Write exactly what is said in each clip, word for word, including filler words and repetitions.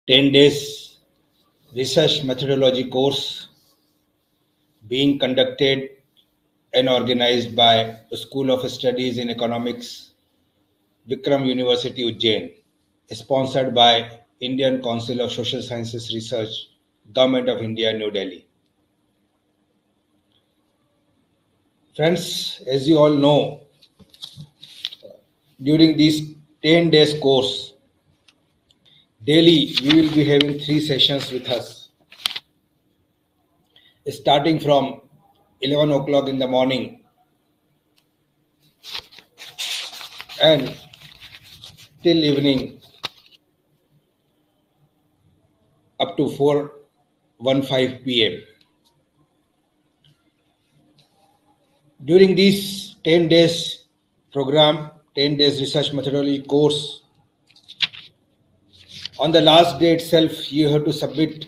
ten days research methodology course being conducted and organized by the School of Studies in Economics, Vikram University, Ujjain, sponsored by Indian Council of Social Sciences Research, Government of India, New Delhi. Friends, as you all know, during this ten days course, daily we will be having three sessions with us. Starting from eleven o'clock in the morning and till evening up to four fifteen p m During this ten days program, ten days research methodology course, on the last day itself, you have to submit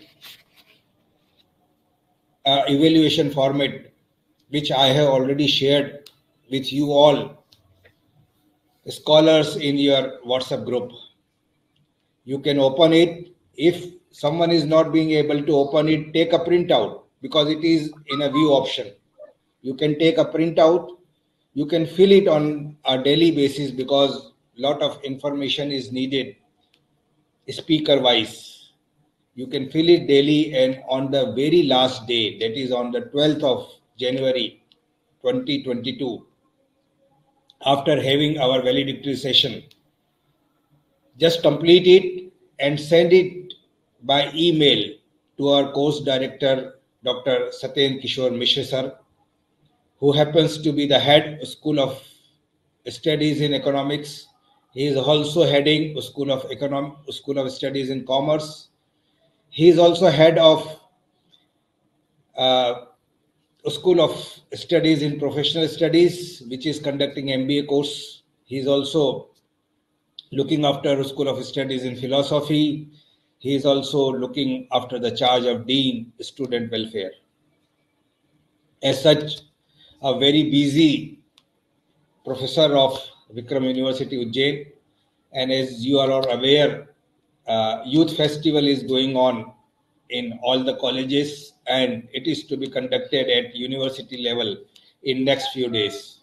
an evaluation format, which I have already shared with you all, scholars, in your WhatsApp group. You can open it. If someone is not being able to open it, take a printout because it is in a view option. You can take a printout. You can fill it on a daily basis because a lot of information is needed speaker wise. You can fill it daily, and on the very last day, that is on the twelfth of January twenty twenty-two, after having our valedictory session, just complete it and send it by email to our course director, Doctor Satyendra Kishore Mishra sir, who happens to be the head of School of Studies in Economics. He is also heading School of Economic School of Studies in Commerce. He is also head of uh, School of Studies in Professional Studies, which is conducting M B A course. He is also looking after School of Studies in Philosophy. He is also looking after the charge of Dean Student Welfare. As such, a very busy professor of Vikram University, Ujjain. And as you are all aware, uh, Youth Festival is going on in all the colleges, and it is to be conducted at university level in next few days.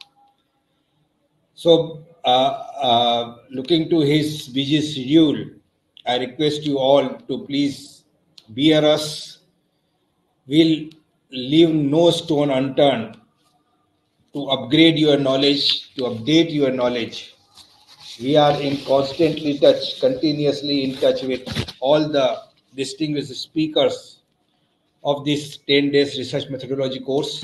So, uh, uh, looking to his busy schedule, I request you all to please bear us. We'll leave no stone unturned to upgrade your knowledge, to update your knowledge. We are in constantly touch, continuously in touch with all the distinguished speakers of this ten days research methodology course.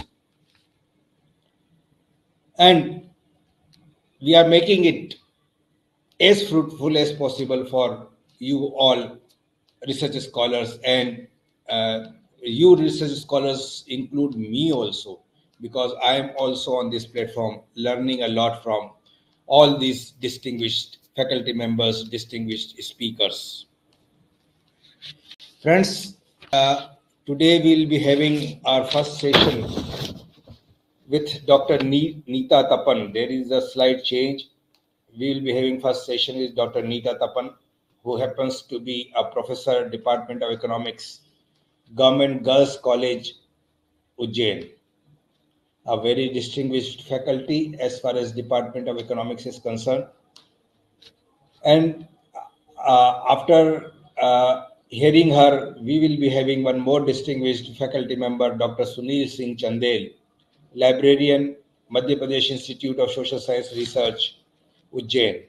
And we are making it as fruitful as possible for you all research scholars, and uh, you research scholars include me also, because I am also on this platform learning a lot from all these distinguished faculty members, distinguished speakers. Friends, uh, today we'll be having our first session with Doctor Neeta Tapan. There is a slight change. We will be having first session with Doctor Neeta Tapan, who happens to be a professor, Department of Economics, Government Girls College, Ujjain. A very distinguished faculty as far as Department of Economics is concerned. And uh, after uh, hearing her, we will be having one more distinguished faculty member, Doctor Sunil Singh Chandel, librarian, Madhya Pradesh Institute of Social Science Research, Ujjain.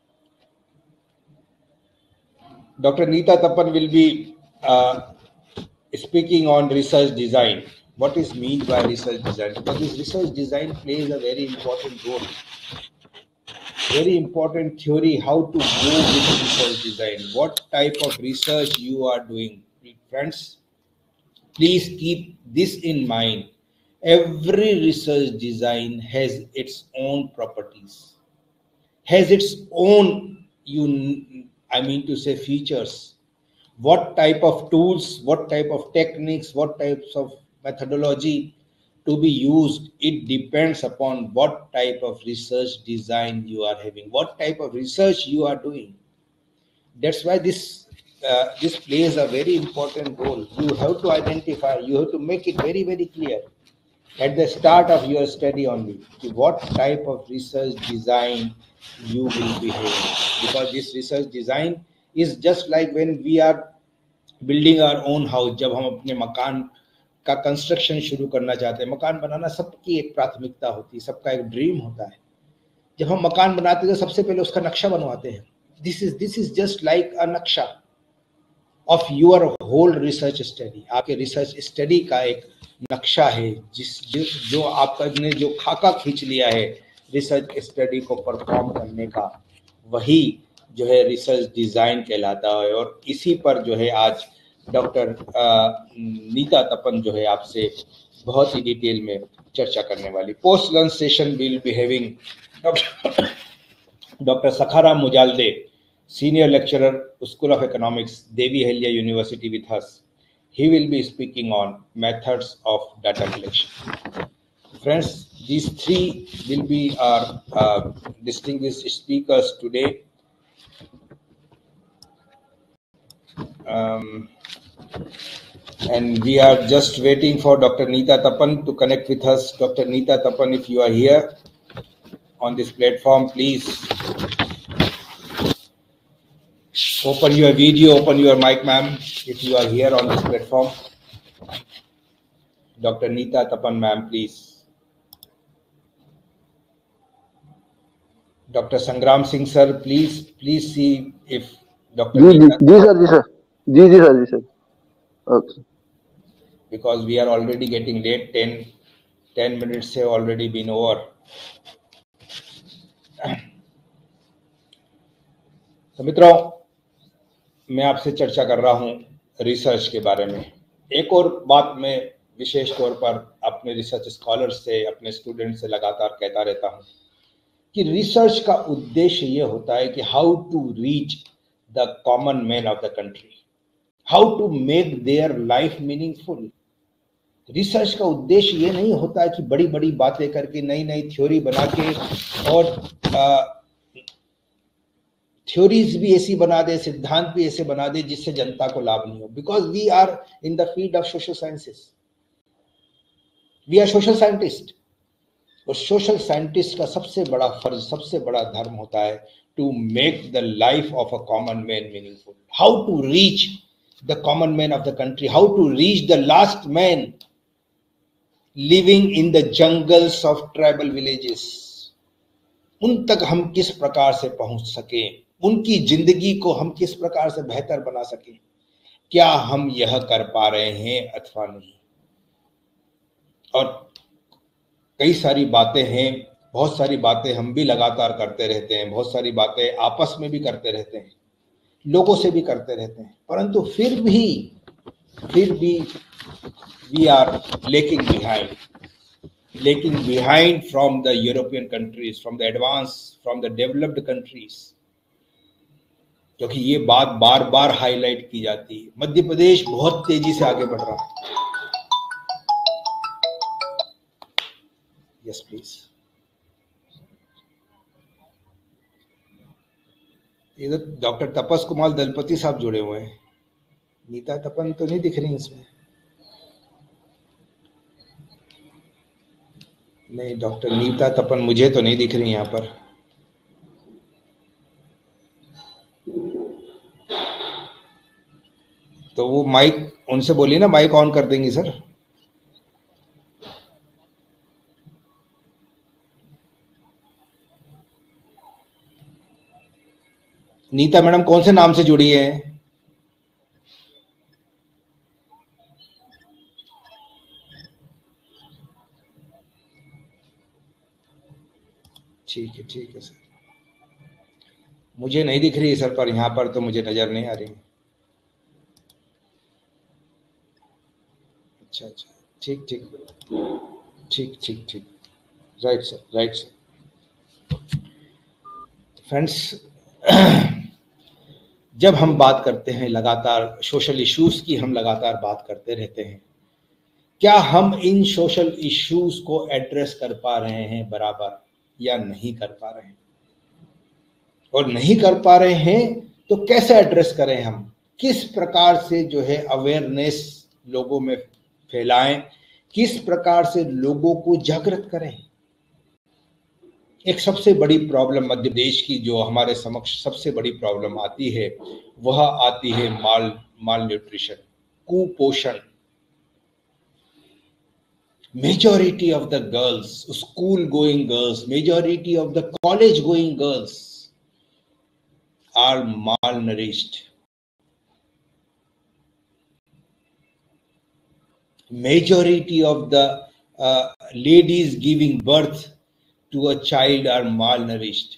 Doctor Neeta Tapan will be uh, speaking on research design. What is meant by research design? Because this research design plays a very important role. Very important theory, how to go with research design. What type of research you are doing. Friends, please keep this in mind. Every research design has its own properties, has its own, you, I mean to say, features. What type of tools, what type of techniques, what types of methodology to be used, it depends upon what type of research design you are having, what type of research you are doing. That's why this uh, this plays a very important role. You have to identify, you have to make it very, very clear at the start of your study only what type of research design you will be having, because this research design is just like when we are building our own house. जब हम अपने मकान का construction शुरू करना चाहते हैं, मकान बनाना सबकी एक प्राथमिकता होती है, सबका एक ड्रीम होता है। जब हम मकान बनाते हैं तो सबसे पहले उसका नक्शा बनवाते हैं। This is this is just like a नक्शा of your whole research study. आपके रिसर्च स्टडी का एक नक्शा है, जिस जो, जो आपने जो खाका खींच लिया है रिसर्च स्टडी को परफॉर्म करने का, वही जो है रिसर्च डिजाइन कहलाता है। और इसी पर जो है आज डॉक्टर नीता तपन जो है आपसे बहुत ही डिटेल में चर्चा करने वाली। Post lunch session will be having doctor Sakharam Mujalde, senior lecturer, School of Economics, Devi Ahilya University with us. He will be speaking on methods of data collection. Friends, these three will be our uh, distinguished speakers today. Um, and we are just waiting for Doctor Neeta Tapan to connect with us. Doctor Neeta Tapan, if you are here on this platform, please open your video, open your mic, ma'am, if you are here on this platform. Doctor Neeta Tapan, ma'am, please. Doctor Sangram Singh, sir, please, please see if Doctor Ji, Neeta... ji, sir, ji, sir. Ji, ji, sir, ji, sir. Okay. Because we are already getting late, ten, ten minutes have already been over. तो मित्रों, मैं आपसे चर्चा कर रहा हूं research के बारे में। एक और बात मैं विशेष तौर पर अपने रिसर्च स्कॉलर्स से, अपने स्टूडेंट से लगातार कहता रहता हूं कि रिसर्च का उद्देश्य यह होता है कि how to reach the common man of the country, how to make their life meaningful. Research का उद्देश्य ये नहीं होता है कि बड़ी बड़ी बातें करके, नई नई थ्योरी बना के, और आ, थ्योरीज भी ऐसी बना दे, सिद्धांत भी ऐसे बना दे जिससे जनता को लाभ नहीं हो। Because we are in the field of social sciences, we are social scientist. और सोशल साइंटिस्ट का सबसे बड़ा फर्ज, सबसे बड़ा धर्म होता है to make the life of a common man meaningful, how to reach the common man of the country, how to reach the last man living in the jungles of tribal villages. उन तक हम किस प्रकार से पहुंच सके, उनकी जिंदगी को हम किस प्रकार से बेहतर बना सकें, क्या हम यह कर पा रहे हैं अथवा नहीं। और कई सारी बातें हैं, बहुत सारी बातें हम भी लगातार करते रहते हैं, बहुत सारी बातें आपस में भी करते रहते हैं, लोगों से भी करते रहते हैं, परंतु फिर भी फिर भी we are lacking behind, lacking behind from the European countries, from the advance, from the developed countries. क्योंकि ये बात बार बार हाईलाइट की जाती है, मध्य प्रदेश बहुत तेजी से आगे बढ़ रहा है। Yes please. इधर डॉक्टर तपस कुमार दलपति साहब जुड़े हुए हैं, नीता तपन तो नहीं दिख रही इसमें। नहीं, डॉक्टर नीता तपन मुझे तो नहीं दिख रही यहाँ पर। तो वो माइक उनसे बोलिए ना, माइक ऑन कर देंगी सर। नीता मैडम कौन से नाम से जुड़ी है? ठीक है, ठीक है सर, मुझे नहीं दिख रही है सर, पर यहाँ पर तो मुझे नजर नहीं आ रही। अच्छा अच्छा, ठीक ठीक ठीक ठीक ठीक, right sir, right sir. Friends, जब हम बात करते हैं लगातार सोशल इश्यूज की, हम लगातार बात करते रहते हैं, क्या हम इन सोशल इश्यूज को एड्रेस कर पा रहे हैं बराबर या नहीं कर पा रहे हैं? और नहीं कर पा रहे हैं तो कैसे एड्रेस करें हम? किस प्रकार से जो है अवेयरनेस लोगों में फैलाएं, किस प्रकार से लोगों को जागृत करें। एक सबसे बड़ी प्रॉब्लम मध्य प्रदेश की जो हमारे समक्ष सबसे बड़ी प्रॉब्लम आती है वह आती है माल माल न्यूट्रिशन, कुपोषण। Majority of the girls, school going girls, majority of the college going girls are malnourished. Majority of the uh, ladies giving birth to a child are malnourished.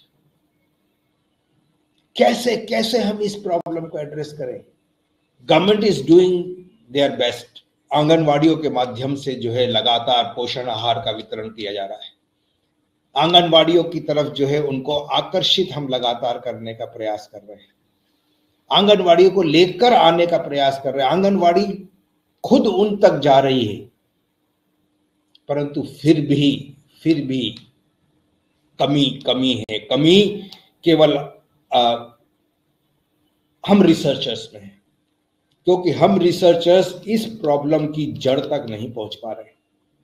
कैसे कैसे हम इस प्रॉब्लम को एड्रेस करें? Government is doing their best. आंगनवाड़ियों के माध्यम से जो है लगातार पोषण आहार का वितरण किया जा रहा है। आंगनवाड़ियों की तरफ जो है उनको आकर्षित हम लगातार करने का प्रयास कर रहे हैं, आंगनवाड़ियों को लेकर आने का प्रयास कर रहे हैं। आंगनवाड़ी खुद उन तक जा रही है, परंतु फिर भी फिर भी कमी कमी है। कमी केवल आ, हम रिसर्चर्स में है, क्योंकि हम रिसर्चर्स इस प्रॉब्लम की जड़ तक नहीं पहुंच पा रहे।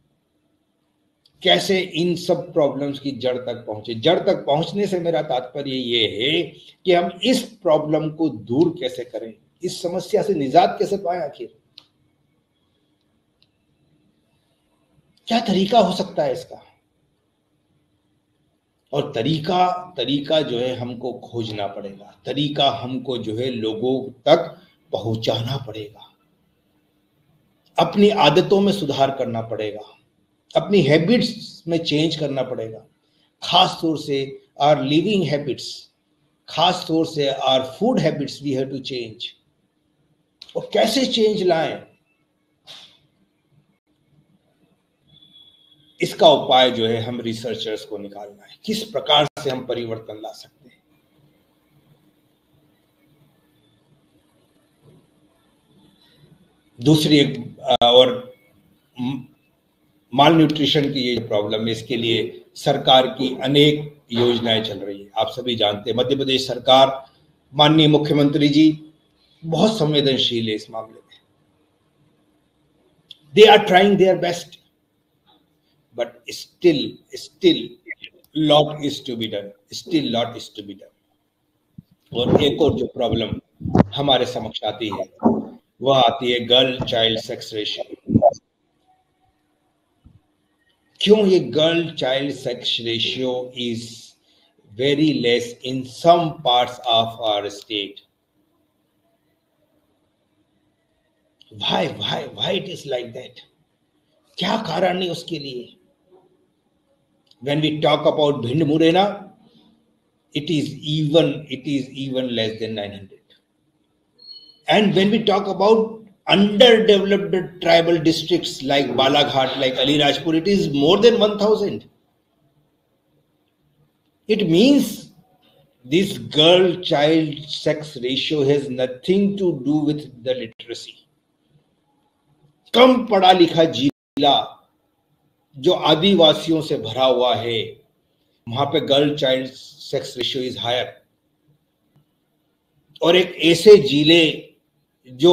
कैसे इन सब प्रॉब्लम्स की जड़ तक पहुंचे? जड़ तक पहुंचने से मेरा तात्पर्य ये है कि हम इस प्रॉब्लम को दूर कैसे करें, इस समस्या से निजात कैसे पाएं। आखिर क्या तरीका हो सकता है इसका? और तरीका तरीका जो है हमको खोजना पड़ेगा, तरीका हमको जो है लोगों तक पहुंचाना पड़ेगा, अपनी आदतों में सुधार करना पड़ेगा, अपनी हैबिट्स में चेंज करना पड़ेगा। खास तौर से आवर लिविंग हैबिट्स, खास तौर से our food habits we have to change. और कैसे चेंज लाएं, इसका उपाय जो है हम रिसर्चर्स को निकालना है। किस प्रकार से हम परिवर्तन ला सकते हैं। दूसरी एक और माल न्यूट्रिशन की ये प्रॉब्लम है, इसके लिए सरकार की अनेक योजनाएं चल रही है। आप सभी जानते हैं मध्य प्रदेश सरकार, माननीय मुख्यमंत्री जी बहुत संवेदनशील है इस मामले में। They are trying their best, but still still lot is to be done, still lot is to be done। और एक और जो प्रॉब्लम हमारे समक्ष आती है वह आती है गर्ल चाइल्ड सेक्स रेशियो। क्यों ये girl child sex ratio is very less in some parts of our state? why why why it is like that? क्या कारण है उसके लिए? When we talk about Bhind Morena, it is even it is even less than nine hundred. And when we talk about underdeveloped tribal districts like Balaghat, like Alirajpur, it is more than one thousand. It means this girl-child sex ratio has nothing to do with the literacy. कम पढ़ा लिखा जिला जो आदिवासियों से भरा हुआ है, वहां पे girl child sex ratio is higher. और एक ऐसे जिले जो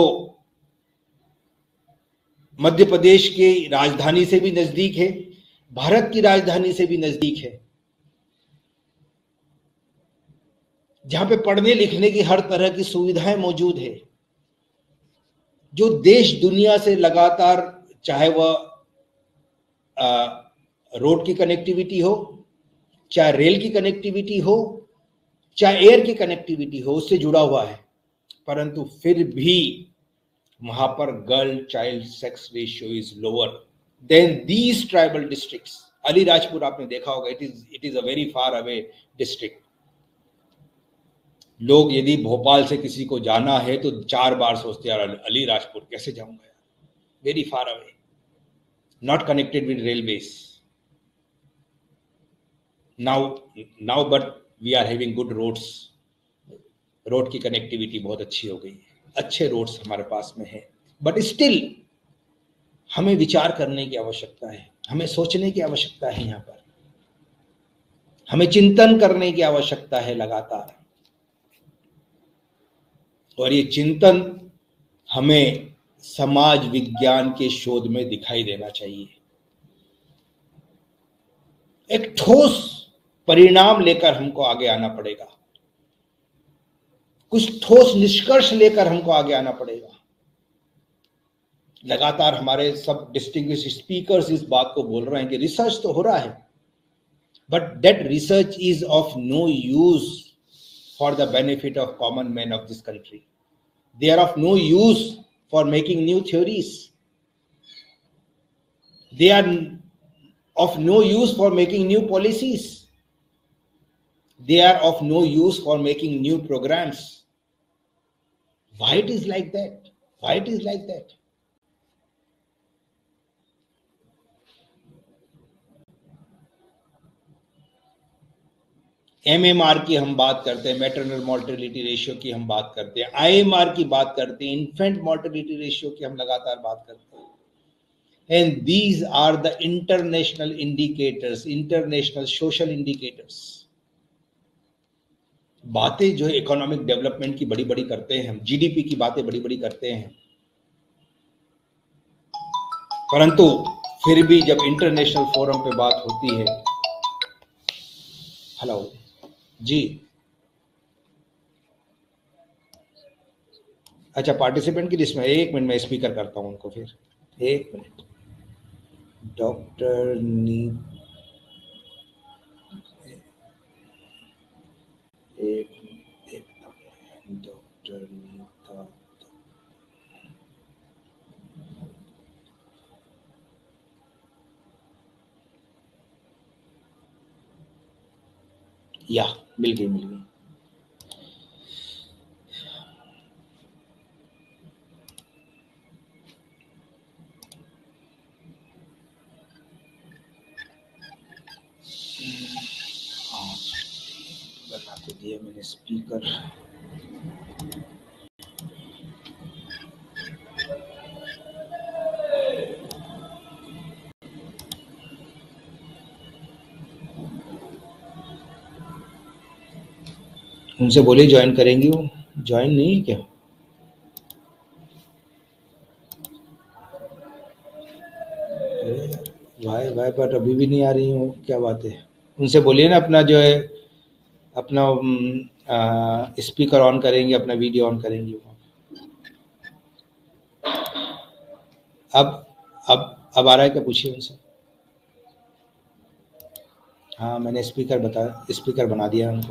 मध्य प्रदेश की राजधानी से भी नजदीक है, भारत की राजधानी से भी नजदीक है, जहां पे पढ़ने लिखने की हर तरह की सुविधाएं मौजूद है, जो देश दुनिया से लगातार, चाहे वह रोड की कनेक्टिविटी हो, चाहे रेल की कनेक्टिविटी हो, चाहे एयर की कनेक्टिविटी हो, उससे जुड़ा हुआ है, परंतु फिर भी वहां पर girl child sex ratio is lower than these tribal districts. Alirajpur आपने देखा होगा, it is it is a very far away district. लोग यदि भोपाल से किसी को जाना है तो चार बार सोचते हैं अलीराजपुर कैसे जाऊंगा यार, very far away, not connected with railways. Now, now, but we are having good roads. Road की कनेक्टिविटी बहुत अच्छी हो गई है, अच्छे रोड्स हमारे पास में है, बट स्टिल हमें विचार करने की आवश्यकता है, हमें सोचने की आवश्यकता है, यहाँ पर हमें चिंतन करने की आवश्यकता है लगातार। और ये चिंतन हमें समाज विज्ञान के शोध में दिखाई देना चाहिए। एक ठोस परिणाम लेकर हमको आगे आना पड़ेगा, कुछ ठोस निष्कर्ष लेकर हमको आगे आना पड़ेगा। लगातार हमारे सब डिस्टिंग्विश्ड स्पीकर्स इस बात को बोल रहे हैं कि रिसर्च तो हो रहा है, but that research is of no use for the benefit of common man of this country. They are of no use for making new theories. They are of no use for making new policies. They are of no use for making new programs. Why it is like that? Why it is like that? M M R की हम बात करते हैं, maternal mortality ratio की हम बात करते हैं, आई एम आर की बात करते हैं, इन्फेंट मोर्टेलिटी रेशियो की हम लगातार बात करते हैं। And these are the international indicators, international social indicators. बातें जो इकोनॉमिक डेवलपमेंट की बड़ी बड़ी करते हैं हम, जीडीपी की बातें बड़ी बड़ी करते हैं, परंतु फिर भी जब इंटरनेशनल फोरम पे बात होती है, हेलो जी, अच्छा पार्टिसिपेंट की लिस्ट में एक मिनट में स्पीकर करता हूं उनको, फिर एक मिनट। डॉक्टर नी एक एक डॉक्टर नीता, या मिल गई मिल गई। बना तो दिया मैंने स्पीकर। उनसे बोले ज्वाइन करेंगी, वो ज्वाइन नहीं है क्या? भाई भाई पर अभी भी नहीं आ रही हूँ, क्या बात है? उनसे बोलिए ना अपना जो है अपना स्पीकर ऑन करेंगे, अपना वीडियो ऑन करेंगे। अब अब अब आ रहा है क्या, पूछिए उनसे। हाँ मैंने स्पीकर बता स्पीकर बना दिया उनको।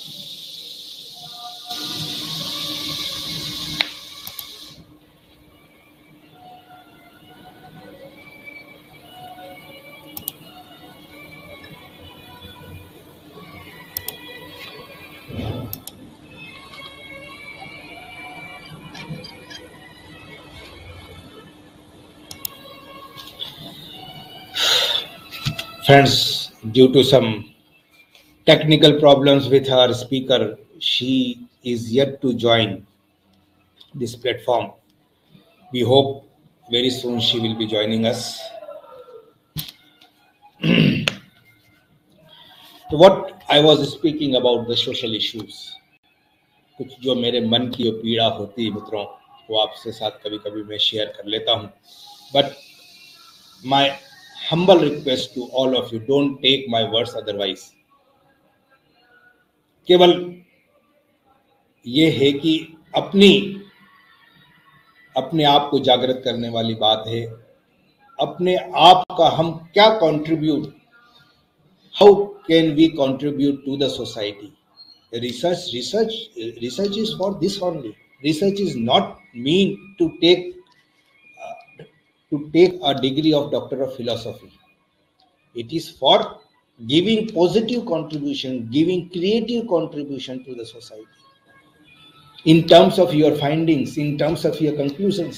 Friends, due to some technical problems with her speaker, she is yet to join this platform. We hope very soon she will be joining us. So what I was speaking about the social issues, कुछ जो मेरे मन की जो पीड़ा होती है मित्रों, वो आपसे साथ कभी कभी मैं शेयर कर लेता हूँ। But my humble request to all of you, don't take my words otherwise. केवल ये है कि अपनी अपने आप को जागृत करने वाली बात है, अपने आप का हम क्या contribute, how can we contribute to the society. Research research research is for this only. Research is not mean to take uh, to take a degree of Doctor of Philosophy. It is for giving positive contribution, giving creative contribution to the society. In terms of your findings, in terms of your conclusions.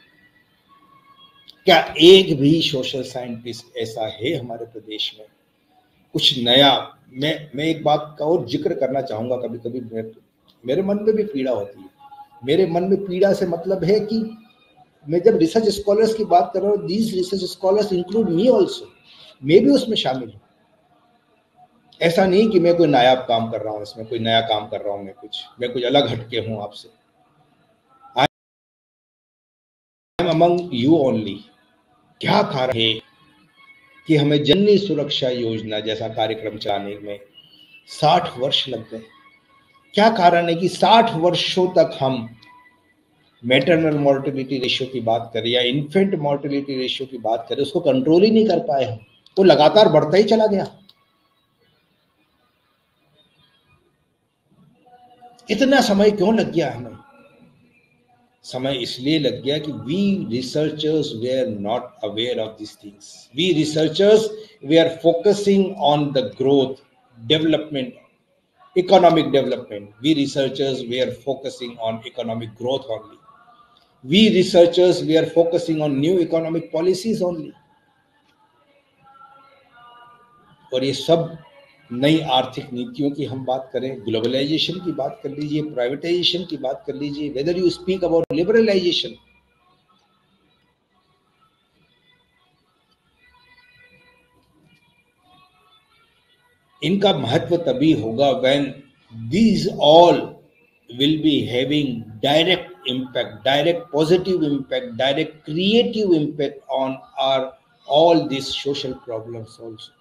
क्या एक भी social scientist ऐसा है हमारे प्रदेश में कुछ नया? मैं मैं एक बात का और जिक्र करना चाहूंगा, कभी कभी मेरे मन में भी पीड़ा होती है। मेरे मन में पीड़ा से मतलब है कि मैं जब रिसर्च स्कॉलर्स की बात कर रहा हूँ, these research scholars include me also, मैं भी उसमें शामिल हूँ। ऐसा नहीं कि मैं कोई नायाब काम कर रहा हूँ, इसमें कोई नया काम कर रहा हूँ, मैं कुछ मैं कुछ अलग हटके हूँ आपसे। अमंग यू ओनली, क्या कारण है कि हमें जननी सुरक्षा योजना जैसा कार्यक्रम चलाने में साठ वर्ष लग गए? क्या कारण है कि साठ वर्षों तक हम मैटरनल मॉर्टिलिटी रेशियो की बात करें या इन्फेंट मॉर्टिलिटी रेशियो की बात करें, उसको कंट्रोल ही नहीं कर पाए हम, वो लगातार बढ़ता ही चला गया। इतना समय क्यों लग गया हमें? समय इसलिए लग गया कि we researchers were not aware of this things. We researchers we are focusing on the growth, development, economic development. We researchers we are focusing on economic growth only. We researchers we are focusing on new economic policies only. और ये सब नई आर्थिक नीतियों की हम बात करें, ग्लोबलाइजेशन की बात कर लीजिए, प्राइवेटाइजेशन की बात कर लीजिए, whether you speak about liberalisation, इनका महत्व तभी होगा when these all will be having direct impact, direct positive impact, direct creative impact on our all these social problems also.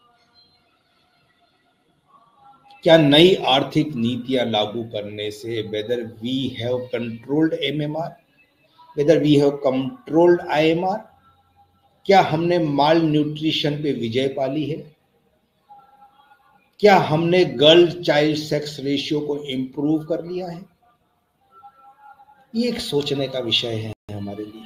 क्या नई आर्थिक नीतियां लागू करने से whether we have controlled M M R, whether we have controlled I M R, क्या हमने माल nutrition पे विजय पाली है? क्या हमने गर्ल चाइल्ड सेक्स रेशियो को इंप्रूव कर लिया है? ये एक सोचने का विषय है हमारे लिए।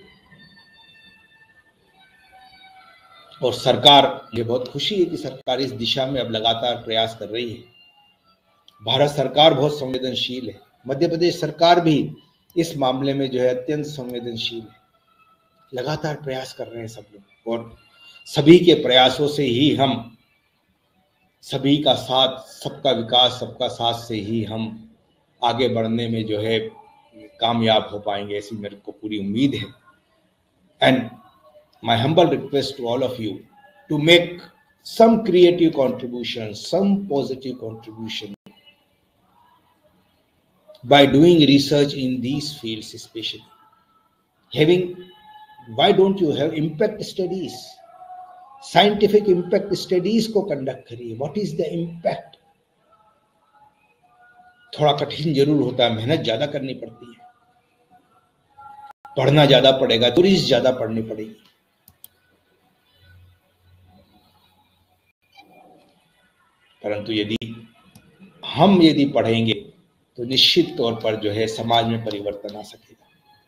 और सरकार, ये बहुत खुशी है कि सरकार इस दिशा में अब लगातार प्रयास कर रही है। भारत सरकार बहुत संवेदनशील है, मध्य प्रदेश सरकार भी इस मामले में जो है अत्यंत संवेदनशील है। लगातार प्रयास कर रहे हैं सब लोग, और सभी के प्रयासों से ही हम, सभी का साथ, सबका विकास, सबका साथ से ही हम आगे बढ़ने में जो है कामयाब हो पाएंगे, ऐसी मेरे को पूरी उम्मीद है। And my humble request to all of you to make some creative contribution, some positive contribution by doing research in these fields, especially having, why don't you have impact studies, scientific impact studies को conduct करिए। what is the impact? थोड़ा कठिन जरूर होता है, मेहनत ज्यादा करनी पड़ती है, पढ़ना ज्यादा पड़ेगा, थोड़ी ज्यादा पढ़नी पड़ेगी, परंतु यदि हम यदि पढ़ेंगे तो निश्चित तौर पर जो है समाज में परिवर्तन आ सकेगा,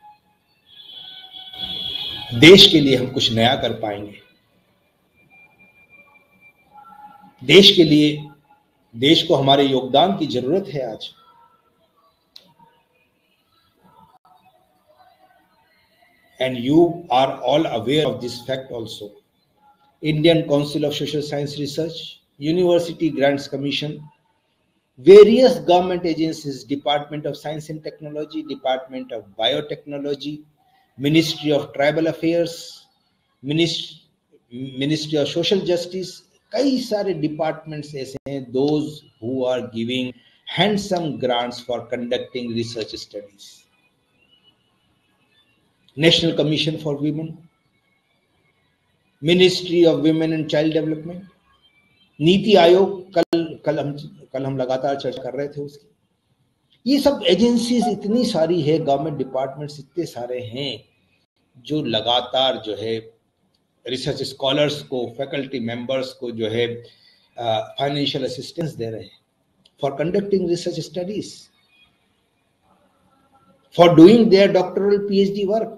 देश के लिए हम कुछ नया कर पाएंगे, देश के लिए, देश को हमारे योगदान की जरूरत है आज। And you are all aware of this fact also. Indian Council of Social Science Research, University Grants Commission, various government agencies, Department of Science and Technology, Department of Biotechnology, Ministry of Tribal Affairs, Ministry, Ministry of Social Justice, कई सारे departments ऐसे हैं, those who are giving handsome grants for conducting research studies. National Commission for Women, Ministry of Women and Child Development, NITI Aayog, कल कल हम कल हम लगातार चर्चा कर रहे थे उसकी। ये सब एजेंसीज इतनी सारी है, गवर्नमेंट डिपार्टमेंट्स इतने सारे हैं जो लगातार जो है रिसर्च स्कॉलर्स को, फैकल्टी मेंबर्स को जो है फाइनेंशियल असिस्टेंस दे रहे हैं for conducting research studies, for doing their doctoral PhD work.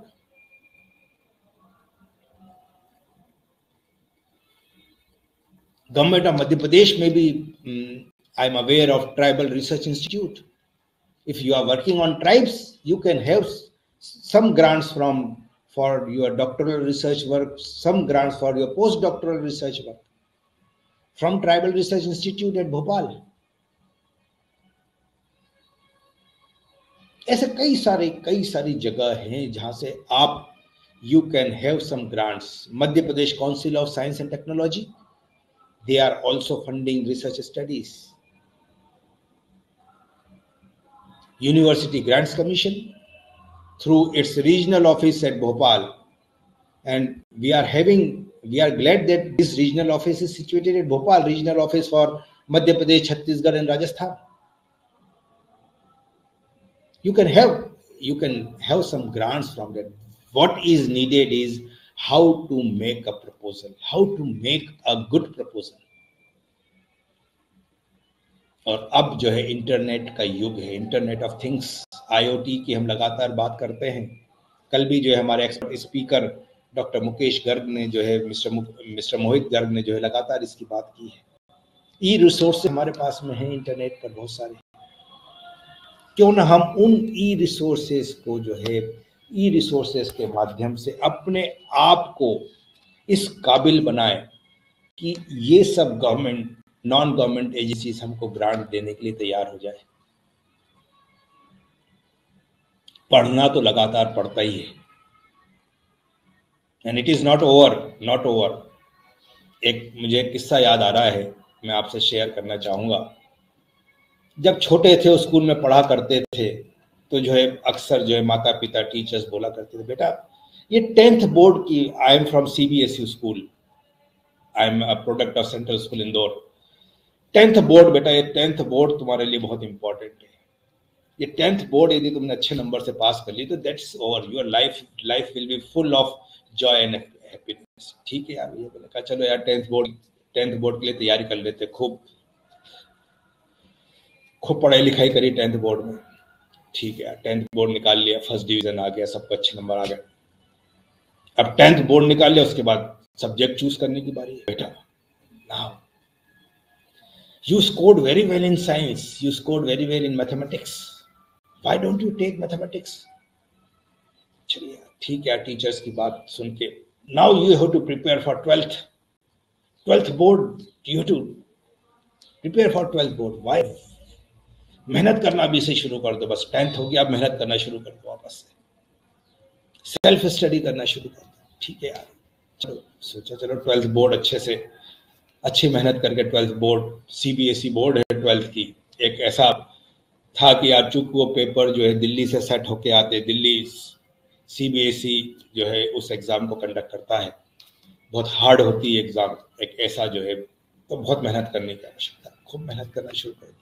Government of Madhya Pradesh may be, um, I am aware of Tribal Research Institute. If you are working on tribes, you can have some grants from for your doctoral research work, some grants for your postdoctoral research work from Tribal Research Institute at Bhopal. ऐसे कई सारे कई सारी जगह हैं जहां से आप you can have some grants. Madhya Pradesh Council of Science and Technology, they are also funding research studies. University Grants Commission, through its regional office at Bhopal, and we are having we are glad that this regional office is situated at Bhopal, regional office for Madhya Pradesh, Chhattisgarh and Rajasthan. You can have you can have some grants from that. What is needed is how to make a proposal, how to make a good proposal. और अब जो है internet का युग है, internet of things, IoT की हम लगातार बात करते हैं। कल भी जो है हमारे expert speaker doctor Mukesh Garg ने जो है मिस्टर मिस्टर मोहित गर्ग ने जो है लगातार इसकी बात की है। ई रिसोर्स हमारे पास में है इंटरनेट पर बहुत सारे, क्यों ना हम उन ई रिसोर्सेज को जो है ई रिसोर्सेज के माध्यम से अपने आप को इस काबिल बनाए कि ये सब गवर्नमेंट नॉन गवर्नमेंट एजेंसीज हमको ग्रांट देने के लिए तैयार हो जाए। पढ़ना तो लगातार पढ़ता ही है, and it is not over not over. एक मुझे एक किस्सा याद आ रहा है, मैं आपसे शेयर करना चाहूंगा। जब छोटे थे स्कूल में पढ़ा करते थे तो जो है अक्सर जो है माता पिता टीचर्स बोला करते थे, बेटा ये टेंथ बोर्ड की, I am from CBSE school, I am a product of central school Indore, tenth board बेटा, ये टेंथ बोर्ड तुम्हारे लिए बहुत इंपॉर्टेंट है। ये टेंथ बोर्ड यदि तुमने अच्छे नंबर से पास कर ली तो that's over, your life life will be full of joy and happiness. ठीक है यार, ये बोला कहा चलो यार टेंथ बोर्ड टेंथ बोर्ड के लिए तैयारी कर लेते, खूब खूब पढ़ाई लिखाई करी टेंथ बोर्ड में। ठीक है, टेंथ बोर्ड निकाल लिया, फर्स्ट डिवीजन आ गया, सबको अच्छे नंबर आ गए। अब टेंथ बोर्ड निकाल लिया, उसके बाद सब्जेक्ट चूज करने की बारी है। बेटा now you scored very well in science, you scored very well in mathematics, why don't you take mathematics? चलिए ठीक है, टीचर्स की बात सुन के now you have to prepare for twelfth twelfth board, you have to prepare for twelfth board. Why? मेहनत करना अभी से शुरू कर दो, बस टेंथ हो गया, अब मेहनत करना शुरू कर दो, वापस से सेल्फ स्टडी करना शुरू कर दो। ठीक है यार, चलो सोचा चलो ट्वेल्थ बोर्ड अच्छे से अच्छी मेहनत करके ट्वेल्थ बोर्ड, सीबीएसई बोर्ड है ट्वेल्थ की, एक ऐसा था कि यार चूंकि वो पेपर जो है दिल्ली से सेट होके आते, दिल्ली सीबीएसई जो है उस एग्जाम को कंडक्ट करता है, बहुत हार्ड होती है एग्जाम, एक ऐसा जो है, तो बहुत मेहनत करने की आवश्यकता, खूब मेहनत करना शुरू कर दी।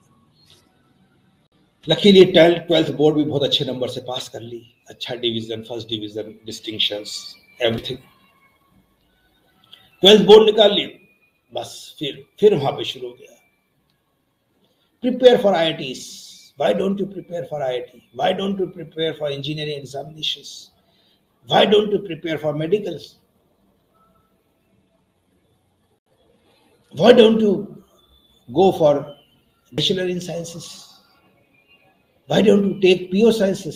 लकीली ट्वेल्थ बोर्ड भी बहुत अच्छे नंबर से पास कर ली, अच्छा division, first division, distinctions, everything. Twelfth board निकाल ली, बस फिर फिर वहां पे शुरू हो गया, prepare for IITs, why don't you prepare for IIT, why don't you prepare for engineering examinations, why don't you prepare for medicals, why don't you go for bachelor in sciences, why don't you take pure sciences.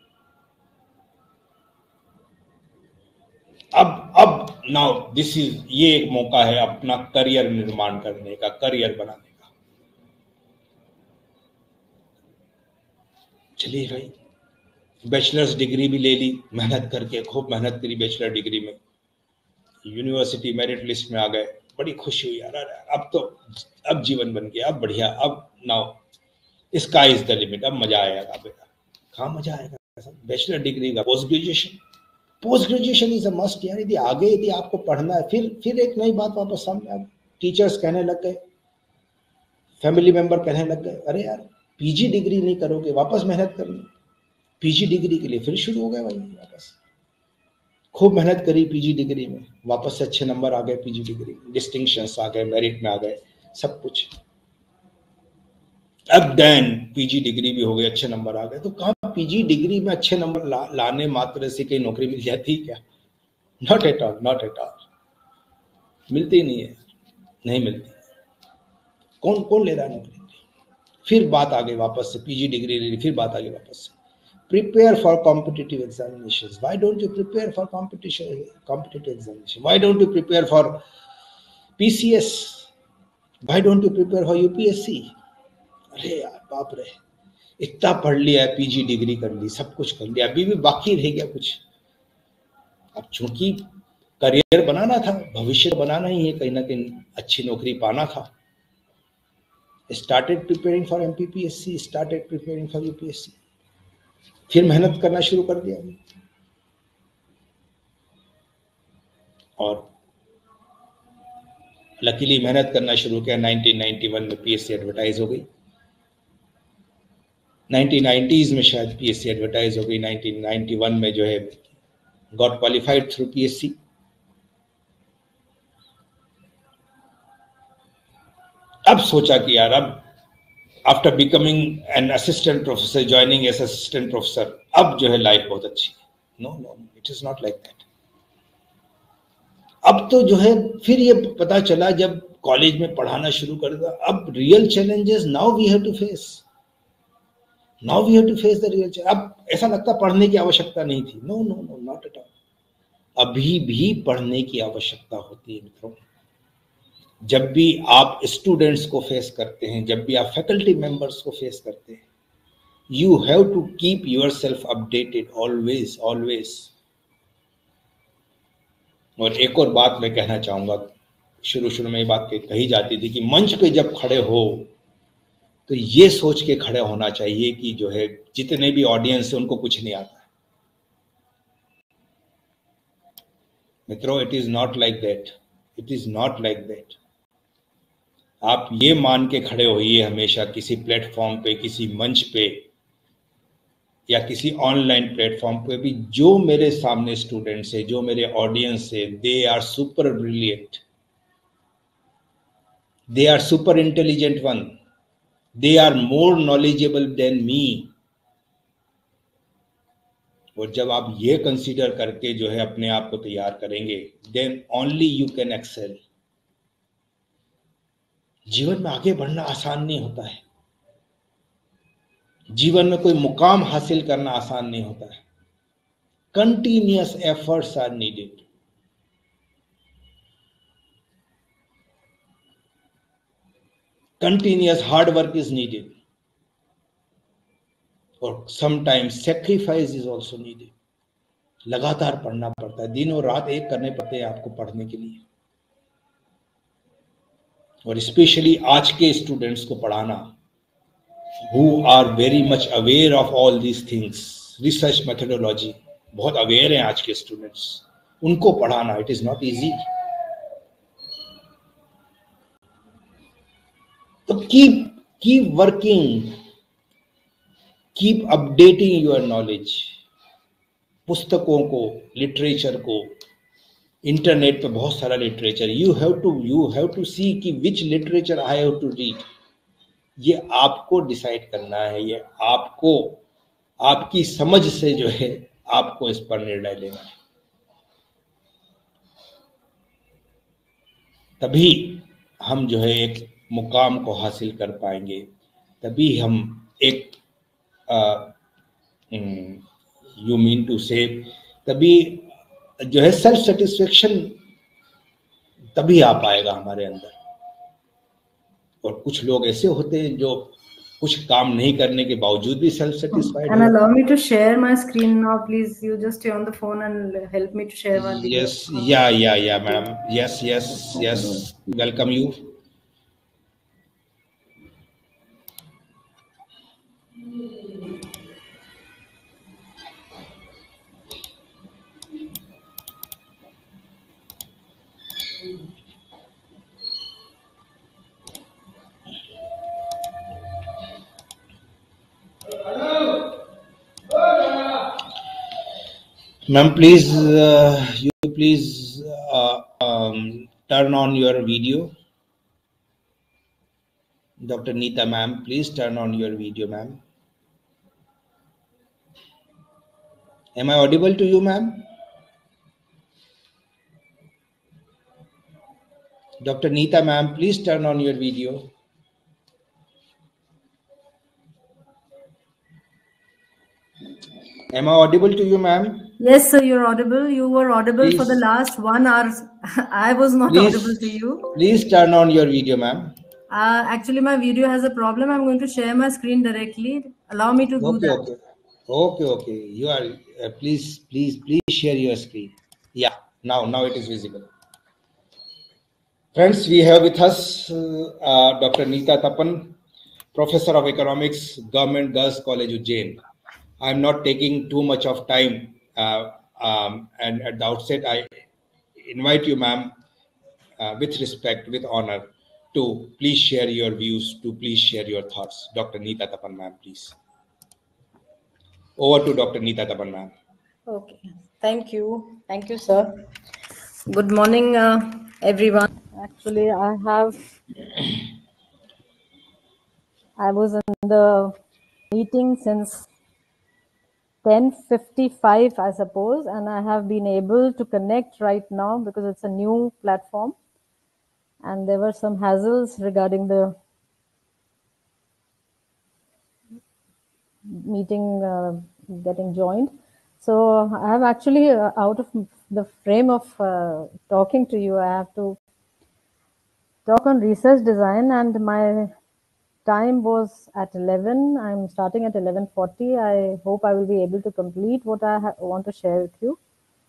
अब अब now this is, ये एक मौका है अपना career निर्माण करने का, करियर बनाने का। चलिए भाई, बैचलर्स डिग्री भी ले ली, मेहनत करके खूब मेहनत करी बैचलर डिग्री में, यूनिवर्सिटी मेरिट लिस्ट में आ गए, बड़ी खुशी हुई यार, अब तो अब जीवन बन गया, अब बढ़िया, अब now sky is the limit, अब मजा आएगा बेटा। कहाँ मजा आएगा, बैचलर डिग्री का post graduation, post graduation is a must यार। यदि आगे यदि आपको पढ़ना है, फिर फिर एक नई बात वापस सामने आ गई, टीचर्स कहने लग गए, फैमिली मेंबर कहने लग गए, अरे यार पीजी डिग्री नहीं करोगे, वापस मेहनत करनी, पीजी डिग्री के लिए फिर शुरू हो गए भाई, वापस खूब मेहनत करी पीजी डिग्री में, वापस से अच्छे नंबर आ गए पीजी डिग्री में, डिस्टिंक्शंस आ गए, मेरिट में आ गए, सब कुछ। अब देन पीजी डिग्री भी हो गई, अच्छे नंबर आ गए, तो कहाँ पीजी डिग्री में अच्छे नंबर ला, लाने मात्र से कहीं नौकरी मिल जाती क्या? Not at all, not at all, मिलती नहीं है, नहीं मिलती। कौन कौन ले रहा है नौकरी? फिर बात आ गई वापस से, पीजी डिग्री ले ली, फिर बात आ गई वापस से, prepare for competitive examinations. Why don't you prepare for competition competitive examination? Why don't you prepare for P C S? Why don't you prepare for U P S C? अरे यार बाप रे, इतना पढ़ लिया है, पीजी डिग्री कर ली, सब कुछ कर लिया, अभी भी बाकी रह गया कुछ। अब चूंकि करियर बनाना था, भविष्य बनाना ही है, कहीं ना कहीं अच्छी नौकरी पाना था, started preparing for M P P S C, started preparing for U P S C. फिर मेहनत करना शुरू कर दिया और लकीली मेहनत करना शुरू किया। नाइनटीन नाइंटी वन में पीएससी एडवर्टाइज हो गई, नाइनटीन नाइंटीज़ में शायद पीएससी एडवर्टाइज हो गई, नाइनटीन नाइंटी वन में जो है गॉट क्वालिफाइड थ्रू पीएससी। अब सोचा कि यार अब after becoming an assistant professor, joining as assistant professor, अब जो है लाइफ बहुत अच्छी है। No no it is not like that. अब तो जो है फिर ये पता चला जब कॉलेज में पढ़ाना शुरू कर दिया, अब real challenges now we have to face, now we have to face the real. अब ऐसा लगता पढ़ने की आवश्यकता नहीं थी। No no no not at all. अभी भी पढ़ने की आवश्यकता होती है मित्रों। जब भी आप स्टूडेंट्स को फेस करते हैं, जब भी आप फैकल्टी मेंबर्स को फेस करते हैं, you have to keep yourself updated always always. और एक और बात मैं कहना चाहूंगा, शुरू शुरू में ये बात कही जाती थी कि मंच पे जब खड़े हो तो ये सोच के खड़े होना चाहिए कि जो है जितने भी ऑडियंस है उनको कुछ नहीं आता है। मित्रों, it is not like that, it is not like that. आप ये मान के खड़े होइए हमेशा किसी प्लेटफॉर्म पे, किसी मंच पे या किसी ऑनलाइन प्लेटफॉर्म पे भी, जो मेरे सामने स्टूडेंट्स है, जो मेरे ऑडियंस है, they are super brilliant, they are super intelligent one, they are more knowledgeable than me. और जब आप ये कंसीडर करके जो है अपने आप को तैयार करेंगे, then only you can excel. जीवन में आगे बढ़ना आसान नहीं होता है, जीवन में कोई मुकाम हासिल करना आसान नहीं होता है। Continuous efforts are needed. Continuous hard work is needed और sometimes sacrifice is also needed. लगातार पढ़ना पड़ता है, दिन और रात एक करने पड़ते हैं आपको पढ़ने के लिए। और स्पेशली आज के स्टूडेंट्स को पढ़ाना who are very much aware of all these things, research methodology, बहुत अवेयर हैं आज के स्टूडेंट्स, उनको पढ़ाना इट इज नॉट इजी। तो keep keep working, keep updating your knowledge. पुस्तकों को, लिटरेचर को, इंटरनेट पे बहुत सारा literature, you have to you have to see कि which literature I have to read. ये आपको डिसाइड करना है, ये आपको, आपकी समझ से जो है आपको इस पर निर्णय लेना है। तभी हम जो है एक मुकाम को हासिल कर पाएंगे, तभी हम एक यू मीन टू से तभी जो है सेल्फ सेटिस्फेक्शन तभी आ पाएगा हमारे अंदर। और कुछ लोग ऐसे होते हैं जो कुछ काम नहीं करने के बावजूद भी self satisfied. And allow me to share my screen now, please. You just stay on the phone and help me to share my video. Yes, yeah, yeah, yeah, madam. Yes, yes, yes. Welcome you. Ma'am, please, uh, you please uh, um, turn on your video. Doctor Neeta, ma'am, please turn on your video, ma'am. Am I audible to you, ma'am? Doctor Neeta, ma'am, please turn on your video. Am I audible to you, ma'am? Yes, sir, you're audible. You were audible Please. for the last one hour. I was not Please. audible to you. Please turn on your video, ma'am. Uh, actually, my video has a problem. I'm going to share my screen directly. Allow me to do Okay, that. okay. Okay, okay. You are, uh, please, please, please share your screen. Yeah, now, now it is visible. Friends, we have with us uh, uh, Doctor Neeta Tapan, Professor of Economics, Government Girls College, Ujjain. I'm not taking too much of time. Uh, um, and at the outset, I invite you, ma'am, uh, with respect, with honor, to please share your views, to please share your thoughts. Doctor Neeta Tapan, ma'am, please. Over to Doctor Neeta Tapan, ma'am. Okay. Thank you. Thank you, sir. Good morning, uh, everyone. Actually, I have, I was in the meeting since ten fifty-five, I suppose, and I have been able to connect right now because it's a new platform. And there were some hassles regarding the meeting uh, getting joined. So I am actually uh, out of the frame of uh, talking to you. I have to talk on research design, and my time was at eleven. I'm starting at eleven forty. I hope I will be able to complete what I ha- want to share with you.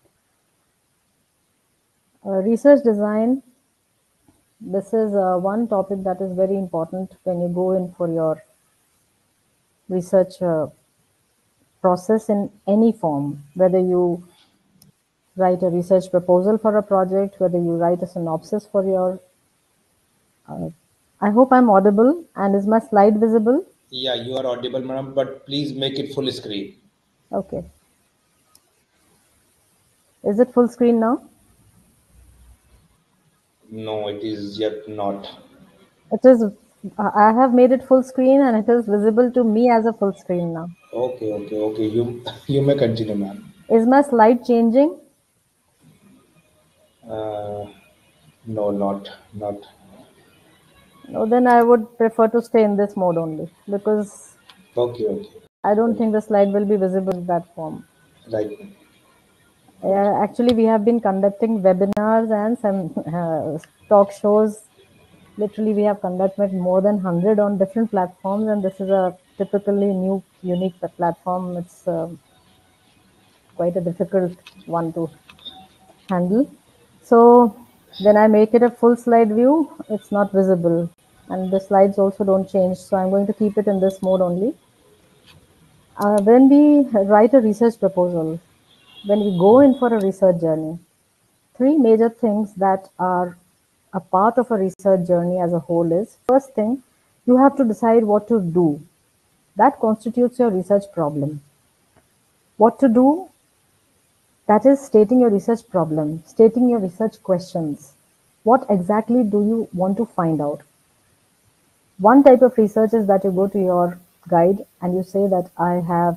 Uh, research design, this is uh, one topic that is very important when you go in for your research uh, process in any form, whether you write a research proposal for a project, whether you write a synopsis for your. Uh, I hope I'm audible, and is my slide visible? Yeah, you are audible, madam, but please make it full screen. Okay. Is it full screen now? No, it is yet not. It is. I have made it full screen, and it is visible to me as a full screen now. Okay, okay, okay. You you may continue, ma'am. Is my slide changing? Uh, no, not not. No, then I would prefer to stay in this mode only, because Okay, okay. I don't think the slide will be visible in that form. Right. Uh, actually, we have been conducting webinars and some uh, talk shows. Literally, we have conducted more than one hundred on different platforms, and this is a typically new, unique platform. It's uh, quite a difficult one to handle. So when I make it a full slide view, it's not visible, and the slides also don't change. So I'm going to keep it in this mode only. Uh, when we write a research proposal, when we go in for a research journey, three major things that are a part of a research journey as a whole is, first thing, you have to decide what to do. That constitutes your research problem. What to do, that is stating your research problem, stating your research questions. What exactly do you want to find out? One type of research is that you go to your guide and you say that I have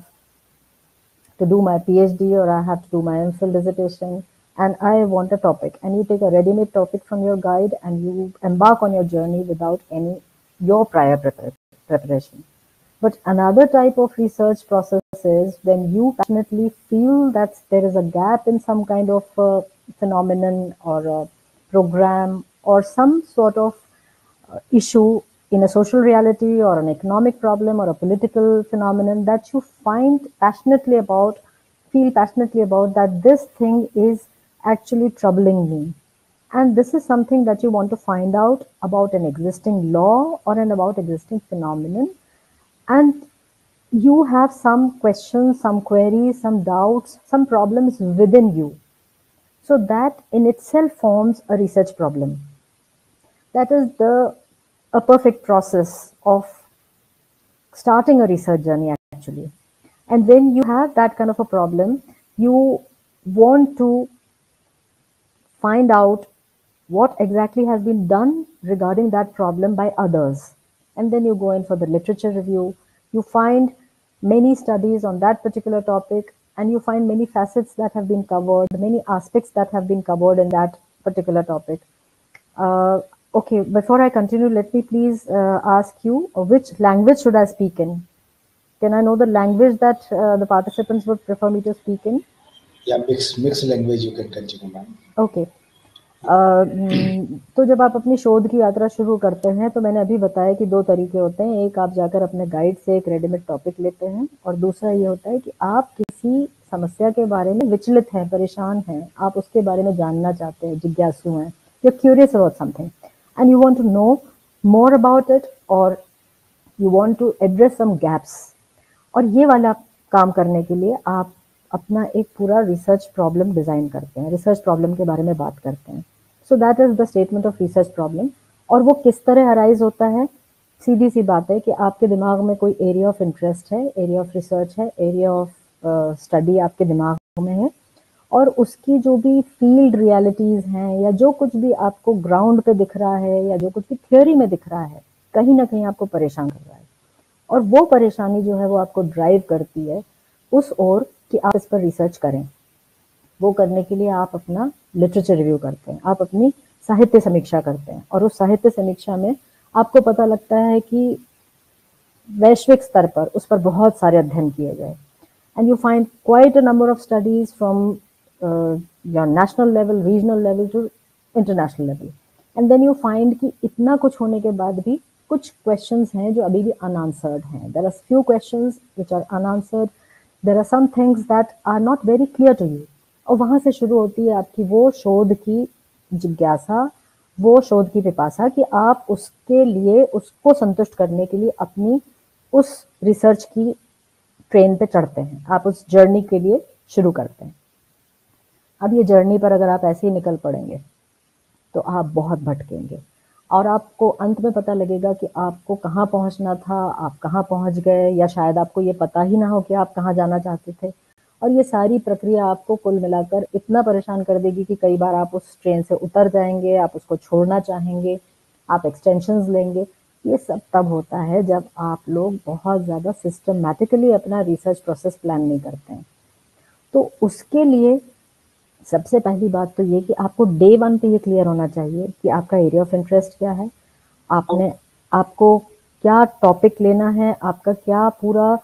to do my PhD or I have to do my MPhil dissertation and I want a topic, and you take a ready-made topic from your guide and you embark on your journey without any your prior preparation. But another type of research process is when you passionately feel that there is a gap in some kind of uh, phenomenon or a program or some sort of uh, issue in a social reality or an economic problem or a political phenomenon that you find passionately about, feel passionately about, that this thing is actually troubling me. And this is something that you want to find out about an existing law or an about existing phenomenon. And you have some questions, some queries, some doubts, some problems within you. So that in itself forms a research problem. That is the a perfect process of starting a research journey actually. And when you have that kind of a problem, you want to find out what exactly has been done regarding that problem by others. And then you go in for the literature review. You find many studies on that particular topic, and you find many facets that have been covered, many aspects that have been covered in that particular topic. Uh, okay, before I continue, let me please uh, ask you, uh, which language should I speak in? Can I know the language that uh, the participants would prefer me to speak in? Yeah, mixed mixed language you can continue, ma'am. Okay. Uh, तो जब आप अपनी शोध की यात्रा शुरू करते हैं तो मैंने अभी बताया कि दो तरीके होते हैं, एक आप जाकर अपने गाइड से एक रेडीमेड टॉपिक लेते हैं और दूसरा ये होता है कि आप किसी समस्या के बारे में विचलित हैं, परेशान हैं, आप उसके बारे में जानना चाहते हैं, जिज्ञासु हैं, you're curious about something and you want to know more about it or you want to address some gaps. और ये वाला काम करने के लिए आप अपना एक पूरा रिसर्च प्रॉब्लम डिजाइन करते हैं, रिसर्च प्रॉब्लम के बारे में बात करते हैं. So that is the statement of research problem. और वो किस तरह अराइज होता है? सीधी सी बात है कि आपके दिमाग में कोई एरिया ऑफ इंटरेस्ट है, एरिया ऑफ रिसर्च है, एरिया ऑफ स्टडी आपके दिमाग में है, और उसकी जो भी फील्ड रियलिटीज हैं या जो कुछ भी आपको ग्राउंड पे दिख रहा है या जो कुछ भी थ्योरी में दिख रहा है, कहीं ना कहीं आपको परेशान कर रहा है. और वो परेशानी जो है वो आपको ड्राइव करती है उस ओर कि आप इस पर रिसर्च करें. वो करने के लिए आप अपना लिटरेचर रिव्यू करते हैं, आप अपनी साहित्य समीक्षा करते हैं, और उस साहित्य समीक्षा में आपको पता लगता है कि वैश्विक स्तर पर उस पर बहुत सारे अध्ययन किए गए. And you find quite a number of studies from your national level, regional level to international level. And then you find कि इतना कुछ होने के बाद भी कुछ क्वेश्चंस हैं जो अभी भी अनआंसर्ड हैं. There are few questions which are unanswered. There are some things that are not very clear to you. और वहां से शुरू होती है आपकी वो शोध की जिज्ञासा, वो शोध की पिपासा कि आप उसके लिए, उसको संतुष्ट करने के लिए अपनी उस रिसर्च की ट्रेन पे चढ़ते हैं, आप उस जर्नी के लिए शुरू करते हैं. अब ये जर्नी पर अगर आप ऐसे ही निकल पड़ेंगे तो आप बहुत भटकेंगे, और आपको अंत में पता लगेगा कि आपको कहाँ पहुंचना था, आप कहाँ पहुंच गए, या शायद आपको ये पता ही ना हो कि आप कहाँ जाना चाहते थे. और ये सारी प्रक्रिया आपको कुल मिलाकर इतना परेशान कर देगी कि कई बार आप उस ट्रेन से उतर जाएंगे, आप उसको छोड़ना चाहेंगे, आप एक्सटेंशंस लेंगे. ये सब तब होता है जब आप लोग बहुत ज़्यादा सिस्टमैटिकली अपना रिसर्च प्रोसेस प्लान नहीं करते हैं. तो उसके लिए सबसे पहली बात तो ये कि आपको डे वन पे ये क्लियर होना चाहिए कि आपका एरिया ऑफ इंटरेस्ट क्या है, आपने आपको क्या टॉपिक लेना है, आपका क्या पूरा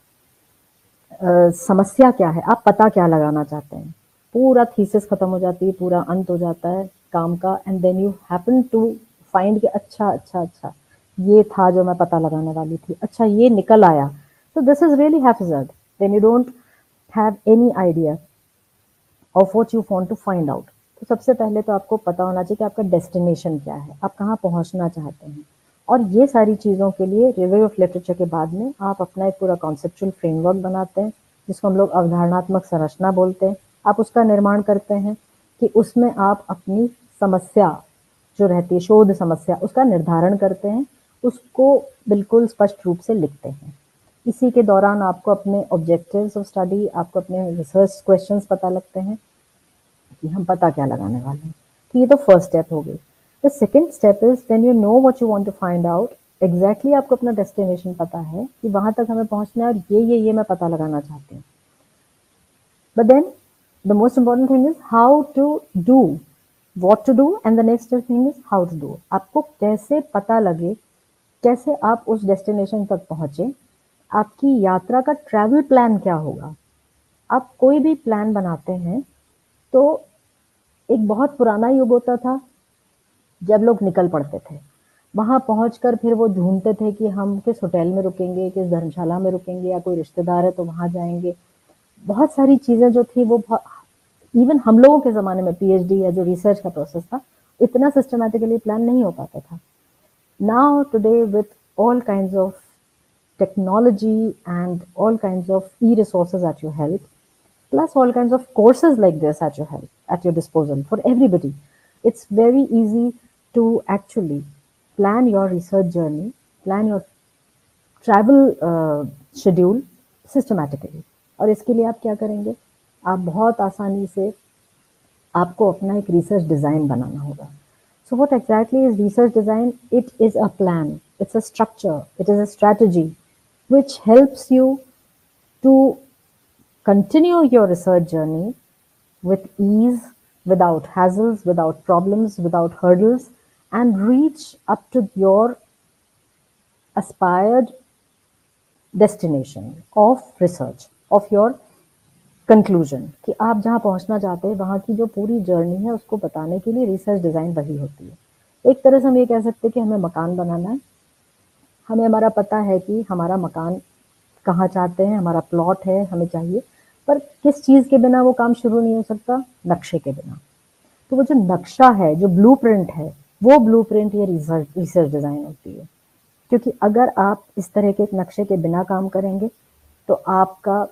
Uh, समस्या क्या है, आप पता क्या लगाना चाहते हैं. पूरा थीसिस खत्म हो जाती है, पूरा अंत हो जाता है काम का. And then you happen to find कि अच्छा अच्छा अच्छा ये था जो मैं पता लगाने वाली थी, अच्छा ये निकल आया. तो this is really haphazard when you don't have any idea of what you want to find out. तो सबसे पहले तो आपको पता होना चाहिए कि आपका डेस्टिनेशन क्या है, आप कहाँ पहुंचना चाहते हैं. और ये सारी चीज़ों के लिए रिव्यू ऑफ लिटरेचर के बाद में आप अपना एक पूरा कॉन्सेप्चुअल फ्रेमवर्क बनाते हैं, जिसको हम लोग अवधारणात्मक संरचना बोलते हैं. आप उसका निर्माण करते हैं कि उसमें आप अपनी समस्या जो रहती है, शोध समस्या, उसका निर्धारण करते हैं, उसको बिल्कुल स्पष्ट रूप से लिखते हैं. इसी के दौरान आपको अपने ऑब्जेक्टिव्स ऑफ स्टडी, आपको अपने रिसर्च क्वेश्चंस पता लगते हैं कि हम पता क्या लगाने वाले हैं. तो ये तो फर्स्ट स्टेप हो गई. The second step is when you know what you want to find out, exactly आपको अपना destination पता है कि वहां तक हमें पहुंचना है और ये ये ये मैं पता लगाना चाहती हूँ. But then the most important thing is how to do, what to do, and the next thing is how to do. आपको कैसे पता लगे, कैसे आप उस destination तक पहुंचे, आपकी यात्रा का ट्रैवल प्लान क्या होगा. आप कोई भी प्लान बनाते हैं तो एक बहुत पुराना युग होता था जब लोग निकल पड़ते थे, वहां पहुंचकर फिर वो ढूंढते थे कि हम किस होटल में रुकेंगे, किस धर्मशाला में रुकेंगे, या कोई रिश्तेदार है तो वहां जाएंगे. बहुत सारी चीजें जो थी वो इवन हम लोगों के जमाने में पीएचडी या जो रिसर्च का प्रोसेस था, इतना सिस्टमैटिकली प्लान नहीं हो पाता था. Now today with all kinds of technology and all kinds of e resources at your help, plus all kinds of courses like this at your help, at your disposal for everybody, it's very easy to actually plan your research journey, plan your travel uh, schedule systematically. और इसके लिए आप क्या करेंगे, आप बहुत आसानी से आपको अपना एक रिसर्च डिजाइन बनाना होगा. So what exactly is research design? It is a plan, it's a structure, it is a strategy which helps you to continue your research journey with ease, without hassles, without problems, without hurdles, and reach up to your aspired destination of research, of your conclusion. कि आप जहाँ पहुँचना चाहते हैं वहाँ की जो पूरी जर्नी है उसको बताने के लिए रिसर्च डिज़ाइन वही होती है. एक तरह से हम ये कह सकते हैं कि हमें मकान बनाना है, हमें हमारा पता है कि हमारा मकान कहाँ चाहते हैं, हमारा प्लॉट है, हमें चाहिए, पर किस चीज के बिना वो काम शुरू नहीं हो सकता, नक्शे के बिना. तो वो जो नक्शा है, जो ब्लूप्रिंट है, वो ब्लूप्रिंट ये रिसर्च रिसर्च डिजाइन होती है. क्योंकि अगर आप इस तरह के एक नक्शे के बिना काम करेंगे तो आपका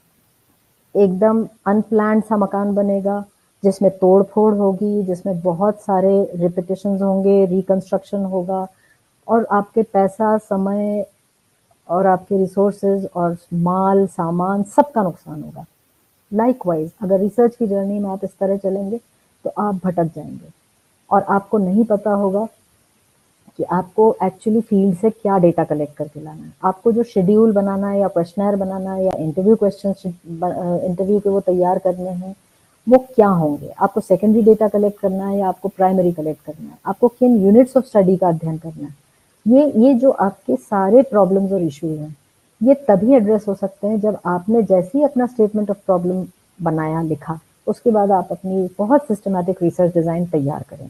एकदम अनप्लान्ड सा मकान बनेगा, जिसमें तोड़ फोड़ होगी, जिसमें बहुत सारे रिपीटेशंस होंगे, रिकंस्ट्रक्शन होगा, और आपके पैसा, समय और आपके रिसोर्सेज और माल सामान सबका नुकसान होगा। लाइकवाइज अगर रिसर्च की जर्नी में आप इस तरह चलेंगे तो आप भटक जाएंगे और आपको नहीं पता होगा कि आपको एक्चुअली फील्ड से क्या डेटा कलेक्ट करके लाना है। आपको जो शेड्यूल बनाना है या क्वेश्चनर बनाना है या इंटरव्यू क्वेश्चन इंटरव्यू के वो तैयार करने हैं, वो क्या होंगे। आपको सेकेंडरी डेटा कलेक्ट करना है या आपको प्राइमरी कलेक्ट करना है, आपको किन यूनिट्स ऑफ स्टडी का अध्ययन करना है। ये ये जो आपके सारे प्रॉब्लम्स और इश्यूज हैं, ये तभी एड्रेस हो सकते हैं जब आपने जैसे ही अपना स्टेटमेंट ऑफ प्रॉब्लम बनाया, लिखा, उसके बाद आप अपनी बहुत सिस्टमैटिक रिसर्च डिजाइन तैयार करें।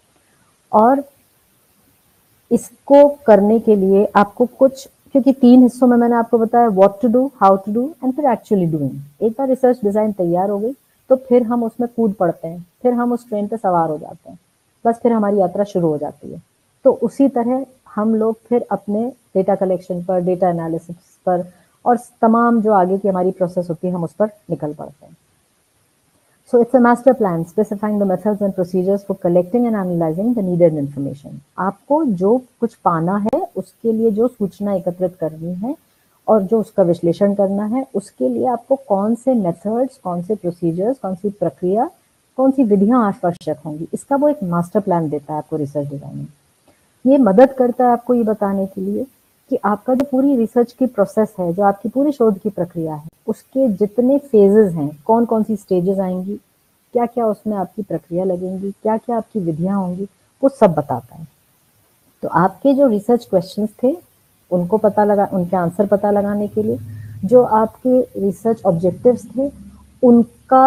और इसको करने के लिए आपको कुछ, क्योंकि तीन हिस्सों में मैंने आपको बताया what to do, how to do and फिर एक्चुअली डूइंग। एक बार रिसर्च डिजाइन तैयार हो गई तो फिर हम उसमें कूद पड़ते हैं, फिर हम उस ट्रेन पे सवार हो जाते हैं, बस फिर हमारी यात्रा शुरू हो जाती है। तो उसी तरह हम लोग फिर अपने डेटा कलेक्शन पर, डेटा एनालिसिस पर और तमाम जो आगे की हमारी प्रोसेस होती है हम उस पर निकल पड़ते हैं। So it's a master plan specifying the methods and procedures for collecting and analyzing the needed information. आपको जो कुछ पाना है उसके लिए जो सूचना एकत्रित करनी है और जो उसका विश्लेषण करना है, उसके लिए आपको कौन से मेथड्स, कौन से प्रोसीजर्स, कौन सी प्रक्रिया, कौन सी विधियां आवश्यक होंगी, इसका वो एक मास्टर प्लान देता है आपको रिसर्च डिजाइन में। ये मदद करता है आपको ये बताने के लिए कि आपका जो पूरी रिसर्च की प्रोसेस है, जो आपकी पूरी शोध की प्रक्रिया है, उसके जितने फेजेस हैं, कौन कौन सी स्टेजेस आएंगी, क्या क्या उसमें आपकी प्रक्रिया लगेंगी, क्या क्या आपकी विधियां होंगी, वो सब बताता है। तो आपके जो रिसर्च क्वेश्चंस थे उनको पता लगा, उनके आंसर पता लगाने के लिए, जो आपके रिसर्च ऑब्जेक्टिव्स थे उनका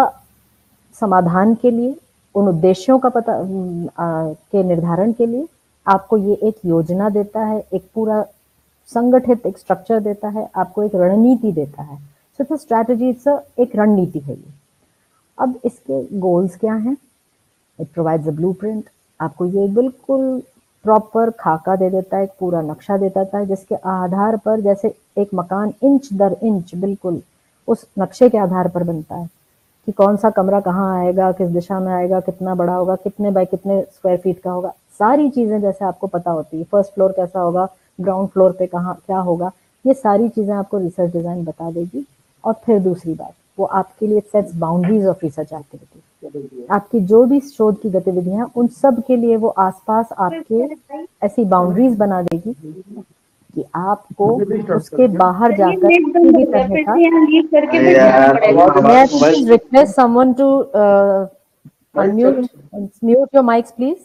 समाधान के लिए, उन उद्देश्यों का पता आ, के निर्धारण के लिए आपको ये एक योजना देता है, एक पूरा संगठित एक स्ट्रक्चर देता है, आपको एक रणनीति देता है। So it's a strategy, it's एक रणनीति है ये। अब इसके गोल्स क्या हैं? इट प्रोवाइड्स अ ब्लूप्रिंट, आपको ये बिल्कुल प्रॉपर खाका दे देता है, एक पूरा नक्शा दे देता है, जिसके आधार पर जैसे एक मकान इंच दर इंच बिल्कुल उस नक्शे के आधार पर बनता है कि कौन सा कमरा कहाँ आएगा, किस दिशा में आएगा, कितना बड़ा होगा, कितने बाय कितने स्क्वायर फीट का होगा, सारी चीजें जैसे आपको पता होती है। फर्स्ट फ्लोर कैसा होगा, ग्राउंड फ्लोर पे कहाँ क्या होगा, ये सारी चीजें आपको रिसर्च डिजाइन बता देगी। और फिर दूसरी बात, वो आपके लिए sets boundaries of research activity. आपकी जो भी शोध की गतिविधियां हैं उन सब के लिए वो आसपास आपके ऐसी बाउंड्रीज बना देगी कि आपको उसके बाहर जाकर किसी भी तरह का, request someone to unmute, mute your mics please.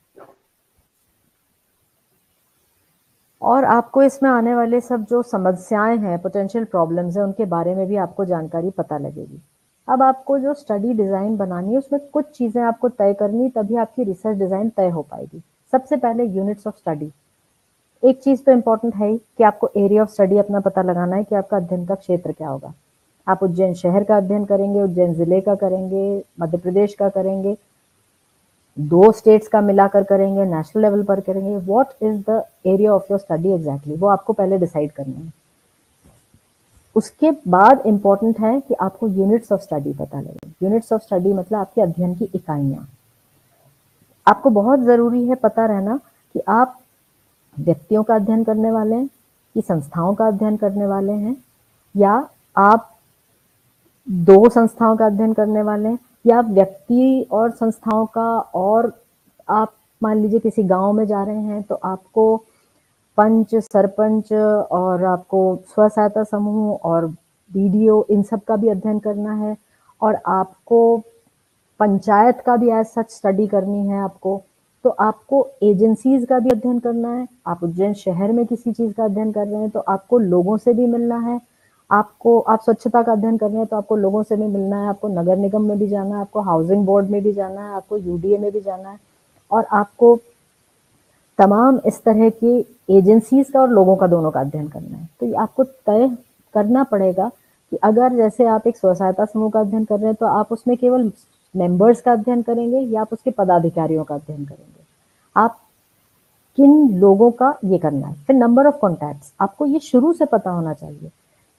और आपको इसमें आने वाले सब जो समस्याएं हैं, पोटेंशियल प्रॉब्लम्स हैं, उनके बारे में भी आपको जानकारी पता लगेगी। अब आपको जो स्टडी डिजाइन बनानी है उसमें कुछ चीजें आपको तय करनी, तभी आपकी रिसर्च डिजाइन तय हो पाएगी। सबसे पहले यूनिट्स ऑफ स्टडी। एक चीज तो इम्पोर्टेंट है ही कि आपको एरिया ऑफ स्टडी अपना पता लगाना है कि आपका अध्ययन का क्षेत्र क्या होगा। आप उज्जैन शहर का अध्ययन करेंगे, उज्जैन जिले का करेंगे, मध्य प्रदेश का करेंगे, दो स्टेट्स का मिलाकर करेंगे, नेशनल लेवल पर करेंगे, what is the area of your study exactly, वो आपको पहले डिसाइड करना है। उसके बाद इंपॉर्टेंट है कि आपको यूनिट्स ऑफ स्टडी पता लगे। यूनिट्स ऑफ स्टडी मतलब आपके अध्ययन की इकाइयां। आपको बहुत जरूरी है पता रहना कि आप व्यक्तियों का अध्ययन करने वाले हैं, कि संस्थाओं का अध्ययन करने वाले हैं, या आप दो संस्थाओं का अध्ययन करने वाले हैं, या व्यक्ति और संस्थाओं का, और आप मान लीजिए किसी गांव में जा रहे हैं तो आपको पंच, सरपंच और आपको स्व सहायता समूह और बीडीओ, इन सब का भी अध्ययन करना है, और आपको पंचायत का भी एज सच स्टडी करनी है आपको, तो आपको एजेंसीज का भी अध्ययन करना है। आप उज्जैन शहर में किसी चीज का अध्ययन कर रहे हैं तो आपको लोगों से भी मिलना है, आपको आप स्वच्छता का अध्ययन कर रहे हैं तो आपको लोगों से भी मिलना है, आपको नगर निगम में भी जाना है, आपको हाउसिंग बोर्ड में भी जाना है, आपको यूडीए में भी जाना है, और आपको तमाम इस तरह की एजेंसीज का और लोगों का दोनों का अध्ययन करना है। तो ये आपको तय करना पड़ेगा कि अगर जैसे आप एक स्व सहायता समूह का अध्ययन कर रहे हैं तो आप उसमें केवल मेंबर्स का अध्ययन करेंगे या आप उसके पदाधिकारियों का अध्ययन करेंगे, आप किन लोगों का ये करना है। फिर नंबर ऑफ कॉन्टैक्ट्स, आपको ये शुरू से पता होना चाहिए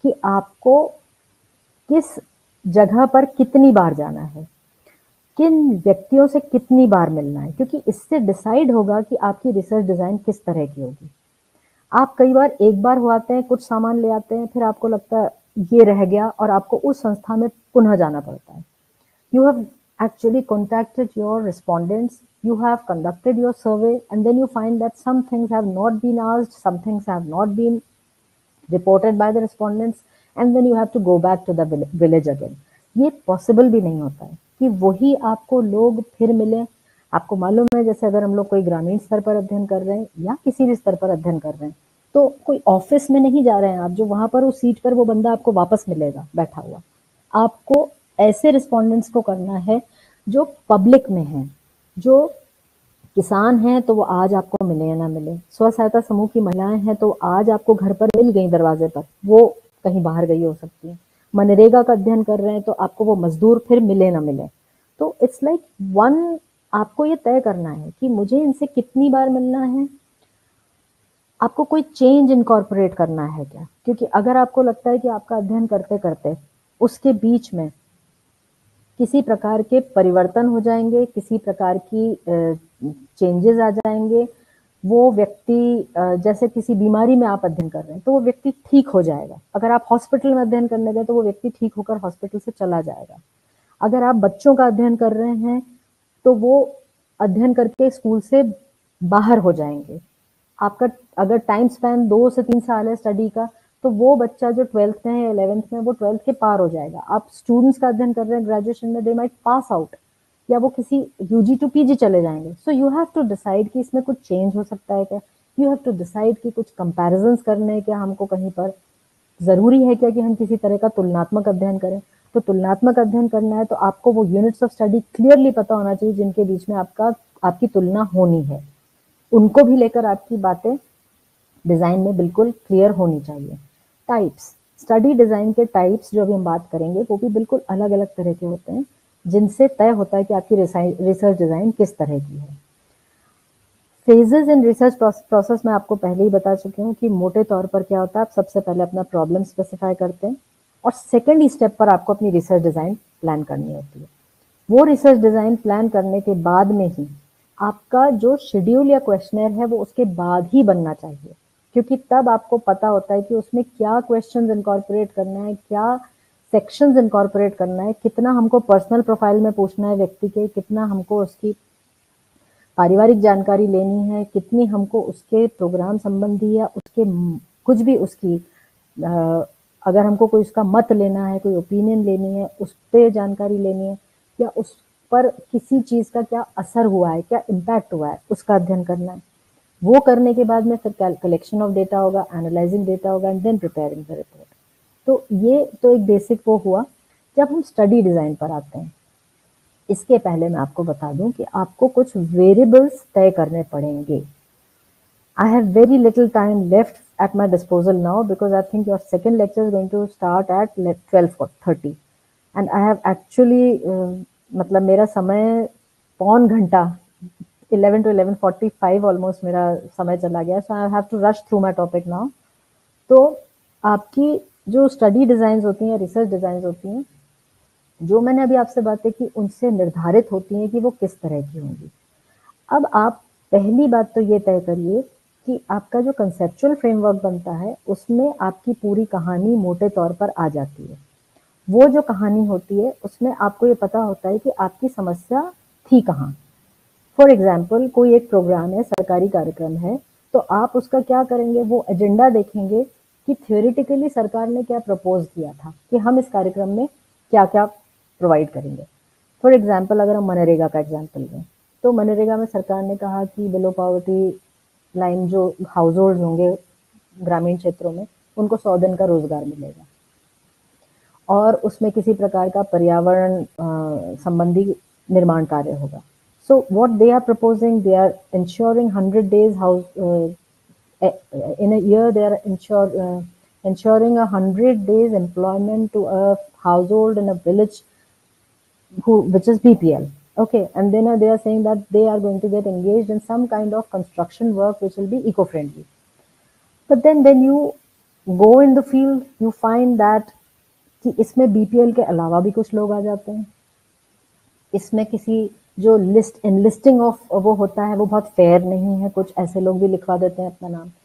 कि आपको किस जगह पर कितनी बार जाना है, किन व्यक्तियों से कितनी बार मिलना है, क्योंकि इससे डिसाइड होगा कि आपकी रिसर्च डिजाइन किस तरह की होगी। आप कई बार एक बार हो आते हैं, कुछ सामान ले आते हैं, फिर आपको लगता है ये रह गया और आपको उस संस्था में पुनः जाना पड़ता है। You have actually contacted your respondents, you have conducted your survey, and then you find that some things have not been asked, some things have not been reported by the respondents, and then you have to go back to the village again. ये possible भी नहीं होता है कि वही आपको लोग फिर मिले। आपको मालूम है, जैसे अगर हम लोग कोई ग्रामीण स्तर पर अध्ययन कर रहे हैं या किसी भी स्तर पर अध्ययन कर रहे हैं, तो कोई ऑफिस में नहीं जा रहे हैं आप, जो वहां पर उस सीट पर वो बंदा आपको वापस मिलेगा बैठा हुआ। आपको ऐसे रिस्पोंडेंट्स को करना है जो पब्लिक में हैं, जो किसान हैं तो वो आज आपको मिले या ना मिले, स्व सहायता समूह की महिलाएं हैं तो आज आपको घर पर मिल गई दरवाजे पर, वो कहीं बाहर गई हो सकती है। मनरेगा का अध्ययन कर रहे हैं तो आपको वो मजदूर फिर मिले ना मिले। तो इट्स लाइक वन, आपको ये तय करना है कि मुझे इनसे कितनी बार मिलना है। आपको कोई चेंज इनकॉर्पोरेट करना है क्या, क्योंकि अगर आपको लगता है कि आपका अध्ययन करते करते उसके बीच में किसी प्रकार के परिवर्तन हो जाएंगे, किसी प्रकार की चेंजेस आ जाएंगे, वो व्यक्ति, जैसे किसी बीमारी में आप अध्ययन कर रहे हैं तो वो व्यक्ति ठीक हो जाएगा। अगर आप हॉस्पिटल में अध्ययन करने गए तो वो व्यक्ति ठीक होकर हॉस्पिटल से चला जाएगा। अगर आप बच्चों का अध्ययन कर रहे हैं तो वो अध्ययन करके स्कूल से बाहर हो जाएंगे। आपका अगर टाइम स्पैन दो से तीन साल है स्टडी का, तो वो बच्चा जो ट्वेल्थ में है, इलेवेंथ में, वो ट्वेल्थ के पार हो जाएगा। आप स्टूडेंट्स का अध्ययन कर रहे हैं ग्रेजुएशन में, दे माइट पास आउट, या वो किसी यूजी टू पीजी चले जाएंगे। So you have to decide कि इसमें कुछ चेंज हो सकता है क्या, यू हैव टू डिसाइड कि कुछ कंपैरिजंस करने हैं क्या, हमको कहीं पर जरूरी है क्या कि हम किसी तरह का तुलनात्मक अध्ययन करें। तो तुलनात्मक अध्ययन करना है तो आपको वो यूनिट्स ऑफ स्टडी क्लियरली पता होना चाहिए जिनके बीच में आपका आपकी तुलना होनी है, उनको भी लेकर आपकी बातें डिजाइन में बिल्कुल क्लियर होनी चाहिए। टाइप्स, स्टडी डिजाइन के टाइप्स जो अभी हम बात करेंगे वो भी बिल्कुल अलग अलग तरह के होते हैं, जिनसे तय होता है कि आपकी रिसर्च डिजाइन किस तरह की है। फेजेस इन रिसर्च प्रोसेस में आपको पहले ही बता चुके हूँ कि मोटे तौर पर क्या होता है। आप सबसे पहले अपना प्रॉब्लम स्पेसिफाई करते हैं और सेकेंड स्टेप पर आपको अपनी रिसर्च डिजाइन प्लान करनी होती है। वो रिसर्च डिजाइन प्लान करने के बाद में ही आपका जो शेड्यूल या क्वेश्चनर है वो उसके बाद ही बनना चाहिए, क्योंकि तब आपको पता होता है कि उसमें क्या क्वेश्चंस इनकॉर्पोरेट करना है, क्या सेक्शंस इनकॉर्पोरेट करना है, कितना हमको पर्सनल प्रोफाइल में पूछना है व्यक्ति के, कितना हमको उसकी पारिवारिक जानकारी लेनी है, कितनी हमको उसके प्रोग्राम संबंधी या उसके कुछ भी उसकी आ, अगर हमको कोई उसका मत लेना है, कोई ओपिनियन लेनी है, उस पर जानकारी लेनी है, या उस पर किसी चीज का क्या असर हुआ है, क्या इम्पैक्ट हुआ है, उसका अध्ययन करना है। वो करने के बाद में फिर कलेक्शन ऑफ डेटा होगा, एनालाइजिंग डेटा होगा, and then preparing the report. तो ये तो एक बेसिक वो हुआ। जब हम स्टडी डिजाइन पर आते हैं, इसके पहले मैं आपको बता दूं कि आपको कुछ वेरिएबल्स तय करने पड़ेंगे। I have very little time left at my disposal now because I think your second lecture is going to start at twelve thirty and I have actually uh, मतलब मेरा समय पौन घंटा eleven to eleven forty-five almost मेरा समय चला गया, so I have to rush through my topic now। तो आपकी जो स्टडी डिजाइन होती हैं, रिसर्च डिजाइन होती हैं, जो मैंने अभी आपसे बातें की उनसे निर्धारित होती हैं कि वो किस तरह की होंगी। अब आप पहली बात तो ये तय करिए कि आपका जो कंसेप्चुअल फ्रेमवर्क बनता है उसमें आपकी पूरी कहानी मोटे तौर पर आ जाती है। वो जो कहानी होती है उसमें आपको ये पता होता है कि आपकी समस्या थी कहाँ। फॉर एग्जाम्पल, कोई एक प्रोग्राम है, सरकारी कार्यक्रम है, तो आप उसका क्या करेंगे, वो एजेंडा देखेंगे कि थियोरिटिकली सरकार ने क्या प्रपोज किया था कि हम इस कार्यक्रम में क्या क्या प्रोवाइड करेंगे। फॉर एग्जाम्पल, अगर हम मनरेगा का एग्जाम्पल लें तो मनरेगा में सरकार ने कहा कि बिलो पॉवर्टी लाइन जो हाउस होल्ड होंगे ग्रामीण क्षेत्रों में उनको सौ दिन का रोजगार मिलेगा और उसमें किसी प्रकार का पर्यावरण संबंधी निर्माण कार्य होगा। So what they are proposing, they are ensuring hundred days house in a year, they are ensure ensuring a hundred days employment to a household in a village who which is B P L. Okay, and then uh, they are saying that they are going to get engaged in some kind of construction work which will be eco-friendly. But then when you go in the field, you find that कि इसमें BPL के अलावा भी कुछ लोग आ जाते हैं। इसमें किसी जो लिस्ट लिस्टिंग ऑफ वो होता है वो बहुत फेयर नहीं है, कुछ ऐसे लोग भी लिखवा देते हैं अपना नाम।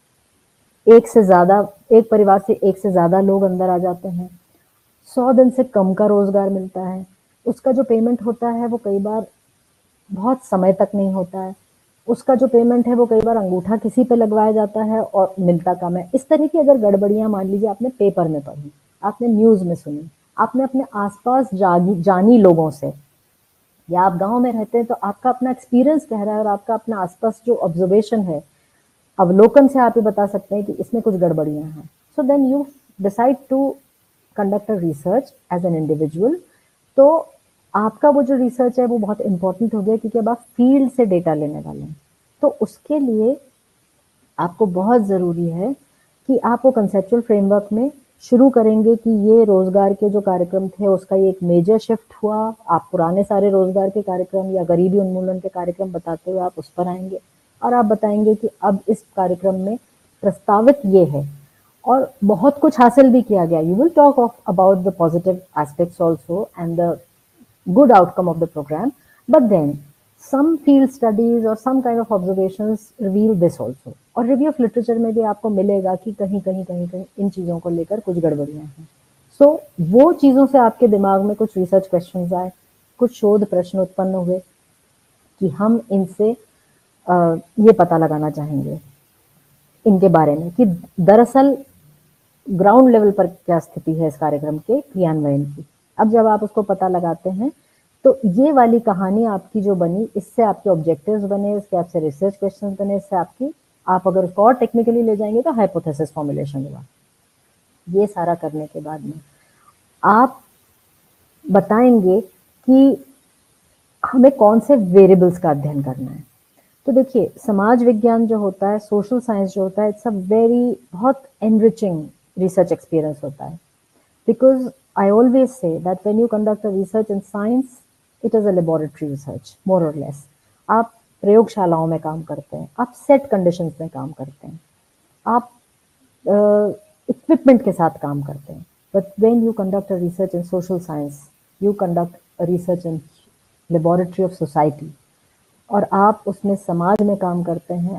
एक से ज्यादा, एक परिवार से एक से ज्यादा लोग अंदर आ जाते हैं। सौ दिन से कम का रोजगार मिलता है, उसका जो पेमेंट होता है वो कई बार बहुत समय तक नहीं होता है, उसका जो पेमेंट है वो कई बार अंगूठा किसी पे लगवाया जाता है और मिलता कम है। इस तरह की अगर गड़बड़ियां मान लीजिए आपने पेपर में पढ़ी, आपने न्यूज में सुनी, आपने अपने आसपास जानी जानी लोगों से, या आप गांव में रहते हैं तो आपका अपना एक्सपीरियंस कह रहा है और आपका अपना आसपास जो ऑब्जर्वेशन है, अवलोकन से आप ये बता सकते हैं कि इसमें कुछ गड़बड़ियां हैं। So then you decide to conduct a research as an individual. तो आपका वो जो रिसर्च है वो बहुत इंपॉर्टेंट हो गया, क्योंकि अब आप फील्ड से डेटा लेने वाले हैं। तो उसके लिए आपको बहुत ज़रूरी है कि आप वो कंसेप्चुअल फ्रेमवर्क में शुरू करेंगे कि ये रोजगार के जो कार्यक्रम थे उसका ये एक मेजर शिफ्ट हुआ। आप पुराने सारे रोजगार के कार्यक्रम या गरीबी उन्मूलन के कार्यक्रम बताते हुए आप उस पर आएंगे और आप बताएंगे कि अब इस कार्यक्रम में प्रस्तावित ये है और बहुत कुछ हासिल भी किया गया। You will talk of about the positive aspects also and the good outcome of the program, but then some field studies or some kind of observations reveal this also। और review of literature में भी आपको मिलेगा कि कहीं कहीं कहीं कहीं इन चीज़ों को लेकर कुछ गड़बड़ियां हैं। सो so, वो चीज़ों से आपके दिमाग में कुछ रिसर्च क्वेश्चंस आए, कुछ शोध प्रश्न उत्पन्न हुए कि हम इनसे आ, ये पता लगाना चाहेंगे इनके बारे में कि दरअसल ग्राउंड लेवल पर क्या स्थिति है इस कार्यक्रम के क्रियान्वयन की। अब जब आप उसको पता लगाते हैं तो ये वाली कहानी आपकी जो बनी, इससे आपके ऑब्जेक्टिव्स बने, इसके आपसे रिसर्च क्वेश्चंस बने, इससे आपकी, आप अगर उसको और टेक्निकली ले जाएंगे तो हाइपोथेसिस फॉर्मुलेशन हुआ। ये सारा करने के बाद में आप बताएंगे कि हमें कौन से वेरिएबल्स का अध्ययन करना है। तो देखिए, समाज विज्ञान जो होता है, सोशल साइंस जो होता है, इट्स अ वेरी बहुत एनरिचिंग रिसर्च एक्सपीरियंस होता है। Because I always say that when you conduct a research in science, it is a laboratory research, more or less। आप प्रयोगशालाओं में काम करते हैं, आप सेट कंडीशंस में काम करते हैं, आप इक्विपमेंट uh, के साथ काम करते हैं। But when you conduct a research in social science, you conduct a research in laboratory of society, और आप उसमें समाज में काम करते हैं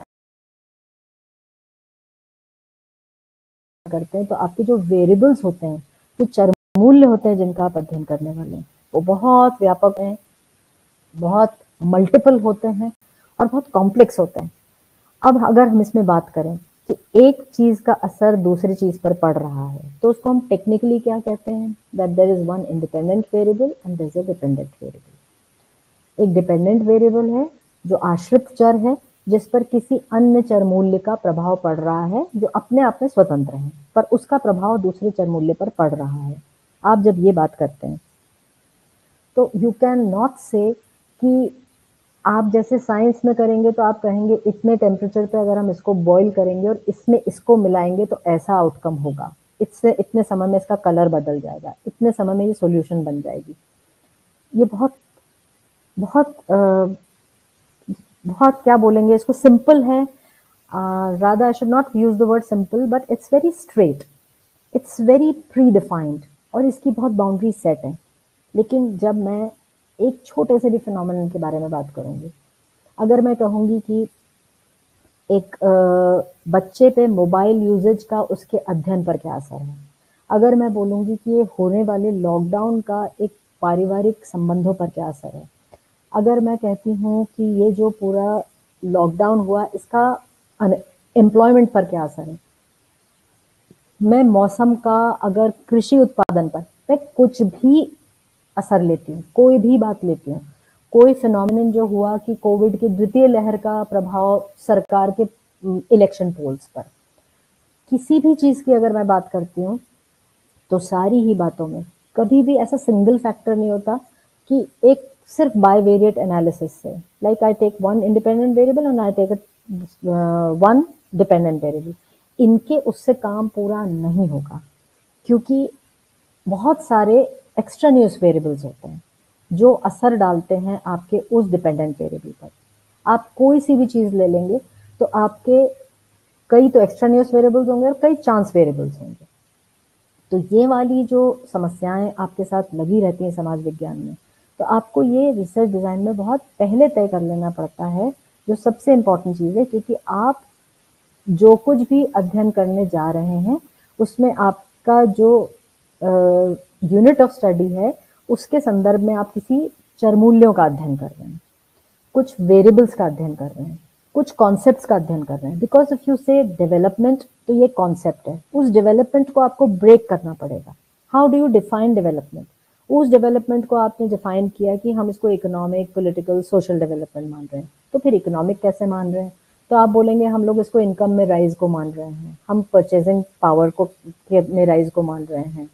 करते हैं तो आपके जो वेरिएबल्स होते हैं, जो चर मूल्य होते हैं जिनका आप अध्ययन करने वाले हैं, वो बहुत व्यापक हैं, बहुत मल्टीपल होते हैं और बहुत कॉम्प्लेक्स होते हैं। अब अगर हम इसमें बात करें कि एक चीज का असर दूसरी चीज पर पड़ रहा है तो उसको हम टेक्निकली क्या कहते हैं, that there is one independent variable and there is a dependent variable. एक डिपेंडेंट वेरिएबल है जो आश्रित चर है, जिस पर किसी अन्य चर मूल्य का प्रभाव पड़ रहा है, जो अपने आप में स्वतंत्र है, पर उसका प्रभाव दूसरे चर मूल्य पर पड़ रहा है। आप जब ये बात करते हैं तो यू कैन नॉट से कि आप जैसे साइंस में करेंगे तो आप कहेंगे इतने टेम्परेचर पे अगर हम इसको बॉईल करेंगे और इसमें इसको मिलाएंगे तो ऐसा आउटकम होगा, इससे इतने समय में इसका कलर बदल जाएगा, इतने समय में ये सॉल्यूशन बन जाएगी। ये बहुत बहुत आ, बहुत क्या बोलेंगे इसको, सिंपल है। Rather I should not use the word simple, but it's very straight, it's very predefined और इसकी बहुत बाउंड्री सेट है। लेकिन जब मैं एक छोटे से भी फिनोमेनन के बारे में बात करूंगी, अगर मैं कहूंगी कि एक बच्चे पे मोबाइल यूजेज का उसके अध्ययन पर क्या असर है, अगर मैं बोलूंगी कि ये होने वाले लॉकडाउन का एक पारिवारिक संबंधों पर क्या असर है, अगर मैं कहती हूँ कि ये जो पूरा लॉकडाउन हुआ इसका एम्प्लॉयमेंट पर क्या असर है, मैं मौसम का अगर कृषि उत्पादन पर, मैं कुछ भी असर लेती हूँ, कोई भी बात लेती हूँ, कोई फिनोमिनन जो हुआ कि कोविड की द्वितीय लहर का प्रभाव सरकार के इलेक्शन पोल्स पर, किसी भी चीज की अगर मैं बात करती हूँ तो सारी ही बातों में कभी भी ऐसा सिंगल फैक्टर नहीं होता कि एक सिर्फ बायवेरिएट एनालिसिस से, like I take one independent variable and I take one dependent variable, इनके उससे काम पूरा नहीं होगा, क्योंकि बहुत सारे एक्स्ट्रानियस वेरिएबल्स होते हैं जो असर डालते हैं आपके उस डिपेंडेंट वेरिएबल पर। आप कोई सी भी चीज ले लेंगे तो आपके कई तो एक्सट्रानियस वेरिएबल्स होंगे और कई चांस वेरिएबल्स होंगे। तो ये वाली जो समस्याएं आपके साथ लगी रहती हैं समाज विज्ञान में, तो आपको ये रिसर्च डिजाइन में बहुत पहले तय कर लेना पड़ता है, जो सबसे इम्पोर्टेंट चीज़ है, क्योंकि आप जो कुछ भी अध्ययन करने जा रहे हैं उसमें आपका जो यूनिट ऑफ स्टडी है उसके संदर्भ में आप किसी चरमूल्यों का अध्ययन कर रहे हैं, कुछ वेरिएबल्स का अध्ययन कर रहे हैं, कुछ कॉन्सेप्ट्स का अध्ययन कर रहे हैं। Because if you say development, तो ये कॉन्सेप्ट है, उस डेवलपमेंट को आपको ब्रेक करना पड़ेगा। How do you define development? उस डेवलपमेंट को आपने डिफाइन किया कि हम इसको इकोनॉमिक, पॉलिटिकल, सोशल डेवलपमेंट मान रहे हैं, तो फिर इकोनॉमिक कैसे मान रहे हैं? तो आप बोलेंगे हम लोग इसको इनकम में राइज को मान रहे हैं, हम परचेजिंग पावर को में राइज को मान रहे हैं,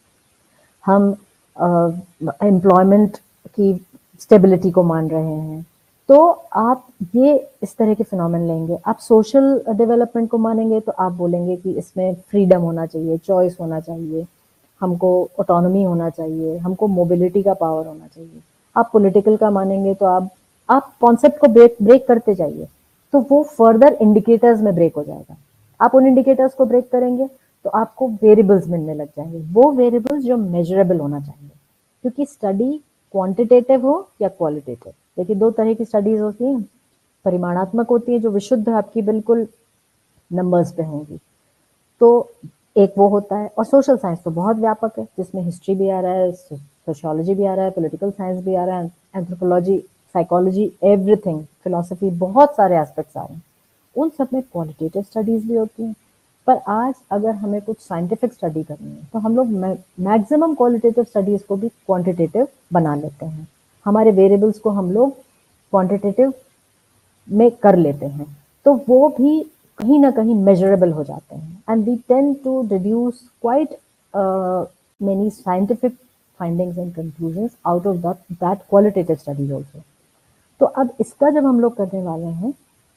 हम एम्प्लॉयमेंट uh, की स्टेबिलिटी को मान रहे हैं। तो आप ये इस तरह के फिनोमेन लेंगे। आप सोशल डेवलपमेंट को मानेंगे तो आप बोलेंगे कि इसमें फ्रीडम होना चाहिए, चॉइस होना चाहिए, हमको ऑटोनॉमी होना चाहिए, हमको मोबिलिटी का पावर होना चाहिए। आप पॉलिटिकल का मानेंगे तो आप आप कॉन्सेप्ट को ब्रेक ब्रेक करते जाइए, तो वो फर्दर इंडिकेटर्स में ब्रेक हो जाएगा। आप उन इंडिकेटर्स को ब्रेक करेंगे तो आपको वेरिएबल्स मिलने लग जाएंगे, वो वेरिएबल्स जो मेजरेबल होना चाहिए, क्योंकि स्टडी क्वांटिटेटिव हो या क्वालिटेटिव। देखिए दो तरह की स्टडीज होती हैं, परिमाणात्मक होती है जो विशुद्ध आपकी बिल्कुल नंबर्स पे होंगी, तो एक वो होता है। और सोशल साइंस तो बहुत व्यापक है, जिसमें हिस्ट्री भी आ रहा है, सोशियोलॉजी भी आ रहा है, पॉलिटिकल साइंस भी आ रहा है, एंथ्रोपोलॉजी, साइकोलॉजी, एवरीथिंग, फिलोसफी, बहुत सारे एस्पेक्ट्स आ रहे हैं। उन सब में क्वालिटेटिव स्टडीज भी होती हैं। पर आज अगर हमें कुछ साइंटिफिक स्टडी करनी है तो हम लोग मैक्सिमम क्वालिटेटिव स्टडीज को भी क्वांटिटेटिव बना लेते हैं, हमारे वेरिएबल्स को हम लोग क्वांटिटेटिव में कर लेते हैं, तो वो भी कहीं ना कहीं मेजरेबल हो जाते हैं। And we tend to deduce quite many scientific findings and conclusions out of that qualitative studies also. तो अब इसका जब हम लोग करने वाले हैं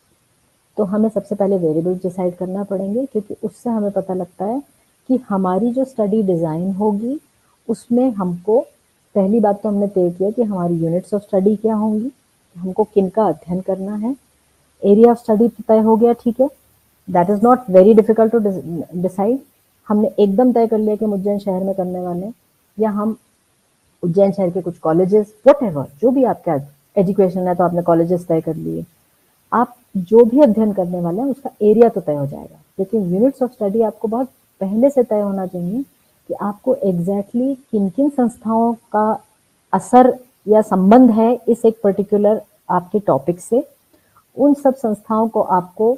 तो हमें सबसे पहले वेरिएबल्स डिसाइड करना पड़ेंगे, क्योंकि उससे हमें पता लगता है कि हमारी जो स्टडी डिज़ाइन होगी उसमें हमको, पहली बात तो हमने तय किया कि हमारी यूनिट्स ऑफ स्टडी क्या होंगी, हमको किन का अध्ययन करना है। एरिया ऑफ स्टडी तय हो गया, ठीक है, that is not very difficult to decide. हमने एकदम तय कर लिया कि हम उज्जैन शहर में करने वाले हैं, या हम उज्जैन शहर के कुछ कॉलेजेस, वट एवर, जो भी आपका एजुकेशन है तो आपने कॉलेजेस तय कर लिए। आप जो भी अध्ययन करने वाले हैं उसका एरिया तो तय हो जाएगा, लेकिन यूनिट्स ऑफ स्टडी आपको बहुत पहले से तय होना चाहिए कि आपको एग्जैक्टली exactly किन किन संस्थाओं का असर या संबंध है इस एक पर्टिकुलर आपके टॉपिक से। उन सब संस्थाओं को आपको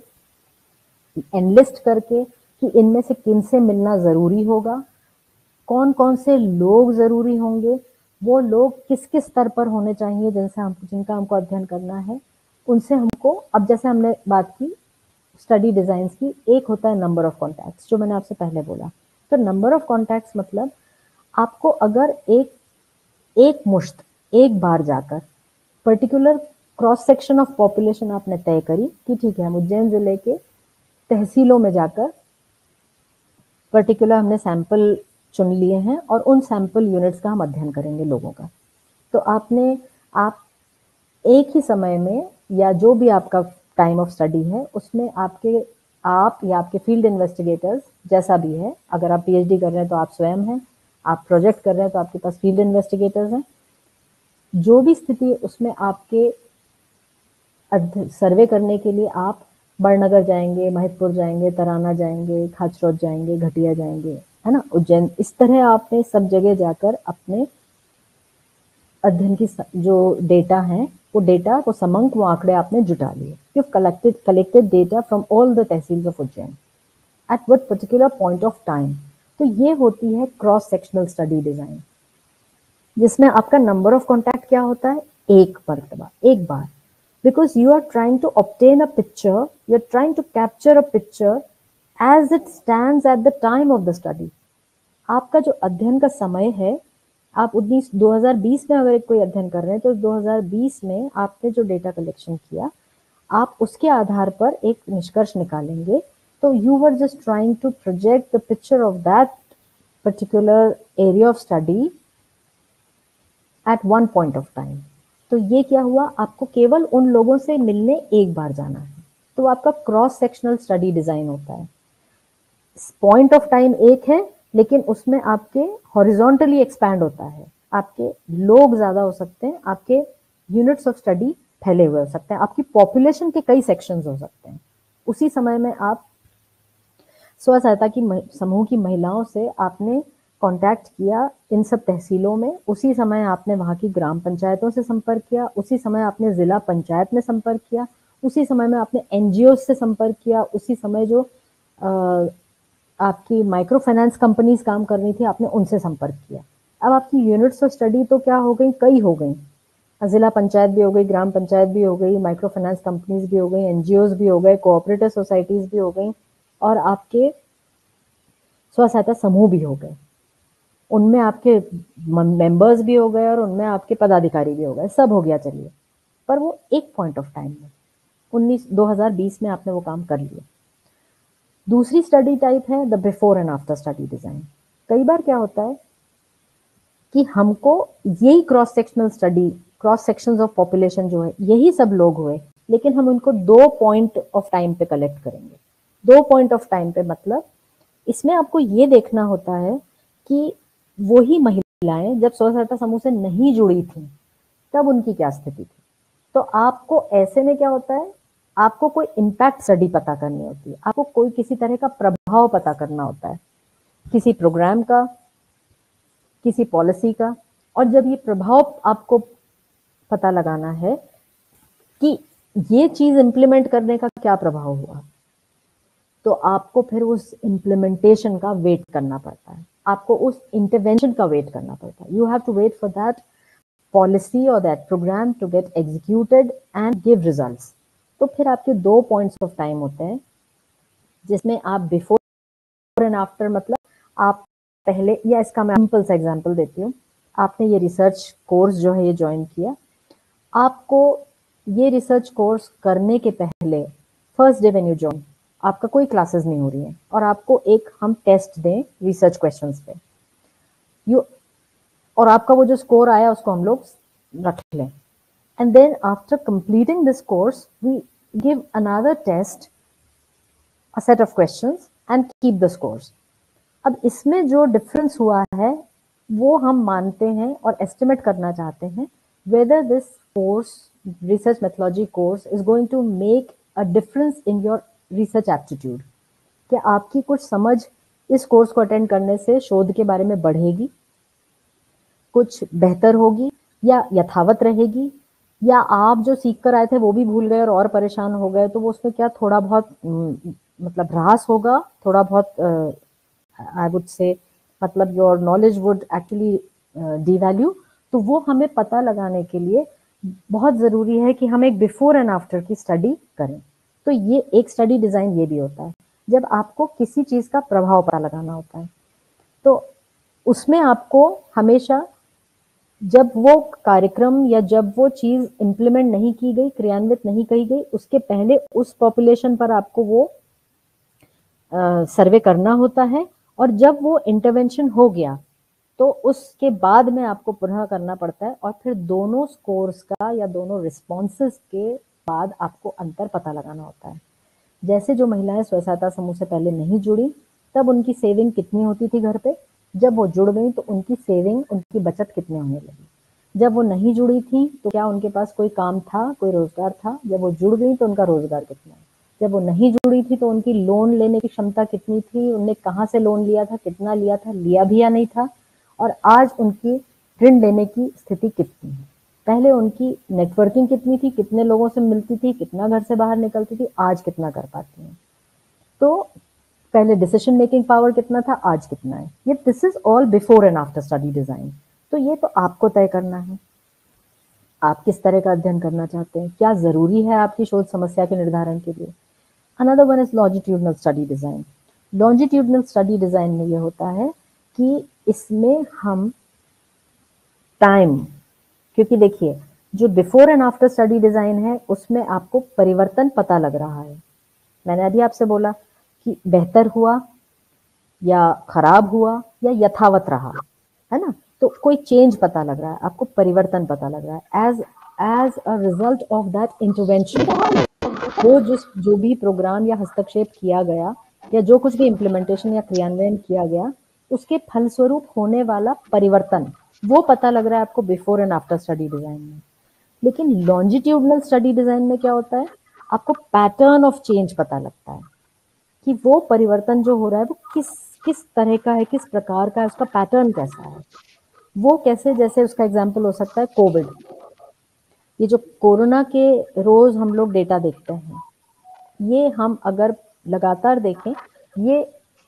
एनलिस्ट करके कि इनमें से किन से मिलना ज़रूरी होगा, कौन कौन से लोग ज़रूरी होंगे, वो लोग किस किस स्तर पर होने चाहिए जिनसे हम जिनका हमको अध्ययन करना है, उनसे हमको, अब जैसे हमने बात की स्टडी डिजाइन की, एक होता है नंबर ऑफ कॉन्टैक्ट्स, जो मैंने आपसे पहले बोला। तो नंबर ऑफ कॉन्टैक्ट्स मतलब आपको अगर एक एक मुश्त एक बार जाकर particular cross section of population आपने तय करी कि ठीक है हम उज्जैन जिले के तहसीलों में जाकर पर्टिकुलर हमने सैंपल चुन लिए हैं और उन सैंपल यूनिट्स का हम अध्ययन करेंगे लोगों का, तो आपने आप एक ही समय में या जो भी आपका टाइम ऑफ स्टडी है उसमें आपके आप या आपके फील्ड इन्वेस्टिगेटर्स जैसा भी है, अगर आप पीएचडी कर रहे हैं तो आप स्वयं हैं, आप प्रोजेक्ट कर रहे हैं तो आपके पास फील्ड इन्वेस्टिगेटर्स हैं, जो भी स्थिति उसमें आपके सर्वे करने के लिए आप बड़नगर जाएंगे, महिदपुर जाएंगे, तराना जाएंगे, खाचरोद जाएंगे, घटिया जाएंगे, है ना, उज्जैन, इस तरह आपने सब जगह जाकर अपने अध्ययन की जो डेटा है वो डेटा को समंक वो आंकड़े आपने जुटा लिए। You collected collected data from all the tehsils of Ujjain at what particular point of time. तो ये होती है क्रॉस सेक्शनल स्टडी डिजाइन, जिसमें आपका नंबर ऑफ कॉन्टैक्ट क्या होता है, एक मरतबा, एक बार, because you are trying to obtain a picture, you are trying to capture a picture as it stands at the time of the study. आपका जो अध्ययन का समय है, आप उन्नीस दो हज़ार बीस में अगर कोई अध्ययन कर रहे हैं तो दो हज़ार बीस में आपने जो डेटा कलेक्शन किया, आप उसके आधार पर एक निष्कर्ष निकालेंगे। तो you were just trying to project the picture of that particular area of study at one point of time. तो ये क्या हुआ, आपको केवल उन लोगों से मिलने एक बार जाना है, तो आपका क्रॉस सेक्शनल स्टडी डिजाइन होता है। पॉइंट ऑफ टाइम एक है, लेकिन उसमें आपके हॉरिजॉन्टली एक्सपैंड होता है, आपके लोग ज्यादा हो सकते हैं, आपके यूनिट्स ऑफ स्टडी फैले हुए हो सकते हैं, आपकी पॉपुलेशन के कई सेक्शंस हो सकते हैं। उसी समय में आप स्व सहायता की समूह की महिलाओं से आपने कांटेक्ट किया इन सब तहसीलों में, उसी समय आपने वहां की ग्राम पंचायतों से संपर्क किया, उसी समय आपने जिला पंचायत में संपर्क किया, उसी समय में आपने एनजीओ से संपर्क किया, उसी समय जो आ, आपकी माइक्रो फाइनेंस कंपनीज काम कर रही थी आपने उनसे संपर्क किया। अब आपकी यूनिट्स ऑफ स्टडी तो क्या हो गई, कई हो गई, जिला पंचायत भी हो गई, ग्राम पंचायत भी हो गई, माइक्रो फाइनेंस कंपनीज भी हो गई, एनजीओ भी हो गए, कोऑपरेटिव सोसाइटीज भी हो गई, और आपके स्व सहायता समूह भी हो गए। उनमें आपके मेंबर्स भी हो गए और उनमें आपके पदाधिकारी भी हो गए, सब हो गया। चलिए, पर वो एक पॉइंट ऑफ टाइम में उन्नीस दो हज़ार बीस में आपने वो काम कर लिया। दूसरी स्टडी टाइप है the before and after study design. कई बार क्या होता है कि हमको यही cross sectional study, cross sections of population जो है, यही सब लोग हुए, लेकिन हम उनको दो पॉइंट ऑफ टाइम पे कलेक्ट करेंगे। दो पॉइंट ऑफ टाइम पे मतलब इसमें आपको ये देखना होता है कि वही महिलाएं जब स्व सहायता समूह से नहीं जुड़ी थी तब उनकी क्या स्थिति थी। तो आपको ऐसे में क्या होता है, आपको कोई इम्पैक्ट स्टडी पता करनी होती है, आपको कोई किसी तरह का प्रभाव पता करना होता है, किसी प्रोग्राम का, किसी पॉलिसी का। और जब ये प्रभाव आपको पता लगाना है कि ये चीज इंप्लीमेंट करने का क्या प्रभाव हुआ, तो आपको फिर उस इम्प्लीमेंटेशन का वेट करना पड़ता है, आपको उस इंटरवेंशन का वेट करना पड़ता है। You have to wait for that policy और that programme to get executed and give results. तो फिर आपके दो पॉइंट्स ऑफ टाइम होते हैं जिसमें आप बिफोर एंड आफ्टर, मतलब आप पहले, या इसका मैं सिंपल सा एग्जांपल देती हूँ, आपने ये रिसर्च कोर्स जो है ये ज्वाइन किया, आपको ये रिसर्च कोर्स करने के पहले first day when you join आपका कोई क्लासेस नहीं हो रही है और आपको एक हम टेस्ट दें रिसर्च क्वेश्चंस पे, यू और आपका वो जो स्कोर आया उसको हम लोग रख लें, and then after completing this course we give another test, a set of questions and keep the scores. अब इसमें जो डिफरेंस हुआ है वो हम मानते हैं और एस्टिमेट करना चाहते हैं whether this course, research methodology course is going to make a difference in your research aptitude. क्या आपकी कुछ समझ इस कोर्स को अटेंड करने से शोध के बारे में बढ़ेगी, कुछ बेहतर होगी, या यथावत रहेगी, या आप जो सीख कर आए थे वो भी भूल गए और और परेशान हो गए, तो वो उसमें क्या थोड़ा बहुत मतलब ह्रास होगा, थोड़ा बहुत आई वुड से मतलब your knowledge would actually devalue. तो वो हमें पता लगाने के लिए बहुत ज़रूरी है कि हम एक बिफोर एंड आफ्टर की स्टडी करें। तो ये एक स्टडी डिज़ाइन ये भी होता है जब आपको किसी चीज़ का प्रभाव पता लगाना होता है, तो उसमें आपको हमेशा जब वो कार्यक्रम या जब वो चीज इंप्लीमेंट नहीं की गई, क्रियान्वित नहीं की गई, उसके पहले उस पॉपुलेशन पर आपको वो सर्वे करना होता है, और जब वो इंटरवेंशन हो गया तो उसके बाद में आपको पुनः करना पड़ता है, और फिर दोनों स्कोर्स का या दोनों रिस्पॉन्सेस के बाद आपको अंतर पता लगाना होता है। जैसे जो महिलाएं स्व सहायता समूह से पहले नहीं जुड़ी तब उनकी सेविंग कितनी होती थी घर पे, जब वो जुड़ गई तो उनकी सेविंग, उनकी बचत कितने होने लगी। जब वो नहीं जुड़ी थी तो क्या उनके पास कोई काम था, कोई रोजगार था, जब वो जुड़ गई तो उनका रोजगार कितना है। जब वो नहीं जुड़ी थी तो उनकी लोन लेने की क्षमता कितनी थी, उनने कहाँ से लोन लिया था, कितना लिया था, लिया भी या नहीं था, और आज उनकी ऋण लेने की स्थिति कितनी है। पहले उनकी नेटवर्किंग कितनी थी, कितने लोगों से मिलती थी, कितना घर से बाहर निकलती थी, आज कितना कर पाती हैं। तो पहले डिसीजन मेकिंग पावर कितना था, आज कितना है। ये this is all before and after study design. तो ये तो आपको तय करना है आप किस तरह का अध्ययन करना चाहते हैं, क्या जरूरी है आपकी शोध समस्या के निर्धारण के लिए। Another one is longitudinal study design. Longitudinal study design में ये होता है कि इसमें हम टाइम, क्योंकि देखिए जो before and after study design है उसमें आपको परिवर्तन पता लग रहा है। मैंने अभी आपसे बोला कि बेहतर हुआ या खराब हुआ या यथावत रहा, है ना। तो कोई चेंज पता लग रहा है, आपको परिवर्तन पता लग रहा है as as a result of that intervention. वो जिस जो भी प्रोग्राम या हस्तक्षेप किया गया या जो कुछ भी इम्प्लीमेंटेशन या क्रियान्वयन किया गया, उसके फलस्वरूप होने वाला परिवर्तन, वो पता लग रहा है आपको before and after study design में। लेकिन लॉन्जिट्यूडनल स्टडी डिजाइन में क्या होता है, आपको पैटर्न ऑफ चेंज पता लगता है कि वो परिवर्तन जो हो रहा है वो किस किस तरह का है, किस प्रकार का है, उसका पैटर्न कैसा है। वो कैसे, जैसे उसका एग्जाम्पल हो सकता है कोविड। ये जो कोरोना के रोज हम लोग डेटा देखते हैं, ये हम अगर लगातार देखें, ये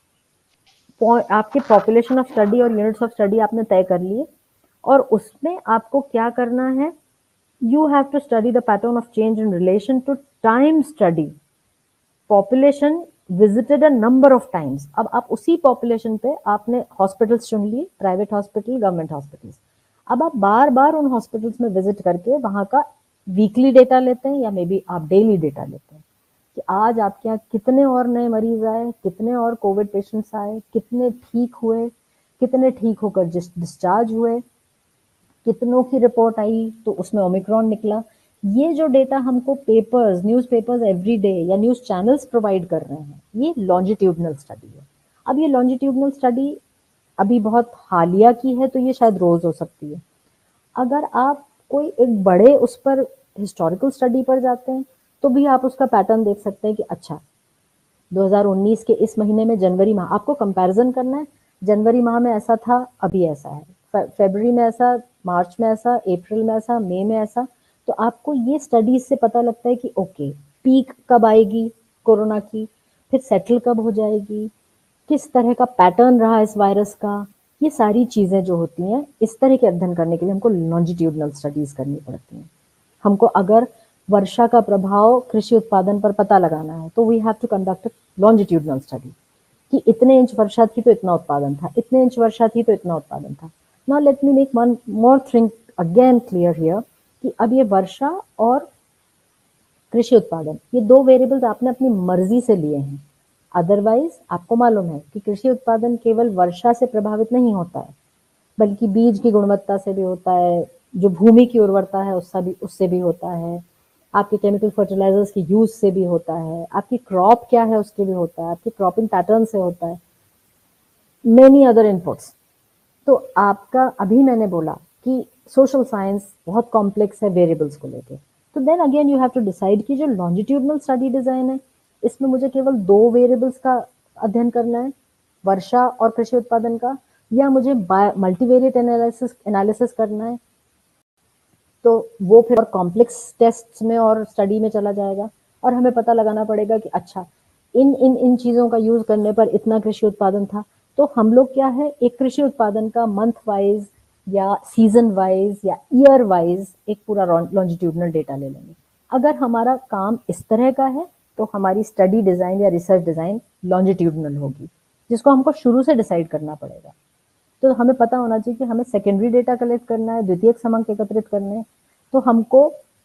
आपके पॉपुलेशन ऑफ स्टडी और यूनिट्स ऑफ स्टडी आपने तय कर लिए, और उसमें आपको क्या करना है, you have to study the pattern of change in relation to time study population visited a number of times. अब आप उसी पॉपुलेशन पे आपने हॉस्पिटल्स चुन लिए, प्राइवेट हॉस्पिटल, गवर्नमेंट हॉस्पिटल्स। अब आप बार बार उन हॉस्पिटल्स में विजिट करके वहां का वीकली डेटा लेते हैं या मे बी आप डेली डेटा लेते हैं कि आज आपके यहाँ कितने और नए मरीज आए, कितने और कोविड पेशेंट्स आए, कितने ठीक हुए, कितने ठीक होकर डिस्चार्ज हुए, कितनों की रिपोर्ट आई तो उसमें ओमिक्रॉन निकला। ये जो डेटा हमको पेपर्स, न्यूज़पेपर्स एवरी डे या न्यूज़ चैनल्स प्रोवाइड कर रहे हैं, ये लॉन्जिट्यूडनल स्टडी है। अब ये लॉन्जिट्यूडनल स्टडी अभी बहुत हालिया की है, तो ये शायद रोज हो सकती है। अगर आप कोई एक बड़े उस पर हिस्टोरिकल स्टडी पर जाते हैं, तो भी आप उसका पैटर्न देख सकते हैं कि अच्छा दो हज़ार उन्नीस के इस महीने में जनवरी माह, आपको कंपैरिजन करना है, जनवरी माह में ऐसा था, अभी ऐसा है, फरवरी में ऐसा, मार्च में ऐसा, अप्रैल में ऐसा, मई में ऐसा। तो आपको ये स्टडीज से पता लगता है कि ओके पीक कब आएगी कोरोना की, फिर सेटल कब हो जाएगी, किस तरह का पैटर्न रहा इस वायरस का। ये सारी चीजें जो होती हैं, इस तरह के अध्ययन करने के लिए हमको लॉन्जिट्यूडनल स्टडीज करनी पड़ती हैं। हमको अगर वर्षा का प्रभाव कृषि उत्पादन पर पता लगाना है, तो we have to conduct longitudinal study कि इतने इंच वर्षा थी तो इतना उत्पादन था, इतने इंच वर्षा थी तो इतना उत्पादन था। Now let me make one more thing again clear here कि अब ये वर्षा और कृषि उत्पादन, ये दो वेरिएबल्स आपने अपनी मर्जी से लिए हैं। अदरवाइज आपको मालूम है कि कृषि उत्पादन केवल वर्षा से प्रभावित नहीं होता है, बल्कि बीज की गुणवत्ता से भी होता है, जो भूमि की उर्वरता है उससे भी उससे भी होता है, आपके केमिकल फर्टिलाइजर्स के यूज से भी होता है, आपकी क्रॉप क्या है उसके भी होता है, आपकी क्रॉपिंग पैटर्न से होता है, मेनी अदर इनपुट्स। तो आपका, अभी मैंने बोला कि सोशल साइंस बहुत कॉम्प्लेक्स है वेरिएबल्स को लेके, तो then again you have to decide कि जो लॉन्जिट्यूडनल स्टडी डिजाइन है, इसमें मुझे केवल दो वेरिएबल्स का अध्ययन करना है, वर्षा और कृषि उत्पादन का, या मुझे मल्टीवेरिएट एनालिसिस एनालिसिस करना है, तो वो फिर कॉम्प्लेक्स टेस्ट्स में और स्टडी में चला जाएगा, और हमें पता लगाना पड़ेगा कि अच्छा इन इन इन चीजों का यूज करने पर इतना कृषि उत्पादन था। तो हम लोग क्या है, एक कृषि उत्पादन का मंथ वाइज या सीजन वाइज या ईयर वाइज एक पूरा लॉन्जिट्यूडनल डेटा ले लेंगे। अगर हमारा काम इस तरह का है, तो हमारी स्टडी डिजाइन या रिसर्च डिजाइन लॉन्जिट्यूडनल होगी, जिसको हमको शुरू से डिसाइड करना पड़ेगा। तो हमें पता होना चाहिए कि हमें सेकेंडरी डेटा कलेक्ट करना है, द्वितीयक समांक एकत्रित करने हैं, तो हमको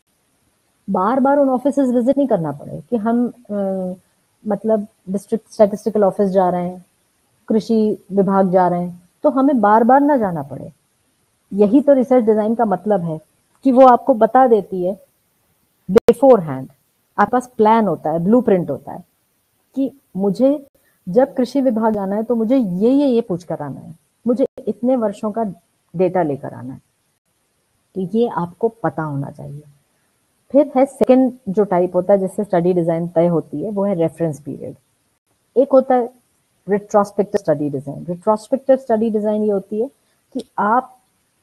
बार बार उन ऑफिसेज विजिट नहीं करना पड़े कि हम आ, मतलब डिस्ट्रिक्ट स्टैटिस्टिकल ऑफिस जा रहे हैं, कृषि विभाग जा रहे हैं, तो हमें बार बार ना जाना पड़े। यही तो रिसर्च डिजाइन का मतलब है कि वो आपको बता देती है बिफोर हैंड, आपके पास प्लान होता है, ब्लूप्रिंट होता है कि मुझे जब कृषि विभाग जाना है तो मुझे ये ये ये पूछ कर आना है, मुझे इतने वर्षों का डेटा लेकर आना है। तो ये आपको पता होना चाहिए। फिर है सेकंड जो टाइप होता है जिससे स्टडी डिजाइन तय होती है, वो है रेफरेंस पीरियड। एक होता है retrospective study design. Retrospective study design ये होती है कि आप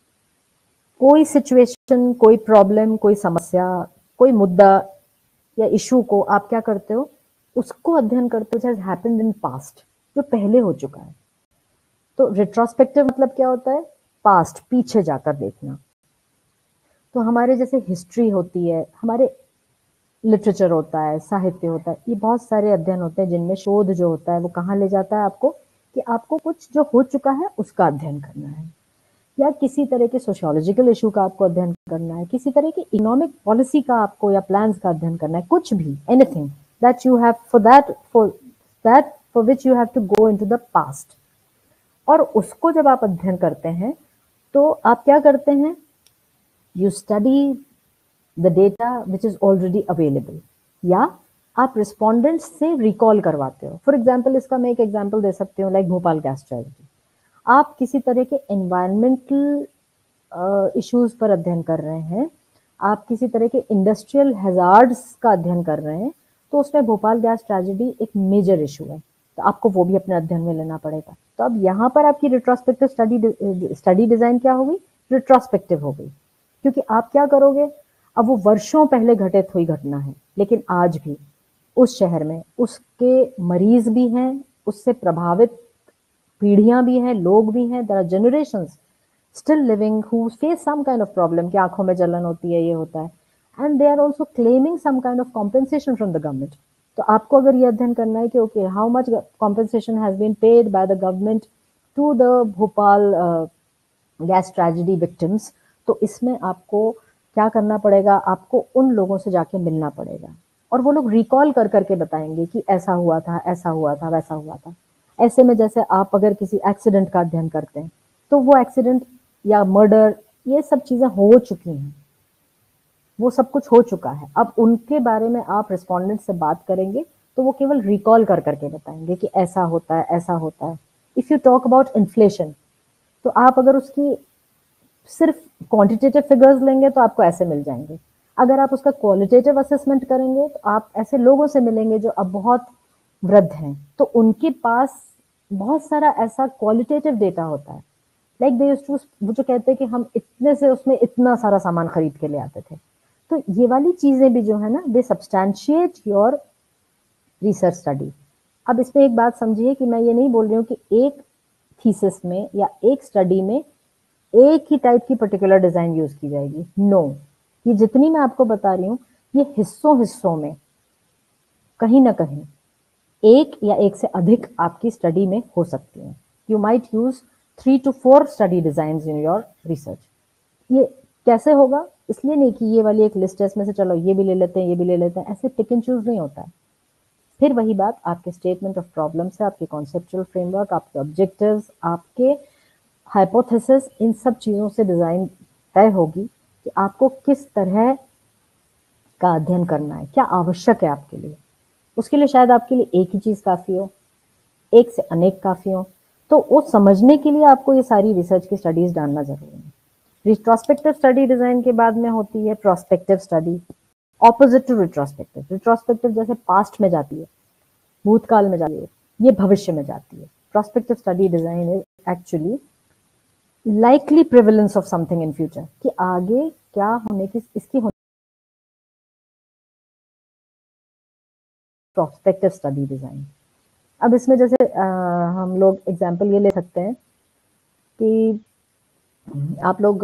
कोई सिचुएशन, कोई प्रॉब्लम, कोई समस्या, कोई मुद्दा या इशू को आप क्या करते हो, उसको अध्ययन करते हो हैज हैपेंड इन पास्ट, जो पहले हो चुका है। तो रिट्रोस्पेक्टिव मतलब क्या होता है, पास्ट, पीछे जाकर देखना। तो हमारे जैसे हिस्ट्री होती है, हमारे लिटरेचर होता है, साहित्य होता है, ये बहुत सारे अध्ययन होते हैं जिनमें शोध जो होता है वो कहाँ ले जाता है आपको, कि आपको कुछ जो हो चुका है उसका अध्ययन करना है, या किसी तरह के सोशियोलॉजिकल इशू का आपको अध्ययन करना है, किसी तरह की इकोनॉमिक पॉलिसी का आपको या प्लान्स का अध्ययन करना है, कुछ भी, anything that you have for that for that for which you have to go into the past. और उसको जब आप अध्ययन करते हैं तो आप क्या करते हैं, you study the data which is already available. या आप रिस्पोंडेंट्स से रिकॉल करवाते हो। फॉर एग्जांपल इसका मैं एक एग्जांपल दे सकती हूँ, लाइक भोपाल गैस ट्रेजेडी। आप किसी तरह के एनवायरमेंटल इश्यूज पर अध्ययन कर रहे हैं, आप किसी तरह के इंडस्ट्रियल हैजार्ड्स का अध्ययन कर रहे हैं, तो उसमें भोपाल गैस ट्रेजेडी एक मेजर इशू है, तो आपको वो भी अपने अध्ययन में लेना पड़ेगा। तो अब यहाँ पर आपकी रिट्रोस्पेक्टिव स्टडी स्टडी डिजाइन क्या होगी? रिट्रोस्पेक्टिव हो गई, क्योंकि आप क्या करोगे, अब वो वर्षों पहले घटित हुई घटना है, लेकिन आज भी उस शहर में उसके मरीज भी हैं, उससे प्रभावित पीढ़ियां भी हैं, लोग भी हैं, there are generations still living who face some kind of problem कि आंखों में जलन होती है, ये होता है, and they are also claiming some kind of compensation from the government। तो आपको अगर ये अध्ययन करना है कि okay how much compensation has been paid by the government to the Bhopal uh, gas tragedy victims, तो इसमें आपको क्या करना पड़ेगा, आपको उन लोगों से जाके मिलना पड़ेगा और वो लोग रिकॉल कर करके बताएंगे कि ऐसा हुआ था, ऐसा हुआ था, वैसा हुआ था। ऐसे में जैसे आप अगर किसी एक्सीडेंट का अध्ययन करते हैं, तो वो एक्सीडेंट या मर्डर, ये सब चीजें हो चुकी हैं, वो सब कुछ हो चुका है। अब उनके बारे में आप रिस्पोंडेंट से बात करेंगे तो वो केवल रिकॉल कर करके बताएंगे कि ऐसा होता है, ऐसा होता है। If you talk about inflation, तो आप अगर उसकी सिर्फ क्वांटिटेटिव फिगर्स लेंगे तो आपको ऐसे मिल जाएंगे। अगर आप उसका क्वालिटेटिव असेसमेंट करेंगे तो आप ऐसे लोगों से मिलेंगे जो अब बहुत वृद्ध हैं, तो उनके पास बहुत सारा ऐसा क्वालिटेटिव डेटा होता है, लाइक दे यूज्ड टू, वो जो कहते हैं कि हम इतने से उसमें इतना सारा सामान खरीद के ले आते थे। तो ये वाली चीजें भी जो है ना, they substantiate your research study. अब इसमें एक बात समझिए कि मैं ये नहीं बोल रही हूँ कि एक थीसिस में या एक स्टडी में एक ही टाइप की पर्टिकुलर डिजाइन यूज की जाएगी। No no. ये जितनी मैं आपको बता रही हूँ, ये हिस्सों हिस्सों में कहीं ना कहीं एक या एक से अधिक आपकी स्टडी में हो सकती है। You might use three two four study design in your research. ये कैसे होगा? इसलिए नहीं कि ये वाली एक लिस्ट है, इसमें से चलो ये भी ले लेते हैं, ये भी ले लेते हैं, ऐसे पिक एंड चूज नहीं होता है। फिर वही बात, आपके स्टेटमेंट ऑफ प्रॉब्लम से, आपके कॉन्सेप्चुअल फ्रेमवर्क, आपके ऑब्जेक्टिव्स, आपके हाइपोथेसिस, इन सब चीजों से डिजाइन तय होगी कि आपको किस तरह का अध्ययन करना है, क्या आवश्यक है आपके लिए। उसके लिए शायद आपके लिए एक ही चीज काफी हो, एक से अनेक काफी हो। तो वो समझने के लिए आपको ये सारी रिसर्च की स्टडीज डालना जरूरी है। रिट्रोस्पेक्टिव स्टडी डिजाइन के बाद में होती है prospective study, opposite to retrospective. Retrospective जैसे पास्ट में जाती है, भूतकाल में जाती है, ये भविष्य में जाती है। Prospective study design is actually likely prevalence of something in future, कि आगे क्या होने की इसकी होने। प्रोस्पेक्टिव स्टडी डिजाइन, अब इसमें जैसे आ, हम लोग एग्जाम्पल ये ले सकते हैं कि आप लोग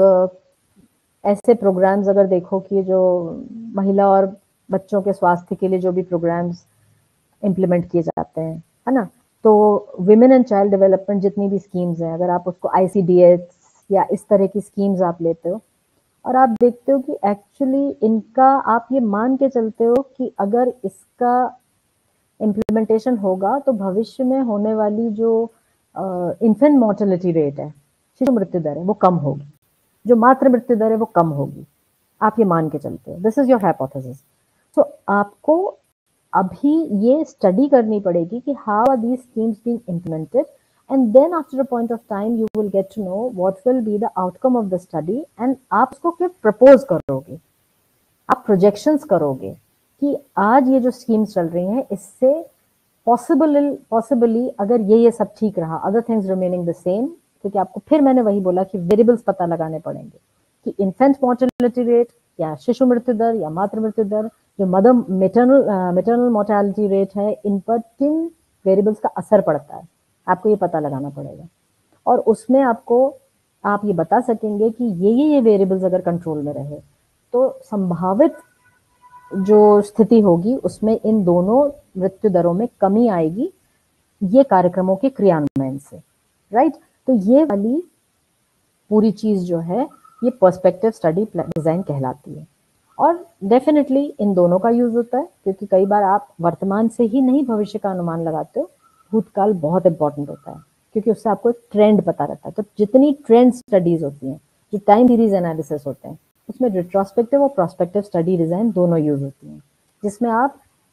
ऐसे प्रोग्राम्स अगर देखो कि जो महिला और बच्चों के स्वास्थ्य के लिए जो भी प्रोग्राम्स इम्प्लीमेंट किए जाते हैं, है ना, तो विमेन एंड चाइल्ड डेवलपमेंट जितनी भी स्कीम्स हैं, अगर आप उसको आईसीडीएस या इस तरह की स्कीम्स आप लेते हो और आप देखते हो कि एक्चुअली इनका आप ये मान के चलते हो कि अगर इसका इम्प्लीमेंटेशन होगा तो भविष्य में होने वाली जो इन्फेंट मोर्टेलिटी रेट है, शिशु मृत्यु दर है, वो कम होगी, जो मातृ मृत्यु दर है वो कम होगी। आप ये मान के चलते हो, दिस इज योर हाइपोथेसिस। तो आपको अभी ये स्टडी करनी पड़ेगी कि how are these schemes being implemented, and then after a point of time you will get to know what will be the outcome of the study, and आप उसको क्या प्रपोज करोगे, आप प्रोजेक्शंस करोगे कि आज ये जो स्कीम्स चल रही हैं इससे पॉसिबल पॉसिबली अगर ये ये सब ठीक रहा, other things remaining the same, क्योंकि आपको फिर मैंने वही बोला कि वेरिएबल्स पता लगाने पड़ेंगे कि इन्फेंट मोर्टेलिटी रेट या शिशु मृत्यु दर या मातृ मृत्यु दर, जो mother maternal maternal mortality rate है, इन पर किन वेरिएबल्स का असर पड़ता है, आपको ये पता लगाना पड़ेगा। और उसमें आपको आप ये बता सकेंगे कि ये ये ये वेरिएबल्स अगर कंट्रोल में रहे तो संभावित जो स्थिति होगी उसमें इन दोनों मृत्यु दरों में कमी आएगी, ये कार्यक्रमों के क्रियान्वयन से, राइट। तो ये वाली पूरी चीज जो है ये पर्सपेक्टिव स्टडी डिजाइन कहलाती है। और डेफिनेटली इन दोनों का यूज होता है, क्योंकि कई बार आप वर्तमान से ही नहीं भविष्य का अनुमान लगाते हो, भूतकाल बहुत इंपॉर्टेंट होता है क्योंकि उससे आपको एक ट्रेंड पता रहता है। तो जितनी ट्रेंड स्टडीज होती हैं, जो टाइम सीरीज एनालिसिस होते हैं, उसमें रिट्रोस्पेक्टिव और प्रोस्पेक्टिव स्टडी डिजाइन दोनों यूज होती हैं, जिसमें आप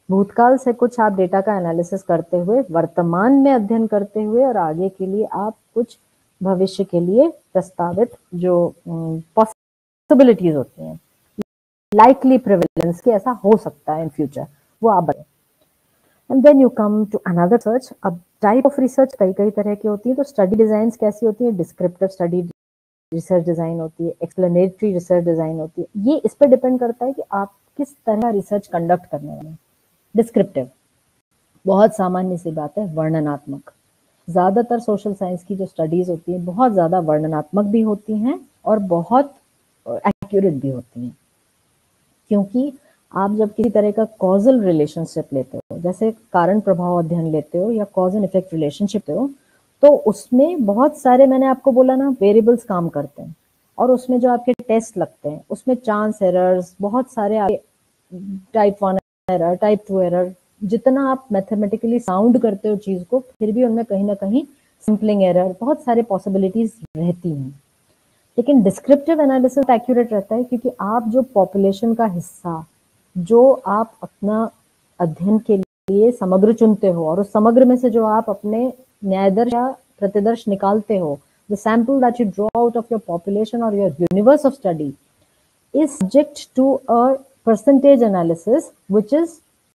भूतकाल से कुछ आप डेटा का एनालिसिस करते हुए, वर्तमान में अध्ययन करते हुए, और आगे के लिए आप कुछ भविष्य के लिए प्रस्तावित जो पॉसिबिलिटीज होती हैं, लाइकली प्रिविलेंस कि ऐसा हो सकता है इन फ्यूचर, वो आप बताएं। And then you come to another search. अब टाइप ऑफ रिसर्च कई कई तरह की होती है। तो स्टडी डिजाइन कैसी होती है? डिस्क्रिप्टिव स्टडी रिसर्च डिजाइन होती है, एक्सप्लेनेटरी रिसर्च डिजाइन होती है। ये इस पर डिपेंड करता है कि आप किस तरह रिसर्च कंडक्ट करने वाले हैं। डिस्क्रिप्टिव बहुत सामान्य सी बात है, वर्णनात्मक। ज्यादातर सोशल साइंस की जो स्टडीज होती है बहुत ज्यादा वर्णनात्मक भी होती हैं और बहुत एक्यूरेट भी होती हैं, क्योंकि आप जब किसी तरह का कॉजल रिलेशनशिप लेते हो, जैसे कारण प्रभाव अध्ययन लेते हो या कॉज एंड इफेक्ट रिलेशनशिप लेते हो, तो उसमें बहुत सारे, मैंने आपको बोला ना, वेरिएबल्स काम करते हैं, और उसमें जो आपके टेस्ट लगते हैं उसमें चांस एरर्स बहुत सारे, type one error, type two error, जितना आप मैथमेटिकली साउंड करते हो चीज को, फिर भी उनमें कहीं ना कहीं सिंपलिंग एरर, बहुत सारे पॉसिबिलिटीज रहती हैं। लेकिन डिस्क्रिप्टिव एनालिसिस एक्यूरेट रहता है, क्योंकि आप जो पॉपुलेशन का हिस्सा जो आप अपना अध्ययन के लिए समग्र चुनते हो, और उस समग्र में से जो आप अपने न्यायदर्श या प्रतिदर्श निकालते हो, the sample that you draw out of your population or your universe of study is subject to a percentage analysis which is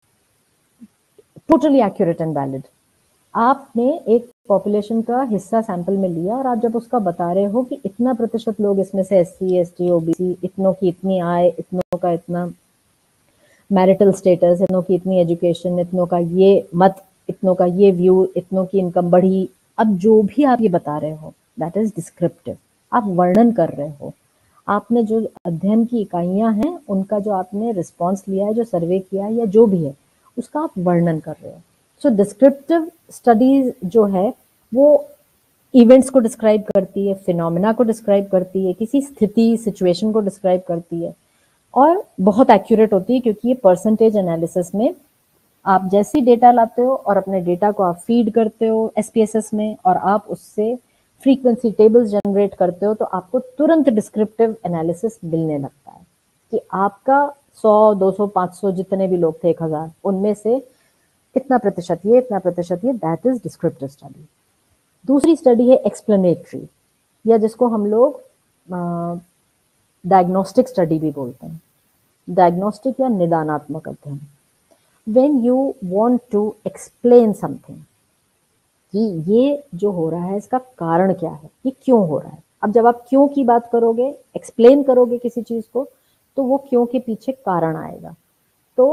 totally accurate and valid. आपने एक पॉपुलेशन का हिस्सा सैंपल में लिया, और आप जब उसका बता रहे हो कि इतना प्रतिशत लोग इसमें से S C, S T, OBC, इतनों की इतनी आय, इतनों का इतना मैरिटल स्टेटस, इतनों की इतनी एजुकेशन, इतनों का ये मत, इतनों का ये व्यू, इतनों की इनकम बढ़ी, अब जो भी आप ये बता रहे हो दैट इज डिस्क्रिप्टिव। आप वर्णन कर रहे हो, आपने जो अध्ययन की इकाइयां हैं उनका जो आपने रिस्पॉन्स लिया है, जो सर्वे किया है या जो भी है, उसका आप वर्णन कर रहे हो। सो डिस्क्रिप्टिव स्टडीज जो है वो इवेंट्स को डिस्क्राइब करती है, फिनोमिना को डिस्क्राइब करती है, किसी स्थिति, सिचुएशन को डिस्क्राइब करती है, और बहुत एक्यूरेट होती है, क्योंकि ये परसेंटेज एनालिसिस में आप जैसी डेटा लाते हो और अपने डेटा को आप फीड करते हो एसपीएसएस में, और आप उससे फ्रीक्वेंसी टेबल्स जनरेट करते हो, तो आपको तुरंत डिस्क्रिप्टिव एनालिसिस मिलने लगता है कि आपका सौ, दो सौ, पाँच सौ जितने भी लोग थे, एक हजार, उनमें से इतना प्रतिशत ये, इतना प्रतिशत ये, दैट इज डिस्क्रिप्टिव स्टडी। दूसरी स्टडी है एक्सप्लेनेटरी, या जिसको हम लोग डायग्नोस्टिक स्टडी भी बोलते हैं, डायग्नोस्टिक या निदानात्मक अध्ययन। When you want to explain something, कि ये जो हो रहा है इसका कारण क्या है, ये क्यों हो रहा है। अब जब आप क्यों की बात करोगे, एक्सप्लेन करोगे किसी चीज को, तो वो क्यों के पीछे कारण आएगा। तो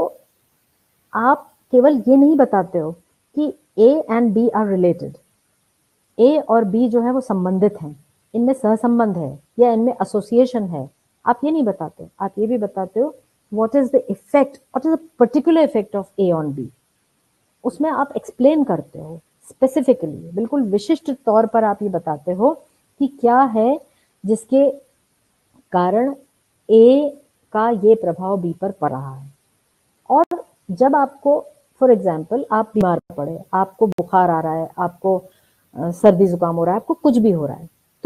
आप केवल ये नहीं बताते हो कि A and B are related, A और बी जो है वो संबंधित हैं, इनमें सहसंबंध है या इनमें एसोसिएशन है, आप ये नहीं बताते। आप ये भी बताते हो what is the effect, what is the particular effect of A on B. उसमें आप एक्सप्लेन करते हो स्पेसिफिकली, बिल्कुल विशिष्ट तौर पर आप ये बताते हो कि क्या है जिसके कारण ए का ये प्रभाव बी पर पड़ रहा है। और जब आपको, फॉर एग्जाम्पल, आप बीमार पड़े, आपको बुखार आ रहा है, आपको सर्दी जुकाम हो रहा है, आपको कुछ भी हो रहा है, तो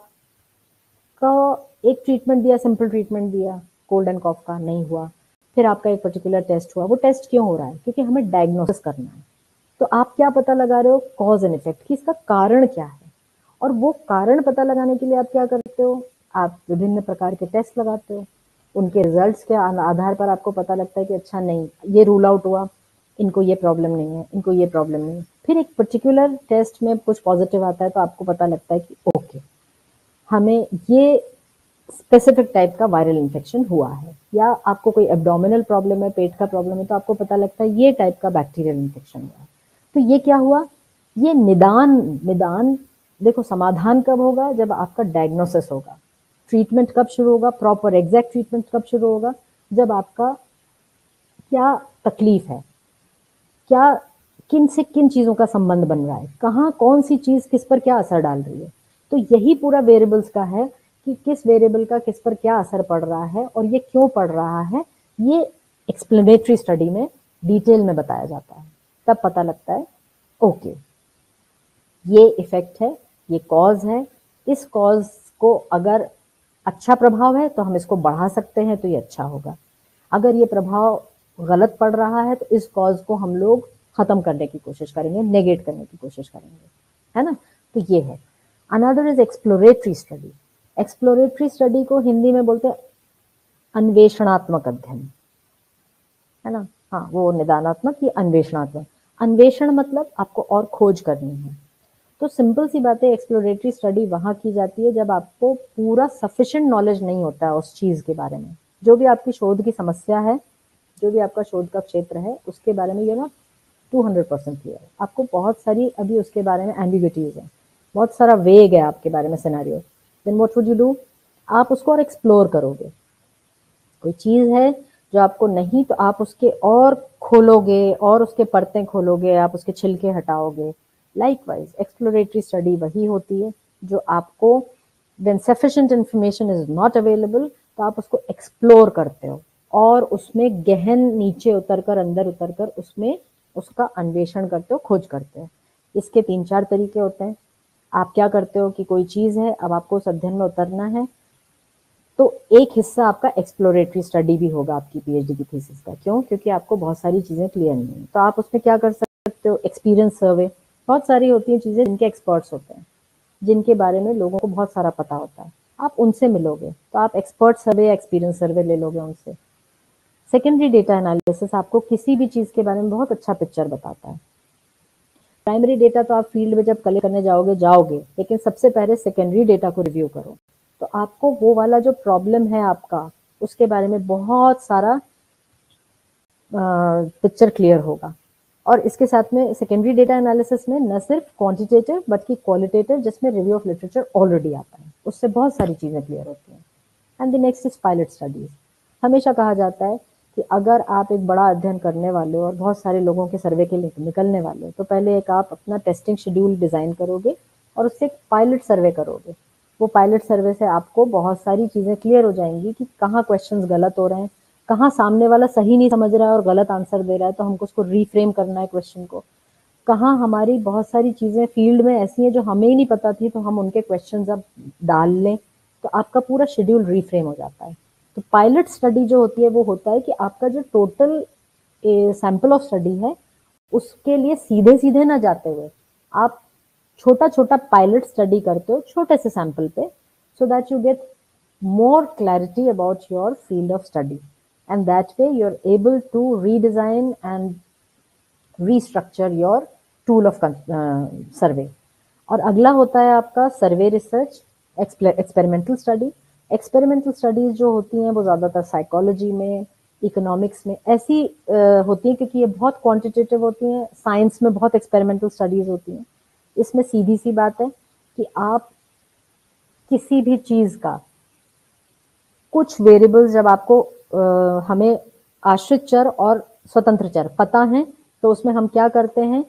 आपका एक ट्रीटमेंट दिया, सिंपल ट्रीटमेंट दिया, कोल्ड एंड कॉफ का, नहीं हुआ, फिर आपका एक पर्टिकुलर टेस्ट हुआ। वो टेस्ट क्यों हो रहा है? क्योंकि हमें डायग्नोसिस करना है। तो आप क्या पता लगा रहे हो? कॉज एंड इफेक्ट, कि इसका कारण क्या है। और वो कारण पता लगाने के लिए आप क्या करते हो? आप विभिन्न प्रकार के टेस्ट लगाते हो, उनके रिजल्ट्स के आधार पर आपको पता लगता है कि अच्छा, नहीं, ये रूल आउट हुआ, इनको ये प्रॉब्लम नहीं है, इनको ये प्रॉब्लम नहीं है। फिर एक पर्टिकुलर टेस्ट में कुछ पॉजिटिव आता है, तो आपको पता लगता है कि ओके, हमें ये स्पेसिफिक टाइप का वायरल इन्फेक्शन हुआ है। या आपको कोई एब्डोमिनल प्रॉब्लम है, पेट का प्रॉब्लम है, तो आपको पता लगता है ये टाइप का बैक्टीरियल इन्फेक्शन हुआ है। तो ये क्या हुआ? ये निदान निदान देखो, समाधान कब होगा? जब आपका डायग्नोसिस होगा। ट्रीटमेंट कब शुरू होगा? प्रॉपर एग्जैक्ट ट्रीटमेंट कब शुरू होगा? जब आपका क्या तकलीफ है, क्या, किन से किन चीजों का संबंध बन रहा है, कहाँ कौन सी चीज किस पर क्या असर डाल रही है। तो यही पूरा वेरिएबल्स का है कि किस वेरिएबल का किस पर क्या असर पड़ रहा है और ये क्यों पड़ रहा है। ये एक्सप्लेनेटरी स्टडी में डिटेल में बताया जाता है। तब पता लगता है ओके, ये इफेक्ट है, ये कॉज है, इस कॉज को अगर अच्छा प्रभाव है तो हम इसको बढ़ा सकते हैं, तो ये अच्छा होगा। अगर ये प्रभाव गलत पड़ रहा है तो इस कॉज को हम लोग खत्म करने की कोशिश करेंगे, नेगेट करने की कोशिश करेंगे, है ना। तो ये है। Another is exploratory study. Exploratory study को हिंदी में बोलते हैं अन्वेषणात्मक अध्ययन, है ना। हाँ, वो निदानात्मक, ये अन्वेषणात्मक। अन्वेषण मतलब आपको और खोज करनी है। तो सिंपल सी बात है, एक्सप्लोरेटरी स्टडी वहां की जाती है जब आपको पूरा सफिशिएंट नॉलेज नहीं होता है उस चीज के बारे में। जो भी आपकी शोध की समस्या है, जो भी आपका शोध का क्षेत्र है, उसके बारे में ये ना टू हंड्रेड परसेंट क्लियर है। आपको बहुत सारी अभी उसके बारे में एम्बिग्यूटीज है, बहुत सारा वेग है आपके बारे में scenario. Then what would you do? आप उसको और एक्सप्लोर करोगे। कोई चीज है जो आपको नहीं, तो आप उसके और खोलोगे और उसके परतें खोलोगे, आप उसके छिलके हटाओगे। लाइकवाइज एक्सप्लोरेटरी स्टडी वही होती है जो आपको when sufficient information is not available तो आप उसको एक्सप्लोर करते हो और उसमें गहन नीचे उतरकर, अंदर उतरकर उसमें उसका अन्वेषण करते हो, खोज करते हो। इसके तीन चार तरीके होते हैं। आप क्या करते हो कि कोई चीज है, अब आपको उस अध्ययन में उतरना है, तो एक हिस्सा आपका एक्सप्लोरेटरी स्टडी भी होगा आपकी पीएचडी की थीसिस का। क्यों? क्योंकि आपको बहुत सारी चीजें क्लियर नहीं है। तो आप उसमें क्या कर सकते हो? Experience survey. बहुत सारी होती हैं चीजें जिनके एक्सपर्ट्स होते हैं, जिनके बारे में लोगों को बहुत सारा पता होता है, आप उनसे मिलोगे तो आप एक्सपर्ट सर्वे या एक्सपीरियंस सर्वे ले लोगे उनसे। सेकेंडरी डेटा एनालिसिस आपको किसी भी चीज के बारे में बहुत अच्छा पिक्चर बताता है। प्राइमरी डेटा तो आप फील्ड में जब कलेक्ट करने जाओगे जाओगे लेकिन सबसे पहले सेकेंडरी डेटा को रिव्यू करो, तो आपको वो वाला जो प्रॉब्लम है आपका, उसके बारे में बहुत सारा पिक्चर क्लियर होगा। और इसके साथ में सेकेंडरी डेटा एनालिसिस में न सिर्फ क्वांटिटेटिव बल्कि क्वालिटेटिव, जिसमें रिव्यू ऑफ लिटरेचर ऑलरेडी आता है, उससे बहुत सारी चीजें क्लियर होती हैं। And the next is pilot studies. हमेशा कहा जाता है कि अगर आप एक बड़ा अध्ययन करने वाले हो और बहुत सारे लोगों के सर्वे के लिए निकलने वाले हो, तो पहले एक आप अपना टेस्टिंग शेड्यूल डिजाइन करोगे और उससे एक पायलट सर्वे करोगे। वो पायलट सर्वे से आपको बहुत सारी चीजें क्लियर हो जाएंगी कि कहाँ क्वेश्चंस गलत हो रहे हैं, कहाँ सामने वाला सही नहीं समझ रहा है और गलत आंसर दे रहा है, तो हमको उसको रीफ्रेम करना है क्वेश्चन को। कहाँ हमारी बहुत सारी चीजें फील्ड में ऐसी हैं जो हमें ही नहीं पता थी, तो हम उनके क्वेश्चंस अब डाल लें, तो आपका पूरा शेड्यूल रीफ्रेम हो जाता है। तो पायलट स्टडी जो होती है वो होता है कि आपका जो टोटल सैंपल ऑफ स्टडी है उसके लिए सीधे सीधे ना जाते हुए आप छोटा छोटा पायलट स्टडी करते हो छोटे से सैंपल पे, so that you get more clarity about your field of study, and that way you're able to redesign and restructure your tool of uh, survey. और अगला होता है आपका survey research, experimental study. Experimental studies जो होती हैं वो ज़्यादातर साइकोलॉजी में, इकोनॉमिक्स में ऐसी uh, होती हैं, क्योंकि ये बहुत क्वांटिटेटिव होती हैं। साइंस में बहुत एक्सपेरिमेंटल स्टडीज होती हैं। इसमें सीधी सी बात है कि आप किसी भी चीज़ का कुछ वेरिएबल्स जब आपको आ, हमें आश्रित चर और स्वतंत्र चर पता है, तो उसमें हम क्या करते हैं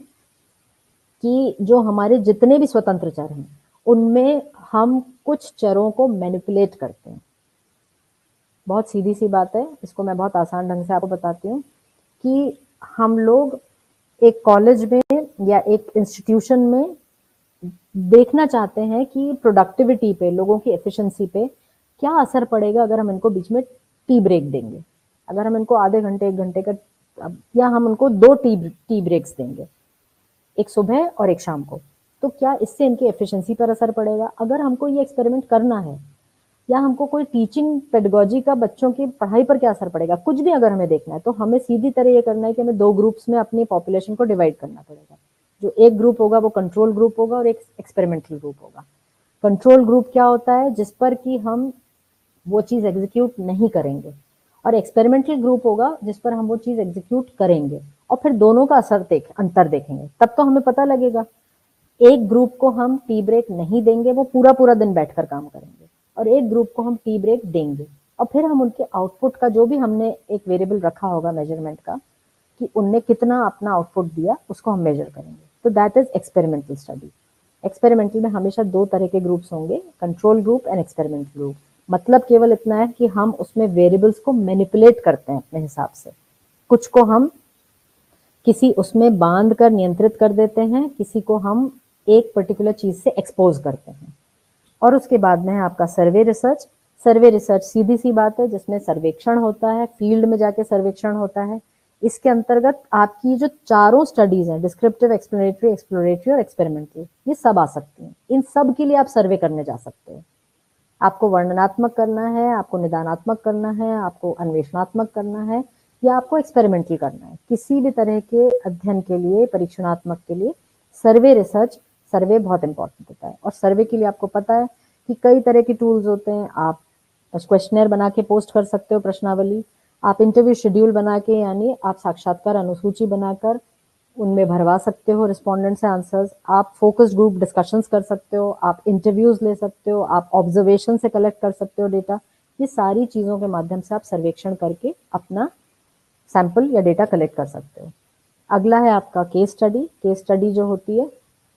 कि जो हमारे जितने भी स्वतंत्र चर हैं उनमें हम कुछ चरों को मैनिपुलेट करते हैं। बहुत सीधी सी बात है, इसको मैं बहुत आसान ढंग से आपको बताती हूँ कि हम लोग एक कॉलेज में या एक इंस्टीट्यूशन में देखना चाहते हैं कि प्रोडक्टिविटी पे, लोगों की एफिशिएंसी पे क्या असर पड़ेगा अगर हम इनको बीच में टी ब्रेक देंगे। अगर हम इनको आधे घंटे एक घंटे का, या हम उनको दो टी टी ब्रेक्स देंगे, एक सुबह और एक शाम को, तो क्या इससे इनकी एफिशिएंसी पर असर पड़ेगा? अगर हमको ये एक्सपेरिमेंट करना है, या हमको कोई टीचिंग पेडागोजी का बच्चों की पढ़ाई पर क्या असर पड़ेगा, कुछ भी अगर हमें देखना है, तो हमें सीधी तरह ये करना है कि हमें दो ग्रुप्स में अपनी पॉपुलेशन को डिवाइड करना पड़ेगा। जो एक ग्रुप होगा वो कंट्रोल ग्रुप होगा और एक एक्सपेरिमेंटल ग्रुप होगा। कंट्रोल ग्रुप क्या होता है? जिस पर कि हम वो चीज एग्जीक्यूट नहीं करेंगे, और एक्सपेरिमेंटल ग्रुप होगा जिस पर हम वो चीज एग्जीक्यूट करेंगे, और फिर दोनों का असर देख अंतर देखेंगे, तब तो हमें पता लगेगा। एक ग्रुप को हम टी ब्रेक नहीं देंगे, वो पूरा पूरा दिन बैठकर काम करेंगे, और एक ग्रुप को हम टी ब्रेक देंगे, और फिर हम उनके आउटपुट का जो भी हमने एक वेरिएबल रखा होगा मेजरमेंट का कि उनने कितना अपना आउटपुट दिया, उसको हम मेजर करेंगे। तो that is experimental study. Experimental में हमेशा दो तरह के ग्रुप्स होंगे, control group and experimental group. मतलब केवल इतना है कि हम उसमें वेरिएबल्स को मैनिपुलेट करते हैं अपने हिसाब से। कुछ को हम किसी उसमें बांध कर नियंत्रित कर देते हैं, किसी को हम एक पर्टिकुलर चीज से एक्सपोज करते हैं। और उसके बाद में है आपका सर्वे रिसर्च। सर्वे रिसर्च सीधी सी बात है, जिसमें सर्वेक्षण होता है, फील्ड में जाके सर्वेक्षण होता है। इसके अंतर्गत आपकी जो चारों स्टडीज हैं, डिस्क्रिप्टिव, एक्सप्लोरेटरी, एक्सप्लोरेटरी और एक्सपेरिमेंटल, ये सब आ सकती हैं। इन सब के लिए आप सर्वे करने जा सकते हो। आपको वर्णनात्मक करना है, आपको निदानात्मक करना है, आपको अन्वेषणात्मक करना है, या आपको एक्सपेरिमेंटल करना है। किसी भी तरह के अध्ययन के लिए, परीक्षणात्मक के लिए सर्वे रिसर्च, सर्वे बहुत इंपॉर्टेंट होता है। और सर्वे के लिए आपको पता है कि कई तरह के टूल्स होते हैं। आप क्वेश्चनर बना के पोस्ट कर सकते हो, प्रश्नावली। आप इंटरव्यू शेड्यूल बना के, यानी आप साक्षात्कार अनुसूची बनाकर उनमें भरवा सकते हो रिस्पोंडेंट से आंसर्स। आप फोकस ग्रुप डिस्कशंस कर सकते हो, आप इंटरव्यूज ले सकते हो, आप ऑब्जर्वेशन से कलेक्ट कर सकते हो डेटा। ये सारी चीजों के माध्यम से आप सर्वेक्षण करके अपना सैंपल या डेटा कलेक्ट कर सकते हो। अगला है आपका केस स्टडी। केस स्टडी जो होती है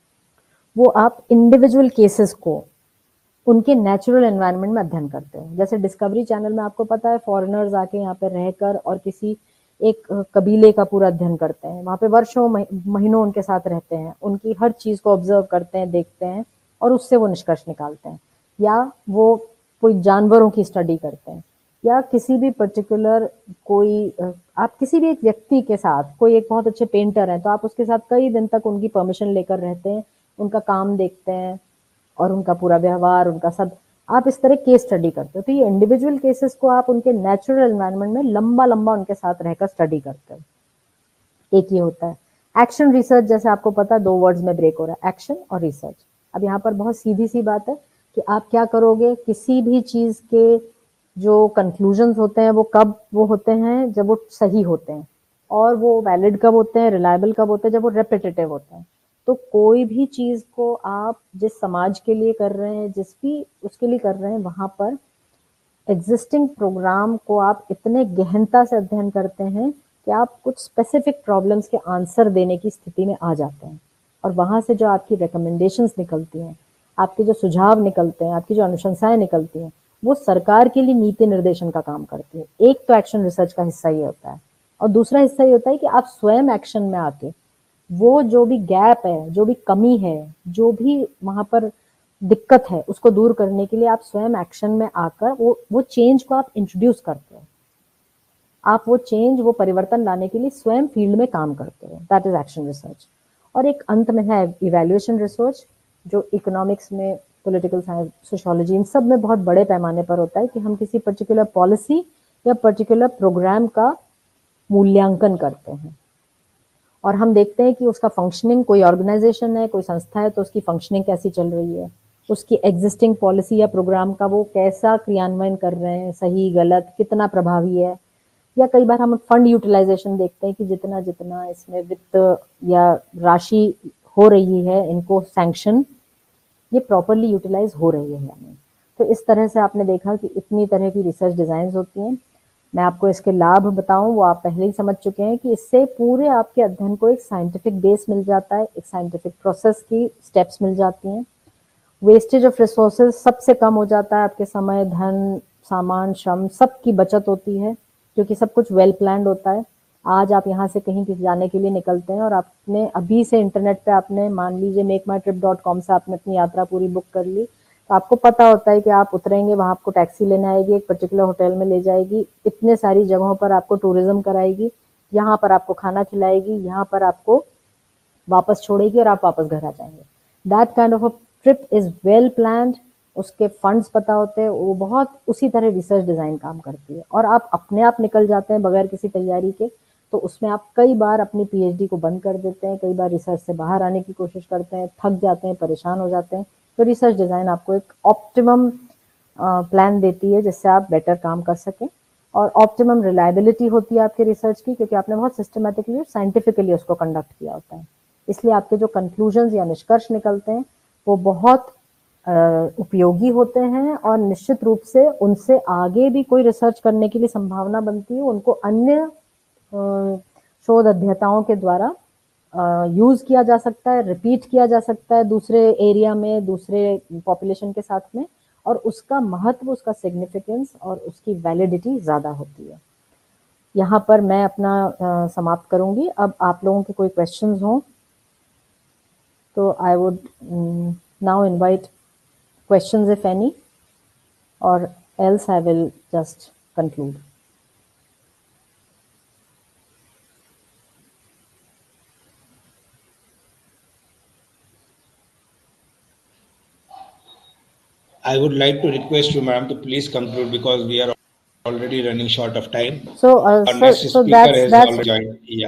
वो आप इंडिविजुअल केसेस को उनके नेचुरल एनवायरनमेंट में अध्ययन करते हैं। जैसे डिस्कवरी चैनल में आपको पता है फॉरेनर्स आके यहाँ पे रहकर और किसी एक कबीले का पूरा अध्ययन करते हैं, वहां पे वर्षों महीनों उनके साथ रहते हैं, उनकी हर चीज को ऑब्जर्व करते हैं, देखते हैं और उससे वो निष्कर्ष निकालते हैं। या वो कोई जानवरों की स्टडी करते हैं, या किसी भी पर्टिकुलर कोई आप किसी भी एक व्यक्ति के साथ, कोई एक बहुत अच्छे पेंटर है तो आप उसके साथ कई दिन तक उनकी परमिशन लेकर रहते हैं, उनका काम देखते हैं और उनका पूरा व्यवहार, उनका सब आप इस तरह केस स्टडी करते हो। तो ये इंडिविजुअल केसेस को आप उनके नेचुरल एनवायरनमेंट में लंबा लंबा उनके साथ रहकर स्टडी करते हो। एक ये होता है। एक्शन रिसर्च, जैसे आपको पता है दो वर्ड्स में ब्रेक हो रहा है, एक्शन और रिसर्च। अब यहाँ पर बहुत सीधी सी बात है कि आप क्या करोगे, किसी भी चीज के जो कंक्लूजन्स होते हैं वो कब वो होते हैं, जब वो सही होते हैं, और वो वैलिड कब होते हैं, रिलायबल कब होते हैं, जब वो रेपिटेटिव होते हैं। तो कोई भी चीज को आप जिस समाज के लिए कर रहे हैं, जिस भी उसके लिए कर रहे हैं, वहां पर एग्जिस्टिंग प्रोग्राम को आप इतने गहनता से अध्ययन करते हैं कि आप कुछ स्पेसिफिक प्रॉब्लम्स के आंसर देने की स्थिति में आ जाते हैं। और वहां से जो आपकी रिकमेंडेशंस निकलती हैं, आपके जो सुझाव निकलते हैं, आपकी जो अनुशंसाएं निकलती हैं, वो सरकार के लिए नीति निर्देशन का काम करती है। एक तो एक्शन रिसर्च का हिस्सा ये होता है, और दूसरा हिस्सा ये होता है कि आप स्वयं एक्शन में आके वो जो भी गैप है, जो भी कमी है, जो भी वहां पर दिक्कत है, उसको दूर करने के लिए आप स्वयं एक्शन में आकर वो वो चेंज को आप इंट्रोड्यूस करते हो। आप वो चेंज, वो परिवर्तन लाने के लिए स्वयं फील्ड में काम करते हो। That is action research. और एक अंत में है इवैल्यूएशन रिसर्च, जो इकोनॉमिक्स में, पॉलिटिकल साइंस, सोशियोलॉजी, इन सब में बहुत बड़े पैमाने पर होता है कि हम किसी पर्टिकुलर पॉलिसी या पर्टिकुलर प्रोग्राम का मूल्यांकन करते हैं और हम देखते हैं कि उसका फंक्शनिंग, कोई ऑर्गेनाइजेशन है, कोई संस्था है, तो उसकी फंक्शनिंग कैसी चल रही है, उसकी एग्जिस्टिंग पॉलिसी या प्रोग्राम का वो कैसा क्रियान्वयन कर रहे हैं, सही गलत, कितना प्रभावी है। या कई बार हम फंड यूटिलाइजेशन देखते हैं कि जितना जितना इसमें वित्त या राशि हो रही है, इनको सैंक्शन, ये प्रॉपरली यूटिलाइज हो रही है या नहीं। तो इस तरह से आपने देखा कि इतनी तरह की रिसर्च डिजाइन होती हैं। मैं आपको इसके लाभ बताऊं वो आप पहले ही समझ चुके हैं कि इससे पूरे आपके अध्ययन को एक साइंटिफिक बेस मिल जाता है, एक साइंटिफिक प्रोसेस की स्टेप्स मिल जाती हैं। वेस्टेज ऑफ रिसोर्सेज सबसे कम हो जाता है, आपके समय, धन, सामान, श्रम, सब की बचत होती है क्योंकि सब कुछ वेल प्लान्ड होता है। आज आप यहाँ से कहीं जाने के लिए निकलते हैं और आपने अभी से इंटरनेट पे आपने मान लीजिए make my trip dot com से आपने अपनी यात्रा पूरी बुक कर ली, तो आपको पता होता है कि आप उतरेंगे, वहां आपको टैक्सी लेने आएगी, एक पर्टिकुलर होटल में ले जाएगी, इतने सारी जगहों पर आपको टूरिज्म कराएगी, यहाँ पर आपको खाना खिलाएगी, यहाँ पर आपको वापस छोड़ेगी और आप वापस घर आ जाएंगे। That kind of a trip is well planned, उसके फंड्स पता होते हैं, वो बहुत उसी तरह रिसर्च डिजाइन काम करती है। और आप अपने आप निकल जाते हैं बगैर किसी तैयारी के, तो उसमें आप कई बार अपनी पीएचडी को बंद कर देते हैं, कई बार रिसर्च से बाहर आने की कोशिश करते हैं, थक जाते हैं, परेशान हो जाते हैं। तो रिसर्च डिजाइन आपको एक ऑप्टिमम प्लान देती है जिससे आप बेटर काम कर सकें, और ऑप्टिमम रिलायबिलिटी होती है आपके रिसर्च की, क्योंकि आपने बहुत सिस्टमेटिकली और साइंटिफिकली उसको कंडक्ट किया होता है। इसलिए आपके जो कंक्लूजन्स या निष्कर्ष निकलते हैं वो बहुत उपयोगी होते हैं, और निश्चित रूप से उनसे आगे भी कोई रिसर्च करने के लिए संभावना बनती है, उनको अन्य शोध अध्येताओं के द्वारा यूज किया जा सकता है, रिपीट किया जा सकता है दूसरे एरिया में, दूसरे पॉपुलेशन के साथ में, और उसका महत्व, उसका सिग्निफिकेंस और उसकी वैलिडिटी ज्यादा होती है। यहाँ पर मैं अपना uh, समाप्त करूंगी। अब आप लोगों के कोई क्वेश्चंस हों तो I would now invite questions if any, or else I will just conclude. I would like to request you, ma'am, to please conclude because we are already running short of time. So, uh, Our so, next so speaker that's has that's already joined. Yeah.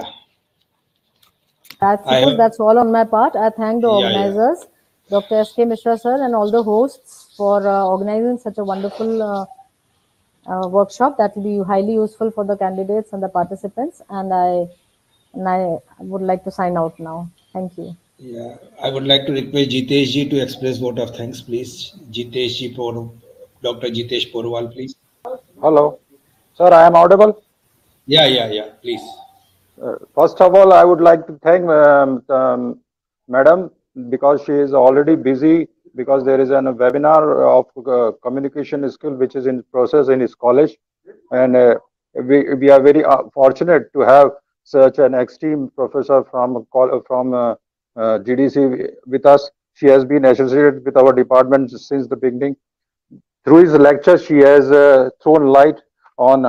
I I suppose have, that's all on my part. I thank the yeah, yeah. organizers, Doctor S K Mishra sir, and all the hosts for uh, organizing such a wonderful uh, uh, workshop that will be highly useful for the candidates and the participants. And I and I would like to sign out now. Thank you. Yeah, I would like to request Jitesh ji to express vote of thanks, please. Jitesh ji, Por, Doctor Jitesh Porwal, please. Hello, sir. I am audible. Yeah, yeah, yeah. Please. Uh, first of all, I would like to thank um, um, Madam because she is already busy because there is an, a webinar of uh, communication skill which is in process in his college, and uh, we we are very uh, fortunate to have such an esteemed professor from from uh, uh, G D C with us. She has been associated with our department since the beginning. Through his lecture, she has uh, thrown light on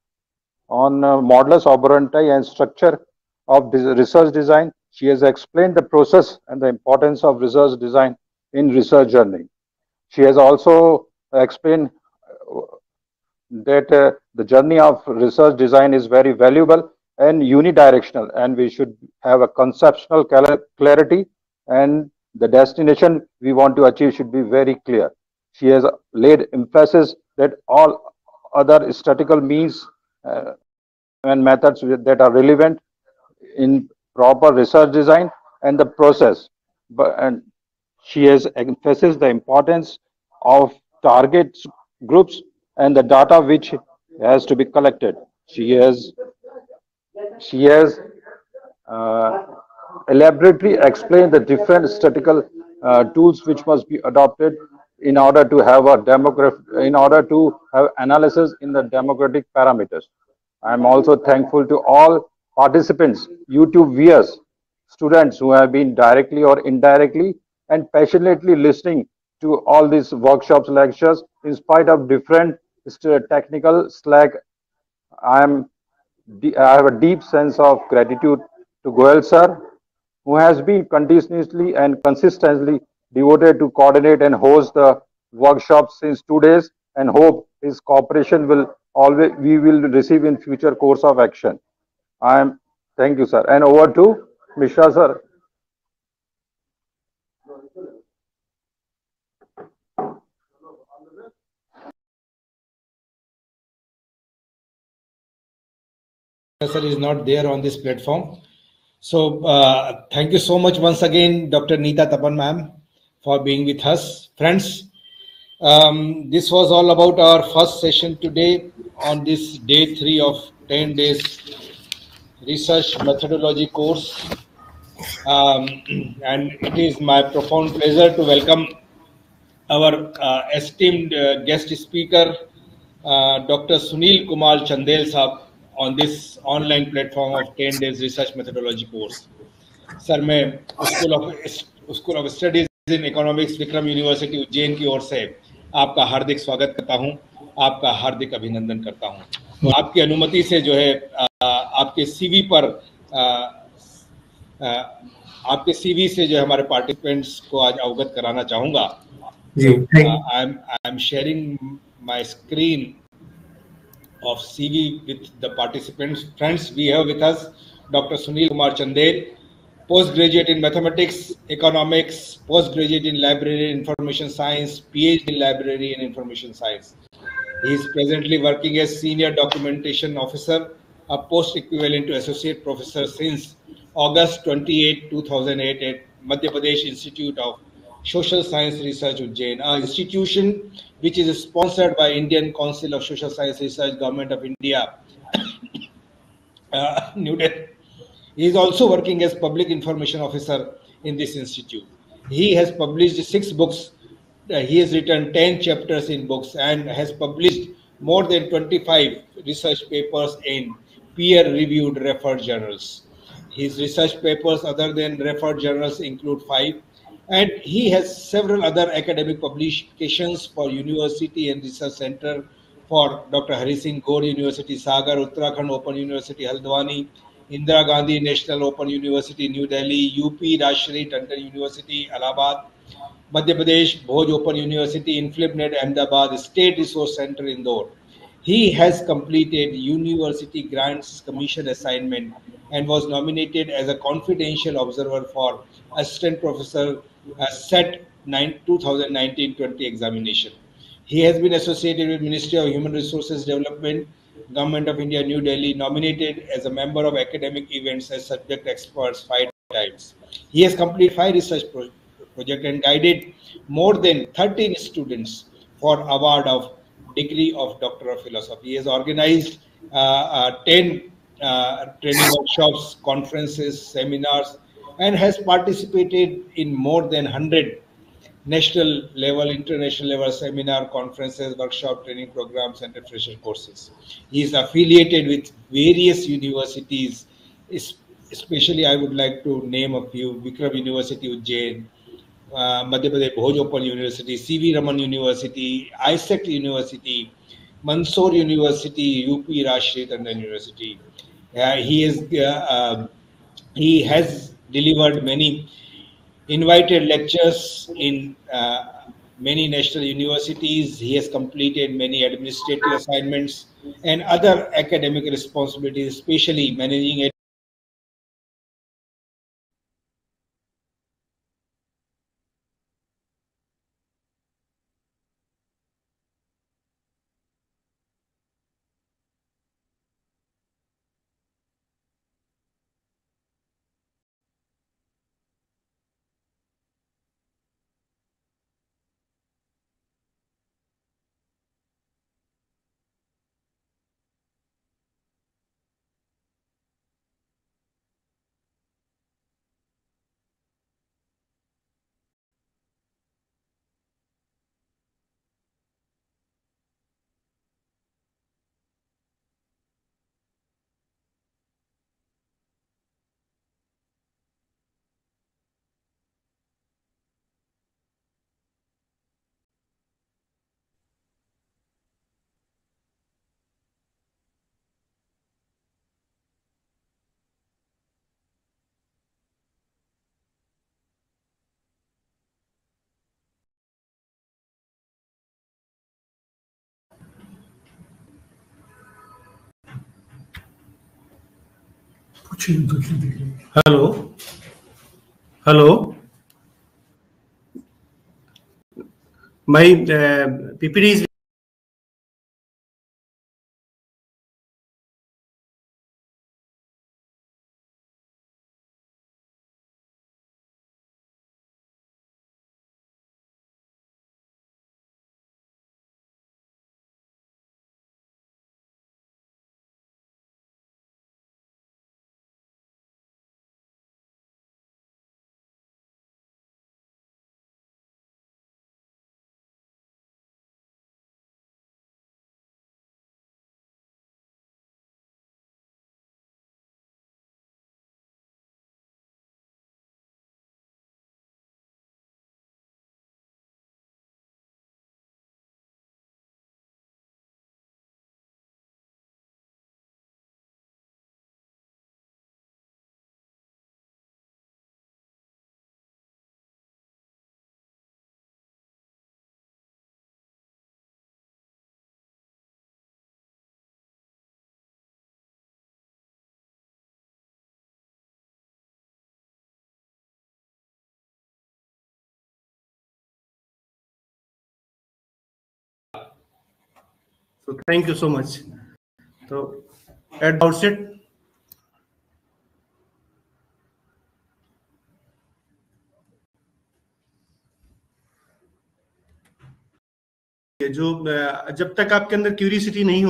on uh, modulus operandi and structure of research design. She has explained the process and the importance of research design in research journey. She has also explained that uh, the journey of research design is very valuable and unidirectional, and we should have a conceptual clarity, and the destination we want to achieve should be very clear. She has laid emphasis that all other statistical means uh, and methods that are relevant in proper research design and the process. But and she has emphasized the importance of target groups and the data which has to be collected. She has she has uh, elaborately explained the different statistical uh, tools which must be adopted in order to have a demographic, in order to have analysis in the demographic parameters. I am also thankful to all participants, YouTube viewers, students who have been directly or indirectly and passionately listening to all these workshops, lectures, in spite of different technical slack. I am I have a deep sense of gratitude to Goel sir, who has been continuously and consistently devoted to coordinate and host the workshops since two days, and hope his cooperation will always we will receive in future course of action. I am thank you, sir. And over to Mishra sir. Professor is not there on this platform. So uh, thank you so much once again, Doctor Neeta Tapan ma'am, for being with us. Friends, um, this was all about our first session today on this day three of ten days research methodology course. Um, and it is my profound pleasure to welcome our uh, esteemed uh, guest speaker, uh, Doctor Sunil Kumar Chandel Saab, on this online platform of ten days research methodology course. Sir मैं school of school of studies in economics Vikram university Ujjain की ओर से आपका हार्दिक स्वागत करता हूं, आपका हार्दिक अभिनंदन करता हूं। तो आपकी अनुमति से जो है आपके सीवी पर आपके सीवी से जो है हमारे पार्टिसिपेंट्स को आज अवगत कराना चाहूंगा। I am I am sharing my screen of C V with the participants. Friends, we have with us Doctor Sunil Kumar Chandel, postgraduate in mathematics, economics, postgraduate in library and information science, PhD in library and information science. He is presently working as senior documentation officer, a post equivalent to associate professor since August twenty-eighth, two thousand eight at Madhya Pradesh Institute of Social Science Research Ujjain, an institution which is sponsored by Indian Council of Social Science Research, Government of India, uh, New Delhi. He is also working as public information officer in this institute. He has published six books. Uh, he has written ten chapters in books and has published more than twenty-five research papers in peer-reviewed referred journals. His research papers other than referred journals include five, and he has several other academic publications for University and Research Center for Doctor Hari Singh Gaur University, Sagar, Uttarakhand Open University, Haldwani, Indira Gandhi National Open University, New Delhi, U P Rashtriya Tandon University, Allahabad, Madhya Pradesh Bhoj Open University, InflipNet Ahmedabad, State Resource Center Indore. He has completed University Grants Commission assignment and was nominated as a confidential observer for Assistant Professor uh, SET twenty nineteen twenty examination. He has been associated with Ministry of Human Resources Development, Government of India, New Delhi, nominated as a member of academic events as subject experts five times. He has completed five research pro- projects and guided more than thirteen students for award of degree of Doctor of Philosophy. He has organized uh, uh, ten uh, training workshops, conferences, seminars, and has participated in more than one hundred national level, international level seminar, conferences, workshop, training programs, and refresher courses. He is affiliated with various universities, especially I would like to name a few: Vikram University, Ujjain, uh, Madhya Pradesh Bhoj Open University, C V Raman University, I S E C University, Mansoor University, U P Rashtriya Tandon University. Uh, he is uh, uh, he has delivered many invited lectures in uh, many national universities. He has completed many administrative assignments and other academic responsibilities, especially managing it. Hello. Hello. My uh, P P T is so thank you so much. So at the outset, जो जब तक आपके अंदर curiosity नहीं हो,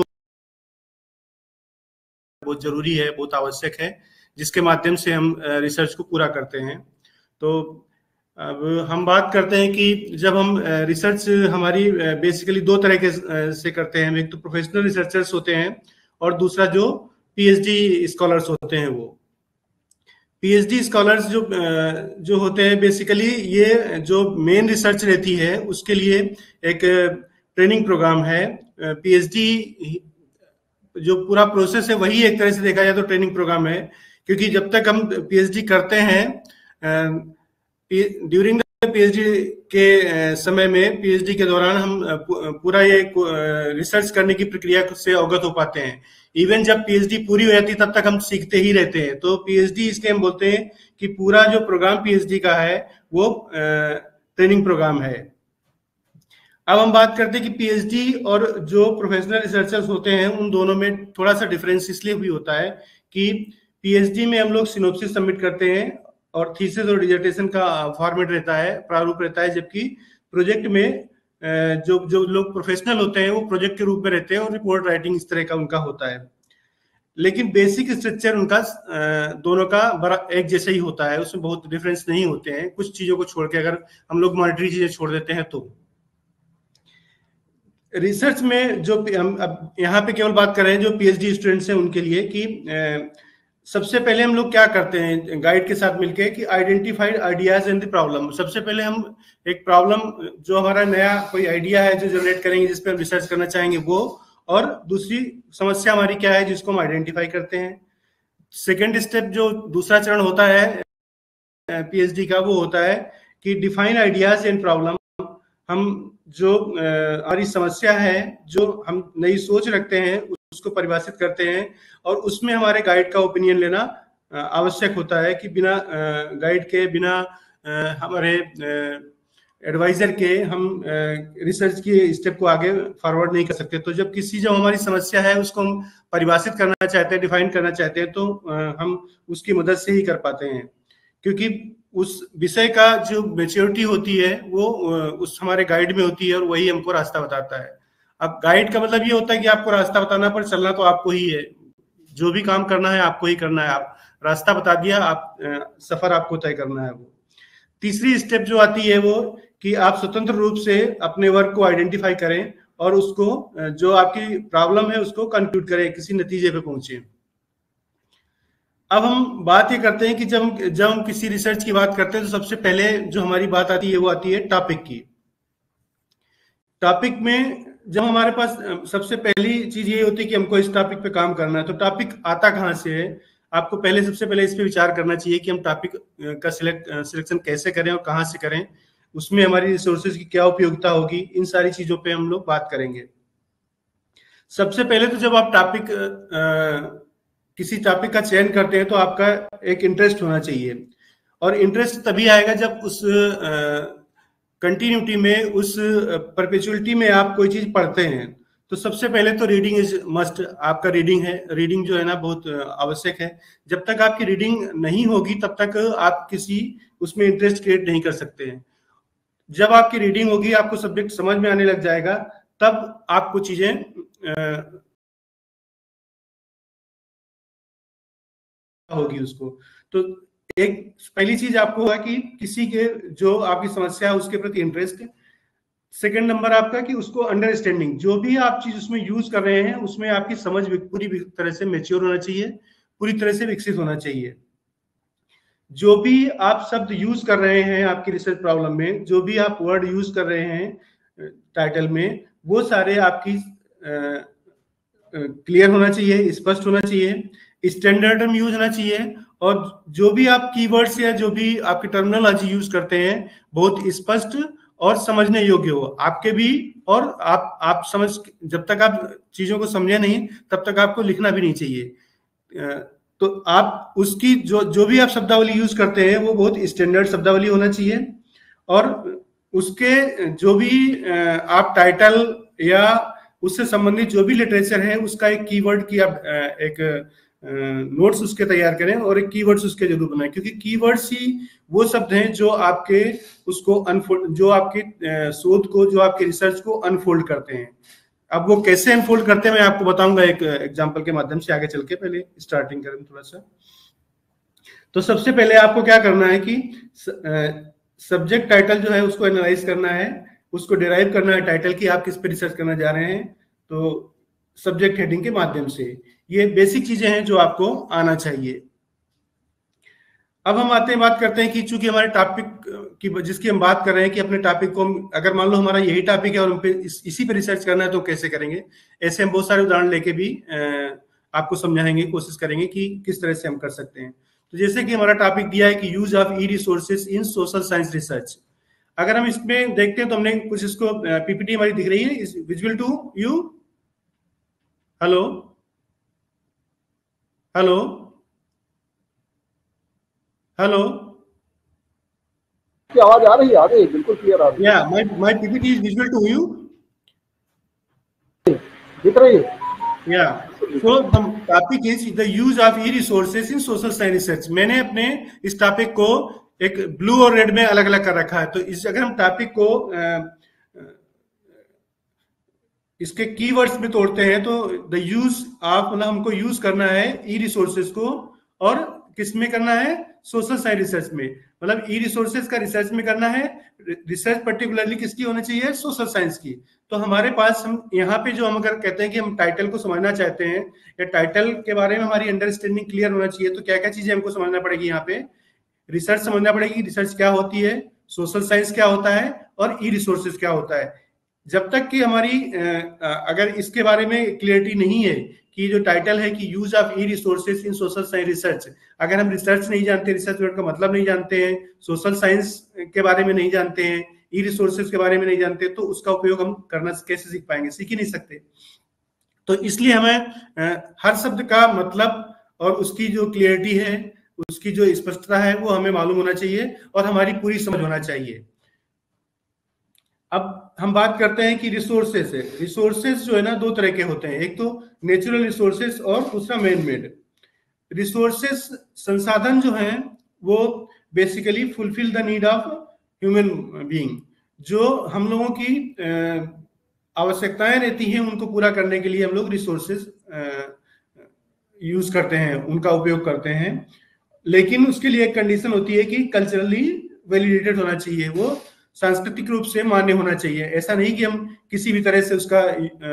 बहुत जरूरी है, बहुत आवश्यक है, जिसके माध्यम से हम रिसर्च को पूरा करते हैं। तो अब हम बात करते हैं कि जब हम रिसर्च हमारी बेसिकली दो तरह के से करते हैं, एक तो प्रोफेशनल रिसर्चर्स होते हैं और दूसरा जो पीएचडी स्कॉलर्स होते हैं। वो पीएचडी स्कॉलर्स जो जो होते हैं बेसिकली ये जो मेन रिसर्च रहती है उसके लिए एक ट्रेनिंग प्रोग्राम है। पीएचडी जो पूरा प्रोसेस है वही एक तरह से देखा जाए तो ट्रेनिंग प्रोग्राम है, क्योंकि जब तक हम पीएचडी करते हैं ड्यूरिंग द पीएचडी के समय में, पीएचडी के दौरान हम पूरा ये रिसर्च करने की प्रक्रिया से अवगत हो पाते हैं। इवन जब पीएचडी पूरी हो जाती है तब तक हम सीखते ही रहते हैं। तो पीएचडी इसलिए हम बोलते हैं कि पूरा जो प्रोग्राम पीएचडी का है वो ट्रेनिंग प्रोग्राम है। अब हम बात करते हैं कि पीएचडी और जो प्रोफेशनल रिसर्चर्स होते हैं उन दोनों में थोड़ा सा डिफरेंस इसलिए भी होता है कि पीएचडी में हम लोग सिनोप्सिस सबमिट करते हैं और थीसिस और डिसर्टेशन का फॉर्मेट रहता है, प्रारूप रहता है, जबकि प्रोजेक्ट में जो जो लोग प्रोफेशनल होते हैं वो प्रोजेक्ट के रूप में रहते हैं और रिपोर्ट राइटिंग इस तरह का उनका होता है। लेकिन बेसिक स्ट्रक्चर उनका दोनों का बड़ा एक जैसा ही होता है, उसमें बहुत डिफरेंस नहीं होते हैं, कुछ चीजों को छोड़ के अगर हम लोग मॉनिटरी चीजें छोड़ देते हैं तो। रिसर्च में जो हम अब यहाँ पे केवल बात कर रहे हैं जो पीएचडी स्टूडेंट्स हैं उनके लिए कि सबसे पहले हम लोग क्या करते हैं गाइड के साथ मिलके कि identified ideas and the problem. सबसे पहले हम एक प्रॉब्लम, जो हमारा नया कोई आइडिया है जो जनरेट करेंगे जिस पे हम रिसर्च करना चाहेंगे वो, और दूसरी समस्या हमारी क्या है जिसको हम आइडेंटिफाई करते हैं। सेकेंड स्टेप जो दूसरा चरण होता है पीएचडी का वो होता है कि डिफाइन आइडियाज एंड प्रॉब्लम। हम जो हमारी समस्या है, जो हम नई सोच रखते हैं उसको परिभाषित करते हैं और उसमें हमारे गाइड का ओपिनियन लेना आवश्यक होता है कि बिना गाइड के, बिना हमारे एडवाइजर के हम रिसर्च की स्टेप को आगे फॉरवर्ड नहीं कर सकते। तो जब किसी जो हमारी समस्या है उसको हम परिभाषित करना चाहते हैं, डिफाइन करना चाहते हैं, तो हम उसकी मदद से ही कर पाते हैं, क्योंकि उस विषय का जो मैच्योरिटी होती है वो उस हमारे गाइड में होती है और वही हमको रास्ता बताता है। अब गाइड का मतलब ये होता है कि आपको रास्ता बताना, पर चलना तो आपको ही है, जो भी काम करना है आपको ही करना है। आप रास्ता बता दिया, आप सफर आपको तय करना है। वो तीसरी स्टेप जो आती है वो कि आप स्वतंत्र रूप से अपने वर्क को आइडेंटिफाई करें और उसको, जो आपकी प्रॉब्लम है उसको कंक्लूड करें, किसी नतीजे पे पहुंचे। अब हम बात ये करते हैं कि जब जब हम किसी रिसर्च की बात करते हैं तो सबसे पहले जो हमारी बात आती है वो आती है टॉपिक की। टॉपिक में जब हमारे पास सबसे पहली चीज ये होती है कि हमको इस टॉपिक पे काम करना है, तो टॉपिक आता कहाँ से है? आपको पहले सबसे पहले इस पे विचार करना चाहिए कि हम टॉपिक का सिलेक्ट सिलेक्शन कैसे करें और कहाँ से करें, उसमें हमारी रिसोर्सेज की क्या उपयोगिता होगी, इन सारी चीजों पे हम लोग बात करेंगे। सबसे पहले तो जब आप टॉपिक किसी टॉपिक का चयन करते हैं तो आपका एक इंटरेस्ट होना चाहिए, और इंटरेस्ट तभी आएगा जब उस कंटिन्यूटी में, उस परपेचुअलिटी में आप कोई चीज पढ़ते हैं। तो सबसे पहले तो रीडिंग इज मस्ट। आपका रीडिंग है, रीडिंग जो है ना बहुत आवश्यक है। जब तक आपकी रीडिंग नहीं होगी तब तक आप किसी उसमें इंटरेस्ट क्रिएट नहीं कर सकते हैं। जब आपकी रीडिंग होगी, आपको सब्जेक्ट समझ में आने लग जाएगा, तब आपको चीजें होगी उसको। तो एक पहली चीज आपको होगा कि किसी के जो आपकी समस्या है उसके प्रति इंटरेस्ट। सेकंड नंबर आपका कि उसको अंडरस्टैंडिंग, जो भी आप चीज उसमें यूज कर रहे हैं उसमें आपकी समझ पूरी तरह से मैच्योर होना चाहिए, पूरी तरह से विकसित होना चाहिए। जो भी आप शब्द यूज कर रहे हैं आपकी रिसर्च प्रॉब्लम में, जो भी आप वर्ड यूज कर रहे हैं टाइटल में, वो सारे आपकी क्लियर होना चाहिए, स्पष्ट होना चाहिए, स्टैंडर्ड टर्म यूज होना चाहिए, और जो भी आप कीवर्ड्स या जो भी आपकी टर्मिनोलॉजी यूज करते हैं बहुत स्पष्ट और समझने योग्य हो आपके भी। और आप आप समझ, जब तक आप चीजों को समझे नहीं तब तक आपको लिखना भी नहीं चाहिए। तो आप उसकी जो जो भी आप शब्दावली यूज करते हैं वो बहुत स्टैंडर्ड शब्दावली होना चाहिए, और उसके जो भी आप टाइटल या उससे संबंधित जो भी लिटरेचर है उसका एक कीवर्ड की आप एक नोट्स uh, उसके तैयार करें और एक कीवर्ड्स उसके जरूर बनाएं, क्योंकि कीवर्ड्स ही वो शब्द हैं जो आपके उसको अनफोल्ड, जो आपकी शोध को, जो आपके रिसर्च को अनफोल्ड करते हैं। अब वो कैसे अनफोल्ड करते हैं मैं आपको बताऊंगा एक एग्जांपल के माध्यम से आगे चल के। पहले स्टार्टिंग करें थोड़ा सा। तो सबसे पहले आपको क्या करना है कि सब्जेक्ट टाइटल जो है उसको एनालाइज करना है, उसको डिराइव करना है टाइटल की आप किस पे रिसर्च करना जा रहे हैं। तो सब्जेक्ट हेडिंग के माध्यम से ये बेसिक चीजें हैं जो आपको आना चाहिए। अब हम आते हैं, बात करते हैं कि चूंकि हमारे टॉपिक की जिसकी हम बात कर रहे हैं कि अपने टॉपिक को हम, अगर मान लो हमारा यही टॉपिक है और हम पे इस, इसी पे रिसर्च करना है तो कैसे करेंगे। ऐसे हम बहुत सारे उदाहरण लेके भी आपको समझाएंगे, कोशिश करेंगे कि किस तरह से हम कर सकते हैं। तो जैसे कि हमारा टॉपिक दिया है कि use of e resources in social science research. अगर हम इसमें देखते हैं तो हमने कुछ इसको पीपीटी हमारी दिख रही है, is visual to you? Hello hello hello, आवाज आ रही है? आ रही है, बिल्कुल क्लियर आ रही है। या my my PPT is visual to you? दिख रही है? Yeah. So the topic is the use of e-resources in social science research. मैंने अपने इस टॉपिक को एक ब्लू और रेड में अलग अलग कर रखा है। तो इस अगर हम टॉपिक को इसके कीवर्ड्स में तोड़ते हैं तो द यूज ऑफ, मतलब हमको यूज करना है ई रिसोर्सेज को, और किस में करना है? सोशल साइंस रिसर्च में। मतलब ई रिसोर्सेज का रिसर्च में करना है। रिसर्च पर्टिकुलरली किसकी होनी चाहिए? सोशल साइंस की। तो हमारे पास हम यहाँ पे जो हम अगर कहते हैं कि हम टाइटल को समझना चाहते हैं या टाइटल के बारे में हमारी अंडरस्टैंडिंग क्लियर होना चाहिए, तो क्या क्या चीजें हमको समझना पड़ेगी? यहाँ पे रिसर्च समझना पड़ेगी, रिसर्च क्या होती है, सोशल साइंस क्या होता है, और ई रिसोर्सेज क्या होता है। जब तक कि हमारी अगर इसके बारे में क्लियरिटी नहीं है कि जो टाइटल है कि use of e resources in social science research, अगर हम रिसर्च नहीं जानते, रिसर्च वर्ड का मतलब नहीं जानते हैं, सोशल साइंस के बारे में नहीं जानते हैं, ई रिसोर्सेज के बारे में नहीं जानते, तो उसका उपयोग हम करना कैसे सीख पाएंगे? सीख ही नहीं सकते। तो इसलिए हमें हर शब्द का मतलब और उसकी जो क्लियरिटी है, उसकी जो स्पष्टता है, वो हमें मालूम होना चाहिए और हमारी पूरी समझ होना चाहिए। अब हम बात करते हैं कि रिसोर्सेस है। रिसोर्सेस जो है ना, दो तरह के होते हैं, एक तो नेचुरल रिसोर्सेस और दूसरा मैन मेड रिसोर्सेस। संसाधन जो हैं वो basically fulfil the need of human being. जो हम लोगों की आवश्यकताएं रहती हैं उनको पूरा करने के लिए हम लोग रिसोर्सेस यूज करते हैं, उनका उपयोग करते हैं। लेकिन उसके लिए एक कंडीशन होती है कि कल्चरली वैलिडेटेड होना चाहिए, वो सांस्कृतिक रूप से मान्य होना चाहिए। ऐसा नहीं कि हम किसी भी तरह से उसका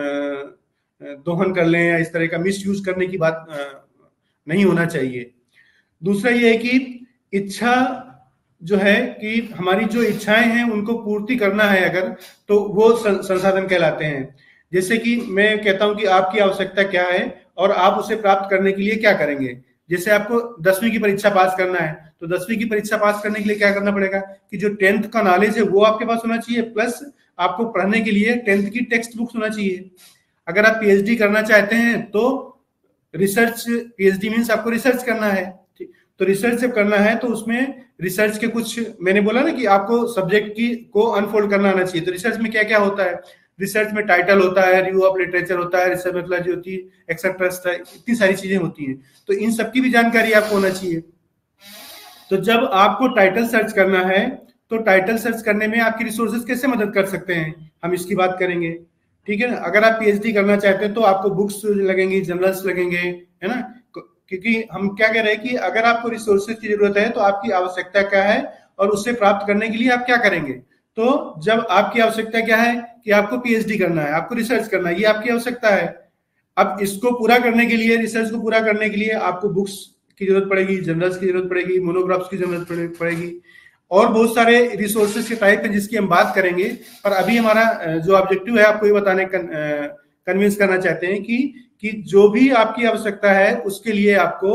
दोहन कर लें या इस तरह का मिस यूज करने की बात नहीं होना चाहिए। दूसरा ये है कि इच्छा जो है कि हमारी जो इच्छाएं हैं उनको पूर्ति करना है अगर, तो वो संसाधन कहलाते हैं। जैसे कि मैं कहता हूं कि आपकी आवश्यकता क्या है और आप उसे प्राप्त करने के लिए क्या करेंगे। जैसे आपको दसवीं की परीक्षा पास करना है, तो दसवीं की परीक्षा पास करने के लिए क्या करना पड़ेगा कि जो टेंथ का नॉलेज है वो आपके पास होना चाहिए, प्लस आपको पढ़ने के लिए टेंथ की टेक्स्ट बुक्स होना चाहिए। अगर आप पीएचडी करना चाहते हैं तो रिसर्च, पीएचडी मीन्स आपको रिसर्च करना है, तो रिसर्च जब करना है तो उसमें रिसर्च के कुछ, मैंने बोला ना कि आपको सब्जेक्ट की को अनफोल्ड करना आना चाहिए। तो रिसर्च में क्या क्या होता है? रिसर्च में टाइटल होता है, रिव्यू ऑफ लिटरेचर होता है, रिसर्च मेथोडोलॉजी होती है, एक्सेट्रा, इतनी सारी चीजें होती हैं। तो इन सबकी भी जानकारी आपको होना चाहिए। तो जब आपको टाइटल सर्च करना है तो टाइटल सर्च करने में आपकी रिसोर्सेज कैसे मदद कर सकते हैं, हम इसकी बात करेंगे। ठीक है ना? अगर आप पीएचडी करना चाहते हैं तो आपको बुक्स लगेंगी, जर्नल्स लगेंगे, है ना? क्योंकि हम क्या कह रहे हैं कि अगर आपको रिसोर्सेज की जरूरत है तो आपकी आवश्यकता क्या है और उससे प्राप्त करने के लिए आप क्या करेंगे। तो जब आपकी आवश्यकता क्या है कि आपको पीएचडी करना है, आपको रिसर्च करना है, ये आपकी आवश्यकता है। अब इसको पूरा करने के लिए, रिसर्च को पूरा करने के लिए आपको बुक्स की जरूरत पड़ेगी, जर्नल्स की जरूरत पड़ेगी, मोनोग्राफ्स की जरूरत पड़ेगी, और बहुत सारे रिसोर्सेज के टाइप हैं जिसकी हम बात करेंगे। पर अभी हमारा जो ऑब्जेक्टिव है आपको ये बताने कन्विंस करना चाहते हैं कि कि जो भी आपकी आवश्यकता है उसके लिए आपको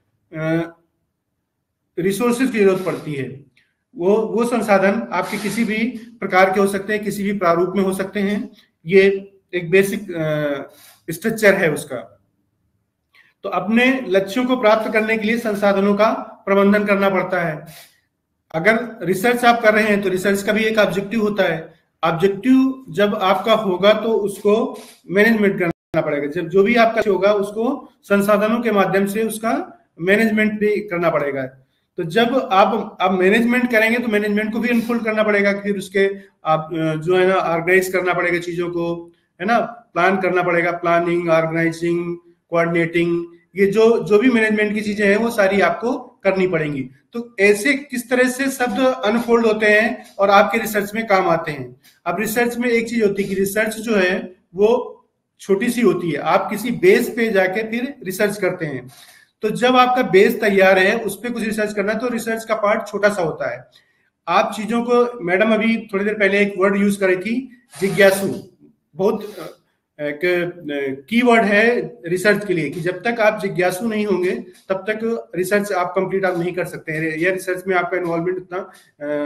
रिसोर्सेज की जरूरत पड़ती है। वो वो संसाधन आपके किसी भी प्रकार के हो सकते हैं, किसी भी प्रारूप में हो सकते हैं। ये एक बेसिक स्ट्रक्चर है उसका। तो अपने लक्ष्यों को प्राप्त करने के लिए संसाधनों का प्रबंधन करना पड़ता है। अगर रिसर्च आप कर रहे हैं तो रिसर्च का भी एक ऑब्जेक्टिव होता है। ऑब्जेक्टिव जब आपका होगा तो उसको मैनेजमेंट करना पड़ेगा। जब जो भी आपका होगा उसको संसाधनों के माध्यम से उसका मैनेजमेंट भी करना पड़ेगा। तो जब आप आप मैनेजमेंट करेंगे तो मैनेजमेंट को भी अनफोल्ड करना पड़ेगा, फिर उसके आप जो है ना ऑर्गेनाइज करना पड़ेगा चीजों को, है ना, प्लान करना पड़ेगा, प्लानिंग, ऑर्गेनाइजिंग, कोऑर्डिनेटिंग, ये जो जो भी मैनेजमेंट की चीजें हैं वो सारी आपको करनी पड़ेंगी। तो ऐसे किस तरह से शब्द अनफोल्ड होते हैं और आपके रिसर्च में काम आते हैं। अब रिसर्च में एक चीज होती है कि रिसर्च जो है वो छोटी सी होती है, आप किसी बेस पे जाके फिर रिसर्च करते हैं। तो जब आपका बेस तैयार है उस पर कुछ रिसर्च करना है तो रिसर्च का पार्ट छोटा सा होता है। आप चीजों को, मैडम अभी थोड़ी देर पहले एक वर्ड यूज करी थी, जिज्ञासु, बहुत एक कीवर्ड है रिसर्च के लिए कि जब तक आप जिज्ञासु नहीं होंगे तब तक रिसर्च आप कंप्लीट आप नहीं कर सकते हैं, या रिसर्च में आपका इन्वॉल्वमेंट उतना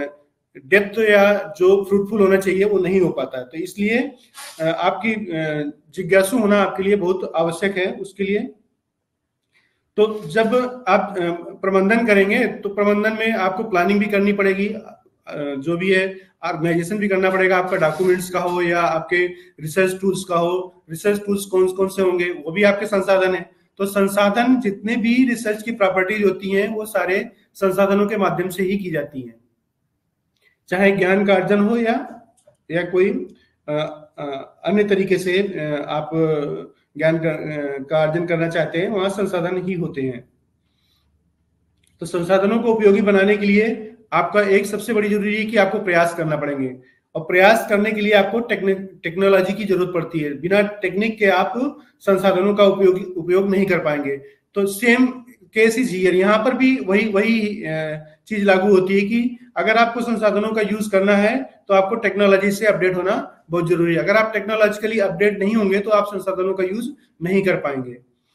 डेप्थ या जो फ्रूटफुल होना चाहिए वो नहीं हो पाता है। तो इसलिए आपकी जिज्ञासु होना आपके लिए बहुत आवश्यक है। उसके लिए तो जब आप प्रबंधन करेंगे तो प्रबंधन में आपको प्लानिंग भी करनी पड़ेगी, जो भी है ऑर्गेनाइजेशन भी करना पड़ेगा, आपका डॉक्यूमेंट्स का हो या आपके रिसर्च टूल्स का हो। रिसर्च टूल्स कौन कौन से होंगे, वो भी आपके संसाधन है। तो संसाधन जितने भी रिसर्च की प्रॉपर्टीज होती हैं वो सारे संसाधनों के माध्यम से ही की जाती हैं, चाहे ज्ञान का अर्जन हो या या कोई अन्य तरीके से आप ज्ञान का, का अर्जन करना चाहते हैं, वहां संसाधन ही होते हैं। तो संसाधनों को उपयोगी बनाने के लिए आपका एक सबसे बड़ी जरूरी है कि आपको प्रयास करना पड़ेंगे, और प्रयास करने के लिए आपको टेक्नोलॉजी की जरूरत पड़ती है। बिना टेक्निक के आप संसाधनों का उपयोग उपयोग नहीं कर पाएंगे। तो सेम केस इज हियर, यहाँ पर भी वही वही चीज लागू होती है कि अगर आपको संसाधनों का यूज करना है तो आपको टेक्नोलॉजी से अपडेट होना बहुत जरूरी है। अगर आप टेक्नोलॉजिकली अपडेट नहीं होंगे तो आप संसाधनों का यूज नहीं कर पाएंगे।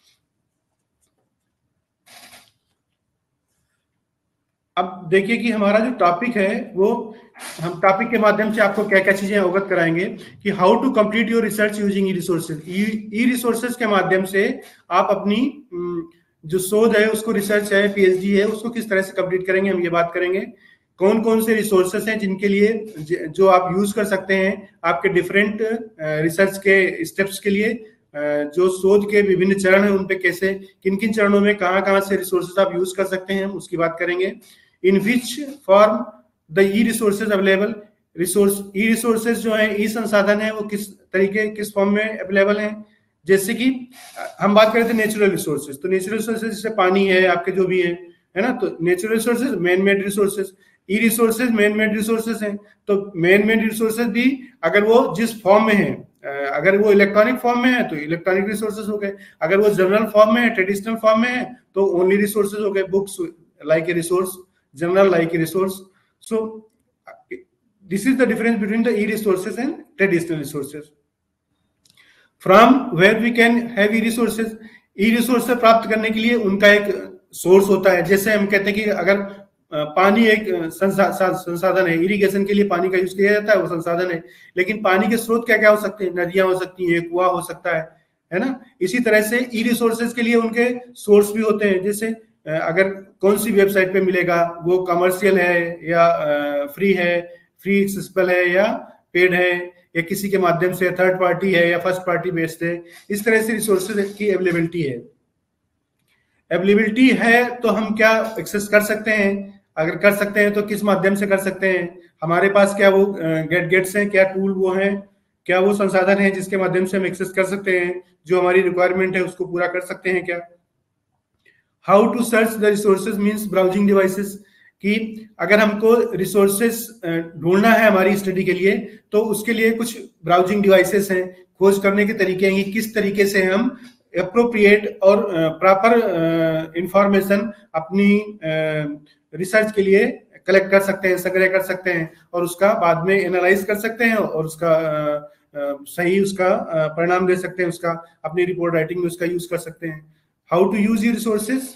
अब देखिए कि हमारा जो टॉपिक है वो हम टॉपिक के माध्यम से आपको क्या क्या चीजें अवगत कराएंगे कि how to complete your research using e resources. E resources के माध्यम से आप अपनी जो शोध है, उसको रिसर्च है, पीएचडी है, उसको किस तरह से कंप्लीट करेंगे, हम ये बात करेंगे। कौन कौन से रिसोर्सेज हैं जिनके लिए जो आप यूज कर सकते हैं आपके डिफरेंट रिसर्च के स्टेप्स के लिए, जो शोध के विभिन्न चरण हैं उन पे कैसे, किन किन चरणों में कहां कहां से रिसोर्सेज आप यूज कर सकते हैं, उसकी बात करेंगे। In which form the e resources available, resource e resources जो है, ई संसाधन है, वो किस तरीके किस फॉर्म में अवेलेबल है। जैसे कि हम बात करें थे नेचुरल रिसोर्सेज, तो नेचुरल रिसोर्सेज जैसे पानी है, आपके जो भी है है ना, तो natural resources, man made resources. E resources man made resources हैं, तो मैन मेड रिसोर्सेज भी अगर वो जिस फॉर्म में है, अगर वो इलेक्ट्रॉनिक फॉर्म में है तो इलेक्ट्रॉनिक रिसोर्सेज हो गए, अगर वो जनरल फॉर्म में है, ट्रेडिशनल फॉर्म में है, तो ओनली रिसोर्सेज हो गए, books like a resource, journal like a resource. So this is the difference between the e-resources and traditional resources. From where we can have e-resources, e-resources प्राप्त करने के लिए उनका एक सोर्स होता है। जैसे हम कहते हैं कि अगर पानी एक संसाधन है, इरिगेशन के लिए पानी का यूज किया जाता है, वो संसाधन है, लेकिन पानी के स्रोत क्या क्या हो सकते हैं, नदियां हो सकती हैं, कुआं हो सकता है है ना। इसी तरह से ई रिसोर्सेज के लिए उनके सोर्स भी होते हैं। जैसे अगर कौन सी वेबसाइट पे मिलेगा, वो कमर्शियल है या फ्री है, फ्री एक्सेसिबल है या पेड है, या किसी के माध्यम से थर्ड पार्टी है या फर्स्ट पार्टी बेस्ड है, इस तरह से रिसोर्सेज की अवेलेबिलिटी है। अवेलेबिलिटी है तो हम क्या एक्सेस कर सकते हैं, अगर कर सकते हैं तो किस माध्यम से कर सकते हैं, हमारे पास क्या वो गेट गेट्स हैं, क्या टूल वो हैं, क्या वो संसाधन है जिसके माध्यम से हम एक्सेस कर सकते हैं, जो हमारी रिक्वायरमेंट है उसको पूरा कर सकते हैं क्या। How to search the resources means browsing devices, कि अगर हमको रिसोर्सेज ढूंढना है हमारी स्टडी के लिए तो उसके लिए कुछ ब्राउजिंग डिवाइसेस हैं, खोज करने के तरीके हैं कि किस तरीके से हम अप्रोप्रिएट और प्रॉपर इंफॉर्मेशन अपनी रिसर्च के लिए कलेक्ट कर सकते हैं, संग्रह कर सकते हैं, और उसका बाद में एनालाइज कर सकते हैं और उसका सही उसका परिणाम दे सकते हैं, उसका अपनी रिपोर्ट राइटिंग में उसका यूज कर सकते हैं। How to use your resources,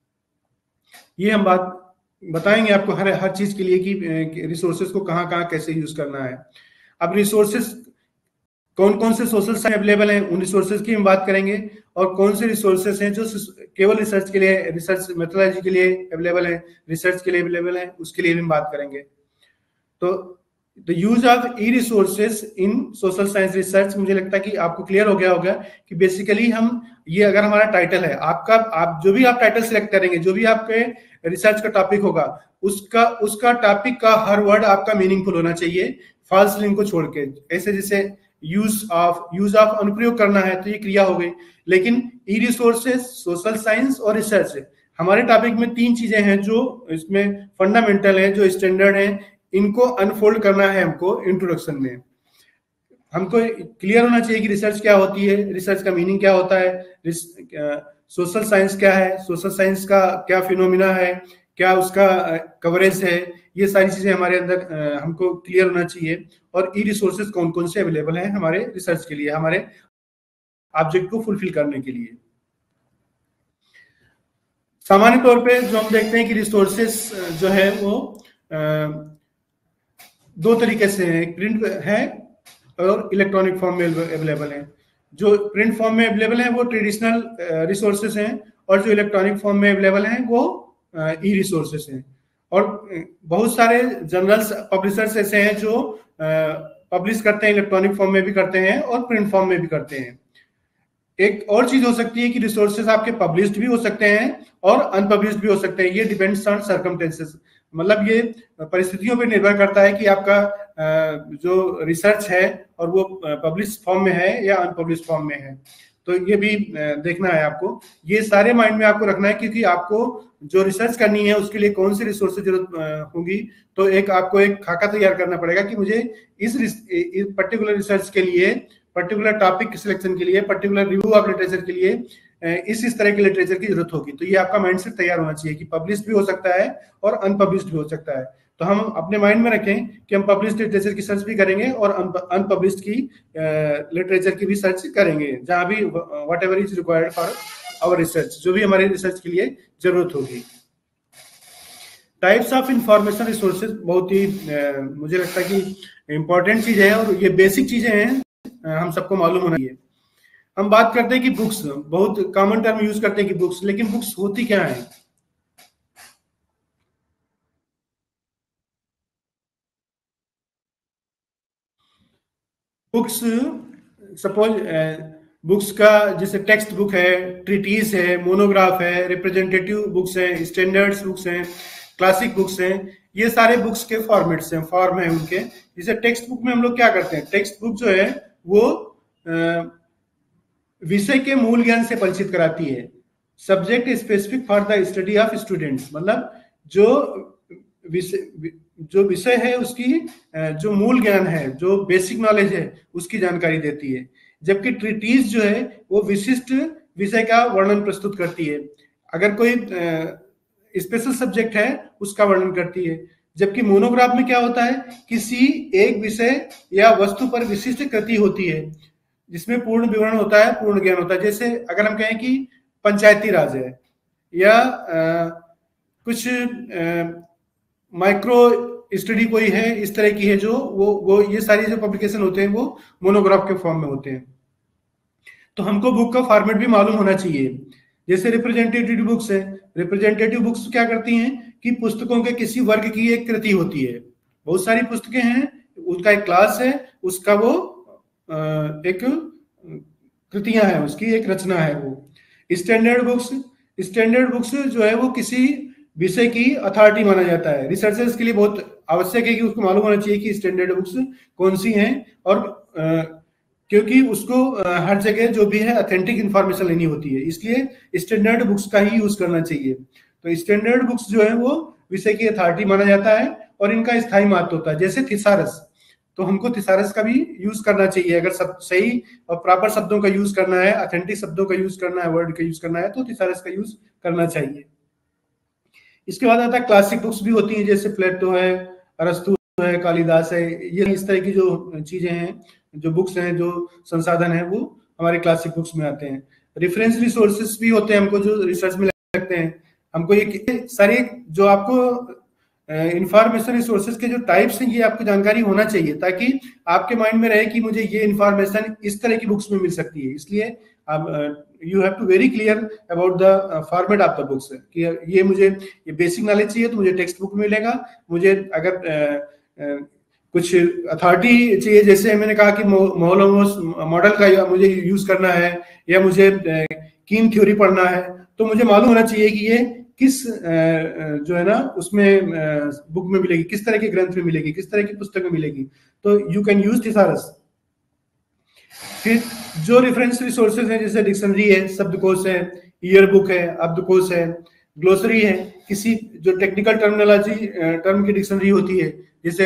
ये हम बात बताएंगे आपको हर हर चीज के लिए कि रिसोर्सेज को कहां कहां कैसे यूज करना है। अब रिसोर्सेज कौन कौन से सोशल साइंस अवेलेबल हैं, उन रिसोर्सेज की हम बात करेंगे, और कौन से रिसोर्सेज हैं जो केवल रिसर्च के लिए, रिसर्च मेथोडोलॉजी के लिए अवेलेबल है, रिसर्च के लिए अवेलेबल है, उसके लिए भी हम बात करेंगे। तो the use of e resources in social science research, मुझे लगता है कि आपको क्लियर हो गया होगा कि बेसिकली हम ये, अगर हमारा टाइटल है आपका, आप जो भी आप टाइटल सिलेक्ट करेंगे, जो भी आपके रिसर्च का टॉपिक होगा, उसका उसका टॉपिक का हर वर्ड आपका मीनिंगफुल होना चाहिए, फॉल्स लिंक को छोड़ के। ऐसे जैसे यूज ऑफ, यूज ऑफ अनुप्रयोग करना है तो ये क्रिया हो गई, लेकिन ई रिसोर्सेज, सोशल साइंस और रिसर्च है, हमारे टॉपिक में तीन चीजें हैं जो इसमें फंडामेंटल है, जो स्टैंडर्ड है, इनको अनफोल्ड करना है हमको इंट्रोडक्शन में। हमको क्लियर होना चाहिए कि रिसर्च क्या होती है, रिसर्च का मीनिंग क्या होता है, सोशल साइंस क्या है, सोशल साइंस का क्या फिनोमिना है, क्या उसका कवरेज है, ये सारी चीजें हमारे अंदर हमको क्लियर होना चाहिए। और ई रिसोर्सेज कौन कौन से अवेलेबल हैं हमारे रिसर्च के लिए, हमारे ऑब्जेक्ट को फुलफिल करने के लिए। सामान्य तौर पे जो हम देखते हैं कि रिसोर्सेज जो है वो दो तरीके से हैं, प्रिंट है और इलेक्ट्रॉनिक फॉर्म में अवेलेबल है। जो प्रिंट फॉर्म में अवेलेबल है वो ट्रेडिशनल रिसोर्सेज हैं, और जो इलेक्ट्रॉनिक फॉर्म में अवेलेबल हैं वो ई रिसोर्सेज हैं। और बहुत सारे जर्नल्स पब्लिशर्स ऐसे हैं जो पब्लिश करते हैं, इलेक्ट्रॉनिक फॉर्म में भी करते हैं और प्रिंट फॉर्म में भी करते हैं। एक और चीज हो सकती है कि रिसोर्सेज आपके पब्लिश्ड भी हो सकते हैं और अनपब्लिश्ड भी हो सकते हैं। ये डिपेंड्स ऑन सर्कमस्टेंसेस, मतलब ये परिस्थितियों पर निर्भर करता है कि आपका जो रिसर्च है और वो पब्लिश फॉर्म में है या अनपब्लिश फॉर्म में है। तो ये भी देखना है आपको, ये सारे माइंड में आपको रखना है, क्योंकि आपको जो रिसर्च करनी है उसके लिए कौन सी रिसोर्स की जरूरत होगी। तो एक आपको एक खाका तैयार करना पड़ेगा कि मुझे इस, इस पर्टिकुलर रिसर्च के लिए, पर्टिकुलर टॉपिक सिलेक्शन के लिए, पर्टिकुलर रिव्यू ऑफ लिटरेचर के लिए इस इस तरह के लिटरेचर की जरूरत होगी। तो ये आपका माइंडसेट तैयार होना चाहिए कि पब्लिश भी हो सकता है और अनपब्लिश्ड भी हो सकता है। तो हम अपने माइंड में रखें कि हम पब्लिश्ड लिटरेचर की सर्च भी करेंगे और अनपब्लिश्ड की लिटरेचर की भी सर्च करेंगे, जहां भी whatever is required for our research, जो भी हमारे रिसर्च के लिए जरूरत होगी। टाइप्स ऑफ इंफॉर्मेशन रिसोर्सेज बहुत ही मुझे लगता है कि इंपॉर्टेंट चीज है, और ये बेसिक चीजें हैं, हम सबको मालूम होना चाहिए। हम बात करते हैं कि बुक्स, बहुत कॉमन टर्म यूज करते हैं कि बुक्स, लेकिन बुक्स होती क्या है? बुक्स, सपोज बुक्स का जैसे टेक्स्ट बुक है, ट्रीटीज है, मोनोग्राफ है, रिप्रेजेंटेटिव बुक्स हैं, स्टैंडर्ड्स बुक्स हैं, क्लासिक बुक्स हैं, ये सारे बुक्स के फॉर्मेट्स हैं, फॉर्म है उनके। जैसे टेक्स्ट बुक में हम लोग क्या करते हैं, टेक्स्ट बुक जो है वो विषय के मूल ज्ञान से परिचित कराती है, subject specific for the study of students, मतलब जो विषय जो विषय है उसकी जो मूल ज्ञान है, जो बेसिक नॉलेज है, उसकी जानकारी देती है। जबकि ट्रीटीज जो है वो विशिष्ट विषय का वर्णन प्रस्तुत करती है, अगर कोई स्पेशल सब्जेक्ट है उसका वर्णन करती है। जबकि मोनोग्राफ में क्या होता है, किसी एक विषय या वस्तु पर विशिष्ट कृति होती है जिसमें पूर्ण विवरण होता है, पूर्ण ज्ञान होता है। जैसे अगर हम कहें कि पंचायती राज है या आ, कुछ माइक्रो स्टडी कोई है, इस तरह की है, जो वो वो ये सारी जो पब्लिकेशन होते हैं वो मोनोग्राफ के फॉर्म में होते हैं। तो हमको बुक का फॉर्मेट भी मालूम होना चाहिए। जैसे रिप्रेजेंटेटिव बुक्स है, रिप्रेजेंटेटिव बुक्स क्या करती हैं कि पुस्तकों के किसी वर्ग की एक कृति होती है, बहुत सारी पुस्तकें हैं, उसका एक क्लास है, उसका वो एक कृतियां हैं, उसकी एक रचना है वो। स्टैंडर्ड बुक्स, स्टैंडर्ड बुक्स जो है वो किसी विषय की अथॉरिटी माना जाता है। रिसर्चर्स के लिए बहुत आवश्यक है कि उसको मालूम होना चाहिए कि स्टैंडर्ड बुक्स कौन सी हैं, और आ, क्योंकि उसको आ, हर जगह जो भी है ऑथेंटिक इंफॉर्मेशन लेनी होती है, इसलिए स्टैंडर्ड बुक्स का ही यूज करना चाहिए। तो स्टैंडर्ड बुक्स जो है वो विषय की अथॉरिटी माना जाता है और इनका स्थायी महत्व होता है। जैसे थिसारस, तो हमको थिसारस का भी यूज करना चाहिए, अगर सब सही और प्रॉपर शब्दों का यूज करना है, ऑथेंटिक शब्दों का यूज करना है, वर्ड का यूज करना है, तो थिसारस का यूज करना चाहिए। इसके बाद आता है क्लासिक बुक्स भी होती हैं, जैसे प्लेटो है, अरस्तु है, कालिदास है, ये इस तरह की जो चीजें हैं, जो बुक्स हैं, जो संसाधन है, वो हमारे क्लासिक बुक्स में आते हैं। रेफरेंस रिसोर्सेस भी होते हैं हमको जो रिसर्च में लगते हैं। हमको ये सारी जो आपको इंफॉर्मेशन रिसोर्सेज के जो टाइप्स हैं, ये आपको जानकारी होना चाहिए, ताकि आपके माइंड में रहे कि मुझे ये इंफॉर्मेशन इस तरह की बुक्स में मिल सकती है। इसलिए आप you have to very clear about the format of the books, कि ये मुझे ये बेसिक नॉलेज चाहिए तो मुझे टेक्स्ट बुक मिलेगा, मुझे अगर uh, uh, कुछ अथॉरिटी चाहिए, जैसे मैंने कहा कि मोहलमोस मॉडल का मुझे यूज करना है, या मुझे कीन थ्योरी पढ़ना है, तो मुझे मालूम होना चाहिए कि ये किस जो है ना उसमें बुक में मिलेगी, किस तरह के ग्रंथ में मिलेगी, किस तरह की पुस्तक में मिलेगी। तो यू कैन यूज थिसारस। फिर जो रेफरेंस रिसोर्सेज हैं, जैसे डिक्शनरी है, शब्दकोश है, ईयर बुक है, अब्दकोश है, ग्लोसरी है, किसी जो टेक्निकल टर्मिनोलॉजी टर्म की डिक्शनरी होती है, जैसे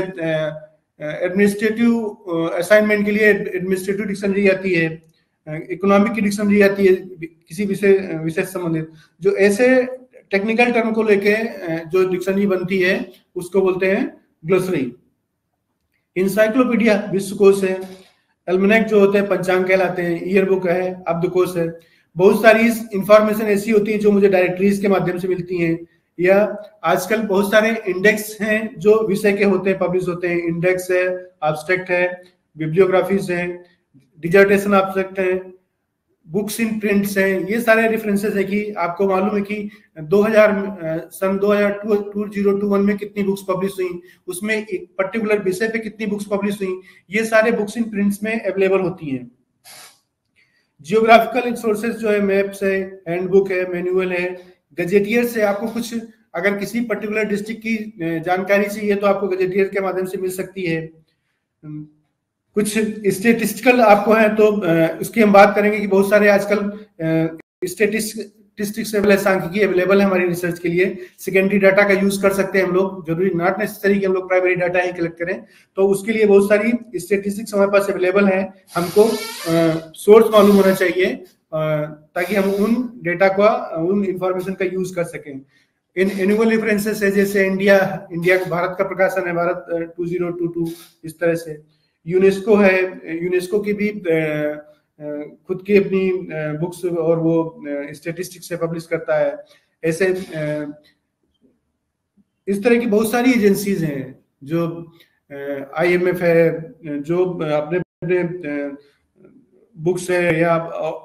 एडमिनिस्ट्रेटिव असाइनमेंट के लिए एडमिनिस्ट्रेटिव डिक्शनरी आती है, इकोनॉमिक की डिक्शनरी आती है, किसी विषय विषय से संबंधित जो ऐसे टेक्निकल टर्म को लेके जो डिक्शनरी बनती है उसको बोलते हैं ग्लोसरी। इंसाइक्लोपीडिया विश्वकोश है, एल्मेनेक जो होते हैं पंचांग कहलाते हैं, ईयर बुक है, अब्दकोश है। बहुत सारी इंफॉर्मेशन ऐसी होती है जो मुझे डायरेक्टरीज के माध्यम से मिलती हैं, या आजकल बहुत सारे इंडेक्स हैं जो विषय के होते हैं, पब्लिश होते हैं। इंडेक्स है, एब्स्ट्रैक्ट है, बिब्लियोग्राफीज है, डिजर्टेशन एब्स्ट्रैक्ट है, बुक्स इन प्रिंट्स हैं। ये सारे रेफरेंसेस है कि आपको मालूम है कि दो हज़ार सन दो हज़ार इक्कीस में कितनी बुक्स पब्लिश हुई, उसमें एक पर्टिकुलर विषय पे कितनी बुक्स पब्लिश हुई, ये सारे बुक्स इन प्रिंट्स में अवेलेबल होती हैं। जियोग्राफिकल रिसोर्सेज जो है, मैप्स है, हैंडबुक है, मैनुअल है, गजेटियर से आपको कुछ अगर किसी पर्टिकुलर डिस्ट्रिक्ट की जानकारी चाहिए तो आपको गजेटियर के माध्यम से मिल सकती है। कुछ स्टेटिस्टिकल आपको है तो उसकी हम बात करेंगे कि बहुत सारे आजकल स्टेटिस्टिक्स सांख्यिकी अवेलेबल है हमारी रिसर्च के लिए। सेकेंडरी डाटा का यूज कर सकते हैं हम लोग, जरूरी नॉट नेसेसरी कि हम लोग प्राइमरी डाटा ही कलेक्ट करें, तो उसके लिए बहुत सारी स्टेटिस्टिक्स हमारे पास अवेलेबल है। हमको सोर्स मालूम होना चाहिए ताकि हम उन डेटा का, उन इंफॉर्मेशन का यूज कर सकें। इन एनुअल रेफरेंसेस है, जैसे इंडिया इंडिया भारत का प्रकाशन है, भारत टू थाउज़ेंड बाईस, इस तरह से। यूनेस्को है, यूनेस्को की भी खुद की अपनी बुक्स और वो स्टैटिस्टिक्स से पब्लिश करता है। ऐसे इस तरह की बहुत सारी एजेंसीज हैं, जो आईएमएफ है, जो अपने अपने बुक्स है या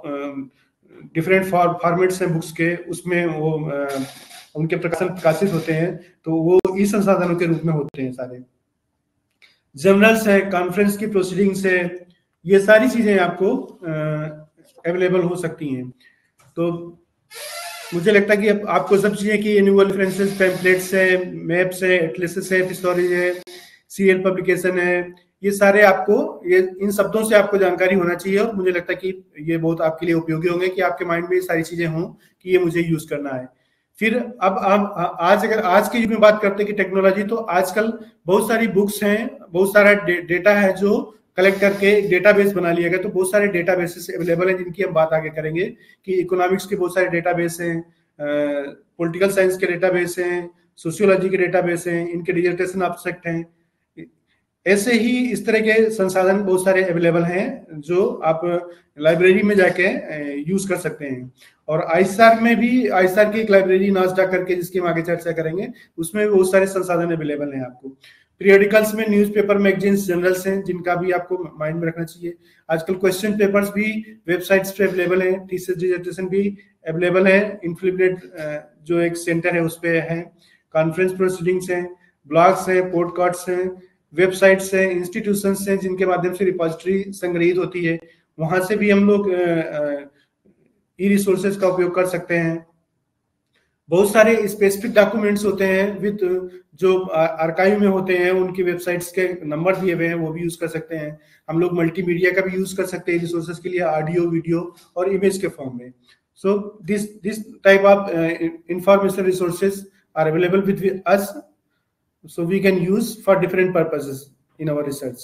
डिफरेंट फॉर्मेट्स हैं बुक्स के, उसमें वो उनके प्रकाशन प्रकाशित होते हैं, तो वो ई संसाधनों के रूप में होते हैं सारे। जर्नल्स है, कॉन्फ्रेंस की प्रोसीडिंग्स है, ये सारी चीजें आपको अवेलेबल हो सकती हैं। तो मुझे लगता है कि अब आपको सब चीजें कि एनुअल रेफरेंसेस, टेम्पलेट्स है, मैप्स है, एटलसेस है, थिसॉरी है, सीरियल पब्लिकेशन है, ये सारे आपको, ये इन शब्दों से आपको जानकारी होना चाहिए। और मुझे लगता है कि ये बहुत आपके लिए उपयोगी होंगे कि आपके माइंड में ये सारी चीजें हों कि ये मुझे यूज करना है। फिर अब हम आज अगर आज के युग में बात करते हैं कि टेक्नोलॉजी, तो आजकल बहुत सारी बुक्स हैं, बहुत सारा डे, डेटा है जो कलेक्ट करके डेटाबेस बना लिया गया। तो बहुत सारे डेटाबेसेस अवेलेबल हैं जिनकी हम बात आगे करेंगे कि इकोनॉमिक्स के बहुत सारे डेटाबेस हैं, पॉलिटिकल साइंस के डेटाबेस हैं, सोशियोलॉजी के डेटाबेस हैं, इनके डिजर्टेशन एब्स्ट्रैक्ट हैं। ऐसे ही इस तरह के संसाधन बहुत सारे अवेलेबल हैं जो आप लाइब्रेरी में जाके यूज कर सकते हैं। और आईसार में भी, आईसार की एक लाइब्रेरी नासडा करके, जिसकी हम आगे चर्चा करेंगे, उसमें बहुत सारे संसाधन अवेलेबल हैं आपको। पीरियडिकल्स में न्यूज़पेपर, मैगजीन्स, जर्नल्स हैं जिनका भी आपको माइंड में रखना चाहिए। आजकल क्वेश्चन पेपर्स भी वेबसाइट्स पे अवेलेबल हैं, थीसिस डिसर्टेशन भी अवेलेबल है, इन्फ्लिब्रेट जो एक सेंटर है उस पे है, कॉन्फ्रेंस प्रोसीडिंग्स हैं, ब्लॉग्स हैं, पॉडकास्ट हैं, वेबसाइट्स हैं, इंस्टीट्यूशंस हैं जिनके माध्यम से रिपोजिटरी संग्रहित होती है, वहां से भी हम लोग ई रिसोर्सेज का उपयोग कर सकते हैं। बहुत सारे स्पेसिफिक डॉक्यूमेंट्स होते हैं विद जो आर्काइव में होते हैं, उनकी वेबसाइट्स के नंबर दिए हुए हैं, वो भी यूज कर सकते हैं। हम लोग मल्टीमीडिया का भी यूज कर सकते हैं रिसोर्सेज के लिए, ऑडियो, वीडियो और इमेज के फॉर्म में। So this this type of information resources are available with us, so we can use for different purposes in our research.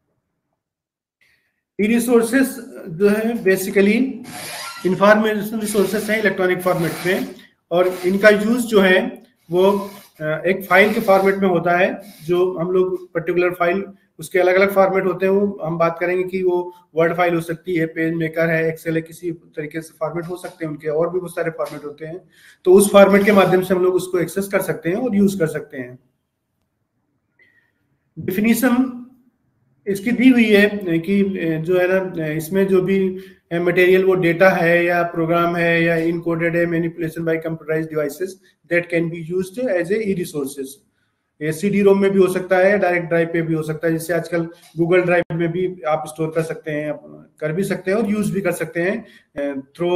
e-resources जो है बेसिकली इंफॉर्मेशन रिसोर्सेज हैं इलेक्ट्रॉनिक फॉर्मेट में, और इनका use जो है वो एक फाइल के फॉर्मेट में होता है। जो हम लोग पर्टिकुलर फाइल, उसके अलग अलग फॉर्मेट होते हैं, वो हम बात करेंगे कि वो वर्ड फाइल हो सकती है, पेज मेकर है, एक्सेल है, किसी तरीके से फॉर्मेट हो सकते हैं उनके, और भी बहुत सारे फॉर्मेट होते हैं। तो उस फॉर्मेट के माध्यम से हम लोग उसको एक्सेस कर सकते हैं और यूज कर सकते हैं। डिफिनीशन इसकी दी हुई है कि जो है ना, इसमें जो भी मटेरियल वो डेटा है या प्रोग्राम है या इनकोडेड है, manipulation by computerized devices that can be used as a e resources. ये सीडी रोम में भी हो सकता है, डायरेक्ट ड्राइव पे भी हो सकता है, जिससे आजकल गूगल ड्राइव में भी आप स्टोर कर सकते हैं, कर भी सकते हैं और यूज भी कर सकते हैं थ्रू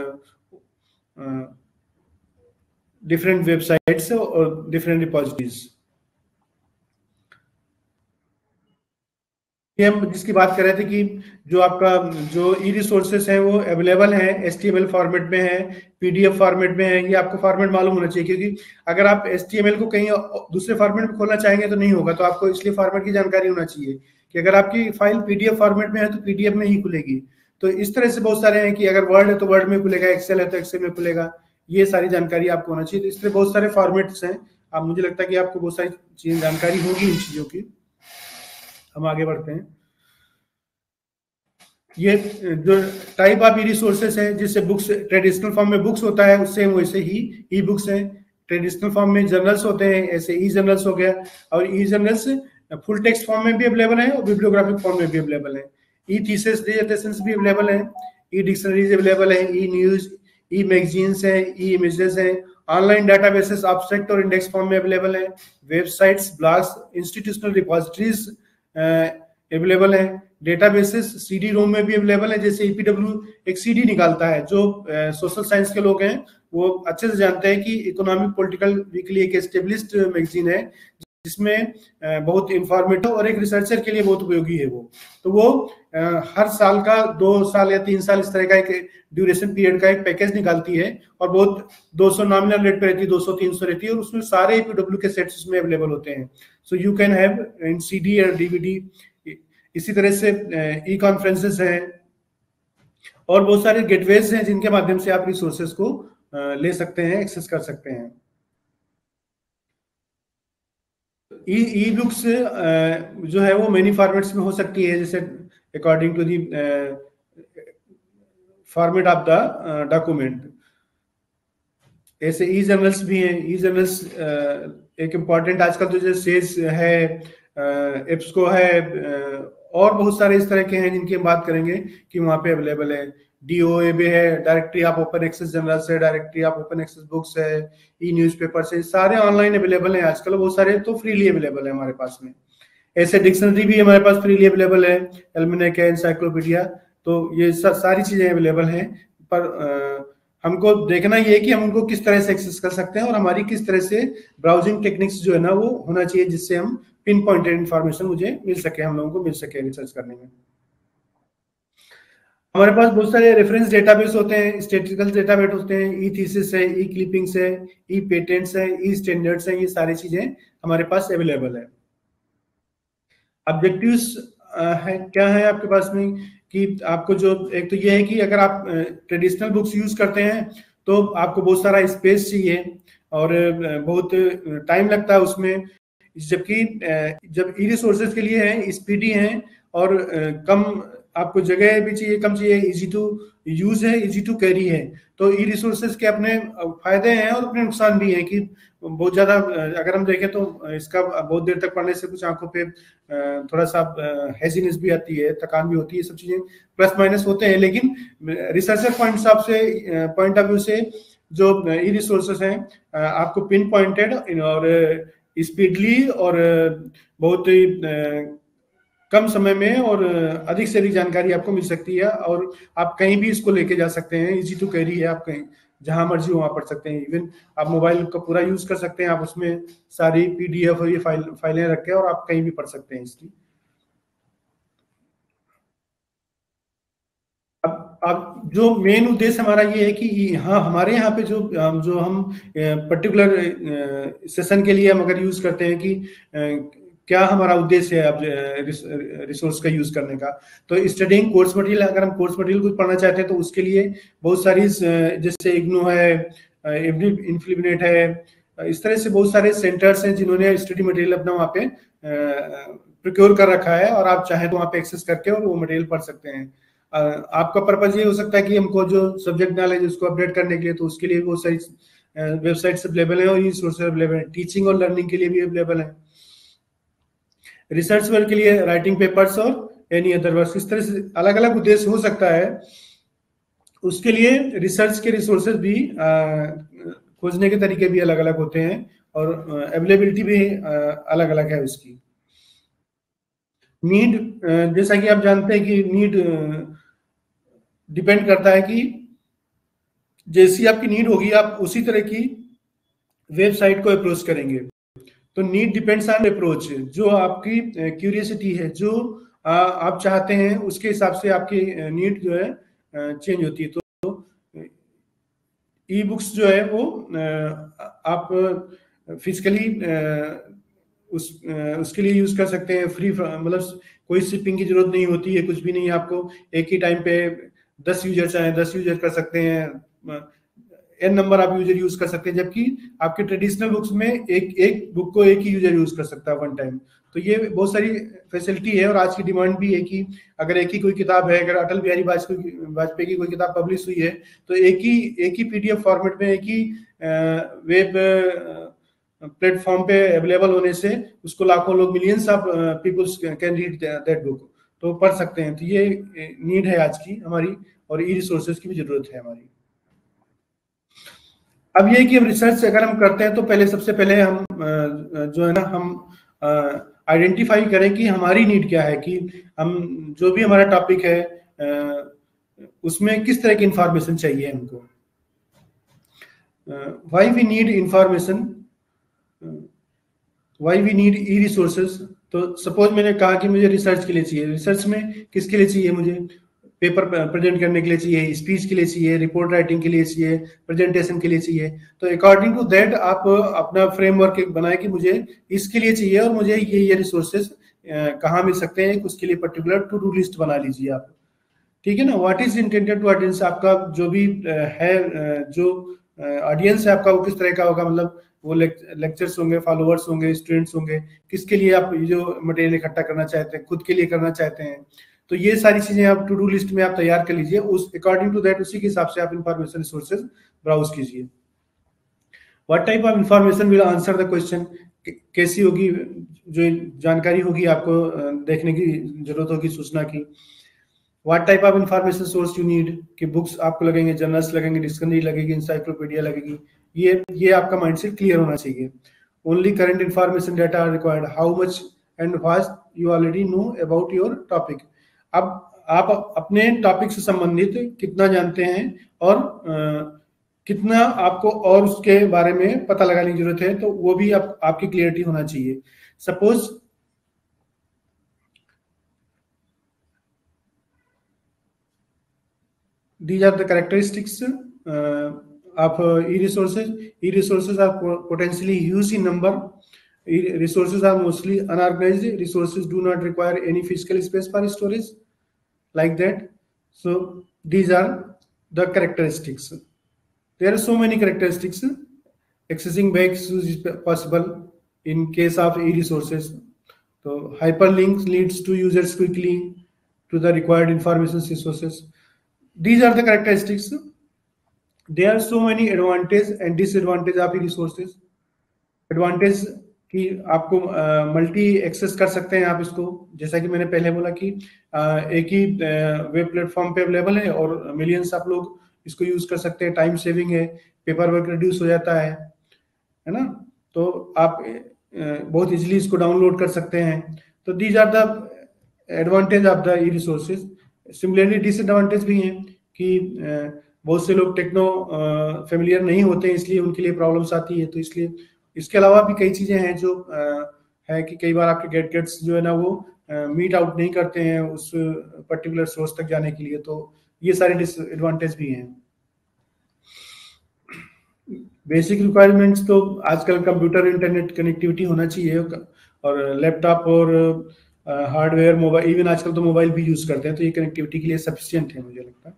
डिफरेंट वेबसाइट्स और डिफरेंट रिपोजिटरीज। हम जिसकी बात कर रहे थे कि जो आपका जो ई रिसोर्सेस हैं वो अवेलेबल हैं, एचटीएमएल फॉर्मेट में है, पीडीएफ फॉर्मेट में है। ये आपको फॉर्मेट मालूम होना चाहिए, क्योंकि अगर आप एचटीएमएल को कहीं दूसरे फॉर्मेट में खोलना चाहेंगे तो नहीं होगा। तो आपको इसलिए फॉर्मेट की जानकारी होना चाहिए कि अगर आपकी फाइल पीडीएफ फॉर्मेट में है तो पीडीएफ में ही खुलेगी। तो इस तरह से बहुत सारे हैं कि अगर वर्ड है तो वर्ड में खुलेगा, एक्सेल है तो एक्सेल में खुलेगा, ये सारी जानकारी आपको होना चाहिए। तो इस तरह बहुत सारे फॉर्मेट्स हैं। अब मुझे लगता है कि आपको बहुत सारी चीजें जानकारी होगी इन चीजों की। हम आगे बढ़ते हैं। ये जो टाइप ऑफ ई रिसोर्सेस है, जिससे बुक्स ट्रेडिशनल फॉर्म में बुक्स होता है, उससे वैसे ही ई बुक्स हैं, ट्रेडिशनल फॉर्म में जर्नल्स होते हैं, ऐसे ई जर्नल्स हो गया, और e journals full text form में भी अवेलेबल है और बिब्लियोग्राफिक फॉर्म में भी अवेलेबल है। ई थीसिस डिसर्टेशंस भी अवेलेबल है, ई डिक्शनरीज अवेलेबल है, ई न्यूज, ई मैगजीन्स है, ई इमेजेस है, ऑनलाइन डाटाबेसेस एब्स्ट्रैक्ट और इंडेक्स फॉर्म में अवेलेबल है, websites, blogs, institutional repositories available है, डेटाबेसेस सीडी रोम में भी अवेलेबल है। जैसे ईपीडब्ल्यू एक सीडी निकालता है, जो सोशल uh, साइंस के लोग हैं वो अच्छे से जानते हैं कि इकोनॉमिक पॉलिटिकल वीकली एक एस्टेब्लिश्ड मैगजीन है जिसमें uh, बहुत इंफॉर्मेटिव और एक रिसर्चर के लिए बहुत उपयोगी है वो। तो वो uh, हर साल का दो साल या तीन साल इस तरह का एक ड्यूरेशन पीरियड का एक पैकेज निकालती है और बहुत दो सौ नॉमिनल रेट पे रहती है, दो सौ तीन सौ रहती है, और उसमें सारे ईपीडब्ल्यू के सेट्स उसमें अवेलेबल होते हैं। So you can have in CD और डीवीडी। इसी तरह से ई कॉन्फ्रेंसेस हैं और बहुत सारे गेटवेज हैं जिनके माध्यम से आप रिसोर्सेज को ले सकते हैं, एक्सेस कर सकते हैं। ई ई बुक्स जो है वो मेनी फॉर्मेट्स में हो सकती है, जैसे according to the format of the document. ऐसे ई जर्नल्स भी हैं। ई जर्नल्स एक इम्पॉर्टेंट आजकल तो जो सेज है, एप्सको है, और बहुत सारे इस तरह के हैं जिनकी हम बात करेंगे कि वहां पे अवेलेबल है। डीओए भी है, directory of open access journals है, directory of open access books है, ई न्यूज़पेपर्स है, सारे ऑनलाइन अवेलेबल हैं आजकल। बहुत सारे तो फ्रीली अवेलेबल है हमारे पास में। ऐसे डिक्शनरी भी हमारे पास फ्रीली अवेलेबल है, एल्मेनेक है, एनसाइक्लोपीडिया, तो ये सारी चीजें अवेलेबल हैं। पर आ, हमको देखना ये है कि हम उनको किस तरह से एक्सेस कर सकते हैं और हमारी किस तरह से ब्राउजिंग टेक्निक्स जो है ना वो होना चाहिए जिससे हम पिन पॉइंटेड इन्फॉर्मेशन मुझे मिल सके, हम लोगों को मिल सके रिसर्च करने में। हमारे पास बहुत सारे रेफरेंस डेटाबेस होते हैं, स्टैटिस्टिकल डेटाबेस होते हैं, ई थीसिस है, ई क्लिपिंग्स है, ई पेटेंट्स है, ई स्टैंडर्ड्स है, ये सारी चीजें हमारे पास अवेलेबल है। ऑब्जेक्टिव्स है क्या है आपके पास में कि आपको जो एक तो ये है कि अगर आप ट्रेडिशनल बुक्स यूज करते हैं तो आपको बहुत सारा स्पेस चाहिए और बहुत टाइम लगता है उसमें, जबकि जब ई रिसोर्सेज के लिए है स्पीडी है और कम आपको जगह भी चाहिए, कम चाहिए, इजी टू यूज है, इजी टू कैरी है। तो ई रिसोर्सेज के अपने फायदे हैं और अपने नुकसान भी हैं कि बहुत ज्यादा अगर हम देखें तो इसका बहुत देर तक पढ़ने से कुछ आंखों पे थोड़ा सा हेजीनेस भी आती है, थकान भी होती है, सब चीजें प्लस माइनस होते हैं। लेकिन रिसर्चर पॉइंट ऑफ से पॉइंट ऑफ व्यू से जो ई रिसोर्सेज हैं आपको पिन पॉइंटेड और स्पीडली और बहुत ही कम समय में और अधिक से अधिक जानकारी आपको मिल सकती है और आप कहीं भी इसको लेके जा सकते हैं, इजी टू कैरी है, आप कहीं जहां मर्जी वहां पढ़ सकते हैं। इवन आप मोबाइल का पूरा यूज कर सकते हैं, आप उसमें सारी पीडीएफ और ये फाइल फाइलें रख के और आप कहीं भी पढ़ सकते हैं इसकी। अब अब जो मेन उद्देश्य हमारा ये है कि हाँ हमारे यहाँ पे जो जो हम पर्टिकुलर सेशन के लिए हम अगर यूज करते हैं कि क्या हमारा उद्देश्य है अब रिसोर्स का यूज करने का, तो स्टडिंग कोर्स मटेरियल, अगर हम कोर्स मटेरियल कुछ पढ़ना चाहते हैं तो उसके लिए बहुत सारी जैसे इग्नू है, इन्फ्लिबनेट है, इस तरह से बहुत सारे सेंटर्स हैं जिन्होंने स्टडी मटेरियल अपना वहाँ पे प्रोक्योर कर रखा है और आप चाहें तो वहाँ पे एक्सेस करके और वो मटेरियल पढ़ सकते हैं। आपका पर्पज ये हो सकता है कि हमको जो सब्जेक्ट नॉलेज उसको अपडेट करने के लिए, तो उसके लिए बहुत सारी वेबसाइट्स अवेलेबल है और ये सोर्सेज अवेलेबल है। टीचिंग और लर्निंग के लिए भी अवेलेबल है। रिसर्च वर्क के लिए राइटिंग पेपर्स और एनी अदर वर्क, इस तरह से अलग अलग उद्देश्य हो सकता है। उसके लिए रिसर्च के रिसोर्सेज भी खोजने के तरीके भी अलग अलग होते हैं और अवेलेबिलिटी भी अलग अलग है उसकी। नीड, जैसा कि आप जानते हैं कि नीड डिपेंड करता है कि जैसी आपकी नीड होगी आप उसी तरह की वेबसाइट को अप्रोच करेंगे। तो नीड डिपेंड्स ऑन अप्रोच, जो आपकी क्यूरियोसिटी है, जो आ, आप चाहते हैं उसके हिसाब से आपकी नीड जो है चेंज होती है। तो ई बुक्स जो है वो आप फिजिकली उस उसके लिए यूज कर सकते हैं, फ्री, मतलब कोई शिपिंग की जरूरत नहीं होती है, कुछ भी नहीं है। आपको एक ही टाइम पे दस यूजर चाहे दस यूजर कर सकते हैं, एन नंबर आप यूजर यूज कर सकते हैं, जबकि आपके ट्रेडिशनल बुक्स में एक एक बुक को एक ही यूजर यूज कर सकता है वन टाइम। तो ये बहुत सारी फैसिलिटी है और आज की डिमांड भी है कि अगर एक ही कोई किताब है, अगर अटल बिहारी वाजपेयी वाजपेयी की कोई किताब पब्लिश हुई है तो एक ही एक ही पीडीएफ फॉर्मेट में एक ही वेब प्लेटफॉर्म पे अवेलेबल होने से उसको लाखों लोग, millions of peoples can read that book, तो पढ़ सकते हैं। तो ये नीड है आज की हमारी, और ई रिसोर्सेज की भी जरूरत है हमारी। अब ये कि हम रिसर्च अगर हम करते हैं तो पहले सबसे पहले हम जो है ना हम आइडेंटिफाई करें कि हमारी नीड क्या है, कि हम जो भी हमारा टॉपिक है उसमें किस तरह की इंफॉर्मेशन चाहिए हमको। Why we need information, why we need e resources. तो सपोज मैंने कहा कि मुझे रिसर्च के लिए चाहिए, रिसर्च में किसके लिए चाहिए, मुझे पेपर प्रेजेंट करने के लिए चाहिए, स्पीच के लिए चाहिए, रिपोर्ट राइटिंग के लिए चाहिए, प्रेजेंटेशन के लिए चाहिए। तो अकॉर्डिंग टू दैट आप अपना फ्रेमवर्क बनाए कि मुझे इसके लिए चाहिए और मुझे ये ये रिसोर्सेज कहाँ मिल सकते हैं, उसके लिए पर्टिकुलर टू डू लिस्ट बना लीजिए आप, ठीक है ना। What is intended to audience, आपका जो भी है, जो ऑडियंस है आपका वो किस तरह का होगा, मतलब वो लेक्चर्स होंगे, फॉलोअर्स होंगे, स्टूडेंट्स होंगे, किसके लिए आप जो मटेरियल इकट्ठा करना चाहते हैं, खुद के लिए करना चाहते हैं। तो ये सारी चीजें आप टू डू लिस्ट में आप तैयार कर लीजिए, उस अकॉर्डिंग टू दैट उसी के हिसाब से आप इंफॉर्मेशन रिसोर्सेज ब्राउज कीजिए। What type of information will answer the question, कैसी होगी जो जानकारी होगी आपको देखने की जरूरत होगी, सूचना की। What type of information source you need, कि बुक्स आपको लगेंगे, जर्नल्स लगेंगे, डिक्शनरी लगेगी, इंसाइक्लोपीडिया लगेगी, ये ये आपका माइंडसेट क्लियर होना चाहिए। Only current information data are required, how much and fast you already know about your topic. अब आप अपने टॉपिक से संबंधित कितना जानते हैं और आ, कितना आपको और उसके बारे में पता लगाने की जरूरत है, तो वो भी आप, आपकी क्लियरिटी होना चाहिए। Suppose these are the characteristics uh, of uh, e-resources. E-resources are potentially huge in number. E-resources are mostly unorganized. Resources do not require any physical space for storage, like that. So these are the characteristics. There are so many characteristics. Accessing back is possible in case of e-resources. So hyperlinks leads to users quickly to the required information resources. These are the characteristics. There are so many advantages and disadvantages of e-resources. Advantage कि आपको multi uh, access कर सकते हैं आप इसको, जैसा कि मैंने पहले बोला कि uh, एक ही वेब uh, प्लेटफॉर्म पे अवेलेबल है और मिलियंस आप लोग इसको यूज कर सकते हैं। टाइम सेविंग है, पेपर वर्क रिड्यूस हो जाता है, है ना। तो आप uh, बहुत इजीली इसको डाउनलोड कर सकते हैं। तो these are the advantage of the e resources. Similarly disadvantage भी हैं कि बहुत से लोग टेक्नो फेमिलियर नहीं होते हैं, इसलिए उनके लिए प्रॉब्लम्स आती है। तो इसलिए इसके अलावा भी कई चीजें हैं जो है कि कई बार आपके गैजेट्स जो है ना वो मीट आउट नहीं करते हैं उस पर्टिकुलर सोर्स तक जाने के लिए। तो ये सारे डिसएडवांटेज भी हैं। बेसिक रिक्वायरमेंट्स तो आजकल कंप्यूटर इंटरनेट कनेक्टिविटी होना चाहिए, और लैपटॉप और हार्डवेयर मोबाइल, इवन आजकल तो मोबाइल भी यूज करते हैं, तो ये कनेक्टिविटी के लिए सफिशिएंट है मुझे लगता है।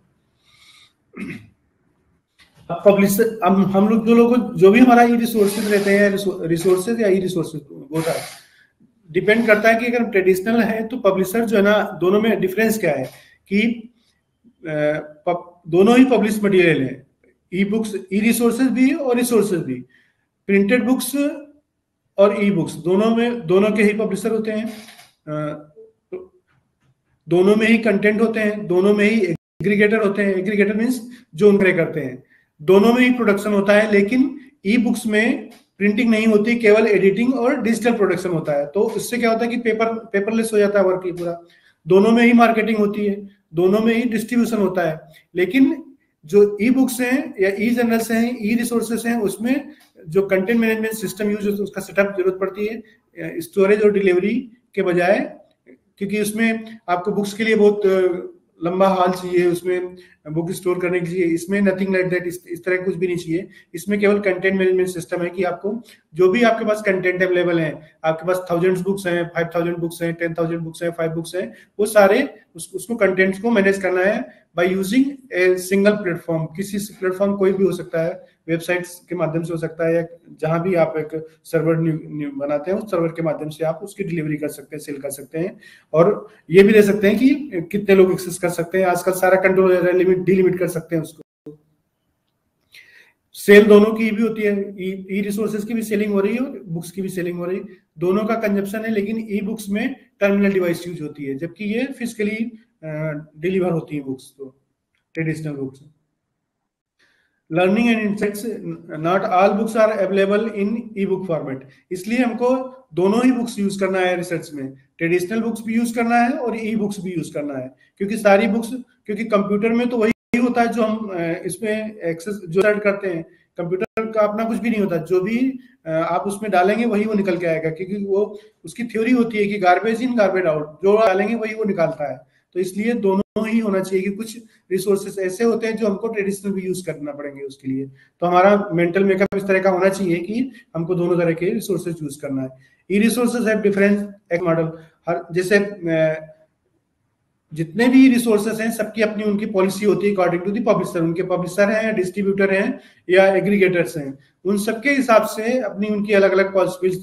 अब पब्लिशर हम हम लोग जो लोग जो भी हमारा ई रिसोर्सेज रहते हैं, रिसोर्सेज या ई रिसोर्सेज वो था डिपेंड करता है कि अगर ट्रेडिशनल है तो पब्लिशर जो है ना, दोनों में डिफरेंस क्या है कि दोनों ही पब्लिश मटेरियल है, ई बुक्स, ई रिसोर्सेज भी और रिसोर्सेज भी। प्रिंटेड बुक्स और ई बुक्स दोनों में दोनों के ही पब्लिशर होते हैं, दोनों में ही कंटेंट होते हैं, दोनों में ही एग्रीगेटर होते हैं। एग्रीगेटर मींस जो उनके करते हैं, दोनों में ही प्रोडक्शन होता है। लेकिन ई बुक्स में प्रिंटिंग नहीं होती, केवल एडिटिंग और डिजिटल प्रोडक्शन होता है। तो इससे क्या होता है कि पेपर पेपरलेस हो जाता है वर्क ही पूरा। दोनों में ही मार्केटिंग होती है, दोनों में ही डिस्ट्रीब्यूशन होता है। लेकिन जो ई बुक्स हैं या ई जर्नल्स हैं, ई रिसोर्सेस हैं, उसमें जो कंटेंट मैनेजमेंट सिस्टम यूज होता है उसका सेटअप जरूरत पड़ती है स्टोरेज और डिलीवरी के बजाय, क्योंकि उसमें आपको बुक्स के लिए बहुत लंबा हॉल चाहिए, उसमें बुक स्टोर करने के लिए। इसमें नथिंग लाइक दैट, इस तरह कुछ भी नहीं चाहिए। इसमें केवल कंटेंट मैनेजमेंट सिस्टम है कि आपको जो भी आपके पास कंटेंट अवेलेबल है, आपके पास थाउजेंड्स बुक्स हैं, फाइव थाउजेंड बुक्स हैं, टेन थाउजेंड बुक्स हैं, फाइव बुक्स हैं, वो सारे उस, उसको कंटेंट्स को मैनेज करना है by using a single platform. किसी प्लेटफॉर्म कोई भी हो सकता है, वेबसाइट्स के माध्यम से हो सकता है, या जहां भी आप एक सर्वर बनाते हैं उस सर्वर के माध्यम से आप उसकी डिलीवरी कर सकते हैं, सेल कर सकते हैं। और ये भी दे सकते हैं कि कितने लोग एक्सेस कर सकते हैं। आजकल सारा कंट्रोल हो जाता है, लिमिट डिलिमिट कर सकते हैं उसको। सेल दोनों की भी होती है, ई रिसोर्सेज की भी सेलिंग हो रही है और बुक्स की भी सेलिंग हो रही है, दोनों का कंजप्शन है, लेकिन ई बुक्स में टर्मिनल डिवाइस यूज होती है, जबकि ये फिजिकली डिलीवर होती है बुक्स, तो traditional books. Learning and insights, not all books are available in e book format, इसलिए हमको दोनों ही बुक्स यूज करना है रिसर्च में, ट्रेडिशनल बुक्स भी यूज करना है और ई बुक्स भी यूज करना है, क्योंकि सारी बुक्स, क्योंकि कंप्यूटर में तो वही होता है जो हम इसमें एक्सेस जो सर्च करते हैं, कंप्यूटर का अपना कुछ भी नहीं होता, जो भी आप उसमें डालेंगे वही वो निकल के आएगा, क्योंकि वो उसकी थ्योरी होती है कि गार्बेज इन गार्बेज आउट, जो डालेंगे वही वो निकालता है। तो इसलिए दोनों ही होना चाहिए, कि कुछ रिसोर्सेस ऐसे होते हैं जो हमको ट्रेडिशनल भी यूज करना पड़ेंगे उसके लिए, तो हमारा मेंटल मेकअप इस तरह का होना चाहिए कि हमको दोनों तरह के रिसोर्सेज यूज करना है। ई रिसोर्सेज हैव डिफरेंट एक मॉडल, हर जैसे जितने भी रिसोर्सेस हैं सबकी अपनी उनकी पॉलिसी होती है अकॉर्डिंग टू दी पब्लिशर, उनके पब्लिशर हैं, डिस्ट्रीब्यूटर हैं या एग्रीगेटर्स हैं, उन सबके हिसाब से अपनी उनकी अलग अलग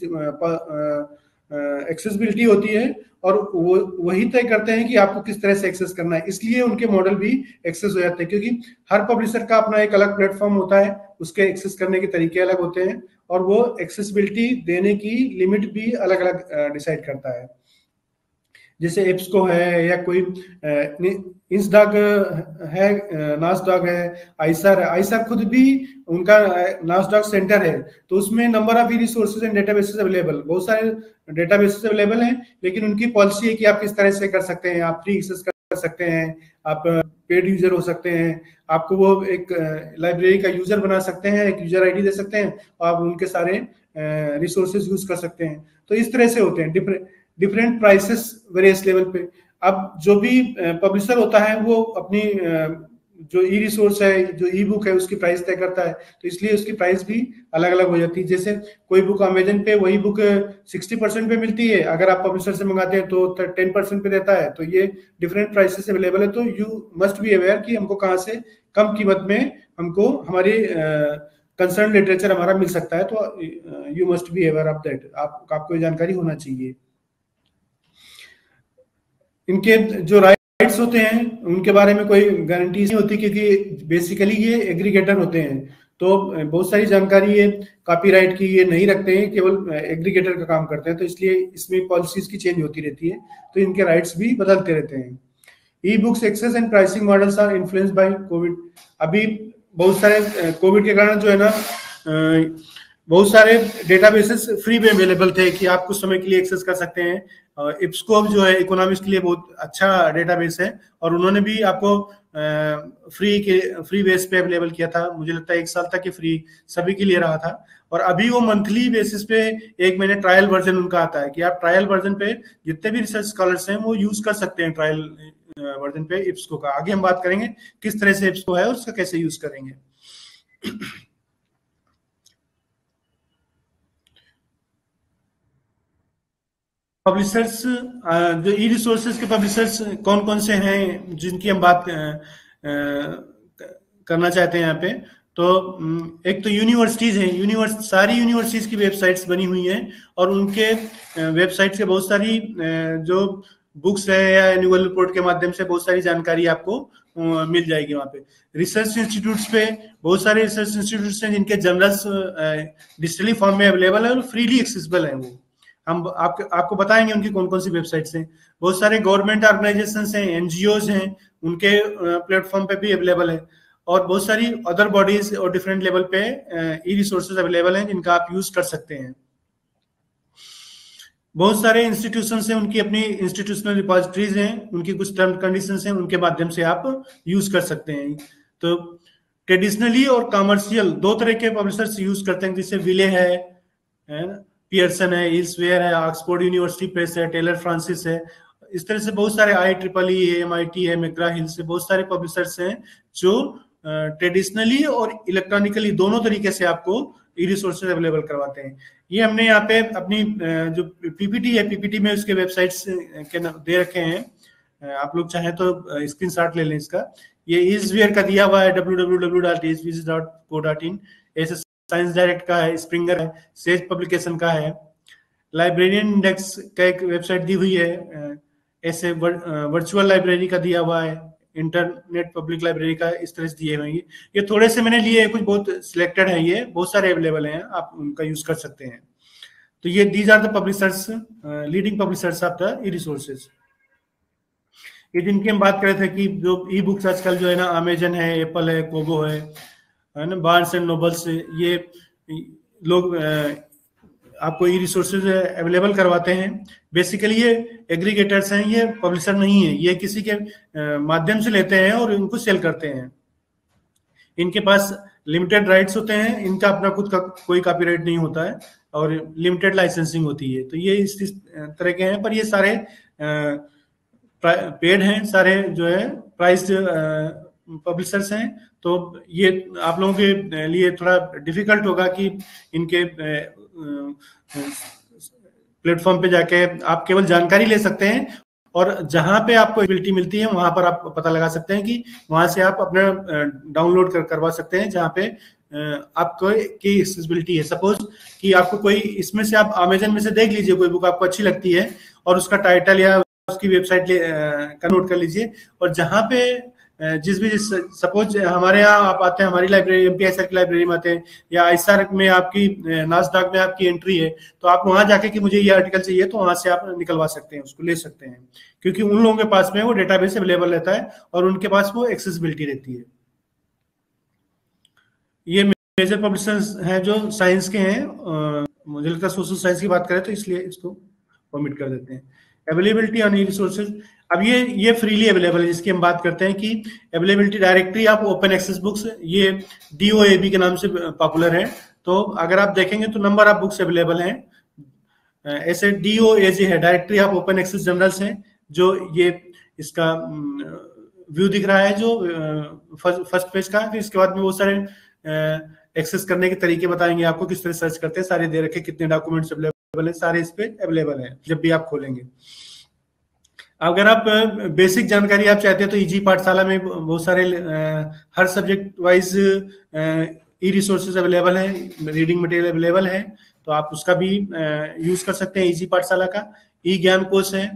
एक्सेसिबिलिटी होती है, और वो वही तय करते हैं कि आपको किस तरह से एक्सेस करना है, इसलिए उनके मॉडल भी एक्सेस हो जाते हैं, क्योंकि हर पब्लिशर का अपना एक अलग प्लेटफॉर्म होता है, उसके एक्सेस करने के तरीके अलग होते हैं, और वो एक्सेसिबिलिटी देने की लिमिट भी अलग अलग डिसाइड करता है। जैसे एप्सको है या कोई इंसडॉग है, नासडॉग है, आइसर है, आइसर खुद भी उनका नासडॉग सेंटर है, तो उसमें number of resources and databases available, बहुत सारे डेटाबेसेस अवेलेबल हैं, लेकिन उनकी पॉलिसी है कि आप किस तरह से कर सकते हैं, आप फ्री एक्सेस कर सकते हैं, आप पेड यूजर हो सकते हैं, आपको वो एक लाइब्रेरी का यूजर बना सकते हैं, एक यूजर आईडी दे सकते हैं, और आप उनके सारे रिसोर्सेज यूज कर सकते हैं। तो इस तरह से होते हैं different different prices various level पे। अब जो भी पब्लिशर होता है वो अपनी जो ई रिसोर्स है, जो ई बुक है, उसकी प्राइस तय करता है, तो इसलिए उसकी प्राइस भी अलग अलग हो जाती है। जैसे कोई बुक अमेजन पे वही बुक सिक्सटी परसेंट पे मिलती है, अगर आप पब्लिशर से मंगाते हैं तो टेन परसेंट पे देता है, तो ये डिफरेंट प्राइसेस अवेलेबल है। तो यू मस्ट बी अवेयर कि हमको कहाँ से कम कीमत में हमको हमारी कंसर्न लिटरेचर हमारा मिल सकता है, तो you must be aware of that, आप आपको ये जानकारी होना चाहिए। इनके जो राइट्स होते हैं उनके बारे में कोई गारंटी नहीं होती, क्योंकि बेसिकली ये एग्रीगेटर होते हैं, तो बहुत सारी जानकारी ये कॉपीराइट की ये नहीं रखते हैं, केवल एग्रीगेटर का काम करते हैं, तो इसलिए इसमें पॉलिसीज की चेंज होती रहती है, तो इनके राइट्स भी बदलते रहते हैं। E books access and pricing models are influenced by COVID. अभी बहुत सारे कोविड के कारण जो है ना, बहुत सारे डेटाबेसेस फ्री में अवेलेबल थे कि आप कुछ समय के लिए एक्सेस कर सकते हैं। इप्सको जो है इकोनॉमिक्स के लिए बहुत अच्छा डेटाबेस है, और उन्होंने भी आपको फ्री के फ्री बेस पे अवेलेबल किया था, मुझे लगता है एक साल तक ये फ्री सभी के लिए रहा था, और अभी वो मंथली बेसिस पे एक महीने ट्रायल वर्जन उनका आता है कि आप ट्रायल वर्जन पे जितने भी रिसर्च स्कॉलर्स हैं वो यूज कर सकते हैं ट्रायल वर्जन पे इप्सको का। आगे हम बात करेंगे किस तरह से इप्सको है और उसका कैसे यूज करेंगे। पब्लिशर्स, जो ई रिसोर्सेज के पब्लिशर्स कौन कौन से हैं जिनकी हम बात करना चाहते हैं यहाँ पे, तो एक तो यूनिवर्सिटीज हैं, यूनिवर्स सारी यूनिवर्सिटीज की वेबसाइट्स बनी हुई हैं, और उनके वेबसाइट से बहुत सारी जो बुक्स है या एनुअल रिपोर्ट के माध्यम से बहुत सारी जानकारी आपको मिल जाएगी वहाँ पे। रिसर्च इंस्टीट्यूट्स पे बहुत सारे रिसर्च इंस्टीट्यूट्स हैं जिनके जर्नल्स डिजिटली फॉर्म में अवेलेबल है और फ्रीली एक्सेसिबल है। वो हम आपको आपको बताएंगे उनकी कौन कौन सी वेबसाइट्स हैं। बहुत सारे गवर्नमेंट ऑर्गेनाइजेशंस हैं, एनजीओज हैं, उनके प्लेटफॉर्म पे भी अवेलेबल है, और बहुत सारी अदर बॉडीज और डिफरेंट लेवल पे ई रिसोर्सेज अवेलेबल हैं जिनका आप यूज कर सकते हैं। बहुत सारे इंस्टीट्यूशंस हैं, उनकी अपनी इंस्टीट्यूशनल रिपोजिटरीज हैं, उनकी कुछ टर्म कंडीशंस हैं, उनके माध्यम से आप यूज कर सकते हैं। तो ट्रेडिशनली और कॉमर्शियल दो तरह के पब्लिशर्स यूज करते हैं, जैसे विले है, है ना, पियर्सन है, इल्सवेयर है, ऑक्सफोर्ड यूनिवर्सिटी प्रेस है, टेलर फ्रांसिस है, इस तरह से बहुत सारे आई ट्रिपल ई है, एम आई टी है, मैकग्रा हिल से बहुत सारे पब्लिशर्स हैं जो ट्रेडिशनली और इलेक्ट्रॉनिकली दोनों तरीके से आपको ई रिसोर्सेज अवेलेबल करवाते हैं। ये हमने यहाँ पे अपनी जो पीपीटी है, पीपीटी में उसके वेबसाइट्स के दे रखे हैं, आप लोग चाहें तो स्क्रीनशॉट ले लें इसका। ये इल्सवेयर का दिया हुआ है W W W dot Elsevier dot co dot in, ऐसे साइंस डायरेक्ट का है, स्प्रिंगर है, सेज पब्लिकेशन का है, लाइब्रेरियन इंडेक्स का एक वेबसाइट दी हुई है, ऐसे वर्चुअल लाइब्रेरी का दिया हुआ है, इंटरनेट पब्लिक लाइब्रेरी का इस तरह से दिए हुए हैं। ये थोड़े से मैंने लिए, कुछ बहुत सिलेक्टेड है, ये बहुत सारे अवेलेबल हैं, आप उनका यूज कर सकते हैं। तो ये these are the publishers, leading publishers of the e resources. ये जिनकी हम बात कर रहे थे कि जो ई बुक्स आजकल जो है ना, अमेजन है, एप्पल है, कोबो है, है ना, बार्न्स एंड नोबल्स, ये लोग आपको ई रिसोर्सेज अवेलेबल करवाते हैं। बेसिकली ये एग्रीगेटर्स हैं, ये पब्लिशर नहीं है, ये किसी के माध्यम से लेते हैं और इनको सेल करते हैं। इनके पास लिमिटेड राइट्स होते हैं, इनका अपना खुद का कोई कॉपीराइट नहीं होता है और लिमिटेड लाइसेंसिंग होती है। तो ये इस, इस तरह के हैं, पर ये सारे पेड हैं, सारे जो है प्राइस्ड पब्लिशर्स हैं। तो ये आप लोगों के लिए थोड़ा डिफिकल्ट होगा कि इनके प्लेटफॉर्म पे जाके आप केवल जानकारी ले सकते हैं, और जहां पे आपको एबिलिटी मिलती है वहां पर आप पता लगा सकते हैं कि वहां से आप अपना डाउनलोड कर करवा सकते हैं जहां पे आपको की एक्सेसिबिलिटी है। सपोज कि आपको कोई इसमें से, आप अमेजन में से देख लीजिए कोई बुक आपको अच्छी लगती है और उसका टाइटल या उसकी वेबसाइट का नोट कर लीजिए, और जहां पे जिस भी सपोज हमारे यहाँ आप आते हैं, हमारी लाइब्रेरी एमपीआईसीआर की लाइब्रेरी में आते हैं, या आईएसआर में आपकी नासडाक में आपकी एंट्री है, तो आप वहां जाके कि मुझे ये आर्टिकल चाहिए, तो वहां से आप निकलवा सकते हैं, उसको ले सकते हैं, क्योंकि उन लोगों के पास में वो डेटाबेस अवेलेबल रहता है और उनके पास वो एक्सेसिबिलिटी रहती है। ये मेजर पब्लिशर्स हैं जो साइंस के हैं, मुझे लगता है सोशल साइंस की बात करें तो इसलिए इसको ओमिट कर देते हैं। अवेलेबिलिटी ऑन ई रिसोर्सेज, अब ये ये फ्रीली अवेलेबल है, जिसकी हम बात करते हैं कि availability directory of open access books, ये डीओएबी के नाम से पॉपुलर है। तो अगर आप देखेंगे तो नंबर ऑफ बुक्स अवेलेबल हैं, ऐसे डीओएजे है, directory of open access journals है, जो ये इसका व्यू दिख रहा है जो फर्स्ट पेज का। फिर इसके बाद में वो सारे एक्सेस करने के तरीके बताएंगे आपको, किस तरह सर्च करते हैं, सारे दे रखे, कितने डॉक्यूमेंट्स अवेलेबल है, सारे इस पे अवेलेबल है जब भी आप खोलेंगे। अगर आप बेसिक जानकारी आप चाहते हैं तो इजी पाठशाला में बहुत सारे हर subject wise e resources available है, रीडिंग मटेरियल अवेलेबल है, तो आप उसका भी यूज कर सकते हैं। इजी पाठशाला का ई ज्ञान कोर्स है,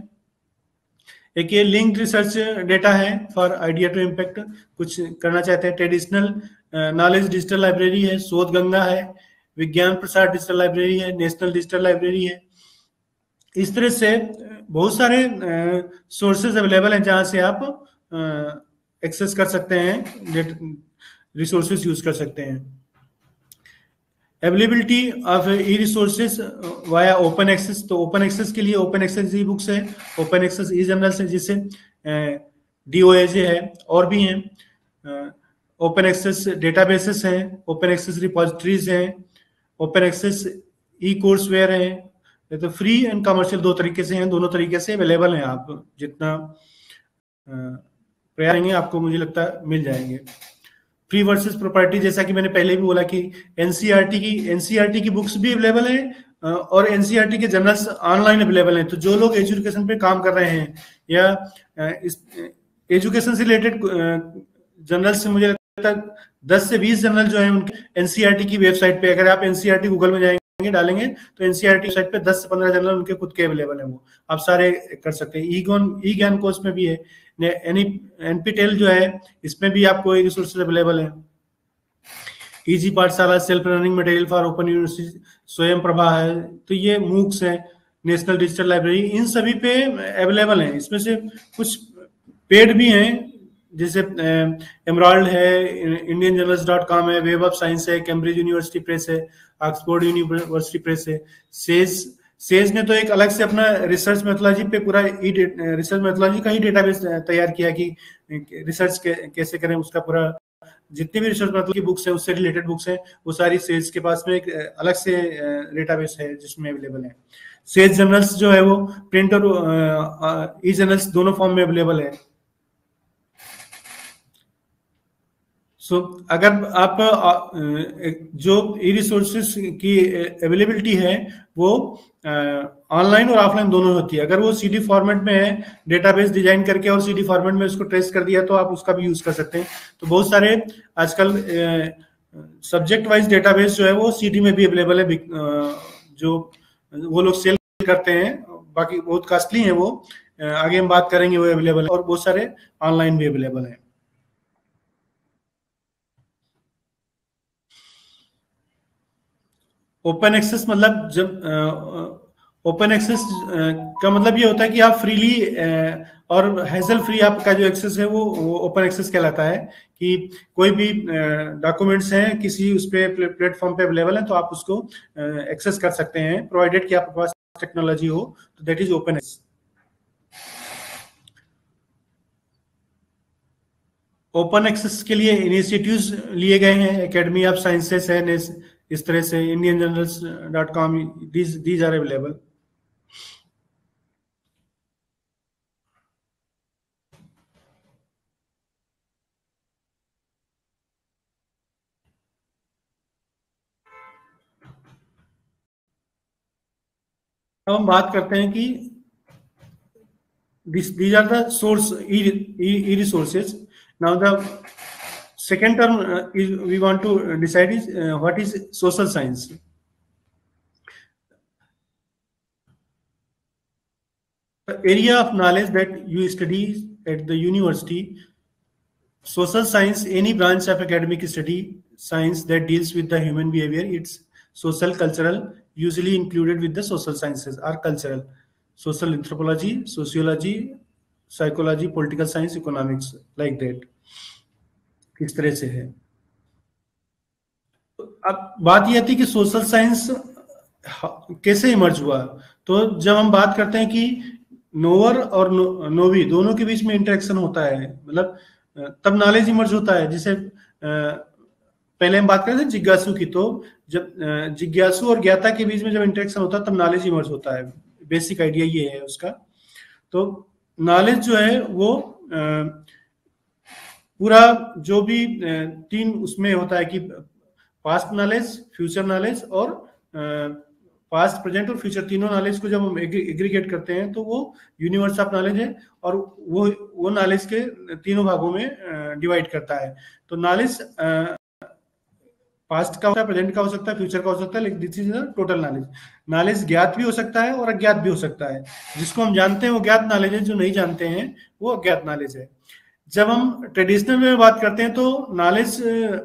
एक ये लिंक्ड रिसर्च डेटा है फॉर आइडिया टू इम्पैक्ट, कुछ करना चाहते हैं। ट्रेडिशनल नॉलेज डिजिटल लाइब्रेरी है, शोध गंगा है, विज्ञान प्रसार डिजिटल लाइब्रेरी है, नेशनल डिजिटल लाइब्रेरी है। इस तरह से बहुत सारे सोर्सेज अवेलेबल हैं जहां से आप एक्सेस कर सकते हैं, रिसोर्सेज यूज कर सकते हैं। Availability of e resources via open access, तो ओपन एक्सेस के लिए ओपन एक्सेस ई बुक्स है, ओपन एक्सेस ई जर्नल्स है, जिससे डीओएजे है, और भी हैं। ओपन एक्सेस डेटाबेसेस हैं, ओपन एक्सेस रिपोजिटरीज हैं, open access e courseware है। तो फ्री एंड कमर्शियल दो तरीके से हैं, दोनों तरीके से अवेलेबल हैं। आप जितना प्रयास करेंगे आपको मुझे लगता है मिल जाएंगे। फ्री वर्सेस प्रॉपर्टी, जैसा कि मैंने पहले भी बोला कि एनसीईआरटी की एनसीईआरटी की बुक्स भी अवेलेबल है और एनसीईआरटी के जर्नल्स ऑनलाइन अवेलेबल हैं। तो जो लोग एजुकेशन पे काम कर रहे हैं या इस एजुकेशन से रिलेटेड जर्नल्स से, मुझे लगता है दस से बीस जर्नल जो है उनके एनसीईआरटी की वेबसाइट पे, अगर आप एनसीईआरटी गूगल में जाएंगे डालेंगे तो एनसीईआरटी साइट पे दस से पंद्रह जर्नल उनके खुद के अवेलेबल है, वो आप सारे कर सकते हैं। ईगॉन ई ज्ञान कोर्स में भी है, एनपीटेल जो है इसमें भी आपको रिसोर्सेज अवेलेबल है। इजी Pathshala, self learning material for open university, Swayam Prabha है, तो ये मूक्स है, नेशनल डिजिटल लाइब्रेरी, इन सभी पे अवेलेबल है। इसमें से कुछ पेड भी हैं, जैसे एमराल्ड है, इंडियन जर्नल्स डॉट कॉम है, वेब ऑफ साइंस है, कैम्ब्रिज यूनिवर्सिटी प्रेस है, ऑक्सफोर्ड यूनिवर्सिटी प्रेस है। सेज सेज ने तो एक अलग से अपना रिसर्च मेथोलॉजी पे पूरा ई रिसर्च मेथोलॉजी का ही डेटाबेस तैयार किया कि रिसर्च कैसे करें, उसका पूरा जितनी भी रिसर्च मेथोलॉजी की बुक्स है उससे रिलेटेड बुक्स है वो सारी सेज के पास में एक अलग से डेटाबेस है जिसमें अवेलेबल है। सेज जर्नल्स जो है वो प्रिंट और ई जर्नल्स दोनों फॉर्म में अवेलेबल है। सो so, अगर आप जो ई रिसोर्सेज की अवेलेबिलिटी है वो ऑनलाइन और ऑफलाइन दोनों होती है। अगर वो सीडी फॉर्मेट में है, डेटाबेस डिजाइन करके और सीडी फॉर्मेट में उसको ट्रेस कर दिया तो आप उसका भी यूज कर सकते हैं। तो बहुत सारे आजकल सब्जेक्ट वाइज डेटाबेस जो है वो सीडी में भी अवेलेबल है, जो वो लोग सेल करते हैं, बाकी बहुत कॉस्टली है वो, आगे हम बात करेंगे वो अवेलेबल है, और बहुत सारे ऑनलाइन भी अवेलेबल है। ओपन एक्सेस मतलब जब ओपन एक्सेस का मतलब ये होता है कि आप फ्रीली और हैसल फ्री आपका जो एक्सेस है वो ओपन एक्सेस कहलाता है, कि कोई भी डॉक्यूमेंट्स हैं किसी उस पे प्लेटफॉर्म पे अवेलेबल है तो आप उसको एक्सेस कर सकते हैं, प्रोवाइडेड कि आपके पास टेक्नोलॉजी हो, तो that is open access. Open access के लिए इनिशिएटिव्स लिए गए हैं, एकेडमी ऑफ साइंसेस है, इस तरह से Indian journals dot com, these these are available. अब हम बात करते हैं कि this these are the source e resources. Now the second term uh, is we want to decide is uh, what is social science. The area of knowledge that you study at the university. Social science, any branch of academic study science that deals with the human behavior, it's social, cultural, usually included with the social sciences or cultural, social anthropology, sociology, psychology, political science, economics, like that. किस तरह से है। अब बात यह थी कि social science कैसे इमर्ज हुआ। तो जब हम बात करते हैं कि नोवर और नो, नोवी दोनों के बीच में इंटरेक्शन होता है, मतलब तब नॉलेज इमर्ज होता है। जिसे पहले हम बात करते थे जिज्ञासु की, तो जब जिज्ञासु और ज्ञाता के बीच में जब इंटरेक्शन होता है तब नॉलेज इमर्ज होता है। बेसिक आइडिया ये है उसका। तो नॉलेज जो है वो पूरा जो भी तीन उसमें होता है कि पास्ट नॉलेज, फ्यूचर नॉलेज और पास्ट, प्रेजेंट और फ्यूचर, तीनों नॉलेज को जब हम एग्रीगेट करते हैं तो वो यूनिवर्स ऑफ नॉलेज है, और वो वो नॉलेज के तीनों भागों में डिवाइड करता है। तो नॉलेज पास्ट का होता है, प्रेजेंट का हो सकता है, फ्यूचर का हो सकता है, लेकिन this is the total knowledge. Knowledge ज्ञात भी हो सकता है और अज्ञात भी हो सकता है। जिसको हम जानते हैं वो ज्ञात नॉलेज है, जो नहीं जानते हैं वो अज्ञात नॉलेज है। जब हम ट्रेडिशनल में बात करते हैं तो नॉलेज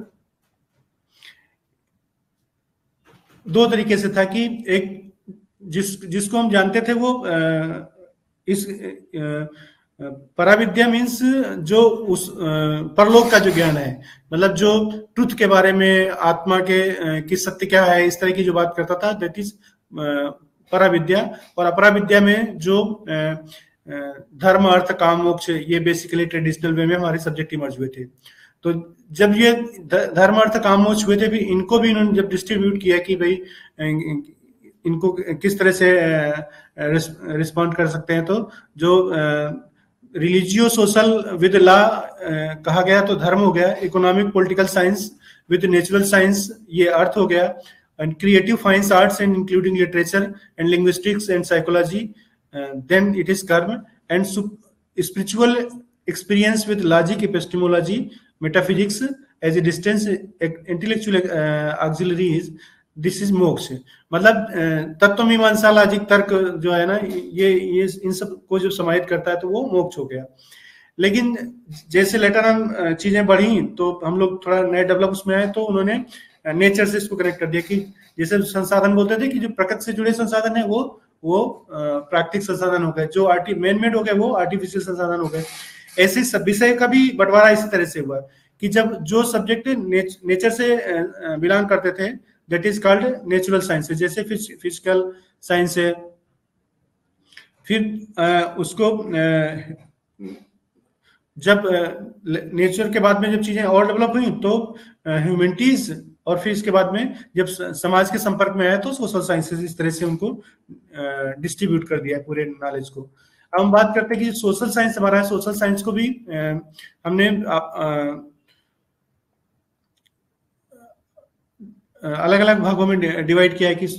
दो तरीके से था कि एक जिस जिसको हम जानते थे वो इस पराविद्या मीन्स जो उस परलोक का जो ज्ञान है, मतलब जो ट्रुथ के बारे में, आत्मा के की सत्य क्या है, इस तरह की जो बात करता था, दैट इज पराविद्या। और अपराविद्या में जो धर्म, अर्थ, काम, मोक्ष, ये बेसिकली ट्रेडिशनल वे में हमारे सब्जेक्ट इमर्ज हुए थे। तो जब ये धर्म, अर्थ, काम, मोक्ष हुए थे, भी इनको भी इन्होंने जब डिस्ट्रीब्यूट किया कि भाई इनको किस तरह से रिस्पॉन्ड कर सकते हैं, तो जो रिलीजियो सोशल विद लॉ कहा गया तो धर्म हो गया, economic political science with natural science ये अर्थ हो गया, and creative fines arts and including literature and linguistics and psychology, Uh, then it is karma, and spiritual experience with logic, epistemology, metaphysics as a distance intellectual uh, auxiliary is this is moksha। मतलब तत्व मीमांसा, logic, तर्क जो है ना, ये ये इन सब को जब समाहित करता है तो वो मोक्ष हो गया। लेकिन जैसे लेटर हम चीजें बढ़ी तो हम लोग थोड़ा नए डेवलप उसमें आए, तो उन्होंने नेचर से इसको कनेक्ट कर दिया कि जैसे संसाधन बोलते थे कि जो प्रकृति से जुड़े संसाधन है वो वो प्राकृतिक संसाधन हो गए, जो आर्टी मैन मेड हो गए वो आर्टिफिशियल संसाधन हो गए। ऐसे सब विषय का भी बंटवारा इसी तरह से हुआ कि जब जो सब्जेक्ट नेच, नेचर से बिलोंग करते थे, that is called natural science. जैसे फिजिकल साइंस है, फिर आ, उसको आ, जब नेचर के बाद में जब चीजें और डेवलप हुई तो ह्यूमैनिटीज, और फिर इसके बाद में जब समाज के संपर्क में आया तो सोशल साइंसेज, इस तरह से उनको डिस्ट्रीब्यूट कर दिया पूरे नॉलेज को। अब हम बात करते हैं कि सोशल साइंस हमारा है, सोशल साइंस को भी हमने अलग अलग भागों में डिवाइड किया है कि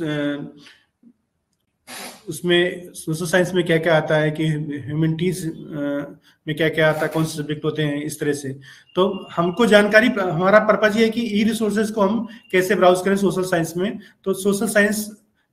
उसमें सोशल साइंस में क्या क्या आता है, कि ह्यूमैनिटीज में क्या क्या आता है, कौन से सब्जेक्ट होते हैं, इस तरह से। तो हमको जानकारी, हमारा पर्पज ये है कि ई रिसोर्सेज को हम कैसे ब्राउज करें सोशल साइंस में। तो सोशल साइंस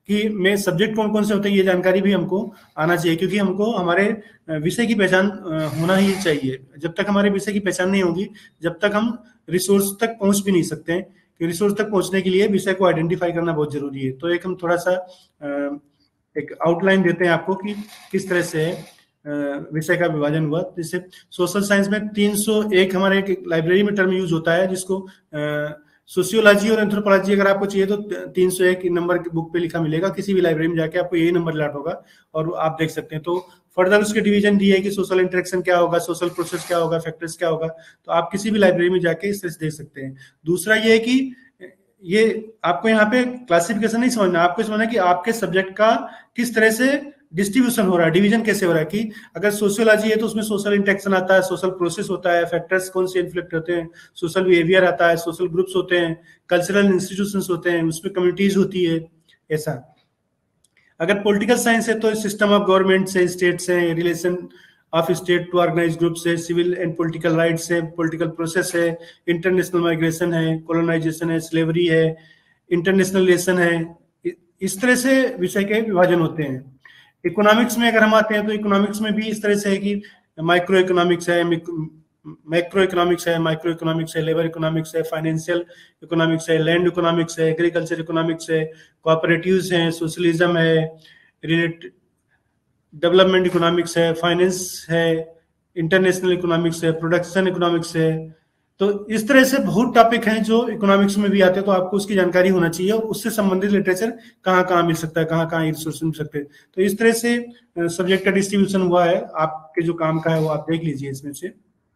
कि में सब्जेक्ट कौन कौन से होते हैं ये जानकारी भी हमको आना चाहिए, क्योंकि हमको हमारे विषय की पहचान होना ही चाहिए। जब तक हमारे विषय की पहचान नहीं होगी, जब तक हम रिसोर्स तक पहुंच भी नहीं सकते हैं, कि रिसोर्स तक पहुंचने के लिए विषय को आइडेंटिफाई करना बहुत जरूरी है। तो एक हम थोड़ा सा एक आउटलाइन देते हैं आपको कि किस तरह से विषय का विभाजन हुआ। जैसे सोशल साइंस में तीन सौ एक हमारे एक लाइब्रेरी में टर्म यूज होता है, जिसको सोशियोलॉजी और एंथ्रोपोलॉजी अगर आपको चाहिए तो तीन सौ एक नंबर की बुक पे लिखा मिलेगा, किसी भी लाइब्रेरी में जाके आपको यही नंबर अलॉट होगा और आप देख सकते हैं। तो फर्दर उसके डिवीजन दिए है कि सोशल इंटरेक्शन क्या होगा, सोशल प्रोसेस क्या होगा, फैक्टर्स क्या होगा, तो आप किसी भी लाइब्रेरी में जाके इस तरह से देख सकते हैं। दूसरा ये है कि ये आपको यहाँ पे क्लासिफिकेशन नहीं समझना, आपको समझना कि आपके सब्जेक्ट का किस तरह से डिस्ट्रीब्यूशन हो रहा है, डिवीजन कैसे हो रहा है। कि अगर सोशियोलॉजी है तो उसमें सोशल इंटरेक्शन आता है, सोशल प्रोसेस होता है, फैक्टर्स कौन से इन्फ्लेक्ट होते हैं, सोशल बिहेवियर आता है, सोशल ग्रुप्स होते हैं, कल्चरल इंस्टीट्यूशंस होते हैं, उसमें कम्युनिटीज होती है, ऐसा। अगर पॉलिटिकल साइंस है तो सिस्टम ऑफ गवर्नमेंट से, स्टेट से, relation of state to organize group से, सिविल एंड पॉलिटिकल राइट्स है, पॉलिटिकल प्रोसेस है, इंटरनेशनल माइग्रेशन है, कॉलोनाइजेशन है, स्लेवरी है, इंटरनेशनल रिलेशन है। इस तरह से विषय के विभाजन होते हैं। इकोनॉमिक्स में अगर हम आते हैं तो इकोनॉमिक्स में भी इस तरह से है कि माइक्रो इकोनॉमिक्स है, मैक्रो इकोनॉमिक्स है, माइक्रो इकोनॉमिक्स है, लेबर इकोनॉमिक्स है, फाइनेंशियल इकोनॉमिक्स है, लैंड इकोनॉमिक्स है, एग्रीकल्चर इकोनॉमिक्स है, कोऑपरेटिव्स हैं, सोशलिज्म है, रिलेटेड डेवलपमेंट इकोनॉमिक्स है, फाइनेंस है, इंटरनेशनल इकोनॉमिक्स है, प्रोडक्शन इकोनॉमिक्स है। तो इस तरह से बहुत टॉपिक हैं जो इकोनॉमिक्स में भी आते हैं, तो आपको उसकी जानकारी होना चाहिए और उससे संबंधित लिटरेचर कहाँ कहाँ मिल सकता है, कहाँ कहाँ रिसोर्स मिल सकते हैं। तो इस तरह से सब्जेक्ट का डिस्ट्रीब्यूशन हुआ है, आपके जो काम का है वो आप देख लीजिए इसमें से।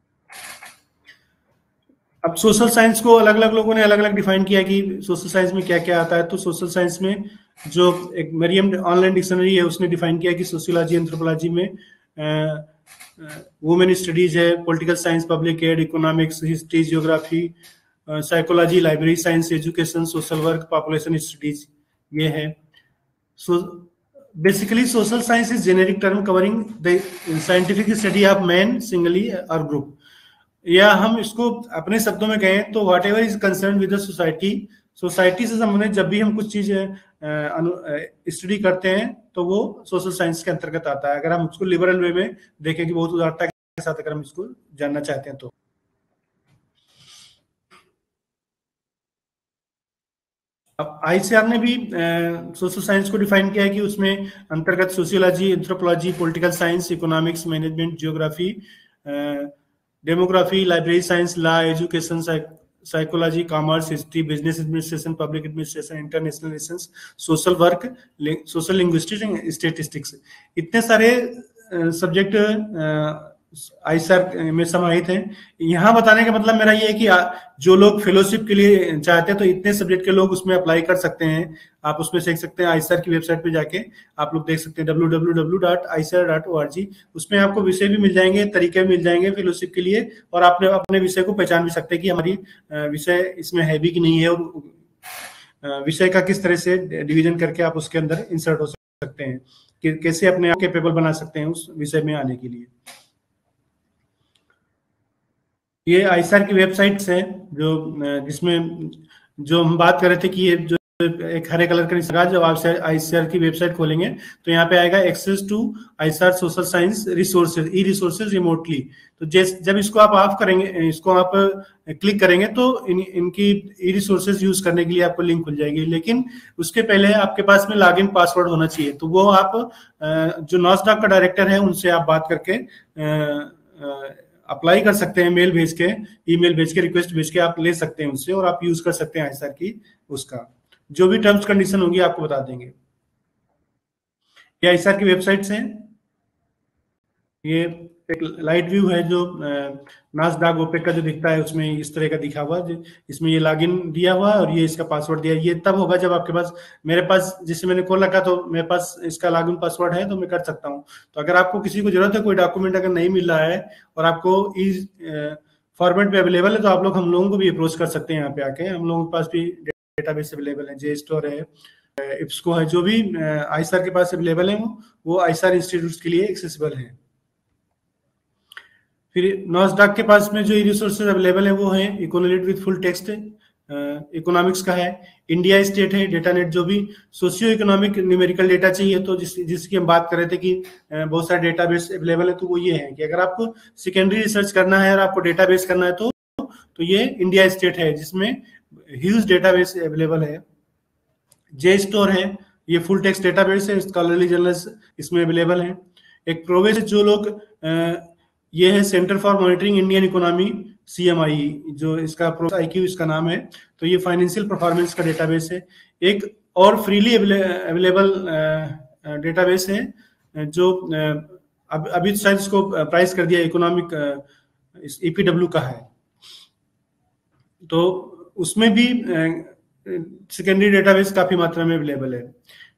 अब सोशल साइंस को अलग अलग लोगों ने अलग अलग डिफाइन किया कि सोशल साइंस में क्या क्या आता है। तो सोशल साइंस में जो एक मरियम ऑनलाइन डिक्शनरी है उसने डिफाइन किया कि सोशियोलॉजी, एंथ्रोपोलॉजी में वुमेन स्टडीज है, political science, public ad, economics, history, geography, psychology, library science, education, social work, population studies, ये है। So basically social science is generic term covering the scientific study of man singly और group, या हम इसको अपने शब्दों में कहें तो whatever is concern with the society, society से संबंधित जब भी हम कुछ चीज स्टडी करते हैं तो वो सोशल साइंस के अंतर्गत आता है। अगर हम उसको लिबरल वे में देखें कि बहुत उदारता के साथ अगर हम इसको जानना चाहते हैं तो। अब आईसीआर ने भी सोशल साइंस को डिफाइन किया है कि उसमें अंतर्गत sociology, anthropology, political science, economics, management, geography, demography, library science, law, education, psychology, commerce, history, business administration, public administration, international relations, social work, social linguistics, statistics, इतने सारे सब्जेक्ट आईसीआर में समाहित हैं। यहाँ बताने का मतलब मेरा ये है कि जो लोग फेलोशिप के लिए चाहते हैं तो इतने सब्जेक्ट के लोग उसमें अप्लाई कर सकते हैं। आप उसमें सीख सकते हैं, आईसीआर की वेबसाइट पे जाके आप लोग देख सकते हैं W W W dot I C R dot O R G. उसमें आपको विषय भी मिल जाएंगे, तरीके मिल जाएंगे फेलोशिप के लिए, और आप अपने विषय को पहचान भी सकते हैं कि हमारी विषय इसमें है भी कि नहीं है, और विषय का किस तरह से डिवीजन करके आप उसके अंदर इंसर्ट हो सकते हैं, कि कैसे अपने आप कैपेबल बना सकते हैं उस विषय में आने के लिए। ये आईसीआर की वेबसाइट्स हैं जो जिसमें जो हम बात कर रहे थे कि ये जो एक हरे कलर का निशान, जब आप आईसीआर की वेबसाइट खोलेंगे तो यहाँ पे आएगा access to ICR social science resources, e resources remotely. तो जब इसको आप ऑफ करेंगे, इसको आप क्लिक करेंगे तो इन, इनकी ई रिसोर्सेज यूज करने के लिए आपको लिंक खुल जाएगी, लेकिन उसके पहले आपके पास में लॉगिन पासवर्ड होना चाहिए। तो वो आप जो नॉसडॉक का डायरेक्टर है उनसे आप बात करके अप्लाई कर सकते हैं, मेल भेज के, ईमेल भेज के, रिक्वेस्ट भेज के आप ले सकते हैं उनसे, और आप यूज कर सकते हैं आईसीआर की। उसका जो भी टर्म्स कंडीशन होंगी आपको बता देंगे। ये आईसीआर की वेबसाइट्स हैं। ये एक लाइट व्यू है जो नासडॉक ओपेक का जो दिखता है उसमें इस तरह का दिखा हुआ है, इसमें ये लॉगिन दिया हुआ है और ये इसका पासवर्ड दिया। ये तब होगा जब आपके पास, मेरे पास जिससे मैंने खोल रखा तो मेरे पास इसका लॉगिन पासवर्ड है तो मैं कर सकता हूँ। तो अगर आपको किसी को जरूरत है, कोई डॉक्यूमेंट अगर नहीं मिल रहा है और आपको इस फॉर्मेट पे अवेलेबल है तो आप लोग हम लोगों को भी अप्रोच कर सकते हैं। यहाँ पे आके हम लोगों के पास भी डेटाबेस अवेलेबल है, जे स्टोर है, इप्सको है, जो भी आईसीआर के पास अवेलेबल है वो आईसीआर इंस्टीट्यूट के लिए एक्सेसिबल है। फिर नॉसडॉक के पास में जो ई रिसोर्सेज अवेलेबल है वो है EconLit with full text, economics का है, इंडिया स्टेट है, डेटा नेट जो भी सोशियो इकोनॉमिक न्यूमेरिकल डेटा चाहिए तो जिस जिसकी हम बात कर रहे थे कि बहुत सारे डेटाबेस अवेलेबल है, तो वो ये है कि अगर आपको सेकेंडरी रिसर्च करना है और आपको डेटाबेस करना है तो तो ये इंडिया स्टेट है जिसमें ह्यूज डेटाबेस अवेलेबल है। जे स्टोर है, ये फुल टेक्स्ट डेटाबेस है, स्कॉलरली जर्नल्स इसमें अवेलेबल है। एक प्रोवेस जो लोग ये है centre for monitoring Indian economy, C M I, जो इसका आई क्यू इसका नाम है, तो ये फाइनेंशियल परफॉर्मेंस का डेटाबेस है। एक और फ्रीली अवेलेबल डेटाबेस है जो अब अभी शायद इसको प्राइस कर दिया, इकोनॉमिक ई पी डब्ल्यू का है, तो उसमें भी सेकेंडरी डेटाबेस काफी मात्रा में अवेलेबल है।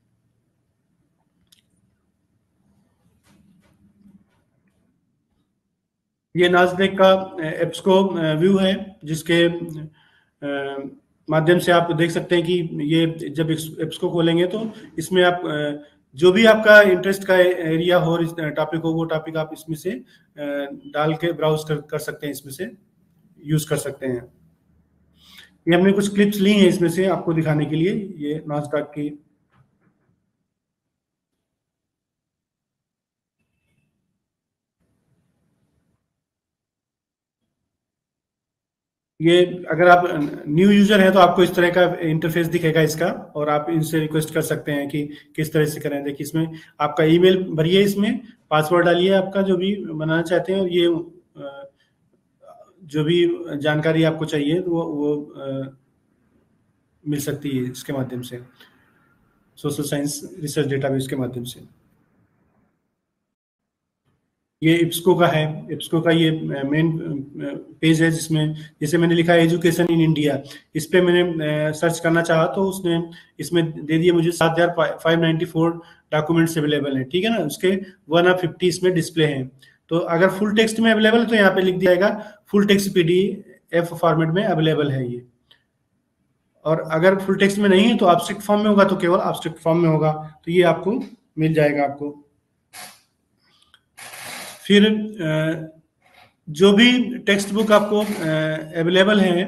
ये नास्डेक का एप्सको व्यू है जिसके माध्यम से आप देख सकते हैं कि ये जब एप्सको खोलेंगे तो इसमें आप जो भी आपका इंटरेस्ट का एरिया हो, टॉपिक हो, वो टॉपिक आप इसमें से डाल के ब्राउज कर, कर सकते हैं, इसमें से यूज कर सकते हैं। ये हमने कुछ क्लिप्स ली हैं इसमें से आपको दिखाने के लिए। ये नास्डेक की ये अगर आप न्यू यूजर हैं तो आपको इस तरह का इंटरफेस दिखेगा इसका, और आप इनसे रिक्वेस्ट कर सकते हैं कि किस तरह से करें। देखिए इसमें आपका ईमेल भरिए, इसमें पासवर्ड डालिए आपका जो भी बनाना चाहते हैं, और ये जो भी जानकारी आपको चाहिए तो वो, वो मिल सकती है इसके माध्यम से, सोशल साइंस रिसर्च डेटाबेस के माध्यम से। ये इप्सको का है, इप्सको का ये मेन पेज है जिसमें जैसे मैंने लिखा है एजुकेशन इन इंडिया, इस पे मैंने सर्च करना चाहा तो उसने इसमें दे दिए मुझे सात हजार five ninety four documents available हैं, ठीक है ना। उसके वन ऑफ फिफ्टी इसमें डिस्प्ले हैं। तो अगर फुल टेक्स्ट में अवेलेबल है तो यहाँ पे लिख दिया जाएगा फुल टेक्स्ट पीडीएफ फॉर्मेट में अवेलेबल है ये, और अगर फुल टेक्स्ट में नहीं है तो एब्स्ट्रैक्ट फॉर्म में होगा तो केवल एब्स्ट्रैक्ट फॉर्म में होगा, तो ये आपको मिल जाएगा आपको। फिर जो भी टेक्स्ट बुक आपको अवेलेबल है,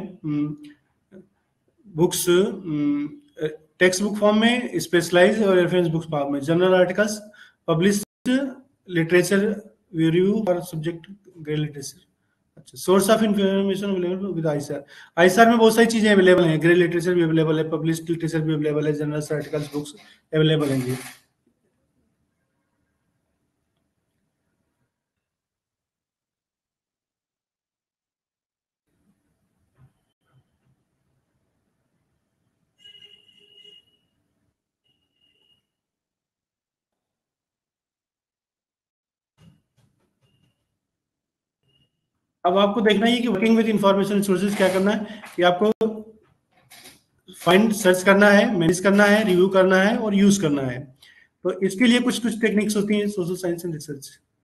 बुक्स टेक्स्ट बुक फॉर्म में, स्पेशलाइज और रेफरेंस बुक्स फॉर्म में, journal articles, published literature review और सब्जेक्ट ग्रे लिटरेचर। अच्छा, source of information available with ICR. ICR में बहुत सारी चीजें अवेलेबल हैं, ग्रे लिटरेचर भी अवेलेबल है, पब्लिश्ड लिटरेचर भी अवेलेबल है, जनरल आर्टिकल्स बुक्स अवेलेबल हैं। अब आपको देखना है कि वर्किंग विद इंफॉर्मेशन रिसोर्सेज क्या करना है, कि आपको फाइंड सर्च करना है, मैनेज करना है, रिव्यू करना है और यूज करना है। तो इसके लिए कुछ कुछ टेक्निक्स होती हैं सोशल साइंस एंड रिसर्च।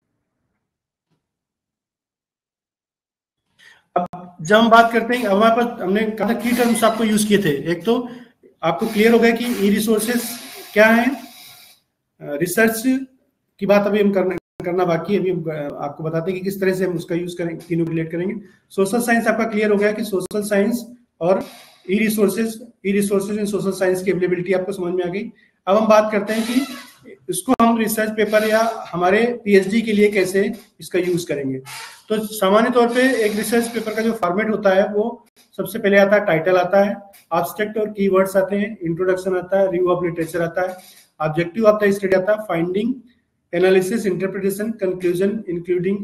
अब जब हम बात करते हैं, अब हमारे पास हमने कहा था की टर्म्स आपको यूज किए थे। एक तो आपको क्लियर हो गया कि ई रिसोर्सेज क्या है, रिसर्च की बात अभी हम करना करना बाकी है, अभी हम आपको बताते हैं कि किस तरह से हम उसका यूज करेंगे, तीनों रिलेट करेंगे। सोशल साइंस आपका क्लियर हो गया कि सोशल साइंस और e resources e resources in social science की अवेलेबिलिटी आपको समझ में आ गई। अब हम बात करते हैं कि इसको हम रिसर्च पेपर या हमारे पीएचडी के लिए कैसे इसका यूज करेंगे। तो सामान्य तौर पे एक रिसर्च पेपर का जो फॉर्मेट होता है वो सबसे पहले आता है, टाइटल आता है, एब्स्ट्रैक्ट और कीवर्ड्स आते हैं, इंट्रोडक्शन आता है, रिव्यू ऑफ लिटरेचर आता है, ऑब्जेक्टिव ऑफ द स्टडी आता है, finding, analysis, interpretation, conclusion including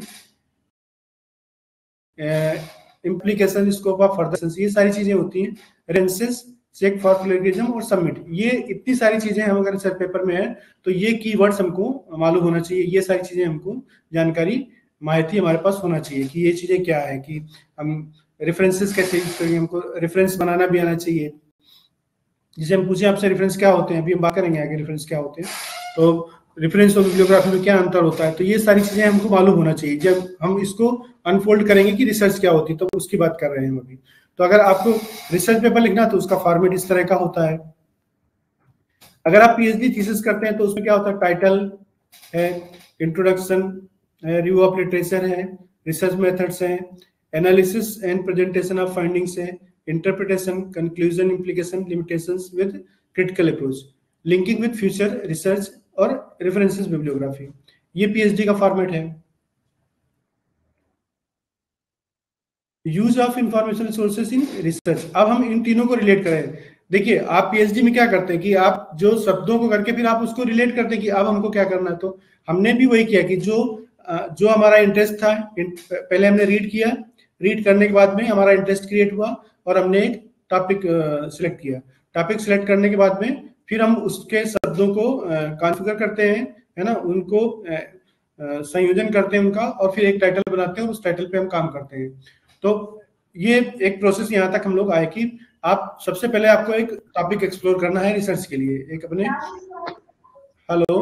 implication, scope of further, ये सारी चीजें होती हैं, रेफरेंसेस, चेक फॉर प्लेगरिज्म और सबमिट। ये इतनी सारी चीजें हम अगर रिसर्च पेपर में है तो ये कीवर्ड्स हमको मालूम होना चाहिए, ये सारी चीजें हमको जानकारी माहिती हमारे पास होना चाहिए कि ये चीजें क्या है, कि हम रेफरेंसेस कैसे यूज करेंगे, हमको रेफरेंस बनाना भी आना चाहिए। जिसे हम पूछे आपसे रेफरेंस क्या होते हैं, अभी हम बात करेंगे आगे रेफरेंस क्या होते हैं, तो रेफरेंस और बिब्लियोग्राफी में क्या अंतर होता है, तो ये सारी चीजें हमको मालूम होना चाहिए। जब हम इसको अनफोल्ड करेंगे कि रिसर्च क्या होती है तो उसकी बात कर रहे हैं हम अभी। तो अगर आपको रिसर्च पेपर लिखना तो उसका फॉर्मेट इस तरह का होता है। अगर आप पीएचडी थीसिस करते हैं तो उसमें क्या होता है, टाइटल है, इंट्रोडक्शन है, रिव्यू ऑफ लिटरेचर है, रिसर्च मेथड्स हैं, analysis and presentation of findings है, interpretation, conclusion, implication, limitations with critical approach, linking with future research और रेफरेंसेस बिब्लियोग्राफी। ये पीएचडी का फॉर्मेट है। Use of information sources in research. अब हम इन तीनों को रिलेट करें। देखिए आप पीएचडी में क्या करते हैं कि आप जो शब्दों को करके फिर आप उसको रिलेट करते हैं कि अब हमको क्या करना है। तो हमने भी वही किया कि जो जो हमारा इंटरेस्ट था, पहले हमने रीड किया, रीड करने के बाद में हमारा इंटरेस्ट क्रिएट हुआ और हमने एक टॉपिक सिलेक्ट किया। टॉपिक सिलेक्ट करने के बाद में फिर हम उसके शब्दों को कॉन्फ़िगर करते हैं, है ना, उनको संयोजन करते हैं उनका, और फिर एक टाइटल बनाते हैं और उस टाइटल पे हम काम करते हैं। तो ये एक प्रोसेस यहाँ तक हम लोग आए कि आप सबसे पहले आपको एक टॉपिक एक्सप्लोर करना है रिसर्च के लिए। एक अपने hello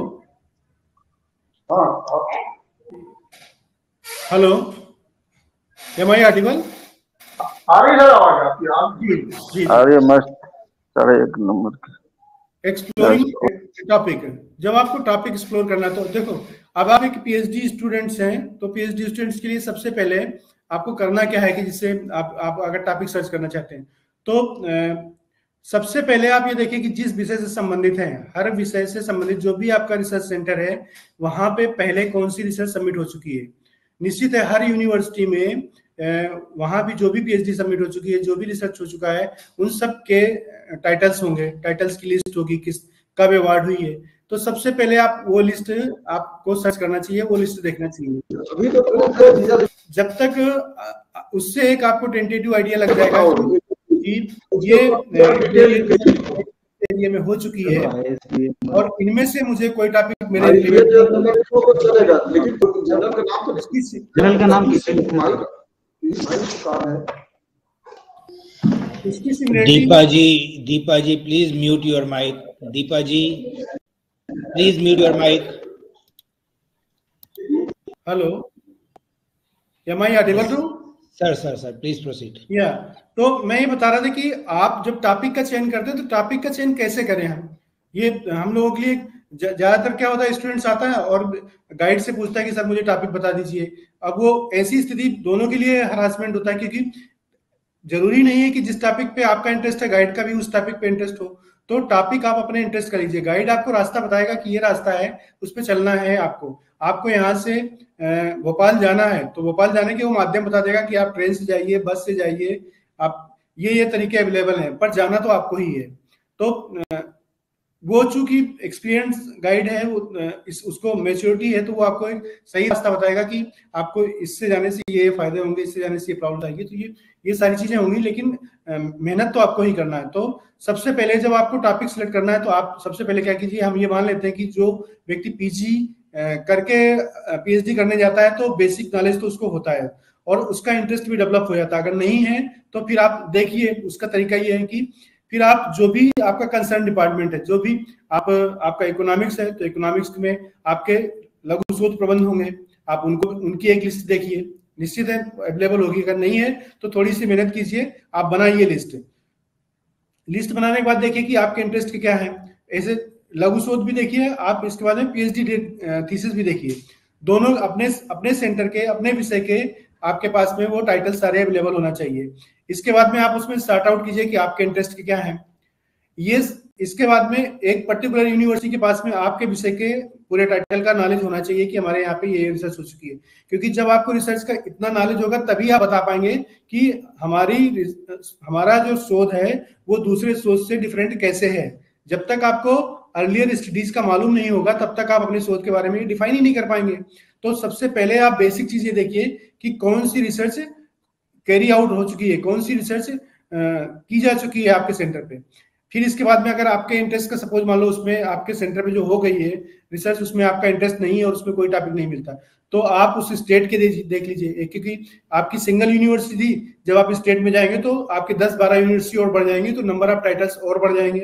hello am I audible आ रही है आवाज आपकी? आप जी जी आ रही है मस्त, साढ़े एक नंबर की एक्सप्लोरिंग टॉपिक। जब आपको टॉपिक एक्सप्लोर करना है तो देखो, अब आप एक पीएचडी स्टूडेंट्स हैं, तो पीएचडी स्टूडेंट्स के लिए सबसे पहले आपको करना क्या है कि जिससे आप आप अगर टॉपिक सर्च करना चाहते हैं तो आ, सबसे पहले आप ये देखिए कि जिस विषय से संबंधित है, हर विषय से संबंधित जो भी आपका रिसर्च सेंटर है वहां पे पहले कौन सी रिसर्च सबमिट हो चुकी है। निश्चित है हर यूनिवर्सिटी में वहां भी जो भी पीएचडी सबमिट हो चुकी है, जो भी रिसर्च हो चुका है, उन सब के टाइटल्स होंगे, टाइटल्स की लिस्ट होगी, किस कब अवार्ड हुई है। तो सबसे पहले आप वो लिस्ट आपको सर्च करना चाहिए, वो लिस्ट देखना चाहिए। जब तक उससे एक आपको टेंटेटिव आइडिया लग जाएगा कि ये एरिया में हो चुकी है और इनमें से मुझे कोई टॉपिक मेरे जनरल का नाम Deepa ji, Deepa ji please mute your mic. Deepa ji please mute your mic. Hello, am I audible too? Sir sir sir please proceed. या तो मैं ये बता रहा था कि आप जब टॉपिक का चयन करते हैं तो टॉपिक का चयन कैसे करें हम। ये हम लोगों के लिए ज्यादातर क्या होता है, स्टूडेंट्स आता है और गाइड से पूछता है कि सर मुझे टॉपिक बता दीजिए। अब वो ऐसी स्थिति दोनों के लिए हरासमेंट होता है, क्योंकि जरूरी नहीं है कि जिस टॉपिक पे आपका इंटरेस्ट है गाइड का भी उस टॉपिक पे इंटरेस्ट हो। तो टॉपिक आप अपने इंटरेस्ट का लीजिए, गाइड आपको रास्ता बताएगा कि ये रास्ता है, उस पर चलना है आपको। आपको यहाँ से भोपाल जाना है तो भोपाल जाने के वो माध्यम बता देगा कि आप ट्रेन से जाइए, बस से जाइए, आप ये ये तरीके अवेलेबल हैं, पर जाना तो आपको ही है। तो वो चूंकि एक्सपीरियंस गाइड है, वो इस उसको मैच्योरिटी है, तो वो आपको एक सही रास्ता बताएगा कि आपको इससे जाने से ये फायदे होंगे, इससे जाने से ये प्रॉब्लम आएगी। तो ये ये सारी चीजें होंगी, लेकिन मेहनत तो आपको ही करना है। तो सबसे पहले जब आपको टॉपिक सिलेक्ट करना है तो आप सबसे पहले क्या कीजिए, हम ये मान लेते हैं कि जो व्यक्ति पीजी करके पीएचडी करने जाता है तो बेसिक नॉलेज तो उसको होता है और उसका इंटरेस्ट भी डेवलप हो जाता है। अगर नहीं है तो फिर आप देखिए, उसका तरीका ये है कि फिर आप जो भी आपका कंसर्न डिपार्टमेंट है, जो भी आप आपका इकोनॉमिक्स है तो इकोनॉमिक्स में आपके लघु शोध प्रबंध होंगे, आप उनको उनकी एक लिस्ट देखिए, निश्चित है अवेलेबल होगी। अगर नहीं है तो थोड़ी सी मेहनत कीजिए, आप बनाइए लिस्ट। लिस्ट बनाने के बाद देखिए कि आपके इंटरेस्ट के क्या है। ऐसे लघु शोध भी देखिए आप, इसके बाद में पीएचडी थीसिस भी देखिए। दोनों अपने अपने सेंटर के, अपने विषय के आपके पास में वो टाइटल सारे अवेलेबल होना चाहिए। इसके बाद में आप उसमें स्टार्ट आउट कीजिए कि आपके इंटरेस्ट के क्या है। ये इसके बाद में एक पर्टिकुलर यूनिवर्सिटी के पास में आपके विषय के पूरे टाइटल का नॉलेज होना चाहिए कि हमारे यहाँ पे ये रिसर्च हो चुकी है। क्योंकि जब आपको रिसर्च का इतना नॉलेज होगा तभी आप बता पाएंगे कि हमारी हमारा जो शोध है वो दूसरे शोध से डिफरेंट कैसे है। जब तक आपको अर्लियर स्टडीज का मालूम नहीं होगा तब तक आप अपने शोध के बारे में डिफाइन ही नहीं कर पाएंगे। तो सबसे पहले आप बेसिक चीजें देखिए कि कौन सी रिसर्च कैरी आउट हो चुकी है, कौन सी रिसर्च की जा चुकी है आपके सेंटर पे। फिर इसके बाद में अगर आपके इंटरेस्ट का सपोज मान लो उसमें आपके सेंटर पे जो हो गई है रिसर्च, उसमें आपका इंटरेस्ट नहीं है और उसमें कोई टॉपिक नहीं मिलता, तो आप उस स्टेट के देख लीजिए। क्योंकि आपकी सिंगल यूनिवर्सिटी थी, जब आप स्टेट में जाएंगे तो आपके दस बारह यूनिवर्सिटी और बढ़ जाएंगी, तो नंबर ऑफ टाइटल्स और बढ़ जाएंगे।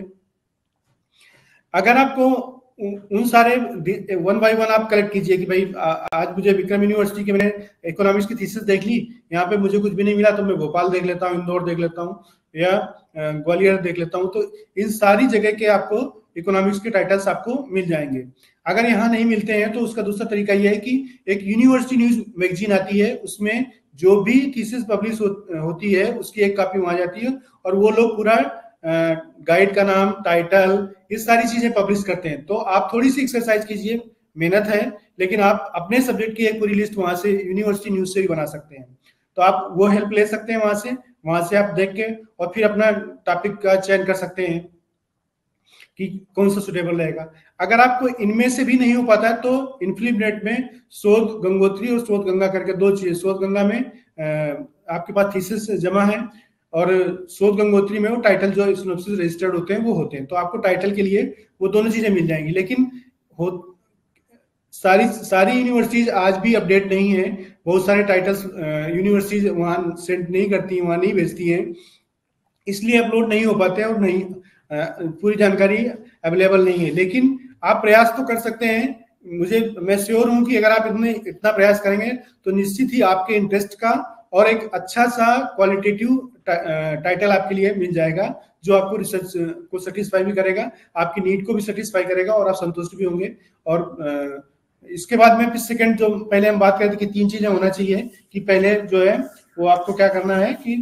अगर आपको उन सारे वन बाय वन आप कलेक्ट कीजिए कि भाई आज मुझे विक्रम यूनिवर्सिटी के मैंने इकोनॉमिक्स की थीसिस देख ली, यहाँ पे मुझे कुछ भी नहीं मिला तो मैं भोपाल देख लेता हूँ, इंदौर देख लेता हूँ या ग्वालियर देख लेता हूँ। तो इन सारी जगह के आपको इकोनॉमिक्स के टाइटल्स आपको मिल जाएंगे। अगर यहाँ नहीं मिलते हैं तो उसका दूसरा तरीका यह है कि एक यूनिवर्सिटी न्यूज मैगजीन आती है, उसमें जो भी थीसिस पब्लिश हो, होती है उसकी एक कॉपी वहां जाती है और वो लोग पूरा गाइड का नाम, टाइटल, ये सारी चीजें पब्लिश करते हैं। तो आप थोड़ी सी एक्सरसाइज कीजिए, मेहनत है, लेकिन आप अपने सब्जेक्ट की एक पूरी लिस्ट वहां से यूनिवर्सिटी न्यूज से भी बना सकते हैं। तो आप वो हेल्प ले सकते हैं वहां से, वहां से आप देख के और फिर अपना टॉपिक का चयन कर सकते हैं कि कौन सा सुटेबल रहेगा। अगर आपको इनमें से भी नहीं हो पाता है तो इन्फ्लिबनेट में शोध गंगोत्री और शोध गंगा करके दो चीजें, शोध गंगा में आपके पास थीसिस जमा है और शोध गंगोत्री में वो टाइटल जो सिनॉप्सिस रजिस्टर्ड होते हैं वो होते हैं। तो आपको टाइटल के लिए वो दोनों चीजें मिल जाएंगी। लेकिन हो सारी सारी यूनिवर्सिटीज आज भी अपडेट नहीं है, बहुत सारे टाइटल्स यूनिवर्सिटीज वहां सेंड नहीं करती, वहां नहीं भेजती हैं, इसलिए अपलोड नहीं हो पाते और नहीं पूरी जानकारी अवेलेबल नहीं है। लेकिन आप प्रयास तो कर सकते हैं। मुझे मैं श्योर हूं कि अगर आप इतने इतना प्रयास करेंगे तो निश्चित ही आपके इंटरेस्ट का और एक अच्छा सा क्वालिटेटिव टाइटल आपके लिए मिल जाएगा, जो आपको रिसर्च को सेटिस्फाई भी करेगा, आपकी नीड को भी सेटिस्फाई करेगा और आप संतुष्ट भी होंगे। और इसके बाद में फिर सेकंड जो पहले हम बात करते कि तीन चीजें होना चाहिए, कि पहले जो है वो आपको क्या करना है कि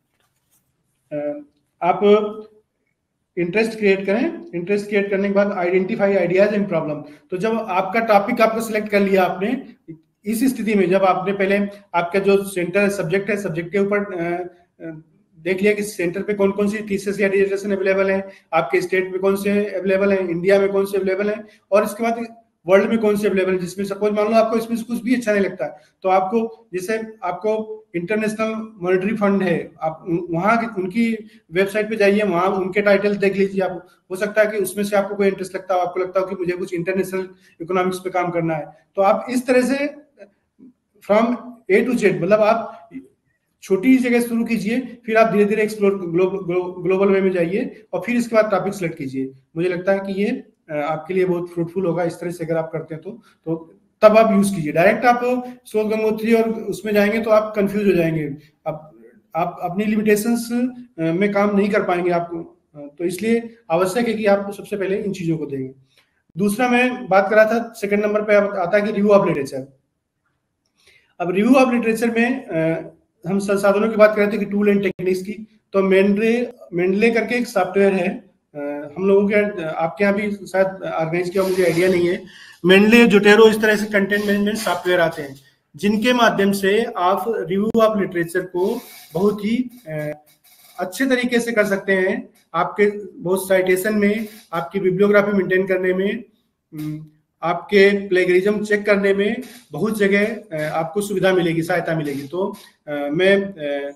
आप इंटरेस्ट क्रिएट करें। इंटरेस्ट क्रिएट करने के बाद आइडेंटिफाई आइडियाज एंड प्रॉब्लम। तो जब आपका टॉपिक आपको सिलेक्ट कर लिया आपने, इस स्थिति में जब आपने पहले आपका जो सेंटर सब्जेक्ट है, सब्जेक्ट के ऊपर देख लिया कि सेंटर पे कौन कौन सी थीसिस या डिसर्टेशन अवेलेबल है, आपके स्टेट में कौन से अवेलेबल है, इंडिया में कौन से अवेलेबल है, और इसके बाद वर्ल्ड में कौन से अवेलेबल है। जिसमें सपोज मान लो आपको इसमें कुछ भी अच्छा नहीं लगता है तो आपको, जैसे आपको इंटरनेशनल मॉनेटरी फंड है, आप वहां उनकी वेबसाइट पे जाइए, वहां उनके टाइटल देख लीजिए। आप हो सकता है कि उसमें से आपको कोई इंटरेस्ट लगता हो, आपको लगता हो कि मुझे कुछ इंटरनेशनल इकोनॉमिक्स पे काम करना है, तो आप इस तरह से फ्रॉम ए टू जेड, मतलब आप छोटी जगह शुरू कीजिए, फिर आप धीरे धीरे एक्सप्लोर ग्लोबल वे में जाइए और फिर इसके बाद टॉपिक सेलेक्ट कीजिए। मुझे लगता है कि ये आपके लिए बहुत फ्रूटफुल होगा। इस तरह से अगर आप करते हैं तो तो तब आप यूज कीजिए। डायरेक्ट आप शोध गंगोत्री और उसमें जाएंगे तो आप कंफ्यूज हो जाएंगे, आप आप अपनी लिमिटेशंस में काम नहीं कर पाएंगे आपको। तो इसलिए आवश्यक है कि आप सबसे पहले इन चीजों को देंगे। दूसरा मैं बात कर रहा था, सेकंड नंबर पे आता है कि रिव्यू ऑफ लिटरेचर। अब रिव्यू ऑफ लिटरेचर में हम संसाधनों की बात कर रहे थे कि टूल एंड टेक्निक्स की, तो मेंडले मेंडले करके एक सॉफ्टवेयर है, हम लोगों के आपके यहाँ भी शायद ऑर्गेनाइज किया, मुझे आइडिया नहीं है। मेंडले, जोटेरो, इस तरह से कंटेंट मैनेजमेंट सॉफ्टवेयर आते हैं जिनके माध्यम से आप रिव्यू ऑफ लिटरेचर को बहुत ही अच्छे तरीके से कर सकते हैं। आपके बहुत साइटेशन में, आपकी बिब्लियोग्राफी मेंटेन करने में, आपके प्लेगरिज्म चेक करने में बहुत जगह आपको सुविधा मिलेगी, सहायता मिलेगी। तो मैं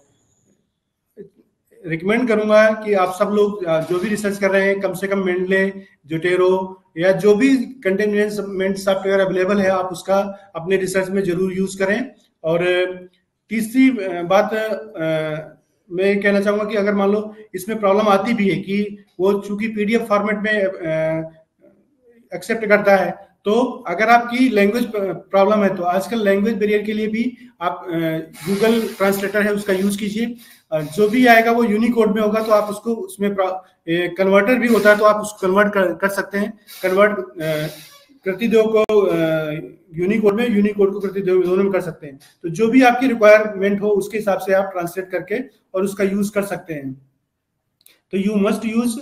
रिकमेंड करूंगा कि आप सब लोग जो भी रिसर्च कर रहे हैं, कम से कम मेंडले, जोटेरो या जो भी कंटेंट मैनेजमेंट सॉफ्टवेयर अवेलेबल है, आप उसका अपने रिसर्च में जरूर यूज करें। और तीसरी बात मैं कहना चाहूंगा कि अगर मान लो इसमें प्रॉब्लम आती भी है कि वो चूंकि पीडीएफ फॉर्मेट में एक्सेप्ट करता है, तो अगर आपकी लैंग्वेज प्रॉब्लम है तो आजकल लैंग्वेज बैरियर के लिए भी आप गूगल ट्रांसलेटर है उसका यूज कीजिए। जो भी आएगा वो यूनिकोड में होगा, तो आप उसको उसमें कन्वर्टर भी होता है तो आप उसको कन्वर्ट कर, कर सकते हैं। कन्वर्ट कृतिदेव को यूनिकोड में, यूनिकोड को कृतिदेव, दोनों में कर सकते हैं। तो जो भी आपकी रिक्वायरमेंट हो उसके हिसाब से आप ट्रांसलेट करके और उसका यूज कर सकते हैं। तो you must use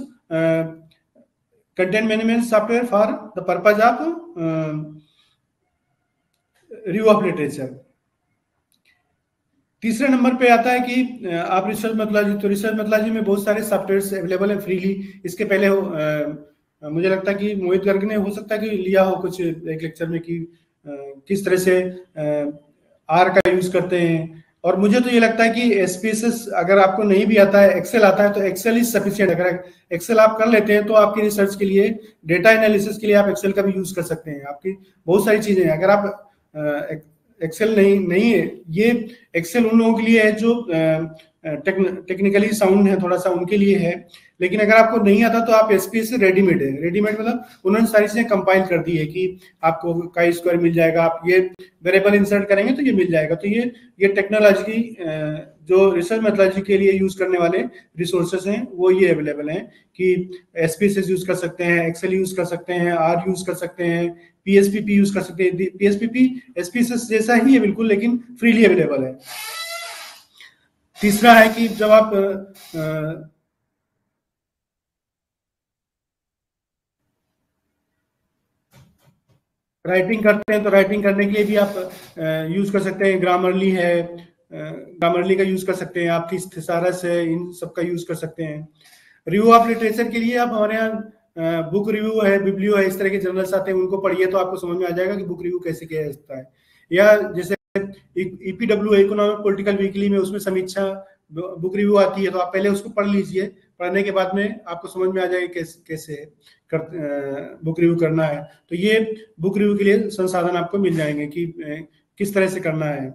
content management software for the purpose of review of literature. तीसरे नंबर पे आता है कि आप रिसर्च मेथोडोलॉजी, तो रिसर्च मेथोडोलॉजी में बहुत सारे सॉफ्टवेयर्स अवेलेबल है फ्रीली। इसके पहले हो, आ, मुझे लगता है कि मोहित गर्ग ने हो सकता है कि लिया हो कुछ एक लेक्चर में कि आ, किस तरह से आर का यूज करते हैं। और मुझे तो ये लगता है कि एसपीएसएस अगर आपको नहीं भी आता है, एक्सेल आता है तो एक्सेल इज सफिशिएंट। अगर एक्सेल आप कर लेते हैं तो आपकी रिसर्च के लिए, डेटा एनालिसिस के लिए आप एक्सेल का भी यूज कर सकते हैं। आपकी बहुत सारी चीजें हैं। अगर आप एक्सेल नहीं नहीं है, ये एक्सेल उन लोगों के लिए है जो टेक्निकली साउंड है, थोड़ा सा उनके लिए है। लेकिन अगर आपको नहीं आता तो आप एसपीएस से रेडीमेड है, रेडीमेड मतलब उन्होंने सारी चीजें कंपाइल कर दी है कि आपको काई स्क्वायर मिल जाएगा, आप ये वेरिएबल इंसर्ट करेंगे तो ये मिल जाएगा। तो ये ये टेक्नोलॉजी जो रिसर्च मेथोडोलॉजी के लिए यूज करने वाले रिसोर्सेज हैं वो ये अवेलेबल हैं कि एसपीएस यूज कर सकते हैं, एक्सेल यूज कर सकते हैं, आर यूज कर सकते हैं, पीएसपीपी यूज कर सकते हैं। पीएसपीपी एसपीएस जैसा ही है बिल्कुल, लेकिन फ्रीली अवेलेबल है। तीसरा है कि जब आप आ, राइटिंग करते हैं तो राइटिंग करने के लिए भी आप यूज कर सकते हैं। ग्रामरली है, ग्रामरली का यूज कर सकते हैं, आपकी थिसारस है, इन सब का यूज कर सकते हैं। रिव्यू ऑफ लिटरेचर के लिए आप हमारे यहाँ बुक रिव्यू है, बिब्लियो है, इस तरह के जर्नल्स आते हैं, उनको पढ़िए तो आपको समझ में आ जाएगा कि बुक रिव्यू कैसे किया जाता है। या जैसे ईपीडब्ल्यू इकोनॉमिक पॉलिटिकल वीकली में उसमें समीक्षा बुक रिव्यू आती है, तो आप पहले उसको पढ़ लीजिए, पढ़ने के बाद में आपको समझ में आ जाएगा कैसे कैसे कर बुक रिव्यू करना है। तो ये बुक रिव्यू के लिए संसाधन आपको मिल जाएंगे कि किस तरह से करना है।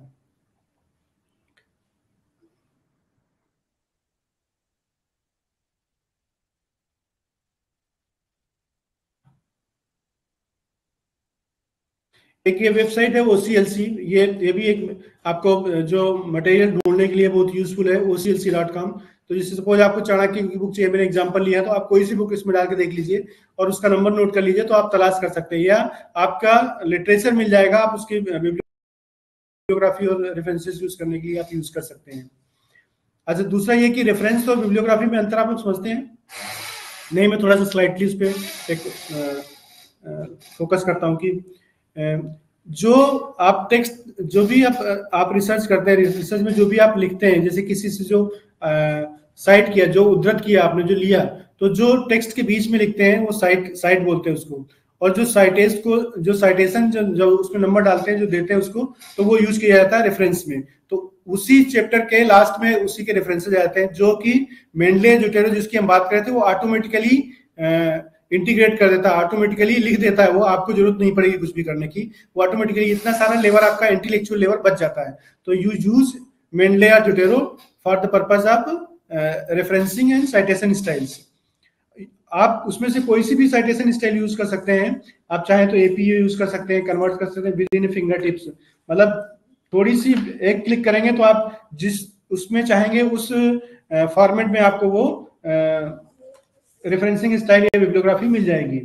एक ये वेबसाइट है ओसीएलसी, ये ये भी एक आपको जो मटेरियल ढूंढने के लिए बहुत यूजफुल है, O C L C dot com. तो जैसे सपोज आपको चाणक्य की बुक चाहिए, मैंने एग्जांपल लिया, तो आप कोई सी बुक इसमें डाल के देख लीजिए और उसका नंबर नोट कर लीजिए, तो आप तलाश कर सकते हैं। या आपका लिटरेचर मिल जाएगा, आप उसकी बिब्लियोग्राफी और रेफरेंसेस यूज करने के लिए आप यूज कर सकते हैं। अच्छा, दूसरा ये कि रेफरेंस और बिब्लियोग्राफी में अंतर आप लोग समझते हैं? नहीं, मैं थोड़ा सा स्लाइटली उस पर एक फोकस करता हूँ कि जो आप टेक्स्ट जो भी आप आप रिसर्च करते हैं, रिसर्च में जो भी आप लिखते हैं, जैसे किसी से जो साइट किया, जो उद्धृत किया आपने, जो लिया, तो जो टेक्स्ट के बीच में लिखते हैं वो साइट साइट बोलते हैं उसको। और जो साइटेस्ट को जो साइटेशन जो, जो उसमें नंबर डालते हैं, जो देते हैं उसको, तो वो यूज किया जाता है रेफरेंस में। तो उसी चैप्टर के लास्ट में उसी के रेफरेंसेस आते हैं, जो कि मेंडले जुटेरो जिसकी हम बात कर रहे थे, वो ऑटोमेटिकली इंटीग्रेट कर देता है, ऑटोमेटिकली लिख देता है, वो आपको जरूरत नहीं पड़ेगी कुछ भी करने की, वो ऑटोमेटिकली इतना सारा लेवर आपका इंटेलेक्चुअल लेवर बच जाता है। तो यू यूज मेंडले और Zotero for the purpose of referencing and citation styles. आप उसमें से कोई सी भी साइटेशन स्टाइल यूज कर सकते हैं, आप चाहे तो एपीयू यूज कर सकते हैं, कन्वर्ट कर सकते हैं विद इन फिंगर टिप्स। मतलब थोड़ी सी एक क्लिक करेंगे तो आप जिस उसमें चाहेंगे उस फॉर्मेट में आपको वो रेफरेंसिंग स्टाइल या बिब्लियोग्राफी मिल जाएगी।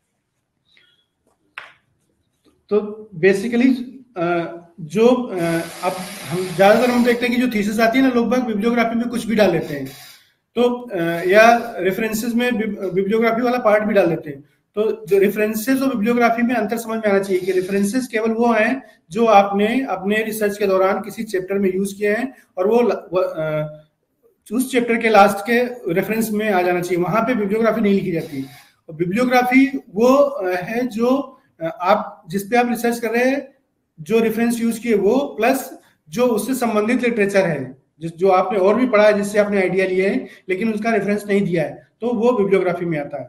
तो बेसिकली जो अब हम ज्यादातर हम देखते हैं कि जो थीसिस आती है ना, लोग बाग बिब्लियोग्राफी में कुछ भी डाल लेते हैं, तो या रेफरेंसेस में बिब्लियोग्राफी वाला पार्ट भी डाल देते हैं। तो जो रेफरेंसेस और बिब्लियोग्राफी में अंतर समझ में आना चाहिए कि रेफरेंसेस केवल वो हैं जो आपने अपने रिसर्च के दौरान किसी चैप्टर में यूज किए हैं, और वो, वो उस चैप्टर के लास्ट के रेफरेंस में आ जाना चाहिए, वहां पे बिब्लियोग्राफी नहीं लिखी जाती। और बिब्लियोग्राफी वो है जो आप जिस पे आप रिसर्च कर रहे हैं, जो रेफरेंस यूज किए वो, प्लस जो उससे संबंधित लिटरेचर है, जो आपने और भी पढ़ा है, जिससे आपने आइडिया लिए है, लेकिन उसका रेफरेंस नहीं दिया है, तो वो बिब्लियोग्राफी में आता है।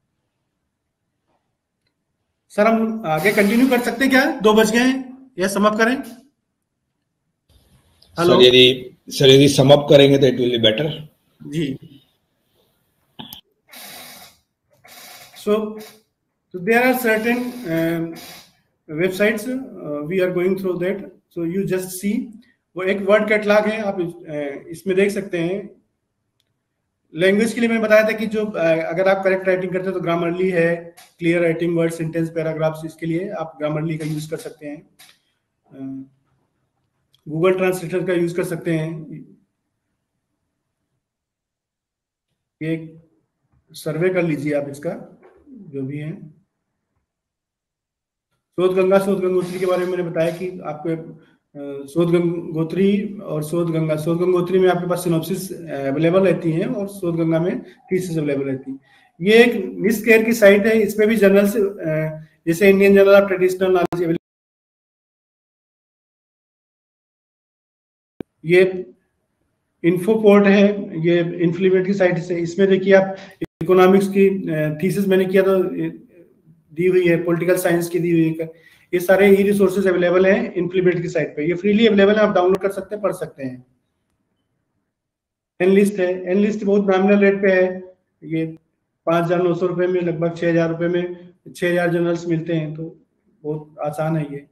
सर हम आगे कंटिन्यू कर सकते हैं क्या? दो बज गए हैं, या समाप्त करें? हेलो, यदि सर यदि समाप्त करेंगे तो इट विल बी बेटर जी। So so there are certain uh, websites uh, we are going through that, so you just see, वो एक वर्ड कैटलॉग है, आप इसमें देख सकते हैं। लैंग्वेज के लिए मैंने बताया था कि जो अगर आप करेक्ट राइटिंग करते हैं तो ग्रामरली है, clear writing, word, sentence, paragraphs, इसके लिए आप ग्रामरली का यूज कर सकते हैं। गूगल ट्रांसलेटर का यूज कर सकते हैं। ये सर्वे कर लीजिए आप इसका, जो भी है। शोध गंगा, शोध गंगोत्री के बारे में मैंने बताया कि आपको शोध गंगोत्री और शोध गंगा, शोध गंगोत्री में आपके पास सिनॉप्सिस अवेलेबल रहती है और शोध गंगा में थीसिस अवेलेबल रहती है। ये एक निश केयर की साइट है, इसमें भी जर्नल्स जैसे Indian journal of traditional knowledge available. ये इन्फोपोर्ट है, ये इन्फ्लीमेट की साइट से। इसमें देखिए आप इकोनॉमिक्स की थीसिस मैंने किया तो दी हुई है, पॉलिटिकल साइंस की दी हुई है। ये सारे ई रिसोर्सेज अवेलेबल हैं इन्फ्लीमेट की साइट पे, ये फ्रीली अवेलेबल है, आप डाउनलोड कर सकते हैं, पढ़ सकते हैं। एनलिस्ट है, एनलिस्ट बहुत नॉमिनल रेट पे है, ये पाँच हजार नौ सौ रुपये में लगभग छः हजार रुपये में छः हजार जर्नल्स मिलते हैं, तो बहुत आसान है ये।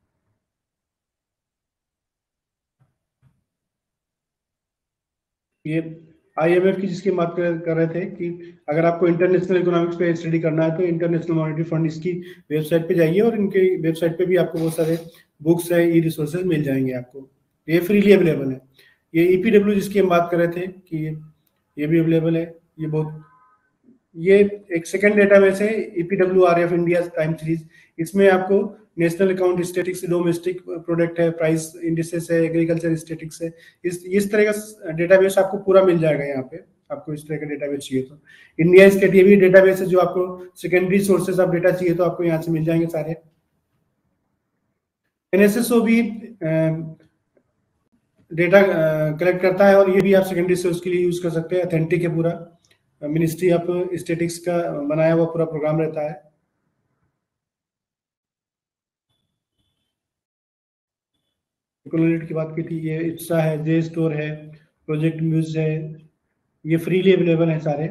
ये आईएमएफ की जिसकी बात कर, कर रहे थे कि अगर आपको इंटरनेशनल इकोनॉमिक्स पे स्टडी करना है तो इंटरनेशनल मॉनेटरी फंड इसकी वेबसाइट पे जाइए, और इनके वेबसाइट पे भी आपको बहुत सारे बुक्स है, ई रिसोर्सेज मिल जाएंगे आपको, ये फ्रीली अवेलेबल है। ये ईपीडब्ल्यू जिसकी हम बात कर रहे थे कि ये भी अवेलेबल है। ये बहुत ये एक सेकेंड डेटाबेस है, EPW RF India time series. इसमें आपको national account statistics, domestic product है, प्राइस इंडिसेस है, एग्रीकल्चर स्टेटिक्स है, इस इस तरह का डेटाबेस आपको पूरा मिल जाएगा यहाँ पे। आपको इस तरह का डेटाबेस चाहिए तो इंडिया स्टेट ये भी डेटाबेस है, जो आपको सेकेंडरी सोर्सेज ऑफ डेटा चाहिए तो आपको यहाँ से मिल जाएंगे सारे। एनएसएसओ भी डेटा कलेक्ट करता है, और ये भी आप सेकेंडरी सोर्स के लिए यूज कर सकते हैं। ऑथेंटिक है पूरा, मिनिस्ट्री ऑफ स्टेटिक्स का बनाया हुआ पूरा प्रोग्राम रहता है। की बात की थी, ये इट्सा है, जे स्टोर है, प्रोजेक्ट म्यूज है, ये फ्रीली अवेलेबल है सारे।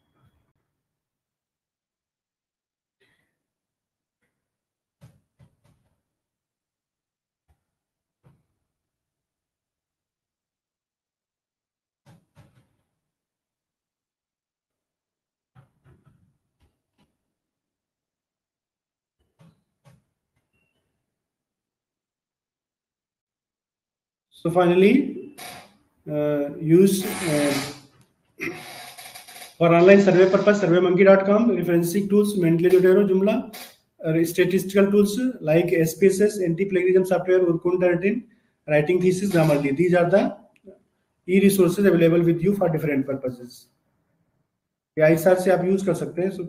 So finally, uh, use uh, for online survey purpose, survey monkey dot com, referencing tools, mentally Zotero, Joomla, uh, statistical tools like S P S S, anti-plagiarism software, Urkun thirteen, writing thesis, Grammarly. These are the e-resources available with you for different purposes. ये आई सार से आप use कर सकते हैं। So,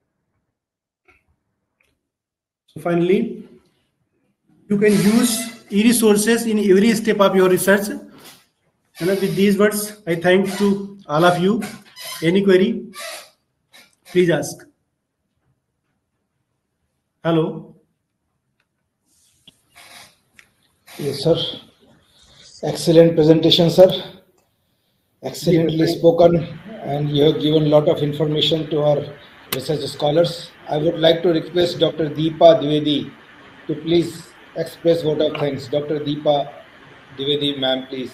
so finally, you can use e-resources in every step of your research. And with these words, I thank to all of you. Any query, please ask. Hello. Yes, sir. Excellent presentation, sir. Excellently spoken, and you have given a lot of information to our research scholars. I would like to request Doctor Deepa Dwivedi to please express vote of thanks. Doctor Deepa Dwivedi, ma'am, please.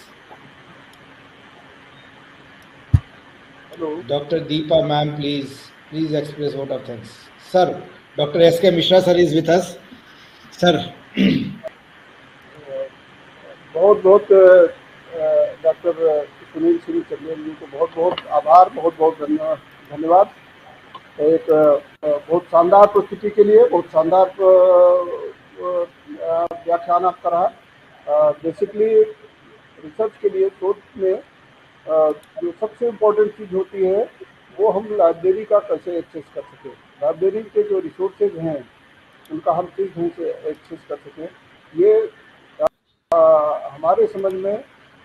Hello. Doctor Deepa, ma'am, please, please express vote of thanks. Sir, Doctor S K Mishra, sir, is with us. Sir. बहुत बहुत doctor Sunil Singh Chandel ji को बहुत बहुत आभार, बहुत बहुत धन्यवाद। एक बहुत शानदार प्रस्तुति के लिए, बहुत शानदार व्याख्यान आपका रहा। बेसिकली रिसर्च के लिए, शोध में जो सबसे इम्पोर्टेंट चीज़ होती है वो हम लाइब्रेरी का कैसे एक्सेस कर सकें, लाइब्रेरी के जो रिसोर्सेज हैं उनका हम किस ढंग से एक्सेस कर सकें। ये आ, हमारे समझ में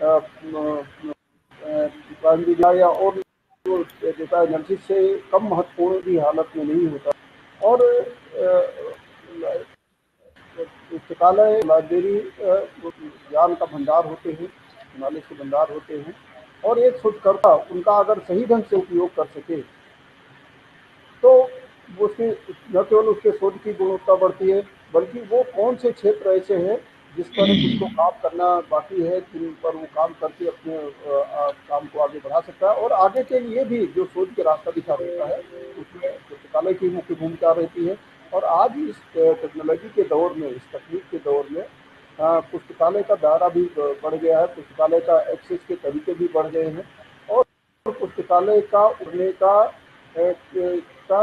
प्राइमरी या और डेटा एनालिसिस से कम महत्वपूर्ण की हालत में नहीं होता। और पुस्तकालय, लाइब्रेरी ज्ञान का भंडार होते हैं, नॉलेज के भंडार होते हैं, और एक शोधकर्ता उनका अगर सही ढंग से उपयोग कर सके तो उसके न केवल उसके शोध की गुणवत्ता बढ़ती है, बल्कि वो कौन से क्षेत्र ऐसे हैं जिस पर उसको काम करना बाकी है, जिन पर वो काम करके अपने आ, काम को आगे बढ़ा सकता है, और आगे के लिए भी जो शोध के रास्ता दिखा सकता है, उसमें पुस्तकालय की मुख्य भूमिका रहती है। और आज इस टेक्नोलॉजी के दौर में, इस तकनीक के दौर में पुस्तकालय का दायरा भी बढ़ गया है, पुस्तकालय का एक्सेस के तरीके भी बढ़ गए हैं, और पुस्तकालय का उड़ने का का